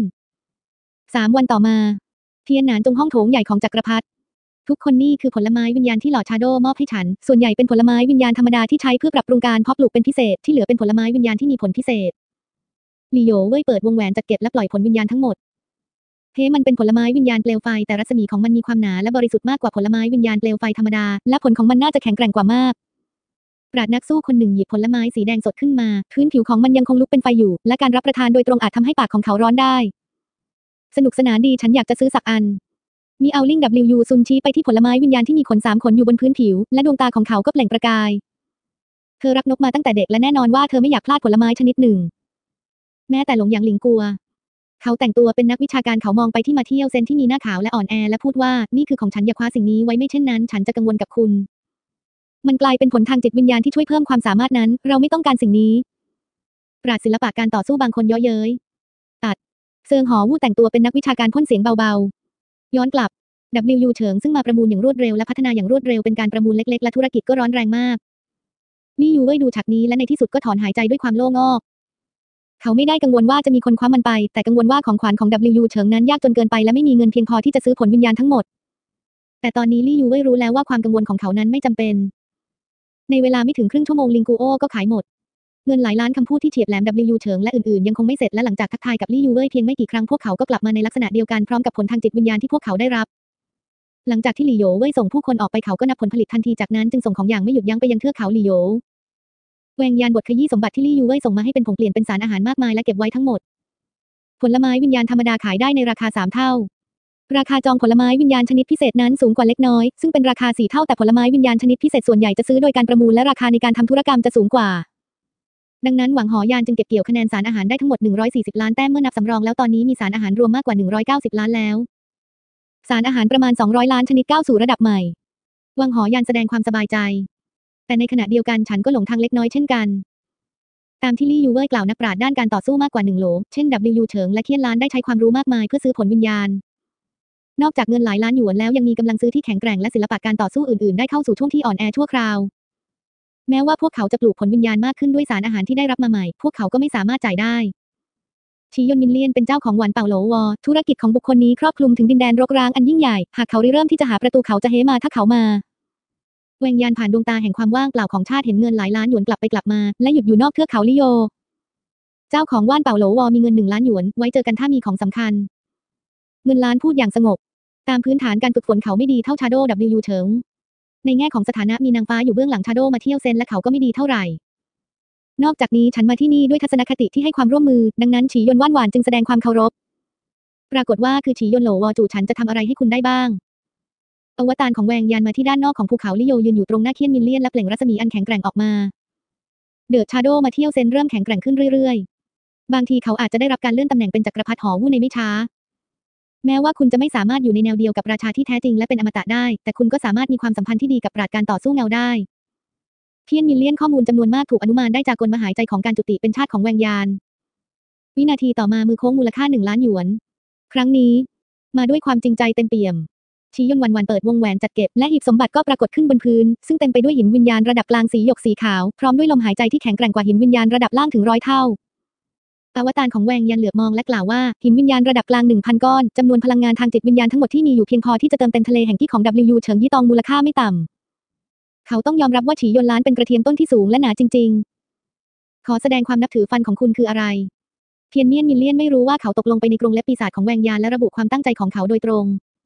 3 วันต่อมาเทียนหนานจงห้องโถงใหญ่ของจักรพรรดิทุกคนนี่คือผลไม้วิญญาณที่หลอดชาโดมอบให้ฉันส่วนใหญ่เป็นผลไม้วิญญาณธรรมดาที่ใช้เพื่อปรับปรุงการเพาะปลูกเป็นพิเศษที่เหลือเป็นผลไม้วิญญาณที่มีผลพิเศษลีโยเว่ยเปิดวงแหวนจัดเก็บและปล่อยผลวิญญาณทั้งหมดมันเป็นผลไม้วิญญาณเปลวไฟแต่รัศมีของมันมีความหนาและบริสุทธิ์มากกว่าผลไม้วิญญาณเปลวไฟธรรมดาและผลของมันน่าจะแข็งแกร่งกว่ามากปราชญ์นักสู้คนหนึ่งหยิบผลไม้สีแดงสดขึ้นมาพื้นผิวของมันยังคงลุกเป็นไฟอยู่และการรับประทานโดยตรงอาจทำให้ปากของเขาร้อนได้สนุกสนานดีฉันอยากจะซื้อสักอันมีเอาลิง W ซุนชี้ไปที่ผลไม้วิญญาณที่มีขน3 ขนอยู่บนพื้นผิวและดวงตาของเขาก็เปล่งประกายเธอรักนกมาตั้งแต่เด็กและแน่นอนว่าเธอไม่อยากพลาดผลไม้ชนิดหนึ่งแม้แต่หลงหยางหลิงกลัวเขาแต่งตัวเป็นนักวิชาการเขามองไปที่มาเที่ยวเซนที่มีหน้าขาวและอ่อนแอและพูดว่านี่คือของฉันอย่าคว้าสิ่งนี้ไว้ไม่เช่นนั้นฉันจะกังวลกับคุณมันกลายเป็นผลทางจิตวิญญาณที่ช่วยเพิ่มความสามารถนั้นเราไม่ต้องการสิ่งนี้ปราชญ์ศิลปะการต่อสู้บางคนเย้อเย้ยตัดเซิงหอวู่แต่งตัวเป็นนักวิชาการพ่นเสียงเบาๆย้อนกลับ W เฉิงซึ่งมาประมูลอย่างรวดเร็วและพัฒนาอย่างรวดเร็วเป็นการประมูลเล็กๆและธุรกิจก็ร้อนแรงมากลี่ยูเว่ยดูฉากนี้และในที่สุดก็ถอนหายใจด้วยความโล่งอกเขาไม่ได้กังวลว่าจะมีคนคว้ามันไปแต่กังวลว่าของขวัญของ W เฉิงนั้นยากจนเกินไปและไม่มีเงินเพียงพอที่จะซื้อผลวิญญาณทั้งหมดแต่ตอนนี้ลี่ยูเว่ยรู้แล้วว่าความกังวลของเขานั้นไม่จำเป็นในเวลาไม่ถึงครึ่งชั่วโมงลิงกูโอก็ขายหมดเงินหลายล้านคำพูดที่เฉียบแหลม W เฉิงและอื่นๆยังคงไม่เสร็จและหลังจากทักทายกับลี่ยูเว่ยเพียงไม่กี่ครั้งพวกเขาก็กลับมาในลักษณะเดียวกันพร้อมกับผลทางจิตวิญญาณที่พวกเขาได้รับหลังจากที่ลี่โยเว่ยส่งผู้คนออกไปเขาก็นับผลผลิตทันทีจากนั้นจึงส่งของอย่างไม่หยุดยั้งไปยังเทือกเขาลี่โยแวงยานบทขยี้สมบัติที่ลี่ยูเว่ยส่งมาให้เป็นผงเปลี่ยนเป็นสารอาหารมากมายและเก็บไว้ทั้งหมดผลไม้วิญญาณธรรมดาขายได้ในราคา3 เท่าราคาจองผลไม้วิญญาณชนิดพิเศษนั้นสูงกว่าเล็กน้อยซึ่งเป็นราคา4 เท่าแต่ผลไม้วิญญาณชนิดพิเศษส่วนใหญ่จะซื้อโดยการประมูลและราคาในการทำธุรกรรมจะสูงกว่าดังนั้นหวังหอยานจึงเก็บเกี่ยวคะแนนสารอาหารได้ทั้งหมด140 ล้านแต้มเมื่อนับสำรองแล้วตอนนี้มีสารอาหารรวมมากกว่า190 ล้านแล้วสารอาหารประมาณ200 ล้านชนิดก้าวสู่ระดับใหม่วังหอยานแสดงความสบายใจแต่ในขณะเดียวกันฉันก็หลงทางเล็กน้อยเช่นกันตามที่ลี่ยูเว่ยกล่าวนักปราชญ์ด้านการต่อสู้มากกว่า1 โหลเช่น W เฉิงและเคียนล้านได้ใช้ความรู้มากมายเพื่อซื้อผลวิญญาณนอกจากเงินหลายล้านหยวนแล้วยังมีกำลังซื้อที่แข็งแกร่งและศิลปะการต่อสู้อื่นๆได้เข้าสู่ช่วงที่อ่อนแอชั่วคราวแม้ว่าพวกเขาจะปลูกผลวิญญาณมากขึ้นด้วยสารอาหารที่ได้รับมาใหม่พวกเขาก็ไม่สามารถจ่ายได้ชียนมินเลียนเป็นเจ้าของหวานเป่าโหลวอธุรกิจของบุคคลนี้ครอบคลุมถึงดินแดนรกร้างอันยิ่งใหญ่หากเขาริเริ่มที่จะหาประตูเขาจะเฮมาถ้าเขามาแวงยานผ่านดวงตาแห่งความว่างเปล่าของชาติเห็นเงินหลายล้านหยวนกลับไปกลับมาและหยุดอยู่นอกเทือกเขาลิโยเจ้าของว่านเป่าโหลวอมีเงิน1 ล้านหยวนไว้เจอกันถ้ามีของสำคัญเงินล้านพูดอย่างสงบตามพื้นฐานการฝึกฝนเขาไม่ดีเท่าชาโด W เฉิงในแง่ของสถานะมีนางฟ้าอยู่เบื้องหลังชาโดมาเที่ยวเซนและเขาก็ไม่ดีเท่าไหร่นอกจากนี้ฉันมาที่นี่ด้วยทัศนคติที่ให้ความร่วมมือดังนั้นฉียนว่านหวานจึงแสดงความเคารพปรากฏว่าคือฉียนโหลวอจู่ฉันจะทำอะไรให้คุณได้บ้างอวตารของแวงยานมาที่ด้านนอกของภูเขาลิโยยืนอยู่ตรงหน้าเคียนมินเลียนและเปล่งรัศมีอันแข็งแกร่งออกมาเดอะชาโดมาเที่ยวเซนเริ่มแข็งแกร่งขึ้นเรื่อยๆบางทีเขาอาจจะได้รับการเลื่อนตำแหน่งเป็นจักรพรรดิหอวู่ในไม่ช้าแม้ว่าคุณจะไม่สามารถอยู่ในแนวเดียวกับราชาที่แท้จริงและเป็นอมตะได้แต่คุณก็สามารถมีความสัมพันธ์ที่ดีกับปราชญ์การต่อสู้เงาได้เทียนมิลเลียนข้อมูลจำนวนมากถูกอนุมานได้จากกลมหายใจของการจุติเป็นชาติของแวงยานวินาทีต่อมามือโค้งมูลค่า1 ล้านหยวนครั้งนี้มาด้วยความจริงใจเต็มเปี่ยมชียนวันเปิดวงแหวนจัดเก็บและหีบสมบัติก็ปรากฏขึ้นบนพื้นซึ่งเต็มไปด้วยหินวิญญาณระดับกลางสีหยกสีขาวพร้อมด้วยลมหายใจที่แข็งแกร่งกว่าหินวิญญาณระดับล่างถึง100 เท่าอวตารของแวงยันเหลือบมองและกล่าวว่าหินวิญญาณระดับกลาง 1,000 ก้อนจำนวนพลังงานทางจิตวิญญาณทั้งหมดที่มีอยู่เพียงพอที่จะเติมเต็มทะเลแห่งกี้ของ W เฉิงยี่ตองมูลค่าไม่ต่ำเขาต้องยอมรับว่าฉียนล้านเป็นกระเทียมต้นที่สูงและหนาจริงๆขอแสดงความนับถือฟันของคุณคืออะไรเทียนเมียนมินเลียนไม่รู้ว่าเขาตกลงไปในกรงเล็บปีศาจของแวงยานและระบุความตั้งใจของเขาโดยตรง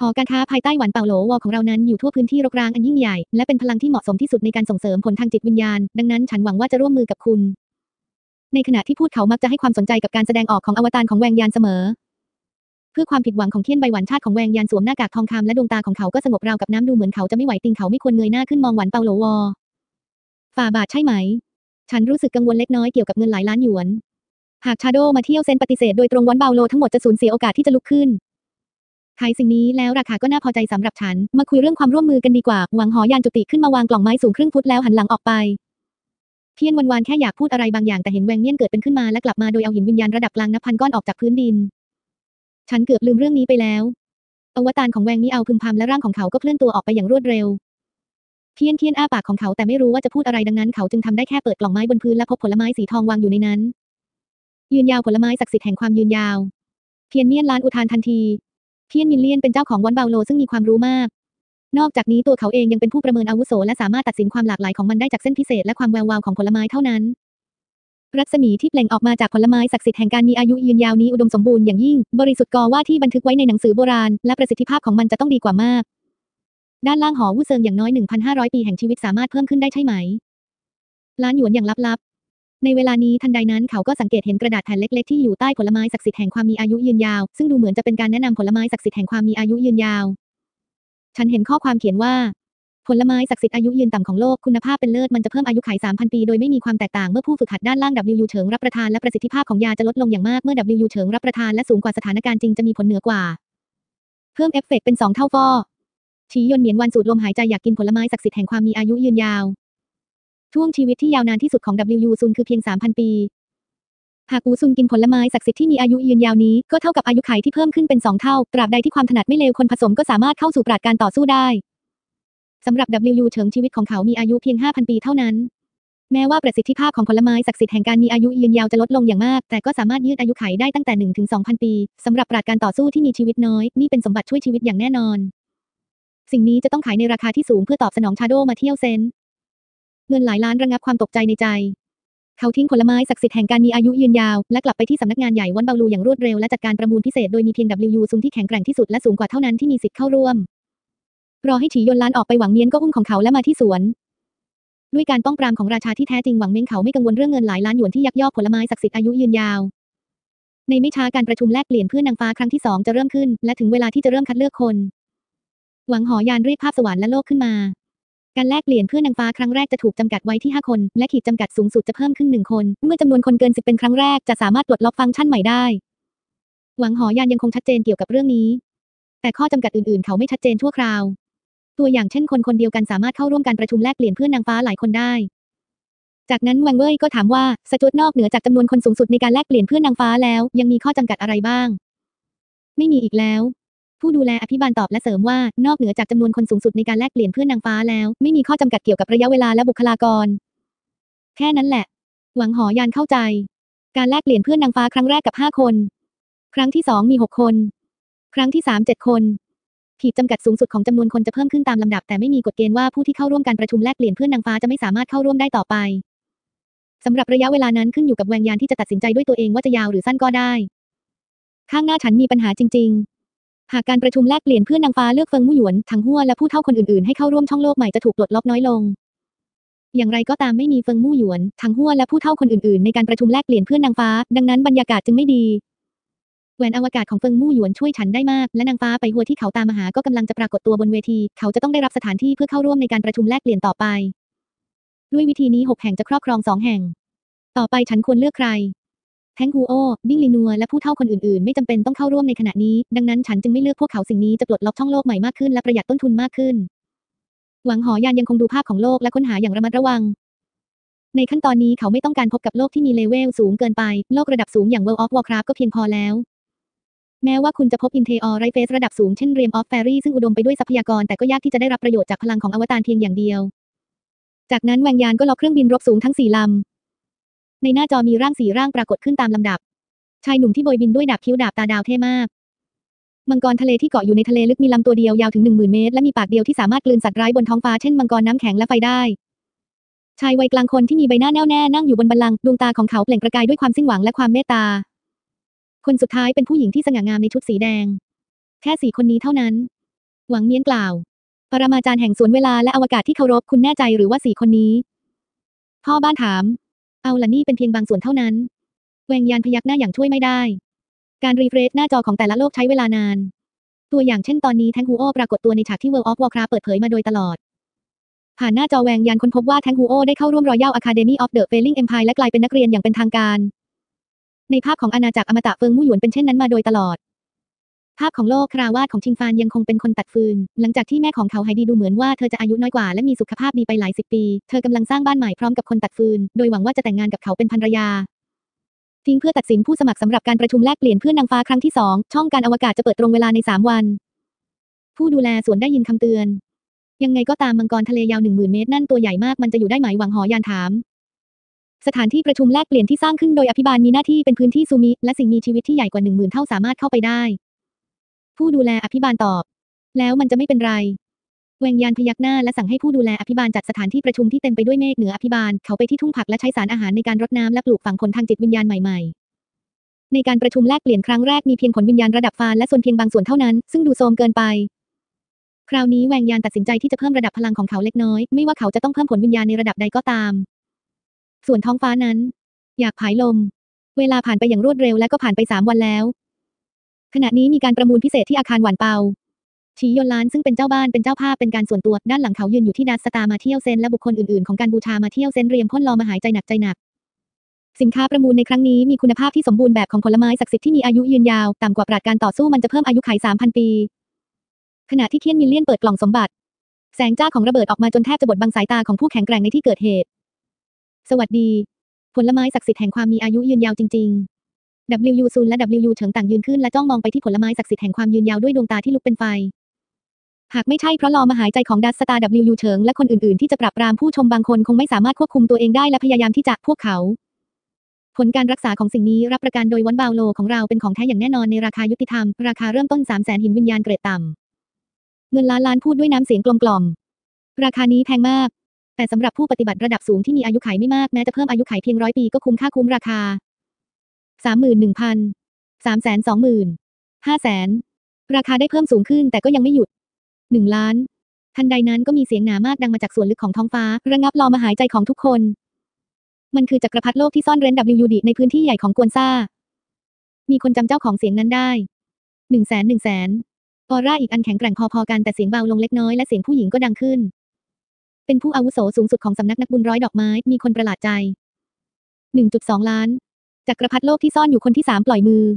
หอการค้าภายใต้หวันเป่าโหลวอของเรานั้นอยู่ทั่วพื้นที่รกร้างอันยิ่งใหญ่และเป็นพลังที่เหมาะสมที่สุดในการส่งเสริมผลทางจิตวิญญาณดังนั้นฉันหวังว่าจะร่วมมือกับคุณในขณะที่พูดเขามักจะให้ความสนใจกับการแสดงออกของอวตารของแวงยานเสมอเพื่อความผิดหวังของเทียนใบหวันชาติของแวงยานสวมหน้ากากทองคำและดวงตาของเขาก็สงบราวกับน้ำดูเหมือนเขาจะไม่ไหวติงเขาไม่ควรเงยหน้าขึ้นมองหวันเปาโหลวอฝ่าบาทใช่ไหมฉันรู้สึกกังวลเล็กน้อยเกี่ยวกับเงินหลายล้านหยวนหากชาโดมาเที่ยวเซนปฏิเสธโดยตรงหวันเปาโหลทั้งหมดจะสูญเสียโอกาสที่จะลุกขึ้นขายสิ่งนี้แล้วราคาก็น่าพอใจสำหรับฉันมาคุยเรื่องความร่วมมือกันดีกว่าหวังหอยานจุติขึ้นมาวางกล่องไม้สูงครึ่งฟุตแล้วหันหลังออกไปเทียนวันๆแค่อยากพูดอะไรบางอย่างแต่เห็นแวงเมี่ยนเกิดเป็นขึ้นมาและกลับมาโดยเอาหินวิญญาณระดับกลางนับพันก้อนออกจากพื้นดินฉันเกือบลืมเรื่องนี้ไปแล้วอวตารของแวงนี้เอาพึมพำและร่างของเขาก็เคลื่อนตัวออกไปอย่างรวดเร็วเทียนอ้าปากของเขาแต่ไม่รู้ว่าจะพูดอะไรดังนั้นเขาจึงทำได้แค่เปิดกล่องไม้บนพื้นและพบผลไม้สีทองวางอยู่ในนั้นยืนยาวผลไม้ศักดิ์สิทธิ์แห่งความยืนยาวเทียนเมี่ยนล้านอุทานทันทีเทียนมินเลียนเป็นเจ้าของวันเบาโลซึ่งมีความรู้มากนอกจากนี้ตัวเขาเองยังเป็นผู้ประเมินอาวุโสและสามารถตัดสินความหลากหลายของมันได้จากเส้นพิเศษและความแวววาวของผลไม้เท่านั้นรัศมีที่เปล่งออกมาจากผลไม้ศักดิ์สิทธิ์แห่งการมีอายุยืนยาวนี้อุดมสมบูรณ์อย่างยิ่งบริสุทธิ์กว่าที่บันทึกไว้ในหนังสือโบราณและประสิทธิภาพของมันจะต้องดีกว่ามากด้านล่างหอวู่เซิงอย่างน้อย 1,500 ปีแห่งชีวิตสามารถเพิ่มขึ้นได้ใช่ไหมล้านหยวนอย่างลับๆในเวลานี้ทันใดนั้นเขาก็สังเกตเห็นกระดาษแผ่นเล็กๆที่อยู่ใต้ผลไม้ศักดิ์สิทธิ์แห่งความมีอายุยืนยาวซึ่งดูเหมือนจะเป็นการแนะนำผลไม้ศักดิ์สิทธิ์แห่งความมีอายุยืนยาวฉันเห็นข้อความเขียนว่าผลไม้ศักดิ์สิทธิ์อายุยืนต่ำของโลกคุณภาพเป็นเลิศมันจะเพิ่มอายุขัย 3,000 ปีโดยไม่มีความแตกต่างเมื่อผู้ฝึกหัดด้านล่าง W เฉิงรับประทานและประสิทธิภาพของยาจะลดลงอย่างมากเมื่อ W เฉิงรับประทานและสูงกว่าสถานการณ์จริงจะมีผลเหนือกว่าเพิ่มเอฟเฟกต์เป็น2 เท่าฟ้อฉียนเหมียนวันสูดลมหายใจอยากกินผลไม้ศักดิ์สิทธิ์แห่งความมีอายุยืนยาวช่วงชีวิตที่ยาวนานที่สุดของ W ซุนคือเพียง 3,000 ปีหากอูซุนกินผลไม้ศักดิ์สิทธิ์ที่มีอายุยืนยาวนี้ก็เท่ากับอายุขัยที่เพิ่มขึ้นเป็น2 เท่าตราบใดที่ความถนัดไม่เลวคนผสมก็สามารถเข้าสู่ปราชญ์การต่อสู้ได้สำหรับ W เฉิงชีวิตของเขามีอายุเพียง 5,000 ปีเท่านั้นแม้ว่าประสิทธิภาพของผลไม้ศักดิ์สิทธิ์แห่งการมีอายุยืนยาวจะลดลงอย่างมากแต่ก็สามารถยืดอายุขัยได้ตั้งแต่ 1 ถึง 2,000 ปีสำหรับปราชญ์การต่อสู้ที่มีชีวิตน้อยนี่เป็นสมบัติช่วยชีวิตอย่างแน่นอนสิ่งนี้จะต้องขายในราคาที่สูงเพื่อตอบสนองชาโดมาเที่ยวเซนเงินหลายล้านระงับความตกใจในใจเขาทิ้งผลไม้ศักดิ์สิทธิ์แห่งการมีอายุยืนยาวและกลับไปที่สำนักงานใหญ่วันเบาลูอย่างรวดเร็วและจัดการประมูลพิเศษโดยมีเพียง W ซุนที่แข็งแกร่งที่สุดและสูงกว่าเท่านั้นที่มีสิทธิ์เข้าร่วมรอให้ฉียนล้านออกไปหวังเมียนก็อุ้มของเขาและมาที่สวนด้วยการป้องปรามของราชาที่แท้จริงหวังเม้งเขาไม่กังวลเรื่องเงินหลายล้านหยวนที่ยักยอกผลไม้ศักดิ์สิทธิ์อายุยืนยาวในไม่ช้าการประชุมแลกเปลี่ยนเพื่อนนางฟ้าครั้งที่2จะเริ่มขึ้นและถึงเวลาที่จะเริ่มคัดเลือกคนหวังหอยานเรียกภาพสวรรค์และโลกขึ้นมาการแลกเปลี่ยนเพื่อนนางฟ้าครั้งแรกจะถูกจำกัดไว้ที่5 คนและขีดจำกัดสูงสุดจะเพิ่มขึ้น1 คนเมื่อจำนวนคนเกิน10เป็นครั้งแรกจะสามารถปลดล็อกฟังก์ชันใหม่ได้หวังหอยานยังคงชัดเจนเกี่ยวกับเรื่องนี้แต่ข้อจำกัดอื่นๆเขาไม่ชัดเจนชั่วคราวตัวอย่างเช่นคนเดียวกันสามารถเข้าร่วมการประชุมแลกเปลี่ยนเพื่อนนางฟ้าหลายคนได้จากนั้นแวงเว่ยก็ถามว่าสจวตนอกเหนือจากจำนวนคนสูงสุดในการแลกเปลี่ยนเพื่อนนางฟ้าแล้วยังมีข้อจำกัดอะไรบ้างไม่มีอีกแล้วผู้ดูแลอภิบาลตอบและเสริมว่านอกเหนือจากจำนวนคนสูงสุดในการแลกเปลี่ยนเพื่อนนางฟ้าแล้วไม่มีข้อจำกัดเกี่ยวกับระยะเวลาและบุคลากรแค่นั้นแหละหวังหอยานเข้าใจการแลกเปลี่ยนเพื่อนนางฟ้าครั้งแรกกับ5 คนครั้งที่2มี6 คนครั้งที่3 7 คนขีดจำกัดสูงสุดของจำนวนคนจะเพิ่มขึ้นตามลำดับแต่ไม่มีกฎเกณฑ์ว่าผู้ที่เข้าร่วมการประชุมแลกเปลี่ยนเพื่อนนางฟ้าจะไม่สามารถเข้าร่วมได้ต่อไปสำหรับระยะเวลานั้นขึ้นอยู่กับแวงยานที่จะตัดสินใจด้วยตัวเองว่าจะยาวหรือสั้นก็ได้ข้างหน้าฉันมีปัญหาจริงๆหากการประชุมแลกเปลี่ยนเพื่อนนางฟ้าเลือกเฟิงมู่หยวนถังฮั่วและผู้เฒ่าคนอื่นๆให้เข้าร่วมช่องโลกใหม่จะถูกปลดล็อกน้อยลงอย่างไรก็ตามไม่มีเฟิงมู่หยวนถังฮั่วและผู้เฒ่าคนอื่นๆในการประชุมแลกเปลี่ยนเพื่อนนางฟ้าดังนั้นบรรยากาศจึงไม่ดีแหวนอวกาศของเฟิงมู่หยวนช่วยฉันได้มากและนางฟ้าไปหัวที่เขาตามมาหาก็กำลังจะปรากฏตัวบนเวทีเขาจะต้องได้รับสถานที่เพื่อเข้าร่วมในการประชุมแลกเปลี่ยนต่อไปด้วยวิธีนี้6 แห่งจะครอบครอง2 แห่งต่อไปฉันควรเลือกใครแทงฮูโอบิ้งลีนัวและผู้เฒ่าคนอื่นๆไม่จำเป็นต้องเข้าร่วมในขณะนี้ดังนั้นฉันจึงไม่เลือกพวกเขาสิ่งนี้จะปลดล็อกช่องโลกใหม่มากขึ้นและประหยัดต้นทุนมากขึ้นหวังหอยานยังคงดูภาพของโลกและค้นหาอย่างระมัดระวังในขั้นตอนนี้เขาไม่ต้องการพบกับโลกที่มีเลเวลสูงเกินไปโลกระดับสูงอย่าง World of Warcraft ก็เพียงพอแล้วแม้ว่าคุณจะพบ Inteor Race ระดับสูงเช่น Realm of Fairy ซึ่งอุดมไปด้วยทรัพยากรแต่ก็ยากที่จะได้รับประโยชน์จากพลังของอวตารเพียงอย่างเดียวจากนั้นแวงยานก็ล็อกเครื่องบินรบสูงทั้ง4 ลำในหน้าจอมีร่าง4 ร่างปรากฏขึ้นตามลำดับชายหนุ่มที่โบยบินด้วยดาบคิ้วดาบตาดาวเท่มากมังกรทะเลที่เกาะอยู่ในทะเลลึกมีลำตัวเดียวยาวถึง 10,000 เมตรและมีปากเดียวที่สามารถกลืนสัตว์ร้ายบนท้องฟ้าเช่นมังกรน้ำแข็งและไฟได้ชายวัยกลางคนที่มีใบหน้าแน่วแน่นั่งอยู่บนบัลลังก์ดวงตาของเขาเปล่งประกายด้วยความสิ้นหวังและความเมตตาคนสุดท้ายเป็นผู้หญิงที่สง่างามในชุดสีแดงแค่4 คนนี้เท่านั้นหวังเมียนกล่าวปรมาจารย์แห่งสวนเวลาและอวกาศที่เคารพคุณแน่ใจหรือว่า4 คนนี้พ่อบ้านถามเอาล่ะนี่เป็นเพียงบางส่วนเท่านั้นแวงยานพยักหน้าอย่างช่วยไม่ได้การรีเฟรชหน้าจอของแต่ละโลกใช้เวลานานตัวอย่างเช่นตอนนี้แทงฮูโอปรากฏตัวในฉากที่ World of Warcraft เปิดเผยมาโดยตลอดผ่านหน้าจอแวงยานค้นพบว่าแทงฮูโอได้เข้าร่วม Royal Academy of the Failing Empire และกลายเป็นนักเรียนอย่างเป็นทางการในภาพของอาณาจักรอมตะเฟิงมู่หยวนเป็นเช่นนั้นมาโดยตลอดภาพของโลกคราวาสของชิงฟานยังคงเป็นคนตัดฟืนหลังจากที่แม่ของเขาไฮดีดูเหมือนว่าเธอจะอายุน้อยกว่าและมีสุขภาพดีไปหลาย10 ปีเธอกำลังสร้างบ้านใหม่พร้อมกับคนตัดฟืนโดยหวังว่าจะแต่งงานกับเขาเป็นภรรยาทิ้งเพื่อตัดสินผู้สมัครสำหรับการประชุมแลกเปลี่ยนเพื่อนนางฟ้าครั้งที่2ช่องการอวกาศจะเปิดตรงเวลาใน3 วันผู้ดูแลสวนได้ยินคำเตือนยังไงก็ตามมังกรทะเลยาว 10,000 เมตรนั่นตัวใหญ่มากมันจะอยู่ได้ไหมหวังหอยานถามสถานที่ประชุมแลกเปลี่ยนที่สร้างขึ้นโดยอภิบาลมีหน้าที่เป็นพื้นที่ซูมิและสิ่งมีชีวิตที่ใหญ่กว่า 10,000 เท่าสามารถเข้าไปได้ผู้ดูแลอภิบาลตอบแล้วมันจะไม่เป็นไรแวงยานพยักหน้าและสั่งให้ผู้ดูแลอภิบาลจัดสถานที่ประชุมที่เต็มไปด้วยเมฆเหนืออภิบาลเขาไปที่ทุ่งผักและใช้สารอาหารในการรดน้ำและปลูกฝังผลทางจิตวิญญาณใหม่ๆในการประชุมแลกเปลี่ยนครั้งแรกมีเพียงผลวิญญาณระดับฟานและส่วนเพียงบางส่วนเท่านั้นซึ่งดูโทรมเกินไปคราวนี้แวงยานตัดสินใจที่จะเพิ่มระดับพลังของเขาเล็กน้อยไม่ว่าเขาจะต้องเพิ่มผลวิญญาณในระดับใดก็ตามส่วนท้องฟ้านั้นอยากผายลมเวลาผ่านไปอย่างรวดเร็วและก็ผ่านไป3 วันแล้วขณะนี้มีการประมูลพิเศษที่อาคารหวานเปาชียนล้านซึ่งเป็นเจ้าบ้านเป็นเจ้าภาพเป็นการส่วนตัวด้านหลังเขายืนอยู่ที่ดัสสตาร์มาเที่ยวเซนและบุคคลอื่นๆของการบูชามาเที่ยวเซนเรียมพ่นลอมาหายใจหนักสินค้าประมูลในครั้งนี้มีคุณภาพที่สมบูรณ์แบบของผลไม้ศักดิ์สิทธิ์ที่มีอายุยืนยาวต่ำกว่าปราชญ์การต่อสู้มันจะเพิ่มอายุขัย 3,000 ปีขณะที่เทียนมิลเลียนเปิดกล่องสมบัติแสงจ้าของระเบิดออกมาจนแทบจะบดบังสายตาของผู้แข็งแกร่งในที่เกิดเหตุสวัสดีผลไม้ศักดิ์สิทธิ์แห่งความมีอายุยืนยาวจริงๆ W ซูนและ W เฉิงต่างยืนขึ้นและจ้องมองไปที่ผลไม้ศักดิ์สิทธิ์แห่งความยืนยาวด้วยดวงตาที่ลุกเป็นไฟหากไม่ใช่เพราะลอมาหายใจของดัสสตาร์ W เฉิงและคนอื่นๆที่จะปราบปรามผู้ชมบางคนคงไม่สามารถควบคุมตัวเองได้และพยายามที่จะพวกเขาผลการรักษาของสิ่งนี้รับประกันโดยวันบาวโลของเราเป็นของแท้อย่างแน่นอนในราคายุติธรรมราคาเริ่มต้น 300,000 หินวิญญาณเกรดต่ำเงินล้านพูดด้วยน้ำเสียงกลมกล่อมราคานี้แพงมากแต่สำหรับผู้ปฏิบัติระดับสูงที่มีอายุขัยไม่มากแม้จะเพิ่มอายุขัยเพียง100 ปีก็คุ้มค่าคุ้มราคา 31,000 320,000 500,000 ราคาได้เพิ่มสูงขึ้นแต่ก็ยังไม่หยุด1 ล้านทันใดนั้นก็มีเสียงหนามากดังมาจากส่วนลึกของท้องฟ้าระงับลอมาหายใจของทุกคนมันคือจักรพรรดิโลกที่ซ่อนเร้น WD ในพื้นที่ใหญ่ของกวนซ่ามีคนจำเจ้าของเสียงนั้นได้100,000 ออร่าอีกอันแข็งแกร่งพอๆกันแต่เสียงเบาลงเล็กน้อยและเสียงผู้หญิงก็ดังขึ้นเป็นผู้อาวุโสสูงสุดของสำนักนักบุญร้อยดอกไม้มีคนประหลาดใจ 1.2 ล้านจักรพรรดิโลกที่ซ่อนอยู่คนที่3ปล่อยมือ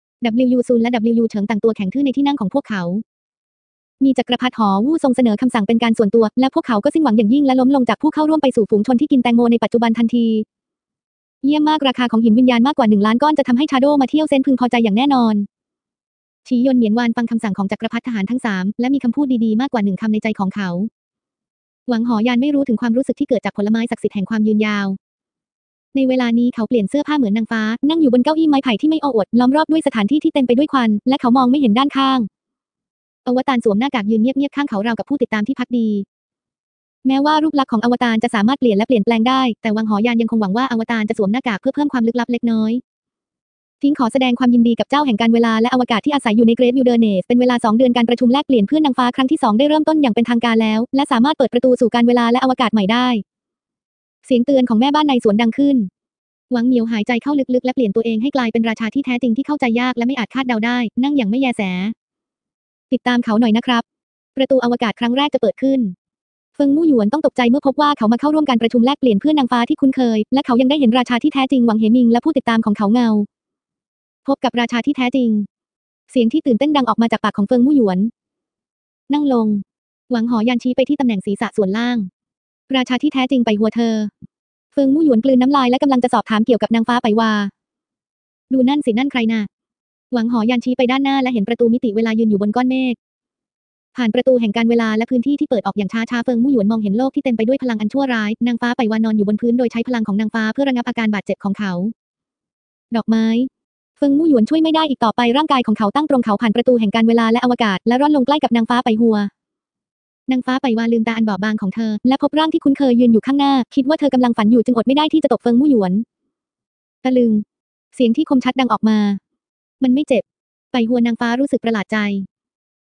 W ซูนและ W เฉิงต่างตัวแข็งทื่อในที่นั่งของพวกเขามีจักรพรรดิหอวู่ทรงเสนอคำสั่งเป็นการส่วนตัวและพวกเขาก็สิ้นหวังอย่างยิ่งและล้มลงจากผู้เข้าร่วมไปสู่ฝูงชนที่กินแตงโมในปัจจุบันทันทีเยี่ยมมากราคาของหินวิญญาณมากกว่า1 ล้านก้อนจะทำให้ชาโดมาเที่ยวเซนพึงพอใจอย่างแน่นอนชียนเหมียนวานฟังคำสั่งของจักรพรรดิทหารทั้ง3และมีคำพูดดีๆมากกว่า1 คำในใจของเขาหวังหอยานไม่รู้ถึงความรู้สึกที่เกิดจากผลไม้ศักดิ์สิทธิ์แห่งความยืนยาวในเวลานี้เขาเปลี่ยนเสื้อผ้าเหมือนนางฟ้านั่งอยู่บนเก้าอี้ไม้ไผ่ที่ไม่โอ้อวดล้อมรอบด้วยสถานที่ที่เต็มไปด้วยควันและเขามองไม่เห็นด้านข้างอวตารสวมหน้ากากยืนเงียบๆข้างเขาราวกับผู้ติดตามที่พักดีแม้ว่ารูปลักษณ์ของอวตารจะสามารถเปลี่ยนและเปลี่ยนแปลงได้แต่วังหอยานยังคงหวังว่าอวตารจะสวมหน้ากากเพื่อเพิ่มความลึกลับเล็กน้อยทิ้งขอแสดงความยินดีกับเจ้าแห่งการเวลาและอวกาศที่อาศัยอยู่ในเกรทวิลเดอร์เนสเป็นเวลา2 เดือนการประชุมแลกเปลี่ยนเพื่อนนางฟ้าครั้งที่2ได้เริ่มต้นอย่างเป็นทางการแล้วและสามารถเปิดประตูสู่การเวลาและอวกาศใหม่ได้เสียงเตือนของแม่บ้านในสวนดังขึ้นหวังเหมียวหายใจเข้าลึกๆและเปลี่ยนตัวเองให้กลายเป็นราชาที่แท้จริงที่เข้าใจยากและไม่อาจคาดเดาได้นั่งอย่างไม่แยแสติดตามเขาหน่อยนะครับประตูอวกาศครั้งแรกจะเปิดขึ้นเฟิงมู่หยวนต้องตกใจเมื่อพบว่าเขามาเข้าร่วมการประชุมแลกเปลี่ยนเพื่อนนางฟ้าที่คุ้นเคยและเขายังได้เห็นราชาที่แท้จริงหวังเหมิงและผู้ติดตามของเขาเงาพบกับราชาที่แท้จริงเสียงที่ตื่นเต้นดังออกมาจากปากของเฟิงมู่หยวนนั่งลงหวังหอยานชี้ไปที่ตำแหน่งศีรษะส่วนล่างราชาที่แท้จริงไปหัวเธอเฟิงมู่หยวนกลืนน้ำลายและกำลังจะสอบถามเกี่ยวกับนางฟ้าไปวาดูนั่นสินั่นใครน่ะหวังหอยานชี้ไปด้านหน้าและเห็นประตูมิติเวลายืนอยู่บนก้อนเมฆผ่านประตูแห่งการเวลาและพื้นที่ที่เปิดออกอย่างช้าๆเฟิงมู่หยวนมองเห็นโลกที่เต็มไปด้วยพลังอันชั่วร้ายนางฟ้าไปวานอนอยู่บนพื้นโดยใช้พลังของนางฟ้าเพื่อระงับอาการบาดเจ็บของเขาดอกไม้เฟิงมู่หยวนช่วยไม่ได้อีกต่อไปร่างกายของเขาตั้งตรงเขาผ่านประตูแห่งการเวลาและอวกาศและร่อนลงใกล้กับนางฟ้าไปหัวนางฟ้าไปวาลืมตาอันบอบบางของเธอและพบร่างที่คุ้นเคยยืนอยู่ข้างหน้าคิดว่าเธอกำลังฝันอยู่จึงอดไม่ได้ที่จะตบเฟิงมู่หยวนตะลึงเสียงที่คมชัดดังออกมามันไม่เจ็บไปหัวนางฟ้ารู้สึกประหลาดใจแต่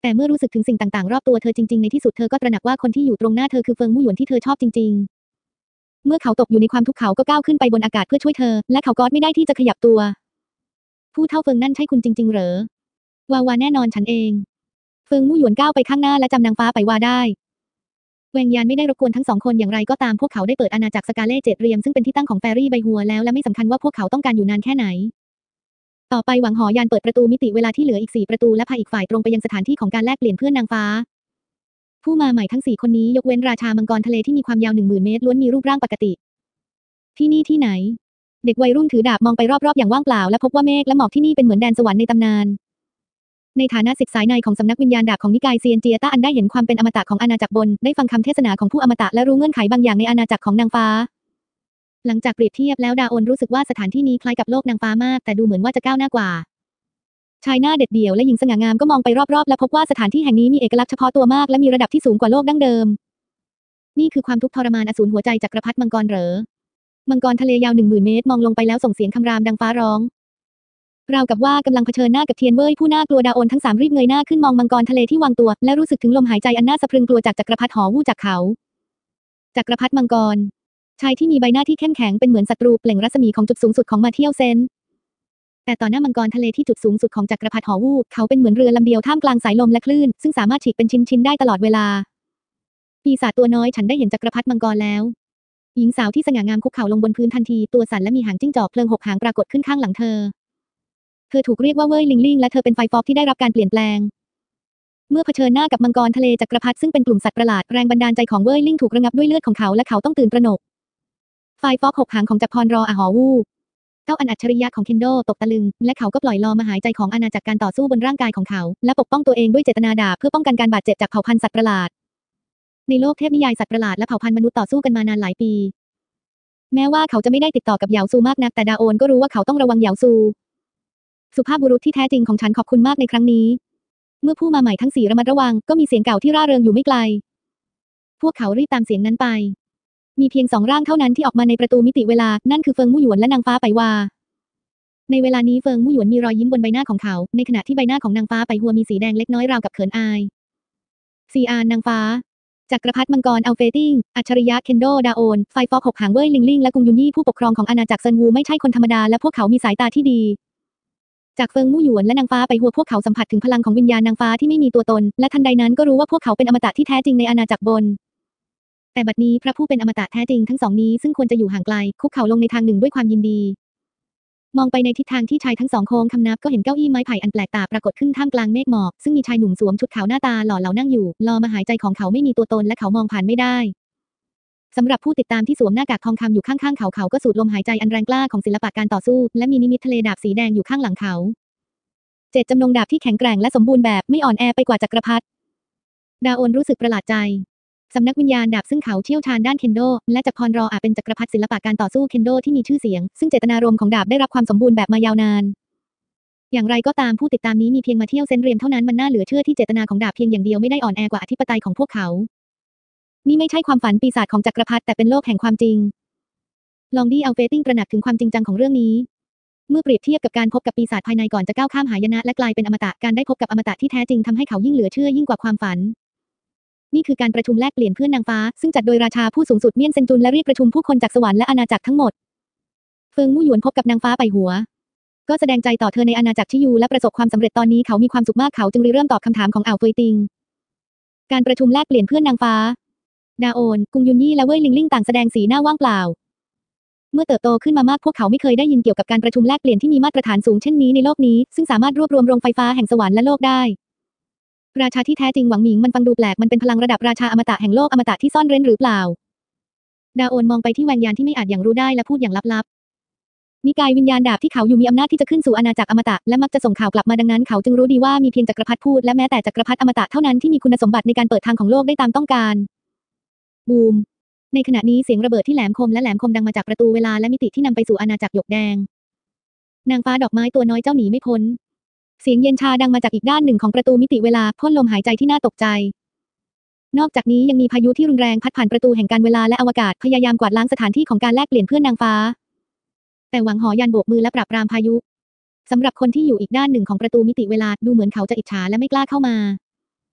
แต่เมื่อรู้สึกถึงสิ่งต่างๆรอบตัวเธอจริงๆในที่สุดเธอก็ตระหนักว่าคนที่อยู่ตรงหน้าเธอคือเฟิงมู่หยวนที่เธอชอบจริงๆเมื่อเขาตกอยู่ในความทุกข์เขาก็ก้าวขึ้นไปบนอากาศเพื่อช่วยเธอและเขาก็ไม่ได้ที่จะขยับตัวผู้เฒ่าเฟิงนั่นใช่คุณจริงๆเหรอวาแน่นอนฉันเองเฟิงมู่หยวนก้าวไปข้างหน้าและจำนางฟ้าไปวาได้แวงยานไม่ได้รบกวนทั้งสองคนอย่างไรก็ตามพวกเขาได้เปิดอาณาจักรสกาเล่เจ็ดเรียมซึ่งเป็นที่ตั้งของแฟรี่ใบหัวแล้วและไม่สำคัญว่าพวกเขาต้องการอยู่นานแค่ไหนต่อไปหวังหอยานเปิดประตูมิติเวลาที่เหลืออีก4ประตูและพาอีกฝ่ายตรงไปยังสถานที่ของการแลกเปลี่ยนเพื่อนนางฟ้าผู้มาใหม่ทั้ง4คนนี้ยกเว้นราชามังกรทะเลที่มีความยาว10,000 เมตรล้วนมีรูปร่างปกติที่นี่ที่ไหนเด็กวัยรุ่นถือดาบมองไปรอบๆอย่างว่างเปล่าและพบว่าเมฆและหมอกที่นี่เป็นเหมือนแดนสวรรค์ในตำนานในฐานะศิษย์สายในของสำนักวิญญาณดาบของนิกายเซียนเจียต้าอันได้เห็นความเป็นอมตะของอาณาจักรบนได้ฟังคำเทศนาของผู้อมตะและรู้เงื่อนไขบางอย่างในอาณาจักรของนางฟ้าหลังจากเปรียบเทียบแล้วดาโอนรู้สึกว่าสถานที่นี้คล้ายกับโลกนางฟ้ามากแต่ดูเหมือนว่าจะก้าวหน้ากว่าชายหน้าเด็ดเดี่ยวและหญิงสง่างามก็มองไปรอบๆและพบว่าสถานที่แห่งนี้มีเอกลักษณ์เฉพาะตัวมากและมีระดับที่สูงกว่าโลกดั้งเดิมนี่คือความทุกข์ทรมานอสูรหัวใจจักรพรรดิมังกรเหรอมังกรทะเลยาว10,000 เมตรมองลงไปแล้วส่งเสียงคำรามดังฟ้าร้องราวกับว่ากำลังเผชิญหน้ากับเทียนเว่ยผู้น่ากลัวดาโอนทั้ง3รีบเงยหน้าขึ้นมองมังกรทะเลที่วางตัวและรู้สึกถึงลมหายใจอันน่าสะพรึงกลัวจากจักรพรรดิหอวู่จากเขาจักรพรรดิมังกรชายที่มีใบหน้าที่เข้มแข็งเป็นเหมือนศัตรูเปล่งรัศมีของจุดสูงสุดของมาเที่ยวเซนแต่ต่อหน้ามังกรทะเลที่จุดสูงสุดของจักรพรรดิหอวู่เขาเป็นเหมือนเรือลำเดียวท่ามกลางสายลมและคลื่นซึ่งสามารถฉีกเป็นชิ้นๆได้ตลอดเวลาปีศาจตัวน้อยฉันได้เห็นจักรพรรดิมังกรแล้วหญิงสาวที่สง่างามคุกเข่าลงบนพื้นทันทีตัวสั่นและมีหางจิ้งจอกเพลิง6 หางปรากฏขึ้นข้างหลังเธอถูกเรียกว่าเว่ยลิงลิงและเธอเป็นไฟฟอกที่ได้รับการเปลี่ยนแปลงเมื่อเผชิญหน้ากับมังกรทะเลจักรพรรดิซึ่งเป็นกลุ่มสัตว์ประหลาดแรงบันดาลใจของเว่ยลิงถูกระงับด้วยเลือดของเขาและเขาต้องตื่นตระหนกไฟฟอก6 หางของจักรพรรอหอวูเจ้าอันอัจฉริยะของเคนโดตกตะลึงและเขาก็ปล่อยลมหายใจของอาณาจักรการต่อสู้บนร่างกายของเขาและปกป้องตัวเองด้วยเจตนาดาบเพื่อป้องกันการบาดเจ็บจากเผ่าพันธุ์สัตว์ประหลาดในโลกเทพนิยายสัตว์ประหลาดและเผ่าพันธุ์มนุษย์ต่อสู้กันมานานหลายปีแม้ว่าเขาจะไม่ได้ติดต่อกับเหยาซูมากนักแต่ดาโอนก็รู้ว่าเขาต้องระวังเหยาซูสุภาพบุรุษที่แท้จริงของฉันขอบคุณมากในครั้งนี้เมื่อผู้มาใหม่ทั้ง4ระมัดระวังก็มีเสียงเก่าที่ร่าเริงอยู่ไม่ไกลพวกเขารีบตามเสียงนั้นไปมีเพียง2 ร่างเท่านั้นที่ออกมาในประตูมิติเวลานั่นคือเฟิงมู่หยวนและนางฟ้าไปวาในเวลานี้เฟิงมู่หยวนมีรอยยิ้มบนใบหน้าของเขาในขณะที่ใบหน้าของนางฟ้าไปหัวมีสีแดงเล็กน้อยราวกับเขินอายนางฟ้าจักรพรรดิมังกรอัลเฟติงอัจฉริยะเคนโดดาโอนไฟฟอก6 หางเว่ยลิงลิงและกุงยุนยี่ผู้ปกครองของอาณาจักรเซินวูไม่ใช่คนธรรมดาและพวกเขามีสายตาที่ดีจากเฟิงมู่หยวนและนางฟ้าไปหัวพวกเขาสัมผัสถึงพลังของวิญญาณนางฟ้าที่ไม่มีตัวตนและทันใดนั้นก็รู้ว่าพวกเขาเป็นอมตะที่แท้จริงในอาณาจักรบนแต่บัดนี้พระผู้เป็นอมตะแท้จริงทั้งสองนี้ซึ่งควรจะอยู่ห่างไกลคุกเข่าลงในทางหนึ่งด้วยความยินดีมองไปในทิศทางที่ชายทั้งสองโค้งคำนับก็เห็นเก้าอี้ไม้ไผ่อันแปลกตาปรากฏขึ้นท่ามกลางเมฆหมอกซึ่งมีชายหนุ่มสวมชุดขาวหน้าตาหล่อเหลานั่งอยู่ลมหายใจของเขาไม่มีตัวตนและเขามองผ่านไม่ได้สำหรับผู้ติดตามที่สวมหน้ากากทองคำอยู่ข้างๆเขาก็สูดลมหายใจอันแรงกล้าของศิลปะการต่อสู้และมีนิมิตทะเลดาบสีแดงอยู่ข้างหลังเขาเจตจำนงดาบที่แข็งแกร่งและสมบูรณ์แบบไม่อ่อนแอไปกว่าจักรพรรดิดาโอนรู้สึกประหลาดใจสำนักวิญญาณดาบซึ่งเขาเชี่ยวชาญด้านเคนโดและจักรพรอาจเป็นจักรพรรดิศิลปะการต่อสู้เคนโดที่มีชื่อเสียงซึ่งเจตนารมณ์ของดาบได้รับความสมบูรณ์แบบมายาวนานอย่างไรก็ตามผู้ติดตามนี้มีเพียงมาเที่ยวเซนเรียมเท่านั้นมันน่าเหลือเชื่อที่เจตนาของดาบเพียงอย่างเดียวไม่ได้อ่อนแอกว่าอธิปไตยของพวกเขานี่ไม่ใช่ความฝันปีศาจของจักรพรรดิแต่เป็นโลกแห่งความจริงลองดี้อัลเฟติงตระหนักถึงความจริงจังของเรื่องนี้เมื่อเปรียบเทียบกับการพบกับปีศาจภายในก่อนจะก้าวข้ามหายนะและกลายเป็นอมตะการได้พบกับอมตะที่แท้จริงทำให้เขายิ่งเหลือเชื่อยิ่งกว่าความฝันนี่คือการประชุมแลกเปลี่ยนเพื่อนนางฟ้าซึ่งจัดโดยราชาผู้สูงสุดเมียนเซนจุนและเรียกประชุมผู้คนจากสวรรค์และอาณาจักรทั้งหมดเฟิงมู่หยวนพบกับนางฟ้าไปหัวก็แสดงใจต่อเธอในอาณาจักรชิยูและประสบความสำเร็จตอนนี้เขามีความสุขมากเขาจึงริเริ่มตอบคำถามของอ่าวเฟยติงการประชุมแลกเปลี่ยนเพื่อนนางฟ้าดาโอนกุงยุนยี่และเว่ยลิงลิงต่างแสดงสีหน้าว่างเปล่าเมื่อเติบโตขึ้นมามากพวกเขาไม่เคยได้ยินเกี่ยวกับการประชุมแลกเปลี่ยนที่มีมาตรฐานสูงเช่นนี้ในโลกนี้ซึ่งสามารถรวบรวมโรงไฟฟ้าแห่งสวรรค์และโลกได้ราชาที่แท้จริงหวังหมิงมันฟังดูแปลกมันเป็นพลังระดับราชาอมตะแห่งโลกอมตะที่ซ่อนเร้นหรือเปล่าดาโอนมองไปที่แวงยานที่ไม่อาจอย่างรู้ได้และพูดอย่างลับๆนิกายวิญญาณดาบที่เขาอยู่มีอำนาจที่จะขึ้นสู่อาณาจักรอมตะและมักจะส่งข่าวกลับมาดังนั้นเขาจึงรู้ดีว่ามีเพียงจักรพรรดิพูดและแม้แต่จักรพรรดิอมตะเท่านั้นที่มีคุณสมบัติในการเปิดทางของโลกได้ตามต้องการบูมในขณะนี้เสียงระเบิดที่แหลมคมและแหลมคมดังมาจากประตูเวลาและมิติที่นำไปสู่อาณาจักรหยกแดงนางฟ้าดอกไม้ตัวน้อยเจ้าหนีไม่พ้นเสียงเย็นชาดังมาจากอีกด้านหนึ่งของประตูมิติเวลาพ่นลมหายใจที่น่าตกใจนอกจากนี้ยังมีพายุที่รุนแรงพัดผ่านประตูแห่งการเวลาและอวกาศพยายามกวาดล้างสถานที่ของการแลกเปลี่ยนเพื่อนนางฟ้าแต่หวังหอยันโบกมือและปราบปรามพายุสำหรับคนที่อยู่อีกด้านหนึ่งของประตูมิติเวลาดูเหมือนเขาจะอิจฉาและไม่กล้าเข้ามา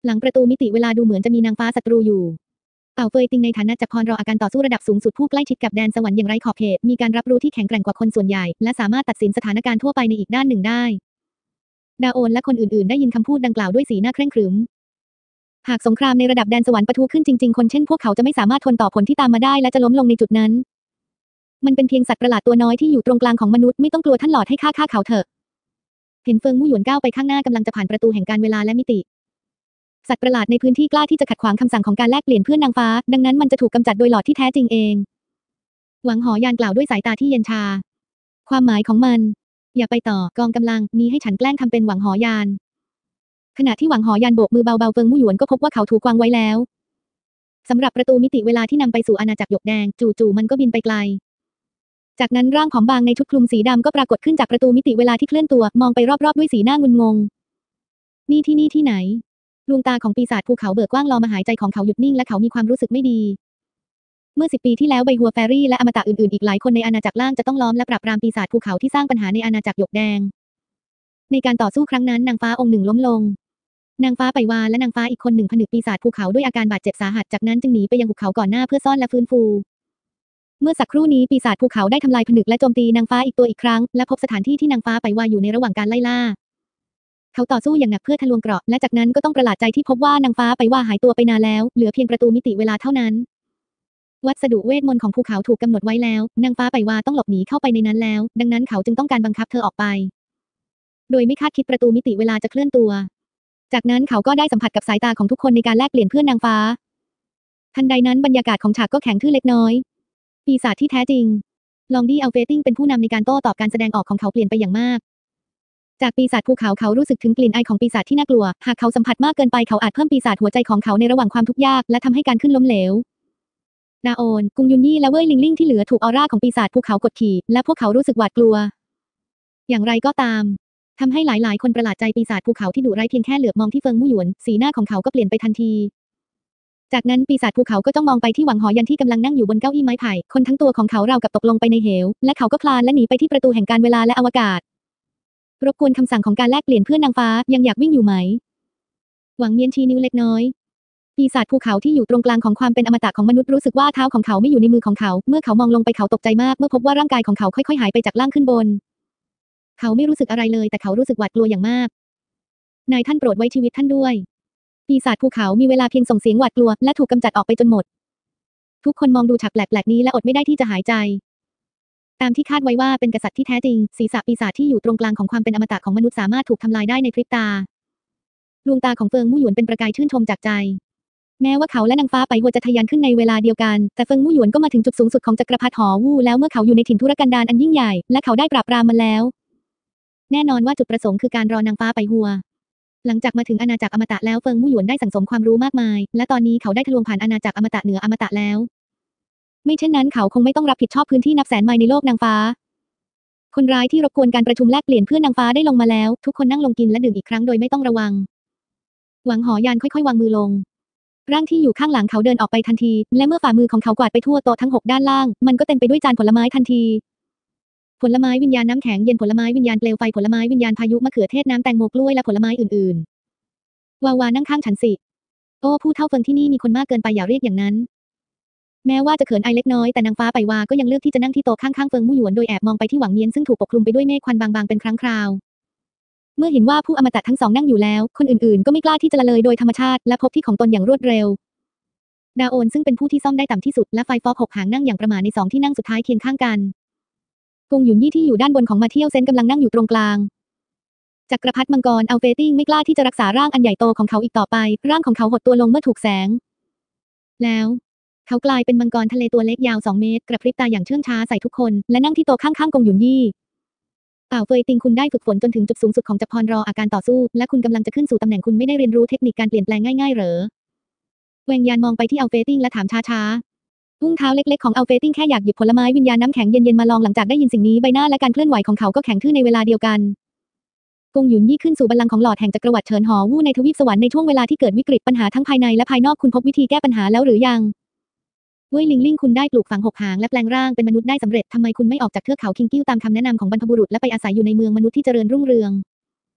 หลังประตูมิติเวลาดูเหมือนจะมีนางฟ้าศัตรูอยู่เต่าเฟยติงในฐานะจักรพรรดิอาการต่อสู้ระดับสูงสุดผู้ใกล้ชิดกับแดนสวรรค์อย่างไร้ขอบเขตมีการรับรู้ที่แข็งแกร่งกว่าคนส่วนใหญ่และสามารถตัดสินสถานการณ์ทั่วไปในอีกด้านหนึ่งได้ดาโอนและคนอื่นๆได้ยินคำพูดดังกล่าวด้วยสีหน้าเคร่งขรึมหากสงครามในระดับแดนสวรรค์ปะทุขึ้นจริงๆคนเช่นพวกเขาจะไม่สามารถทนต่อผลที่ตามมาได้และจะล้มลงในจุดนั้นมันเป็นเพียงสัตว์ประหลาดตัวน้อยที่อยู่ตรงกลางของมนุษย์ไม่ต้องกลัวท่านหลอดให้ฆ่าเขาเถอะเห็นเฟิงมู่หยวนก้าวไปข้างหน้ากำลังจะผ่านประตูแห่งการเวลาและมิติสัตว์ประหลาดในพื้นที่กล้าที่จะขัดขวางคำสั่งของการแลกเปลี่ยนเพื่อนนางฟ้าดังนั้นมันจะถูกกำจัดโดยหลอดที่แท้จริงเองหวังหอยานกล่าวด้วยสายตาที่เย็นชาความหมายของมันอย่าไปต่อกองกำลังนี้ให้ฉันแกล้งทำเป็นหวังหอยานขณะที่หวังหอยานโบกมือเบาๆเฟิงมู่หยวนก็พบว่าเขาถูกวางไว้แล้วสำหรับประตูมิติเวลาที่นำไปสู่อาณาจักรหยกแดงจู่ๆมันก็บินไปไกลจากนั้นร่างผอมบางในชุดคลุมสีดำก็ปรากฏขึ้นจากประตูมิติเวลาที่เคลื่อนตัวมองไปรอบๆด้วยสีหน้างุนงงนี่ที่ไหนดวงตาของปีศาจภูเขาเบิกกว้างลอมหายใจของเขาหยุดนิ่งและเขามีความรู้สึกไม่ดีเมื่อ10 ปีที่แล้วใบหัวแฟรี่และอมตะอื่นๆอีกหลายคนในอาณาจักรล่างจะต้องล้อมและปราบปรามปีศาจภูเขาที่สร้างปัญหาในอาณาจักรหยกแดงในการต่อสู้ครั้งนั้นนางฟ้าองค์หนึ่งล้มลงนางฟ้าไปวาและนางฟ้าอีกคนหนึ่งผนึกปีศาจภูเขาด้วยอาการบาดเจ็บสาหัสจากนั้นจึงหนีไปยังภูเขาก่อนหน้าเพื่อซ่อนและฟื้นฟูเมื่อสักครู่นี้ปีศาจภูเขาได้ทำลายผนึกและโจมตีนางฟ้าอีกตัวอีกครั้งและพบสถานที่ที่นางฟ้าไปวาอยู่ในระหว่างการไล่ล่าเขาต่อสู้อย่างหนักเพื่อทะลวงเกราะและจากนั้นก็ต้องประหลาดใจที่พบว่านางฟ้าไปว่าหายตัวไปนานแล้วเหลือเพียงประตูมิติเวลาเท่านั้นวัสดุเวทมนต์ของภูเขาถูกกำหนดไว้แล้วนางฟ้าไปว่าต้องหลบหนีเข้าไปในนั้นแล้วดังนั้นเขาจึงต้องการบังคับเธอออกไปโดยไม่คาดคิดประตูมิติเวลาจะเคลื่อนตัวจากนั้นเขาก็ได้สัมผัสกับสายตาของทุกคนในการแลกเปลี่ยนเพื่อนนางฟ้าทันใดนั้นบรรยากาศของฉากก็แข็งทื่อเล็กน้อยปีศาจที่แท้จริงลองดี้อัลเฟติงเป็นผู้นำในการโต้ตอบการแสดงออกของเขาเปลี่ยนไปอย่างมากจากปีศาจภูเขาเขารู้สึกถึงกลิ่นอายของปีศาจที่น่ากลัวหากเขาสัมผัสมากเกินไปเขาอาจเพิ่มปีศาจหัวใจของเขาในระหว่างความทุกข์ยากและทำให้การขึ้นล้มเหลวดาโอนกุงยุนยี่และเว่ยลิงลิ่งที่เหลือถูกออร่าของปีศาจภูเขากดขี่และพวกเขารู้สึกหวาดกลัวอย่างไรก็ตามทำให้หลายๆคนประหลาดใจปีศาจภูเขาที่ดุร้ายเพียงแค่เหลือบมองที่เฟิงมู่หยวนสีหน้าของเขาก็เปลี่ยนไปทันทีจากนั้นปีศาจภูเขาก็จ้องมองไปที่หวังหอยันที่กำลังนั่งอยู่บนเก้าอี้ไม้ไผ่คนทั้งตัวของเขาราวกับตกลงไปในเหวและเขาก็คลานและหนีไปที่ประตูแห่งการเวลาและอวกาศรบกวนคำสั่งของการแลกเปลี่ยนเพื่อนนางฟ้ายังอยากวิ่งอยู่ไหมหวังเมียนชี้นิ้วเล็กน้อยปีศาจภูเขาที่อยู่ตรงกลางของความเป็นอมตะของมนุษย์รู้สึกว่าเท้าของเขาไม่อยู่ในมือของเขาเมื่อเขามองลงไปเขาตกใจมากเมื่อพบว่าร่างกายของเขาค่อยๆหายไปจากล่างขึ้นบนเขาไม่รู้สึกอะไรเลยแต่เขารู้สึกหวาดกลัวอย่างมากนายท่านโปรดไว้ชีวิตท่านด้วยปีศาจภูเขามีเวลาเพียงส่งเสียงหวาดกลัวและถูกกำจัดออกไปจนหมดทุกคนมองดูฉากแปลกๆนี้และอดไม่ได้ที่จะหายใจตามที่คาดไว้ว่าเป็นกษัตริย์ที่แท้จริงศีรษะปีศาจที่อยู่ตรงกลางของความเป็นอมตะของมนุษย์สามารถถูกทำลายได้ในพริบตาดวงตาของเฟิงมู่หยวนเป็นประกายชื่นชมจากใจแม้ว่าเขาและนางฟ้าไปหัวจะทะยานขึ้นในเวลาเดียวกันแต่เฟิงมู่หยวนก็มาถึงจุดสูงสุดของจักรพรรดิหอวู่แล้วเมื่อเขาอยู่ในถิ่นทุรกันดารอันยิ่งใหญ่และเขาได้ปราบปรามมันแล้วแน่นอนว่าจุดประสงค์คือการรอนางฟ้าไปหัวหลังจากมาถึงอาณาจักรอมตะแล้วเฟิงมู่หยวนได้สั่งสมความรู้มากมายและตอนนี้เขาได้ทะลวงผ่านอาณาจักรอมตะเหนืออมตะแล้วไม่เช่นนั้นเขาคงไม่ต้องรับผิดชอบพื้นที่นับแสนไมล์ในโลกนางฟ้าคนร้ายที่รบกวนการประชุมแลกเปลี่ยนเพื่อนนางฟ้าได้ลงมาแล้วทุกคนนั่งลงกินและดื่มอีกครั้งโดยไม่ต้องระวังหวังหอยานค่อยๆวางมือลงร่างที่อยู่ข้างหลังเขาเดินออกไปทันทีและเมื่อฝ่ามือของเขากวาดไปทั่วโต๊ะทั้ง6ด้านล่างมันก็เต็มไปด้วยจานผลไม้ทันทีผลไม้วิญญาณน้ำแข็งเย็นผลไม้วิญญาณเปลวไฟผลไม้วิญญาณพายุมะเขือเทศน้ำแตงโมกล้วยและผลไม้อื่นๆวาวานั่งข้างฉันสิโอ้ผู้เฒ่าเฟิงที่นี่มีคนมากเกินไปอย่าเรียกอย่างนั้นแม้ว่าจะเขินอายเล็กน้อยแต่นางฟ้าไปวาก็ยังเลือกที่จะนั่งที่โต๊ะข้างๆเฟิงมู่หยวนโดยแอบมองไปที่หวังเมียนซึ่งถูกปกคลุมไปด้วยเมฆควันบางๆเป็นครั้งคราวเมื่อเห็นว่าผู้อมตะทั้งสองนั่งอยู่แล้วคนอื่นๆก็ไม่กล้าที่จะละเลยโดยธรรมชาติและพบที่ของตนอย่างรวดเร็วดาโอนซึ่งเป็นผู้ที่ซ่อมได้ต่ำที่สุดและไฟฟอก6หางนั่งอย่างประหม่าใน2ที่นั่งสุดท้ายเคียงข้างกันกงหยุนยี่ที่อยู่ด้านบนของมาเที่ยวเซนกำลังนั่งอยู่ตรงกลางจักรพรรดิมังกรอัลเฟติงไม่กล้าที่จะรักษาร่างอันใหญ่โตของเขาอีกต่อไปร่างของเขาหดตัวลงเมื่อถูกแสงแล้วเขากลายเป็นมังกรทะเลตัวเล็กยาว2 เมตรกระพริบตาอย่างเชื่องช้าใส่ทุกคนและนั่งที่โต๊ะข้างๆกงหยุนยี่เฟยติงคุณได้ฝึกฝนจนถึงจุดสูงสุดของจักรพรรดิรออาการต่อสู้และคุณกำลังจะขึ้นสู่ตำแหน่งคุณไม่ได้เรียนรู้เทคนิคการเปลี่ยนแปลงง่ายๆเหรอเวงยานมองไปที่อัลเฟติงและถามช้าๆอุ้งเท้าเล็กๆของอัลเฟติงแค่อยากหยิบผลไม้วิญญาณน้ำแข็งเย็นๆมาลองหลังจากได้ยินสิ่งนี้ใบหน้าและการเคลื่อนไหวของเขาก็แข็งทื่อในเวลาเดียวกันกงหยุนยี่ขึ้นสู่บัลลังก์ของหลอดแห่งจักรวรรดิเฉินหอวู่ในทวีปสวรรค์ในช่วงเวลาที่เกิดวิกฤตปัญหาทั้งภายในและภายนอกคุณพบวิธีแก้ปัญหาแล้วหรือยังเว่ยลิงลิ่งคุณได้ปลูกฝัง6หางและแปลงร่างเป็นมนุษย์ได้สำเร็จทำไมคุณไม่ออกจากเทือกเขาคิงกิ้วตามคำแนะนำของบรรพบุรุษและไปอาศัยอยู่ในเมืองมนุษย์ที่เจริญรุ่งเรือง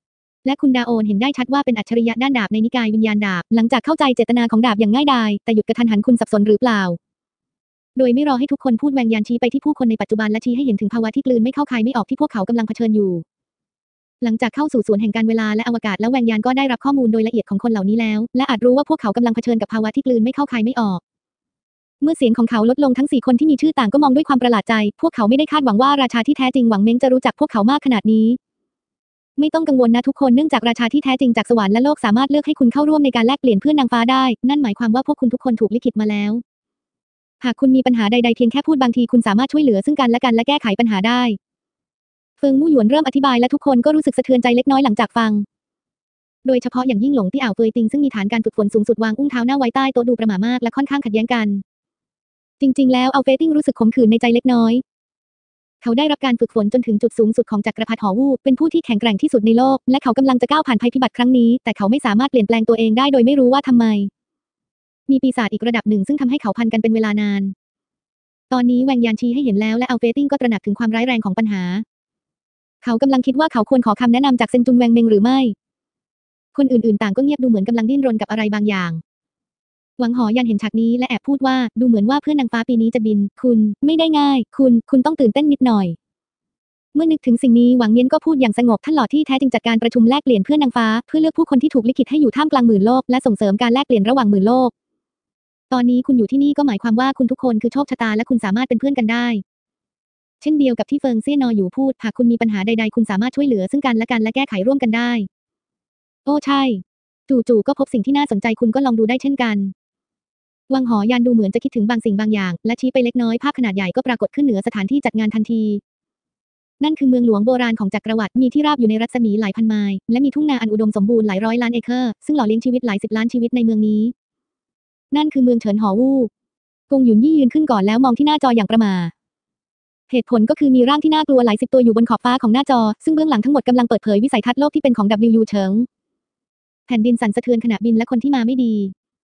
และคุณดาโอนเห็นได้ชัดว่าเป็นอัจฉริยะด้านดาบในนิกายวิญญาณดาบหลังจากเข้าใจเจตนาของดาบอย่างง่ายดายแต่หยุดกระทันหันคุณสับสนหรือเปล่าโดยไม่รอให้ทุกคนพูดแวงยานชี้ไปที่ผู้คนในปัจจุบันและชี้ให้เห็นถึงภาวะที่กลืนไม่เข้าคายไม่ออกที่พวกเขากำลังเผชิญอยู่หลังจากเข้าสู่สวนแห่งการเวลาและอวกาศแล้วแวงยานก็ได้รับข้อมูลโดยละเอียดของคนเหล่านี้แล้วและอาจรู้ว่าพวกเขากำลังเผชิญกับภาวะที่กลืนไม่เข้าคายไม่ออกเมื่อเสียงของเขาลดลงทั้ง4 คนที่มีชื่อต่างก็มองด้วยความประหลาดใจพวกเขาไม่ได้คาดหวังว่าราชาที่แท้จริงหวังเม้งจะรู้จักพวกเขามากขนาดนี้ไม่ต้องกังวลนะทุกคนเนื่องจากราชาที่แท้จริงจากสวรรค์และโลกสามารถเลือกให้คุณเข้าร่วมในการแลกเปลี่ยนเพื่อนนางฟ้าได้นั่นหมายความว่าพวกคุณทุกคนถูกลิขิตมาแล้วหากคุณมีปัญหาใดๆเพียงแค่พูดบางทีคุณสามารถช่วยเหลือซึ่งกันและกันและแก้ไขปัญหาได้เฟิงมู่หยวนเริ่มอธิบายและทุกคนก็รู้สึกสะเทือนใจเล็กน้อยหลังจากฟังโดยเฉพาะอย่างยิ่งหลงที่อ่าวเฟยติงซึ่งมีฐานการฝึกฝนสูงสุดวางอุ้งเท้าหน้าไว้ใต้โต๊ะดูประหม่ามากและค่อนข้างขัดแย้งกันจริงๆแล้วเอาเฟยติงรู้สึกขมขื่นในใจเล็กน้อยเขาได้รับการฝึกฝนจนถึงจุดสูงสุดของจักรพรรดิหอวูเป็นผู้ที่แข็งแกร่งที่สุดในโลกและเขากำลังจะก้าวผ่านภัยพิบัติครั้งนี้แต่เขาไม่สามารถเปลี่ยนแปลงตัวเองได้โดยไม่รู้ว่าทำไมมีปีศาจอีกระดับหนึ่งซึ่งทำให้เขาพันกันเป็นเวลานานตอนนี้แวงยานชี้ให้เห็นแล้วและอัลเฟติงก็ตระหนักถึงความร้ายแรงของปัญหาเขากำลังคิดว่าเขาควรขอคำแนะนำจากเซนจุนแวงเมงหรือไม่คนอื่นๆต่างก็เงียบดูเหมือนกำลังดิ้นรนกับอะไรบางอย่างหวังหอยันเห็นฉากนี้และแอบพูดว่าดูเหมือนว่าเพื่อนนางฟ้าปีนี้จะบินคุณไม่ได้ง่ายคุณต้องตื่นเต้นนิดหน่อยเมื่อนึกถึงสิ่งนี้หวังเมียนก็พูดอย่างสงบท่านหลอดที่แท้จริงจัดการประชุมแลกเปลี่ยนเพื่อนนางฟ้าเพื่อเลือกผู้คนที่ถูกลิขิตให้อยู่ท่ามกลางหมื่นโลกและส่งเสริมการแลกเปลี่ยนระหว่างหมื่นโลกตอนนี้คุณอยู่ที่นี่ก็หมายความว่าคุณทุกคนคือโชคชะตาและคุณสามารถเป็นเพื่อนกันได้เช่นเดียวกับที่เฟิงเซี่ยนออยู่พูดหากคุณมีปัญหาใดๆคุณสามารถช่วยเหลือซึ่งกันและกันและแก้ไขร่วมกันได้โอ้ใช่จู่ๆก็พบสิ่งที่น่าสนใจคุณก็ลองดูได้เช่นกันวังหอยันดูเหมือนจะคิดถึงบางสิ่งบางอย่างและชี้ไปเล็กน้อยภาพขนาดใหญ่ก็ปรากฏขึ้นเหนือสถานที่จัดงานทันทีนั่นคือเมืองหลวงโบราณของจักรวรรดิมีที่ราบอยู่ในรัศมีหลายพันไมล์และมีทุ่งนาอันอุดมสมบูรณ์หลายร้อยล้านเอเคอร์ซึ่งหล่อเลี้ยงชีวิตหลาย10 ล้านชีวิตในเมืองนี้นั่นคือเมืองเฉินหอวู่กงหยุนยี่ยืนขึ้นก่อนแล้วมองที่หน้าจออย่างประหม่าเหตุผลก็คือมีร่างที่น่ากลัวหลาย10 ตัวอยู่บนขอบฟ้าของหน้าจอซึ่งเบื้องหลังทั้งหมดกำลังเปิดเผยวิสัยทัศน์โลกที่เป็นของ W.U เฉิงแผ่นดินสั่นสะเทือนขณะบินและคนที่มาไม่ดี